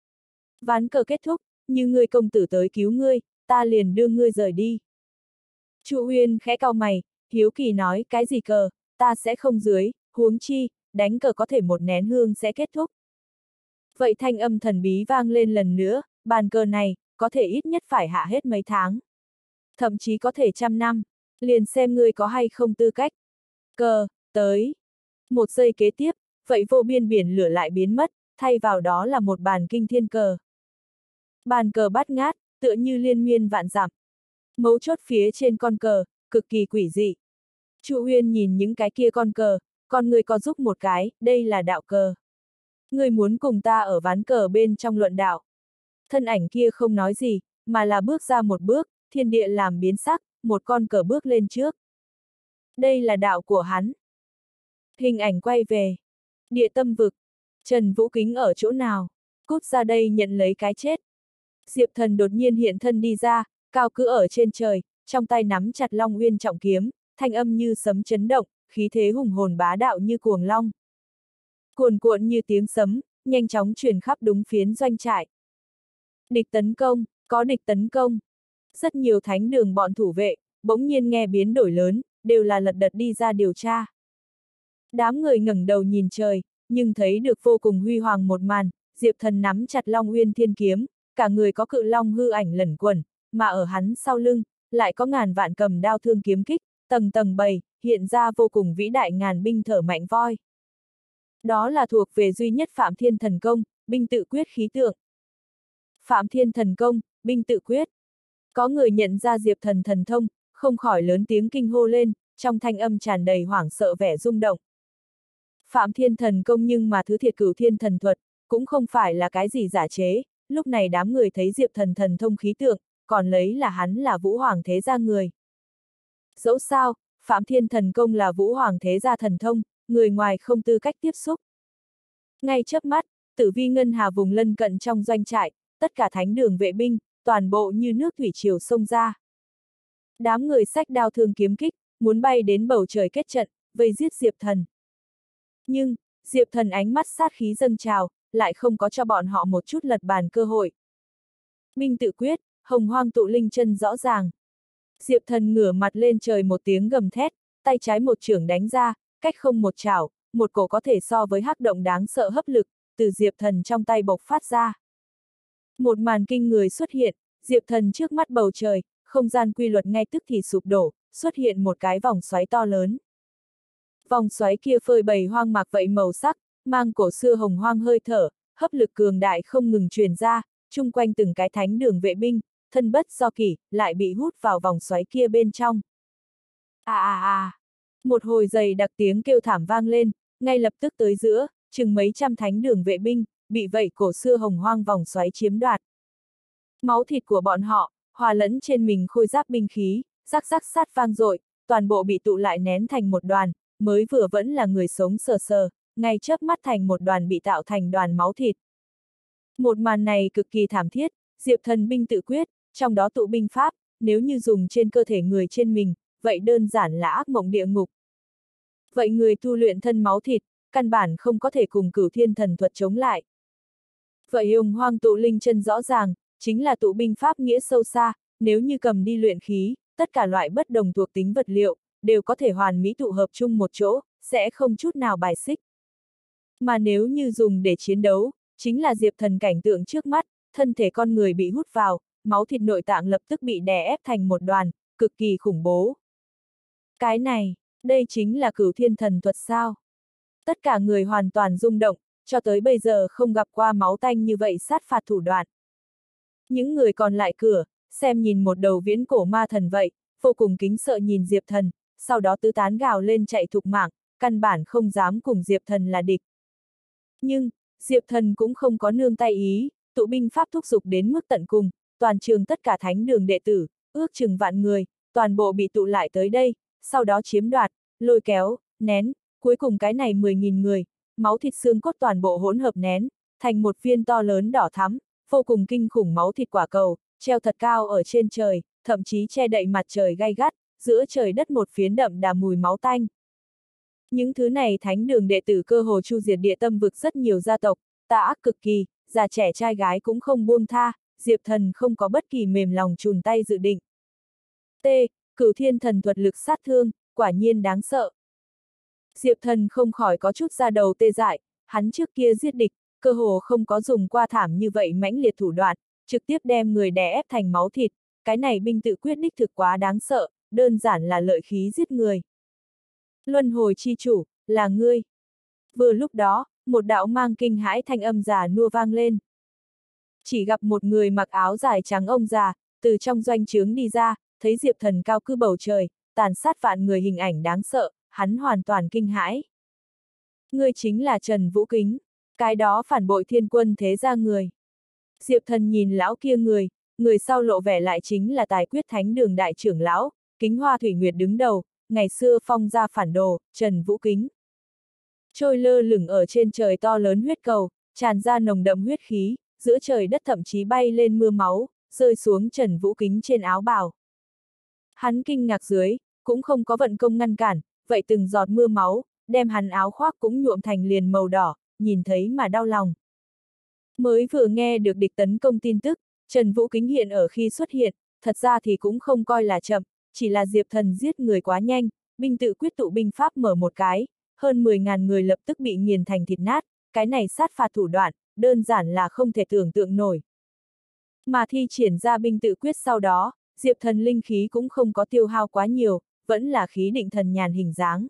Ván cờ kết thúc, như ngươi công tử tới cứu ngươi, ta liền đưa ngươi rời đi. Chu Uyên khẽ cau mày, hiếu kỳ nói, cái gì cờ, ta sẽ không dưới, huống chi, đánh cờ có thể một nén hương sẽ kết thúc. Vậy thanh âm thần bí vang lên lần nữa, bàn cờ này, có thể ít nhất phải hạ hết mấy tháng. Thậm chí có thể trăm năm, liền xem ngươi có hay không tư cách. Cờ, tới. Một giây kế tiếp, vậy vô biên biển lửa lại biến mất, thay vào đó là một bàn kinh thiên cờ. Bàn cờ bát ngát, tựa như liên miên vạn dặm. Mấu chốt phía trên con cờ, cực kỳ quỷ dị. Chu Uyên nhìn những cái kia con cờ, con người có giúp một cái, đây là đạo cờ. Người muốn cùng ta ở ván cờ bên trong luận đạo. Thân ảnh kia không nói gì, mà là bước ra một bước, thiên địa làm biến sắc, một con cờ bước lên trước. Đây là đạo của hắn. Hình ảnh quay về. Địa tâm vực. Trần Vũ Kính ở chỗ nào? Cút ra đây nhận lấy cái chết. Diệp Thần đột nhiên hiện thân đi ra, cao cư ở trên trời, trong tay nắm chặt Long Uyên trọng kiếm, thanh âm như sấm chấn động, khí thế hùng hồn bá đạo như cuồng long. Cuồn cuộn như tiếng sấm, nhanh chóng truyền khắp đúng phiến doanh trại. Địch tấn công, có địch tấn công. Rất nhiều thánh đường bọn thủ vệ, bỗng nhiên nghe biến đổi lớn, đều là lật đật đi ra điều tra. Đám người ngẩng đầu nhìn trời, nhưng thấy được vô cùng huy hoàng một màn, Diệp Thần nắm chặt Long Uyên thiên kiếm, cả người có cự long hư ảnh lẩn quẩn, mà ở hắn sau lưng, lại có ngàn vạn cầm đao thương kiếm kích, tầng tầng bầy, hiện ra vô cùng vĩ đại ngàn binh thở mạnh voi. Đó là thuộc về duy nhất Phạm Thiên Thần Công, binh tự quyết khí tượng. Phạm Thiên Thần Công, binh tự quyết. Có người nhận ra Diệp Thần thần thông, không khỏi lớn tiếng kinh hô lên, trong thanh âm tràn đầy hoảng sợ vẻ rung động. Phạm Thiên Thần Công nhưng mà thứ thiệt cửu thiên thần thuật, cũng không phải là cái gì giả chế, lúc này đám người thấy Diệp Thần thần thông khí tượng, còn lấy là hắn là Vũ Hoàng Thế Gia người. Dẫu sao, Phạm Thiên Thần Công là Vũ Hoàng Thế Gia thần thông, người ngoài không tư cách tiếp xúc. Ngay chớp mắt, Tử Vi Ngân Hà vùng lân cận trong doanh trại, tất cả thánh đường vệ binh, toàn bộ như nước thủy triều xông ra. Đám người xách đao thương kiếm kích, muốn bay đến bầu trời kết trận, vây giết Diệp Thần. Nhưng, Diệp Thần ánh mắt sát khí dâng trào, lại không có cho bọn họ một chút lật bàn cơ hội. Binh tự quyết, hồng hoang tụ linh chân rõ ràng. Diệp Thần ngửa mặt lên trời một tiếng gầm thét, tay trái một chưởng đánh ra, cách không một chảo, một cổ có thể so với hắc động đáng sợ hấp lực, từ Diệp Thần trong tay bộc phát ra. Một màn kinh người xuất hiện, Diệp Thần trước mắt bầu trời, không gian quy luật ngay tức thì sụp đổ, xuất hiện một cái vòng xoáy to lớn. Vòng xoáy kia phơi bày hoang mạc vậy màu sắc, mang cổ xưa hồng hoang hơi thở, hấp lực cường đại không ngừng truyền ra, chung quanh từng cái thánh đường vệ binh, thân bất do kỷ, lại bị hút vào vòng xoáy kia bên trong. À à à! Một hồi dày đặc tiếng kêu thảm vang lên, ngay lập tức tới giữa, chừng mấy trăm thánh đường vệ binh, bị vậy cổ xưa hồng hoang vòng xoáy chiếm đoạt. Máu thịt của bọn họ, hòa lẫn trên mình khôi giáp binh khí, rắc rắc sát vang dội, toàn bộ bị tụ lại nén thành một đoàn, mới vừa vẫn là người sống sờ sờ, ngay chớp mắt thành một đoàn bị tạo thành đoàn máu thịt. Một màn này cực kỳ thảm thiết, Diệp Thần binh tự quyết, trong đó tụ binh pháp, nếu như dùng trên cơ thể người trên mình, vậy đơn giản là ác mộng địa ngục. Vậy người tu luyện thân máu thịt, căn bản không có thể cùng Cửu Thiên Thần Thuật chống lại. Vậy hồng hoang tụ linh chân rõ ràng, chính là tụ binh pháp nghĩa sâu xa, nếu như cầm đi luyện khí, tất cả loại bất đồng thuộc tính vật liệu, đều có thể hoàn mỹ tụ hợp chung một chỗ, sẽ không chút nào bài xích. Mà nếu như dùng để chiến đấu, chính là Diệp Thần cảnh tượng trước mắt, thân thể con người bị hút vào, máu thịt nội tạng lập tức bị đè ép thành một đoàn, cực kỳ khủng bố. Cái này, đây chính là Cửu Thiên Thần Thuật sao? Tất cả người hoàn toàn rung động, cho tới bây giờ không gặp qua máu tanh như vậy sát phạt thủ đoạn. Những người còn lại cửa, xem nhìn một đầu viễn cổ ma thần vậy, vô cùng kính sợ nhìn Diệp Thần, sau đó tứ tán gào lên chạy thục mạng, căn bản không dám cùng Diệp Thần là địch. Nhưng, Diệp Thần cũng không có nương tay ý, tụ binh pháp thúc giục đến mức tận cùng, toàn trường tất cả thánh đường đệ tử, ước chừng vạn người, toàn bộ bị tụ lại tới đây, sau đó chiếm đoạt, lôi kéo, nén, cuối cùng cái này mười nghìn người, máu thịt xương cốt toàn bộ hỗn hợp nén, thành một viên to lớn đỏ thắm, vô cùng kinh khủng máu thịt quả cầu, treo thật cao ở trên trời, thậm chí che đậy mặt trời gay gắt, giữa trời đất một phiến đậm đà mùi máu tanh. Những thứ này thánh đường đệ tử cơ hồ chu diệt địa tâm vực rất nhiều gia tộc, tà ác cực kỳ, già trẻ trai gái cũng không buông tha, Diệp Thần không có bất kỳ mềm lòng chùn tay dự định. T. Cửu Thiên Thần Thuật lực sát thương, quả nhiên đáng sợ. Diệp Thần không khỏi có chút da đầu tê dại, hắn trước kia giết địch, cơ hồ không có dùng qua thảm như vậy mãnh liệt thủ đoạn, trực tiếp đem người đè ép thành máu thịt, cái này binh tự quyết đích thực quá đáng sợ, đơn giản là lợi khí giết người. Luân hồi chi chủ, là ngươi. Vừa lúc đó, một đạo mang kinh hãi thanh âm già nua vang lên. Chỉ gặp một người mặc áo dài trắng ông già, từ trong doanh trướng đi ra, thấy Diệp Thần cao cư bầu trời, tàn sát vạn người hình ảnh đáng sợ, hắn hoàn toàn kinh hãi. Ngươi chính là Trần Vũ Kính, cái đó phản bội thiên quân thế gia người. Diệp Thần nhìn lão kia người, người sau lộ vẻ lại chính là tài quyết thánh đường đại trưởng lão, Kính Hoa Thủy Nguyệt đứng đầu, ngày xưa phong gia phản đồ, Trần Vũ Kính. Trôi lơ lửng ở trên trời to lớn huyết cầu, tràn ra nồng đậm huyết khí, giữa trời đất thậm chí bay lên mưa máu, rơi xuống Trần Vũ Kính trên áo bào. Hắn kinh ngạc dưới, cũng không có vận công ngăn cản, vậy từng giọt mưa máu, đem hắn áo khoác cũng nhuộm thành liền màu đỏ, nhìn thấy mà đau lòng. Mới vừa nghe được địch tấn công tin tức, Trần Vũ Kính hiện ở khi xuất hiện, thật ra thì cũng không coi là chậm, chỉ là Diệp Thần giết người quá nhanh, binh tự quyết tụ binh pháp mở một cái, hơn mười ngàn người lập tức bị nghiền thành thịt nát, cái này sát phạt thủ đoạn, đơn giản là không thể tưởng tượng nổi. Mà thi triển ra binh tự quyết sau đó, Diệp Thần linh khí cũng không có tiêu hao quá nhiều, vẫn là khí định thần nhàn hình dáng.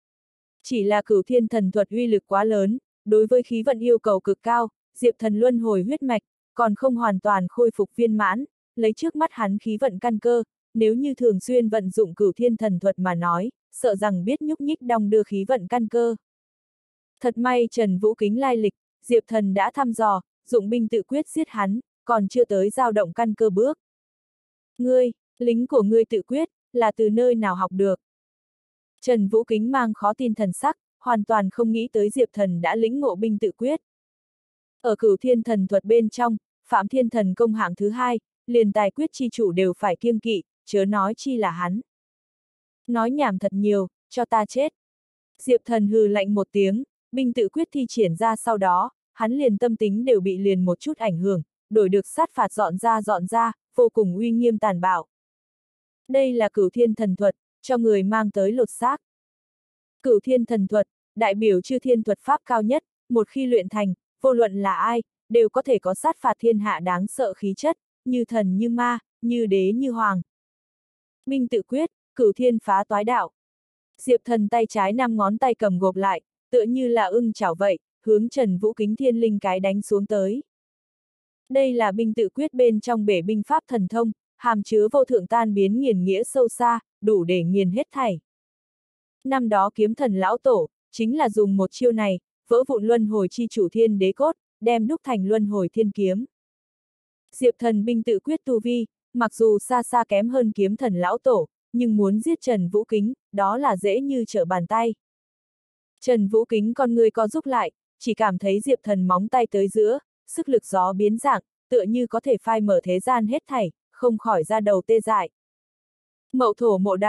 Chỉ là Cửu Thiên Thần Thuật uy lực quá lớn, đối với khí vận yêu cầu cực cao, Diệp Thần luân hồi huyết mạch, còn không hoàn toàn khôi phục viên mãn, lấy trước mắt hắn khí vận căn cơ, nếu như thường xuyên vận dụng Cửu Thiên Thần Thuật mà nói, sợ rằng biết nhúc nhích đong đưa khí vận căn cơ. Thật may Trần Vũ Kính lai lịch, Diệp Thần đã thăm dò, dụng binh tự quyết giết hắn, còn chưa tới dao động căn cơ bước. Ngươi, lính của ngươi tự quyết, là từ nơi nào học được? Trần Vũ Kính mang khó tin thần sắc, hoàn toàn không nghĩ tới Diệp Thần đã lĩnh ngộ binh tự quyết. Ở Cửu Thiên Thần Thuật bên trong, Phạm Thiên Thần công hạng thứ hai, liền tài quyết chi chủ đều phải kiêng kỵ, chớ nói chi là hắn. Nói nhảm thật nhiều, cho ta chết. Diệp Thần hừ lạnh một tiếng, binh tự quyết thi triển ra sau đó, hắn liền tâm tính đều bị liền một chút ảnh hưởng, đổi được sát phạt dọn ra dọn ra, vô cùng uy nghiêm tàn bạo. Đây là Cửu Thiên Thần Thuật, cho người mang tới lột xác. Cửu Thiên Thần Thuật, đại biểu chư thiên thuật pháp cao nhất, một khi luyện thành, vô luận là ai, đều có thể có sát phạt thiên hạ đáng sợ khí chất, như thần như ma, như đế như hoàng. Binh tự quyết, Cửu Thiên phá toái đạo. Diệp Thần tay trái năm ngón tay cầm gộp lại, tựa như là ưng chảo vậy, hướng Trần Vũ Kính thiên linh cái đánh xuống tới. Đây là binh tự quyết bên trong bể binh pháp thần thông, hàm chứa vô thượng tan biến nghiền nghĩa sâu xa, đủ để nghiền hết thảy. Năm đó kiếm thần lão tổ, chính là dùng một chiêu này, vỡ vụn luân hồi chi chủ thiên đế cốt, đem đúc thành luân hồi thiên kiếm. Diệp Thần binh tự quyết tu vi, mặc dù xa xa kém hơn kiếm thần lão tổ, nhưng muốn giết Trần Vũ Kính, đó là dễ như trở bàn tay. Trần Vũ Kính con người co rút lại, chỉ cảm thấy Diệp Thần móng tay tới giữa, sức lực gió biến dạng, tựa như có thể phai mở thế gian hết thảy, không khỏi ra đầu tê dại. Mậu thổ mộ đạo,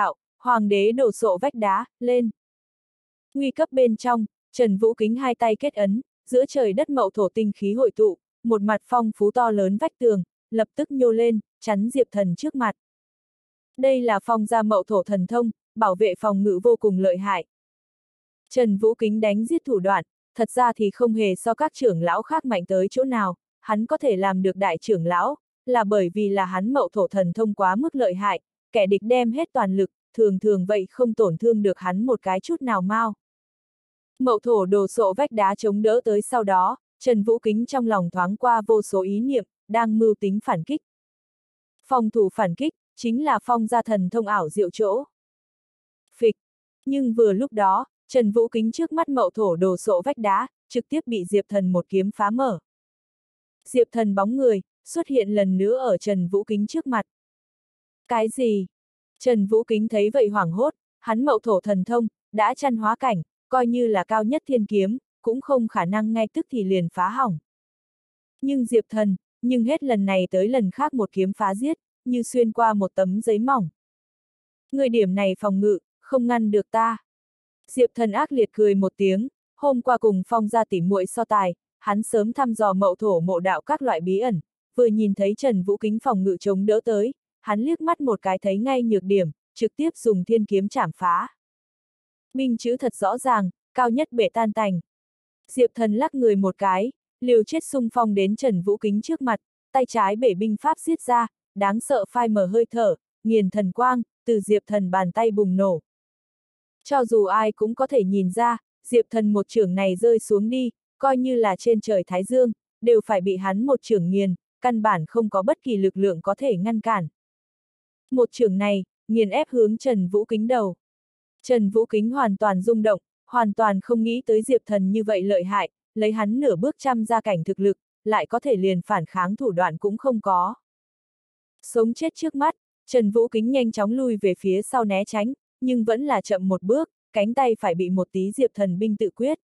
Hoàng đế đổ sộ vách đá, lên. Nguy cấp bên trong, Trần Vũ Kính hai tay kết ấn, giữa trời đất mậu thổ tinh khí hội tụ, một mặt phong phú to lớn vách tường, lập tức nhô lên, chắn Diệp Thần trước mặt. Đây là phong gia mậu thổ thần thông, bảo vệ phòng ngự vô cùng lợi hại. Trần Vũ Kính đánh giết thủ đoạn, thật ra thì không hề so các trưởng lão khác mạnh tới chỗ nào, hắn có thể làm được đại trưởng lão, là bởi vì là hắn mậu thổ thần thông quá mức lợi hại, kẻ địch đem hết toàn lực, thường thường vậy không tổn thương được hắn một cái chút nào mau. Mậu thổ đồ sộ vách đá chống đỡ tới sau đó, Trần Vũ Kính trong lòng thoáng qua vô số ý niệm, đang mưu tính phản kích. Phòng thủ phản kích, chính là phong gia thần thông ảo diệu chỗ. Phịch. Nhưng vừa lúc đó, Trần Vũ Kính trước mắt mậu thổ đồ sộ vách đá, trực tiếp bị Diệp Thần một kiếm phá mở. Diệp Thần bóng người, xuất hiện lần nữa ở Trần Vũ Kính trước mặt. Cái gì? Trần Vũ Kính thấy vậy hoảng hốt, hắn mậu thổ thần thông, đã chăn hóa cảnh, coi như là cao nhất thiên kiếm, cũng không khả năng ngay tức thì liền phá hỏng. Nhưng Diệp Thần, nhưng hết lần này tới lần khác một kiếm phá giết, như xuyên qua một tấm giấy mỏng. Người điểm này phòng ngự, không ngăn được ta. Diệp Thần ác liệt cười một tiếng, hôm qua cùng phong gia tỉ muội so tài, hắn sớm thăm dò mậu thổ mộ đạo các loại bí ẩn, vừa nhìn thấy Trần Vũ Kính phòng ngự chống đỡ tới, hắn liếc mắt một cái thấy ngay nhược điểm, trực tiếp dùng thiên kiếm chảm phá. Minh chữ thật rõ ràng, cao nhất bể tan tành. Diệp Thần lắc người một cái, liều chết xung phong đến Trần Vũ Kính trước mặt, tay trái bể binh pháp giết ra, đáng sợ phai mờ hơi thở, nghiền thần quang, từ Diệp Thần bàn tay bùng nổ. Cho dù ai cũng có thể nhìn ra, Diệp Thần một chưởng này rơi xuống đi, coi như là trên trời Thái Dương, đều phải bị hắn một chưởng nghiền, căn bản không có bất kỳ lực lượng có thể ngăn cản. Một chưởng này, nghiền ép hướng Trần Vũ Kính đầu. Trần Vũ Kính hoàn toàn rung động, hoàn toàn không nghĩ tới Diệp Thần như vậy lợi hại, lấy hắn nửa bước trăm gia cảnh thực lực, lại có thể liền phản kháng thủ đoạn cũng không có. Sống chết trước mắt, Trần Vũ Kính nhanh chóng lui về phía sau né tránh, nhưng vẫn là chậm một bước, cánh tay phải bị một tí Diệp Thần binh tự quyết.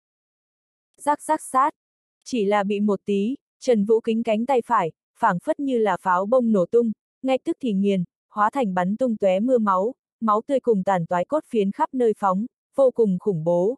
Rắc rắc sát, chỉ là bị một tí, Trần Vũ Kính cánh tay phải, phảng phất như là pháo bông nổ tung, ngay tức thì nghiền, hóa thành bắn tung tóe mưa máu, máu tươi cùng tàn toái cốt phiến khắp nơi phóng, vô cùng khủng bố.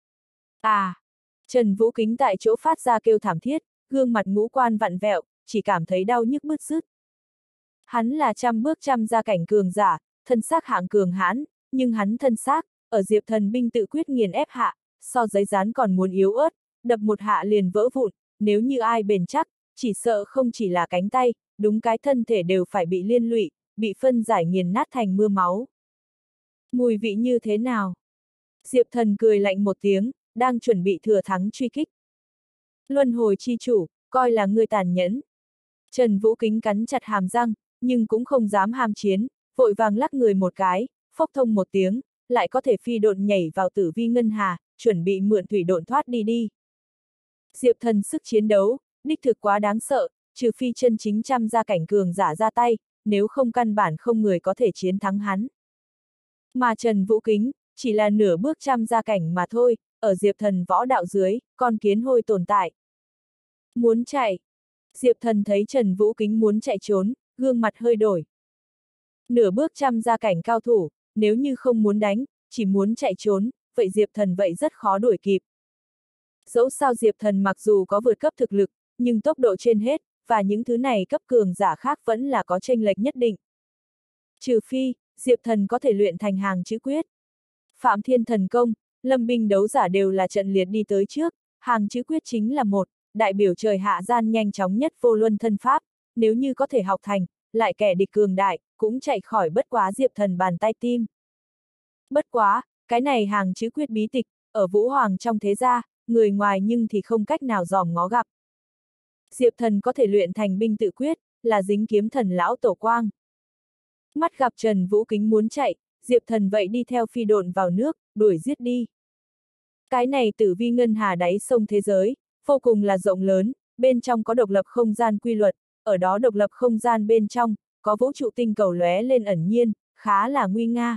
À! Trần Vũ Kính tại chỗ phát ra kêu thảm thiết, gương mặt ngũ quan vặn vẹo, chỉ cảm thấy đau nhức bứt rứt. Hắn là trăm bước trăm gia cảnh cường giả, thân xác hạng cường hãn, nhưng hắn thân xác, ở Diệp Thần binh tự quyết nghiền ép hạ, so giấy dán còn muốn yếu ớt, đập một hạ liền vỡ vụn, nếu như ai bền chắc, chỉ sợ không chỉ là cánh tay, đúng cái thân thể đều phải bị liên lụy, bị phân giải nghiền nát thành mưa máu. Mùi vị như thế nào? Diệp Thần cười lạnh một tiếng, đang chuẩn bị thừa thắng truy kích. Luân hồi chi chủ, coi là ngươi tàn nhẫn. Trần Vũ Kính cắn chặt hàm răng, nhưng cũng không dám ham chiến, vội vàng lắc người một cái, phốc thông một tiếng, lại có thể phi độn nhảy vào tử vi ngân hà, chuẩn bị mượn thủy độn thoát đi đi. Diệp Thần sức chiến đấu, đích thực quá đáng sợ, trừ phi chân chính trăm gia cảnh cường giả ra tay, nếu không căn bản không người có thể chiến thắng hắn. Mà Trần Vũ Kính, chỉ là nửa bước trăm gia cảnh mà thôi, ở Diệp Thần võ đạo dưới, con kiến hôi tồn tại. Muốn chạy. Diệp Thần thấy Trần Vũ Kính muốn chạy trốn, gương mặt hơi đổi. Nửa bước trăm gia cảnh cao thủ, nếu như không muốn đánh, chỉ muốn chạy trốn, vậy Diệp Thần vậy rất khó đuổi kịp. Dẫu sao Diệp Thần mặc dù có vượt cấp thực lực, nhưng tốc độ trên hết, và những thứ này cấp cường giả khác vẫn là có chênh lệch nhất định. Trừ phi, Diệp Thần có thể luyện thành hàng chữ quyết. Phạm Thiên Thần Công, lâm binh đấu giả đều là trận liệt đi tới trước, hàng chữ quyết chính là một, đại biểu trời hạ gian nhanh chóng nhất vô luân thân pháp, nếu như có thể học thành, lại kẻ địch cường đại, cũng chạy khỏi bất quá Diệp Thần bàn tay tim. Bất quá, cái này hàng chữ quyết bí tịch, ở Vũ Hoàng trong thế gia, người ngoài nhưng thì không cách nào dòm ngó gặp. Diệp Thần có thể luyện thành binh tự quyết, là dính kiếm thần lão tổ quang. Mắt gặp Trần Vũ Kính muốn chạy, Diệp Thần vậy đi theo phi độn vào nước, đuổi giết đi. Cái này tử vi ngân hà đáy sông thế giới, vô cùng là rộng lớn, bên trong có độc lập không gian quy luật, ở đó độc lập không gian bên trong, có vũ trụ tinh cầu lóe lên ẩn nhiên, khá là nguy nga.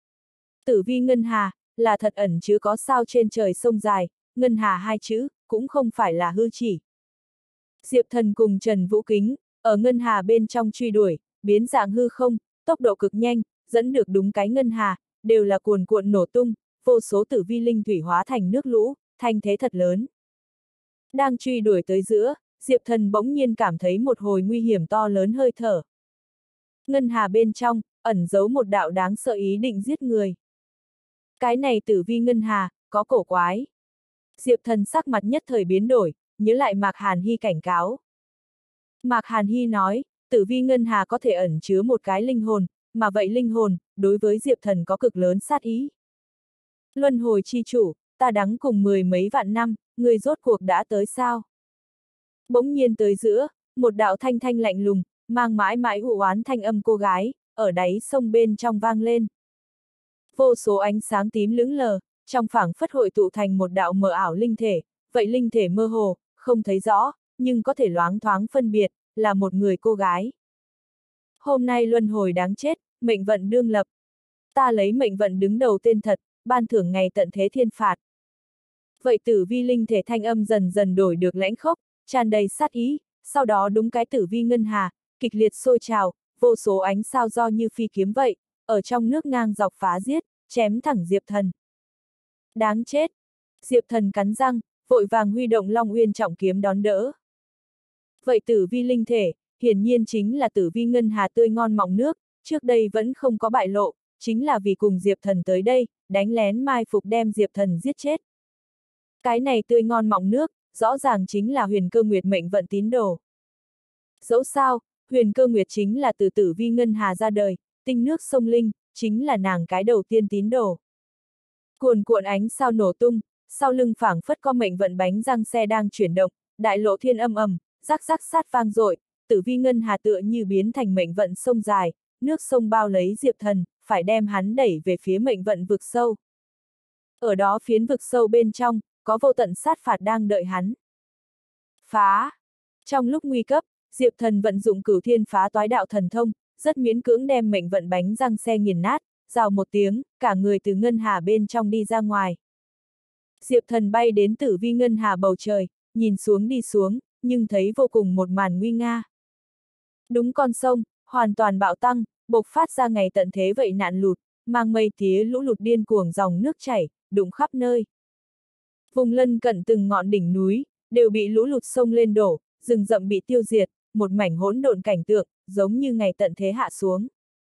Tử vi ngân hà, là thật ẩn chứ có sao trên trời sông dài, ngân hà hai chữ, cũng không phải là hư chỉ. Diệp Thần cùng Trần Vũ Kính, ở ngân hà bên trong truy đuổi, biến dạng hư không, tốc độ cực nhanh, dẫn được đúng cái ngân hà, đều là cuồn cuộn nổ tung, vô số tử vi linh thủy hóa thành nước lũ, thanh thế thật lớn. Đang truy đuổi tới giữa, Diệp Thần bỗng nhiên cảm thấy một hồi nguy hiểm to lớn hơi thở. Ngân hà bên trong, ẩn giấu một đạo đáng sợ ý định giết người. Cái này tử vi ngân hà, có cổ quái. Diệp Thần sắc mặt nhất thời biến đổi, nhớ lại Mạc Hàn Hy cảnh cáo. Mạc Hàn Hy nói, tử vi ngân hà có thể ẩn chứa một cái linh hồn, mà vậy linh hồn, đối với Diệp Thần có cực lớn sát ý. Luân hồi chi chủ, ta đắng cùng mười mấy vạn năm, người rốt cuộc đã tới sao? Bỗng nhiên tới giữa, một đạo thanh thanh lạnh lùng, mang mãi mãi u oán thanh âm cô gái, ở đáy sông bên trong vang lên. Vô số ánh sáng tím lững lờ, trong phảng phất hội tụ thành một đạo mờ ảo linh thể, vậy linh thể mơ hồ, không thấy rõ, nhưng có thể loáng thoáng phân biệt, là một người cô gái. Hôm nay luân hồi đáng chết, mệnh vận đương lập. Ta lấy mệnh vận đứng đầu tên thật, ban thưởng ngày tận thế thiên phạt. Vậy tử vi linh thể thanh âm dần dần đổi được lãnh khốc, tràn đầy sát ý, sau đó đúng cái tử vi ngân hà, kịch liệt sôi trào, vô số ánh sao do như phi kiếm vậy, ở trong nước ngang dọc phá giết, chém thẳng Diệp Thần. Đáng chết! Diệp Thần cắn răng, vội vàng huy động Long Uyên trọng kiếm đón đỡ. Vậy tử vi linh thể, hiển nhiên chính là tử vi ngân hà tươi ngon mọng nước, trước đây vẫn không có bại lộ, chính là vì cùng Diệp Thần tới đây, đánh lén mai phục đem Diệp Thần giết chết. Cái này tươi ngon mọng nước, rõ ràng chính là Huyền Cơ Nguyệt mệnh vận tín đồ. Dẫu sao, Huyền Cơ Nguyệt chính là từ tử vi ngân hà ra đời, tinh nước sông linh, chính là nàng cái đầu tiên tín đồ. Cuồn cuộn ánh sao nổ tung, sau lưng phảng phất có mệnh vận bánh răng xe đang chuyển động, đại lộ thiên âm ầm, rắc rắc sát vang dội, tử vi ngân hà tựa như biến thành mệnh vận sông dài, nước sông bao lấy Diệp Thần, phải đem hắn đẩy về phía mệnh vận vực sâu. Ở đó phiến vực sâu bên trong, có vô tận sát phạt đang đợi hắn. Phá! Trong lúc nguy cấp, Diệp Thần vận dụng cửu thiên phá toái đạo thần thông, rất miễn cưỡng đem mệnh vận bánh răng xe nghiền nát, rào một tiếng, cả người từ ngân hà bên trong đi ra ngoài. Diệp Thần bay đến tử vi ngân hà bầu trời, nhìn xuống đi xuống, nhưng thấy vô cùng một màn nguy nga. Đúng con sông, hoàn toàn bạo tăng, bộc phát ra ngày tận thế vậy nạn lụt, mang mây tía lũ lụt điên cuồng dòng nước chảy, đụng khắp nơi. Vùng lân cận từng ngọn đỉnh núi, đều bị lũ lụt sông lên đổ, rừng rậm bị tiêu diệt, một mảnh hỗn độn cảnh tượng, giống như ngày tận thế hạ xuống.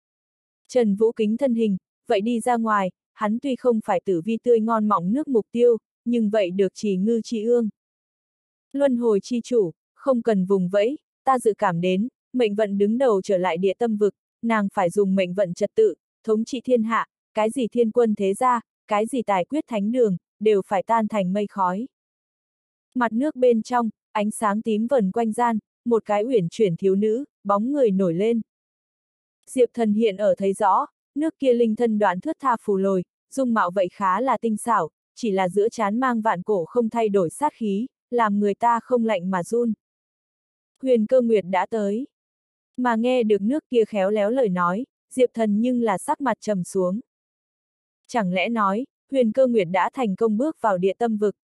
Trần Vũ Kính thân hình, vậy đi ra ngoài, hắn tuy không phải tử vi tươi ngon mọng nước mục tiêu, nhưng vậy được trì ngư chi ương. Luân hồi chi chủ, không cần vùng vẫy, ta dự cảm đến, mệnh vận đứng đầu trở lại địa tâm vực, nàng phải dùng mệnh vận trật tự, thống trị thiên hạ, cái gì thiên quân thế gia, cái gì tài quyết thánh đường, đều phải tan thành mây khói. Mặt nước bên trong, ánh sáng tím vần quanh gian, một cái uyển chuyển thiếu nữ, bóng người nổi lên. Diệp Thần hiện ở thấy rõ, nước kia linh thân đoạn thướt tha phù lồi, dung mạo vậy khá là tinh xảo, chỉ là giữa trán mang vạn cổ không thay đổi sát khí, làm người ta không lạnh mà run. Huyền Cơ Nguyệt đã tới. Mà nghe được nước kia khéo léo lời nói, Diệp Thần nhưng là sắc mặt trầm xuống. Chẳng lẽ nói, Huyền Cơ Nguyệt đã thành công bước vào địa tâm vực.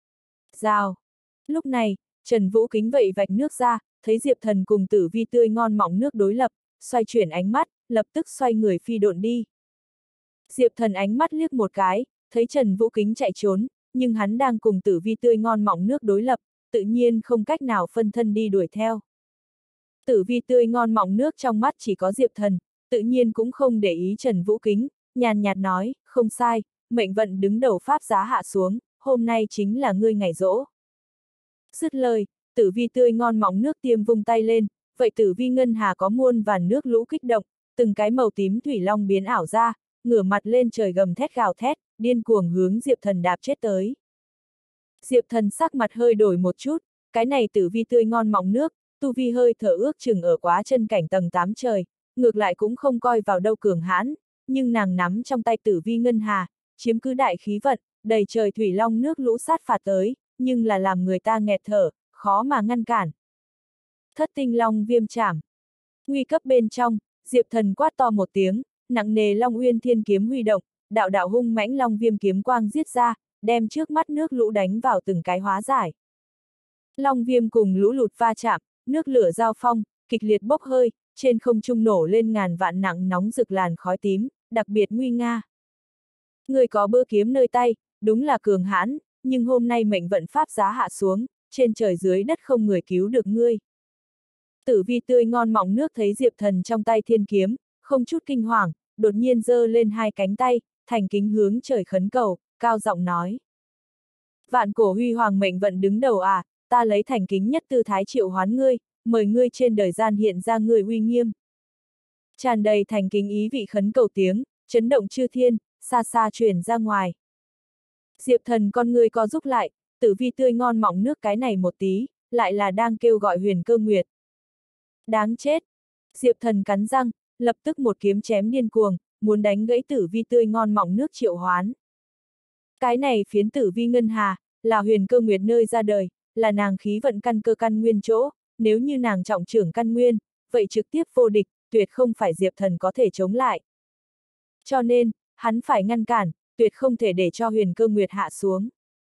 Rào. Lúc này, Trần Vũ Kính vậy vạch nước ra, thấy Diệp Thần cùng tử vi tươi ngon mọng nước đối lập, xoay chuyển ánh mắt, lập tức xoay người phi độn đi. Diệp Thần ánh mắt liếc một cái, thấy Trần Vũ Kính chạy trốn, nhưng hắn đang cùng tử vi tươi ngon mọng nước đối lập, tự nhiên không cách nào phân thân đi đuổi theo. Tử vi tươi ngon mọng nước trong mắt chỉ có Diệp Thần, tự nhiên cũng không để ý Trần Vũ Kính, nhàn nhạt nói, không sai, mệnh vận đứng đầu pháp giá hạ xuống, hôm nay chính là ngươi ngày giỗ. Dứt lời, tử vi tươi ngon mọng nước tiêm vung tay lên, vậy tử vi ngân hà có muôn vàn nước lũ kích động, từng cái màu tím thủy long biến ảo ra, ngửa mặt lên trời gầm thét gào thét, điên cuồng hướng Diệp Thần đạp chết tới. Diệp Thần sắc mặt hơi đổi một chút, cái này tử vi tươi ngon mọng nước, tu vi hơi thở ước chừng ở quá chân cảnh tầng tám trời, ngược lại cũng không coi vào đâu cường hãn, nhưng nàng nắm trong tay tử vi ngân hà, chiếm cứ đại khí vận, đầy trời thủy long nước lũ sát phạt tới, nhưng là làm người ta nghẹt thở, khó mà ngăn cản. Thất tinh long viêm chảm. Nguy cấp bên trong, Diệp Thần quát to một tiếng, nặng nề Long Uyên thiên kiếm huy động, đạo đạo hung mãnh long viêm kiếm quang giết ra, đem trước mắt nước lũ đánh vào từng cái hóa giải. Long viêm cùng lũ lụt va chạm, nước lửa giao phong, kịch liệt bốc hơi, trên không trung nổ lên ngàn vạn nặng nóng rực làn khói tím, đặc biệt nguy nga. Ngươi có bữa kiếm nơi tay, đúng là cường hãn, nhưng hôm nay mệnh vận pháp giá hạ xuống, trên trời dưới đất không người cứu được ngươi. Tử Vi tươi ngon mọng nước thấy Diệp Thần trong tay thiên kiếm, không chút kinh hoàng, đột nhiên giơ lên hai cánh tay, thành kính hướng trời khấn cầu, cao giọng nói. Vạn cổ huy hoàng mệnh vận đứng đầu à, ta lấy thành kính nhất tư thái triệu hoán ngươi, mời ngươi trên đời gian hiện ra ngươi uy nghiêm. Tràn đầy thành kính ý vị khấn cầu tiếng, chấn động chư thiên, xa xa truyền ra ngoài. Diệp Thần con ngươi co rúc lại, Tử Vi tươi ngon mọng nước cái này một tí, lại là đang kêu gọi Huyền Cơ Nguyệt. Đáng chết! Diệp Thần cắn răng, lập tức một kiếm chém điên cuồng, muốn đánh gãy Tử Vi tươi ngon mọng nước triệu hoán. Cái này phiến Tử Vi ngân hà, là Huyền Cơ Nguyệt nơi ra đời, là nàng khí vận căn cơ căn nguyên chỗ, nếu như nàng trọng trưởng căn nguyên, vậy trực tiếp vô địch, tuyệt không phải Diệp Thần có thể chống lại. Cho nên, hắn phải ngăn cản, tuyệt không thể để cho Huyền Cơ Nguyệt hạ xuống.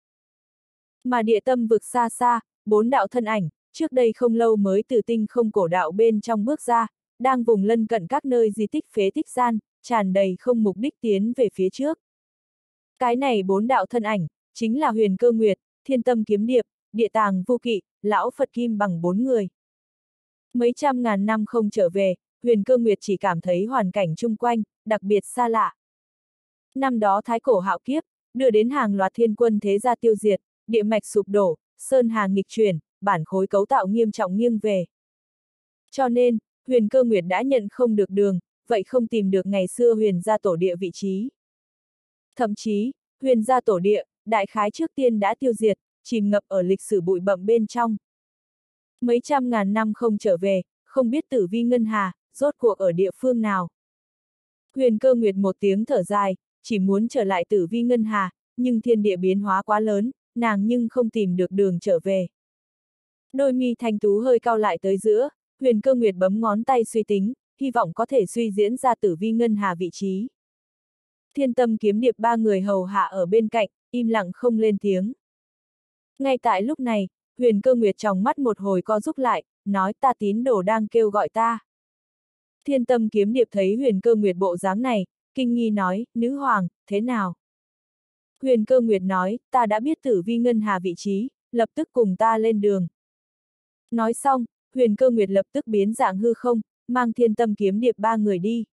Mà địa tâm vực xa xa, bốn đạo thân ảnh, trước đây không lâu mới từ tinh không cổ đạo bên trong bước ra, đang vùng lân cận các nơi di tích phế tích gian, tràn đầy không mục đích tiến về phía trước. Cái này bốn đạo thân ảnh, chính là Huyền Cơ Nguyệt, Thiên Tâm Kiếm Điệp, Địa Tàng Vô Kỵ, Lão Phật Kim bằng bốn người. Mấy trăm ngàn năm không trở về, Huyền Cơ Nguyệt chỉ cảm thấy hoàn cảnh chung quanh, đặc biệt xa lạ. Năm đó thái cổ hạo kiếp, đưa đến hàng loạt thiên quân thế gia tiêu diệt, địa mạch sụp đổ, sơn hà nghịch chuyển, bản khối cấu tạo nghiêm trọng nghiêng về. Cho nên, Huyền Cơ Nguyệt đã nhận không được đường, vậy không tìm được ngày xưa huyền gia tổ địa vị trí. Thậm chí, huyền gia tổ địa, đại khái trước tiên đã tiêu diệt, chìm ngập ở lịch sử bụi bặm bên trong. Mấy trăm ngàn năm không trở về, không biết Tử Vi ngân hà, rốt cuộc ở địa phương nào. Huyền Cơ Nguyệt một tiếng thở dài, chỉ muốn trở lại Tử Vi ngân hà, nhưng thiên địa biến hóa quá lớn, nàng nhưng không tìm được đường trở về. Đôi mi thanh tú hơi cau lại tới giữa, Huyền Cơ Nguyệt bấm ngón tay suy tính, hy vọng có thể suy diễn ra Tử Vi ngân hà vị trí. Thiên Tâm Kiếm Điệp ba người hầu hạ ở bên cạnh, im lặng không lên tiếng. Ngay tại lúc này, Huyền Cơ Nguyệt trong mắt một hồi co rúc lại, nói ta tín đồ đang kêu gọi ta. Thiên Tâm Kiếm Điệp thấy Huyền Cơ Nguyệt bộ dáng này, kinh nghi nói, nữ hoàng, thế nào? Huyền Cơ Nguyệt nói, ta đã biết Tử Vi ngân hà vị trí, lập tức cùng ta lên đường. Nói xong, Huyền Cơ Nguyệt lập tức biến dạng hư không, mang Thiên Tâm Kiếm Điệp ba người đi.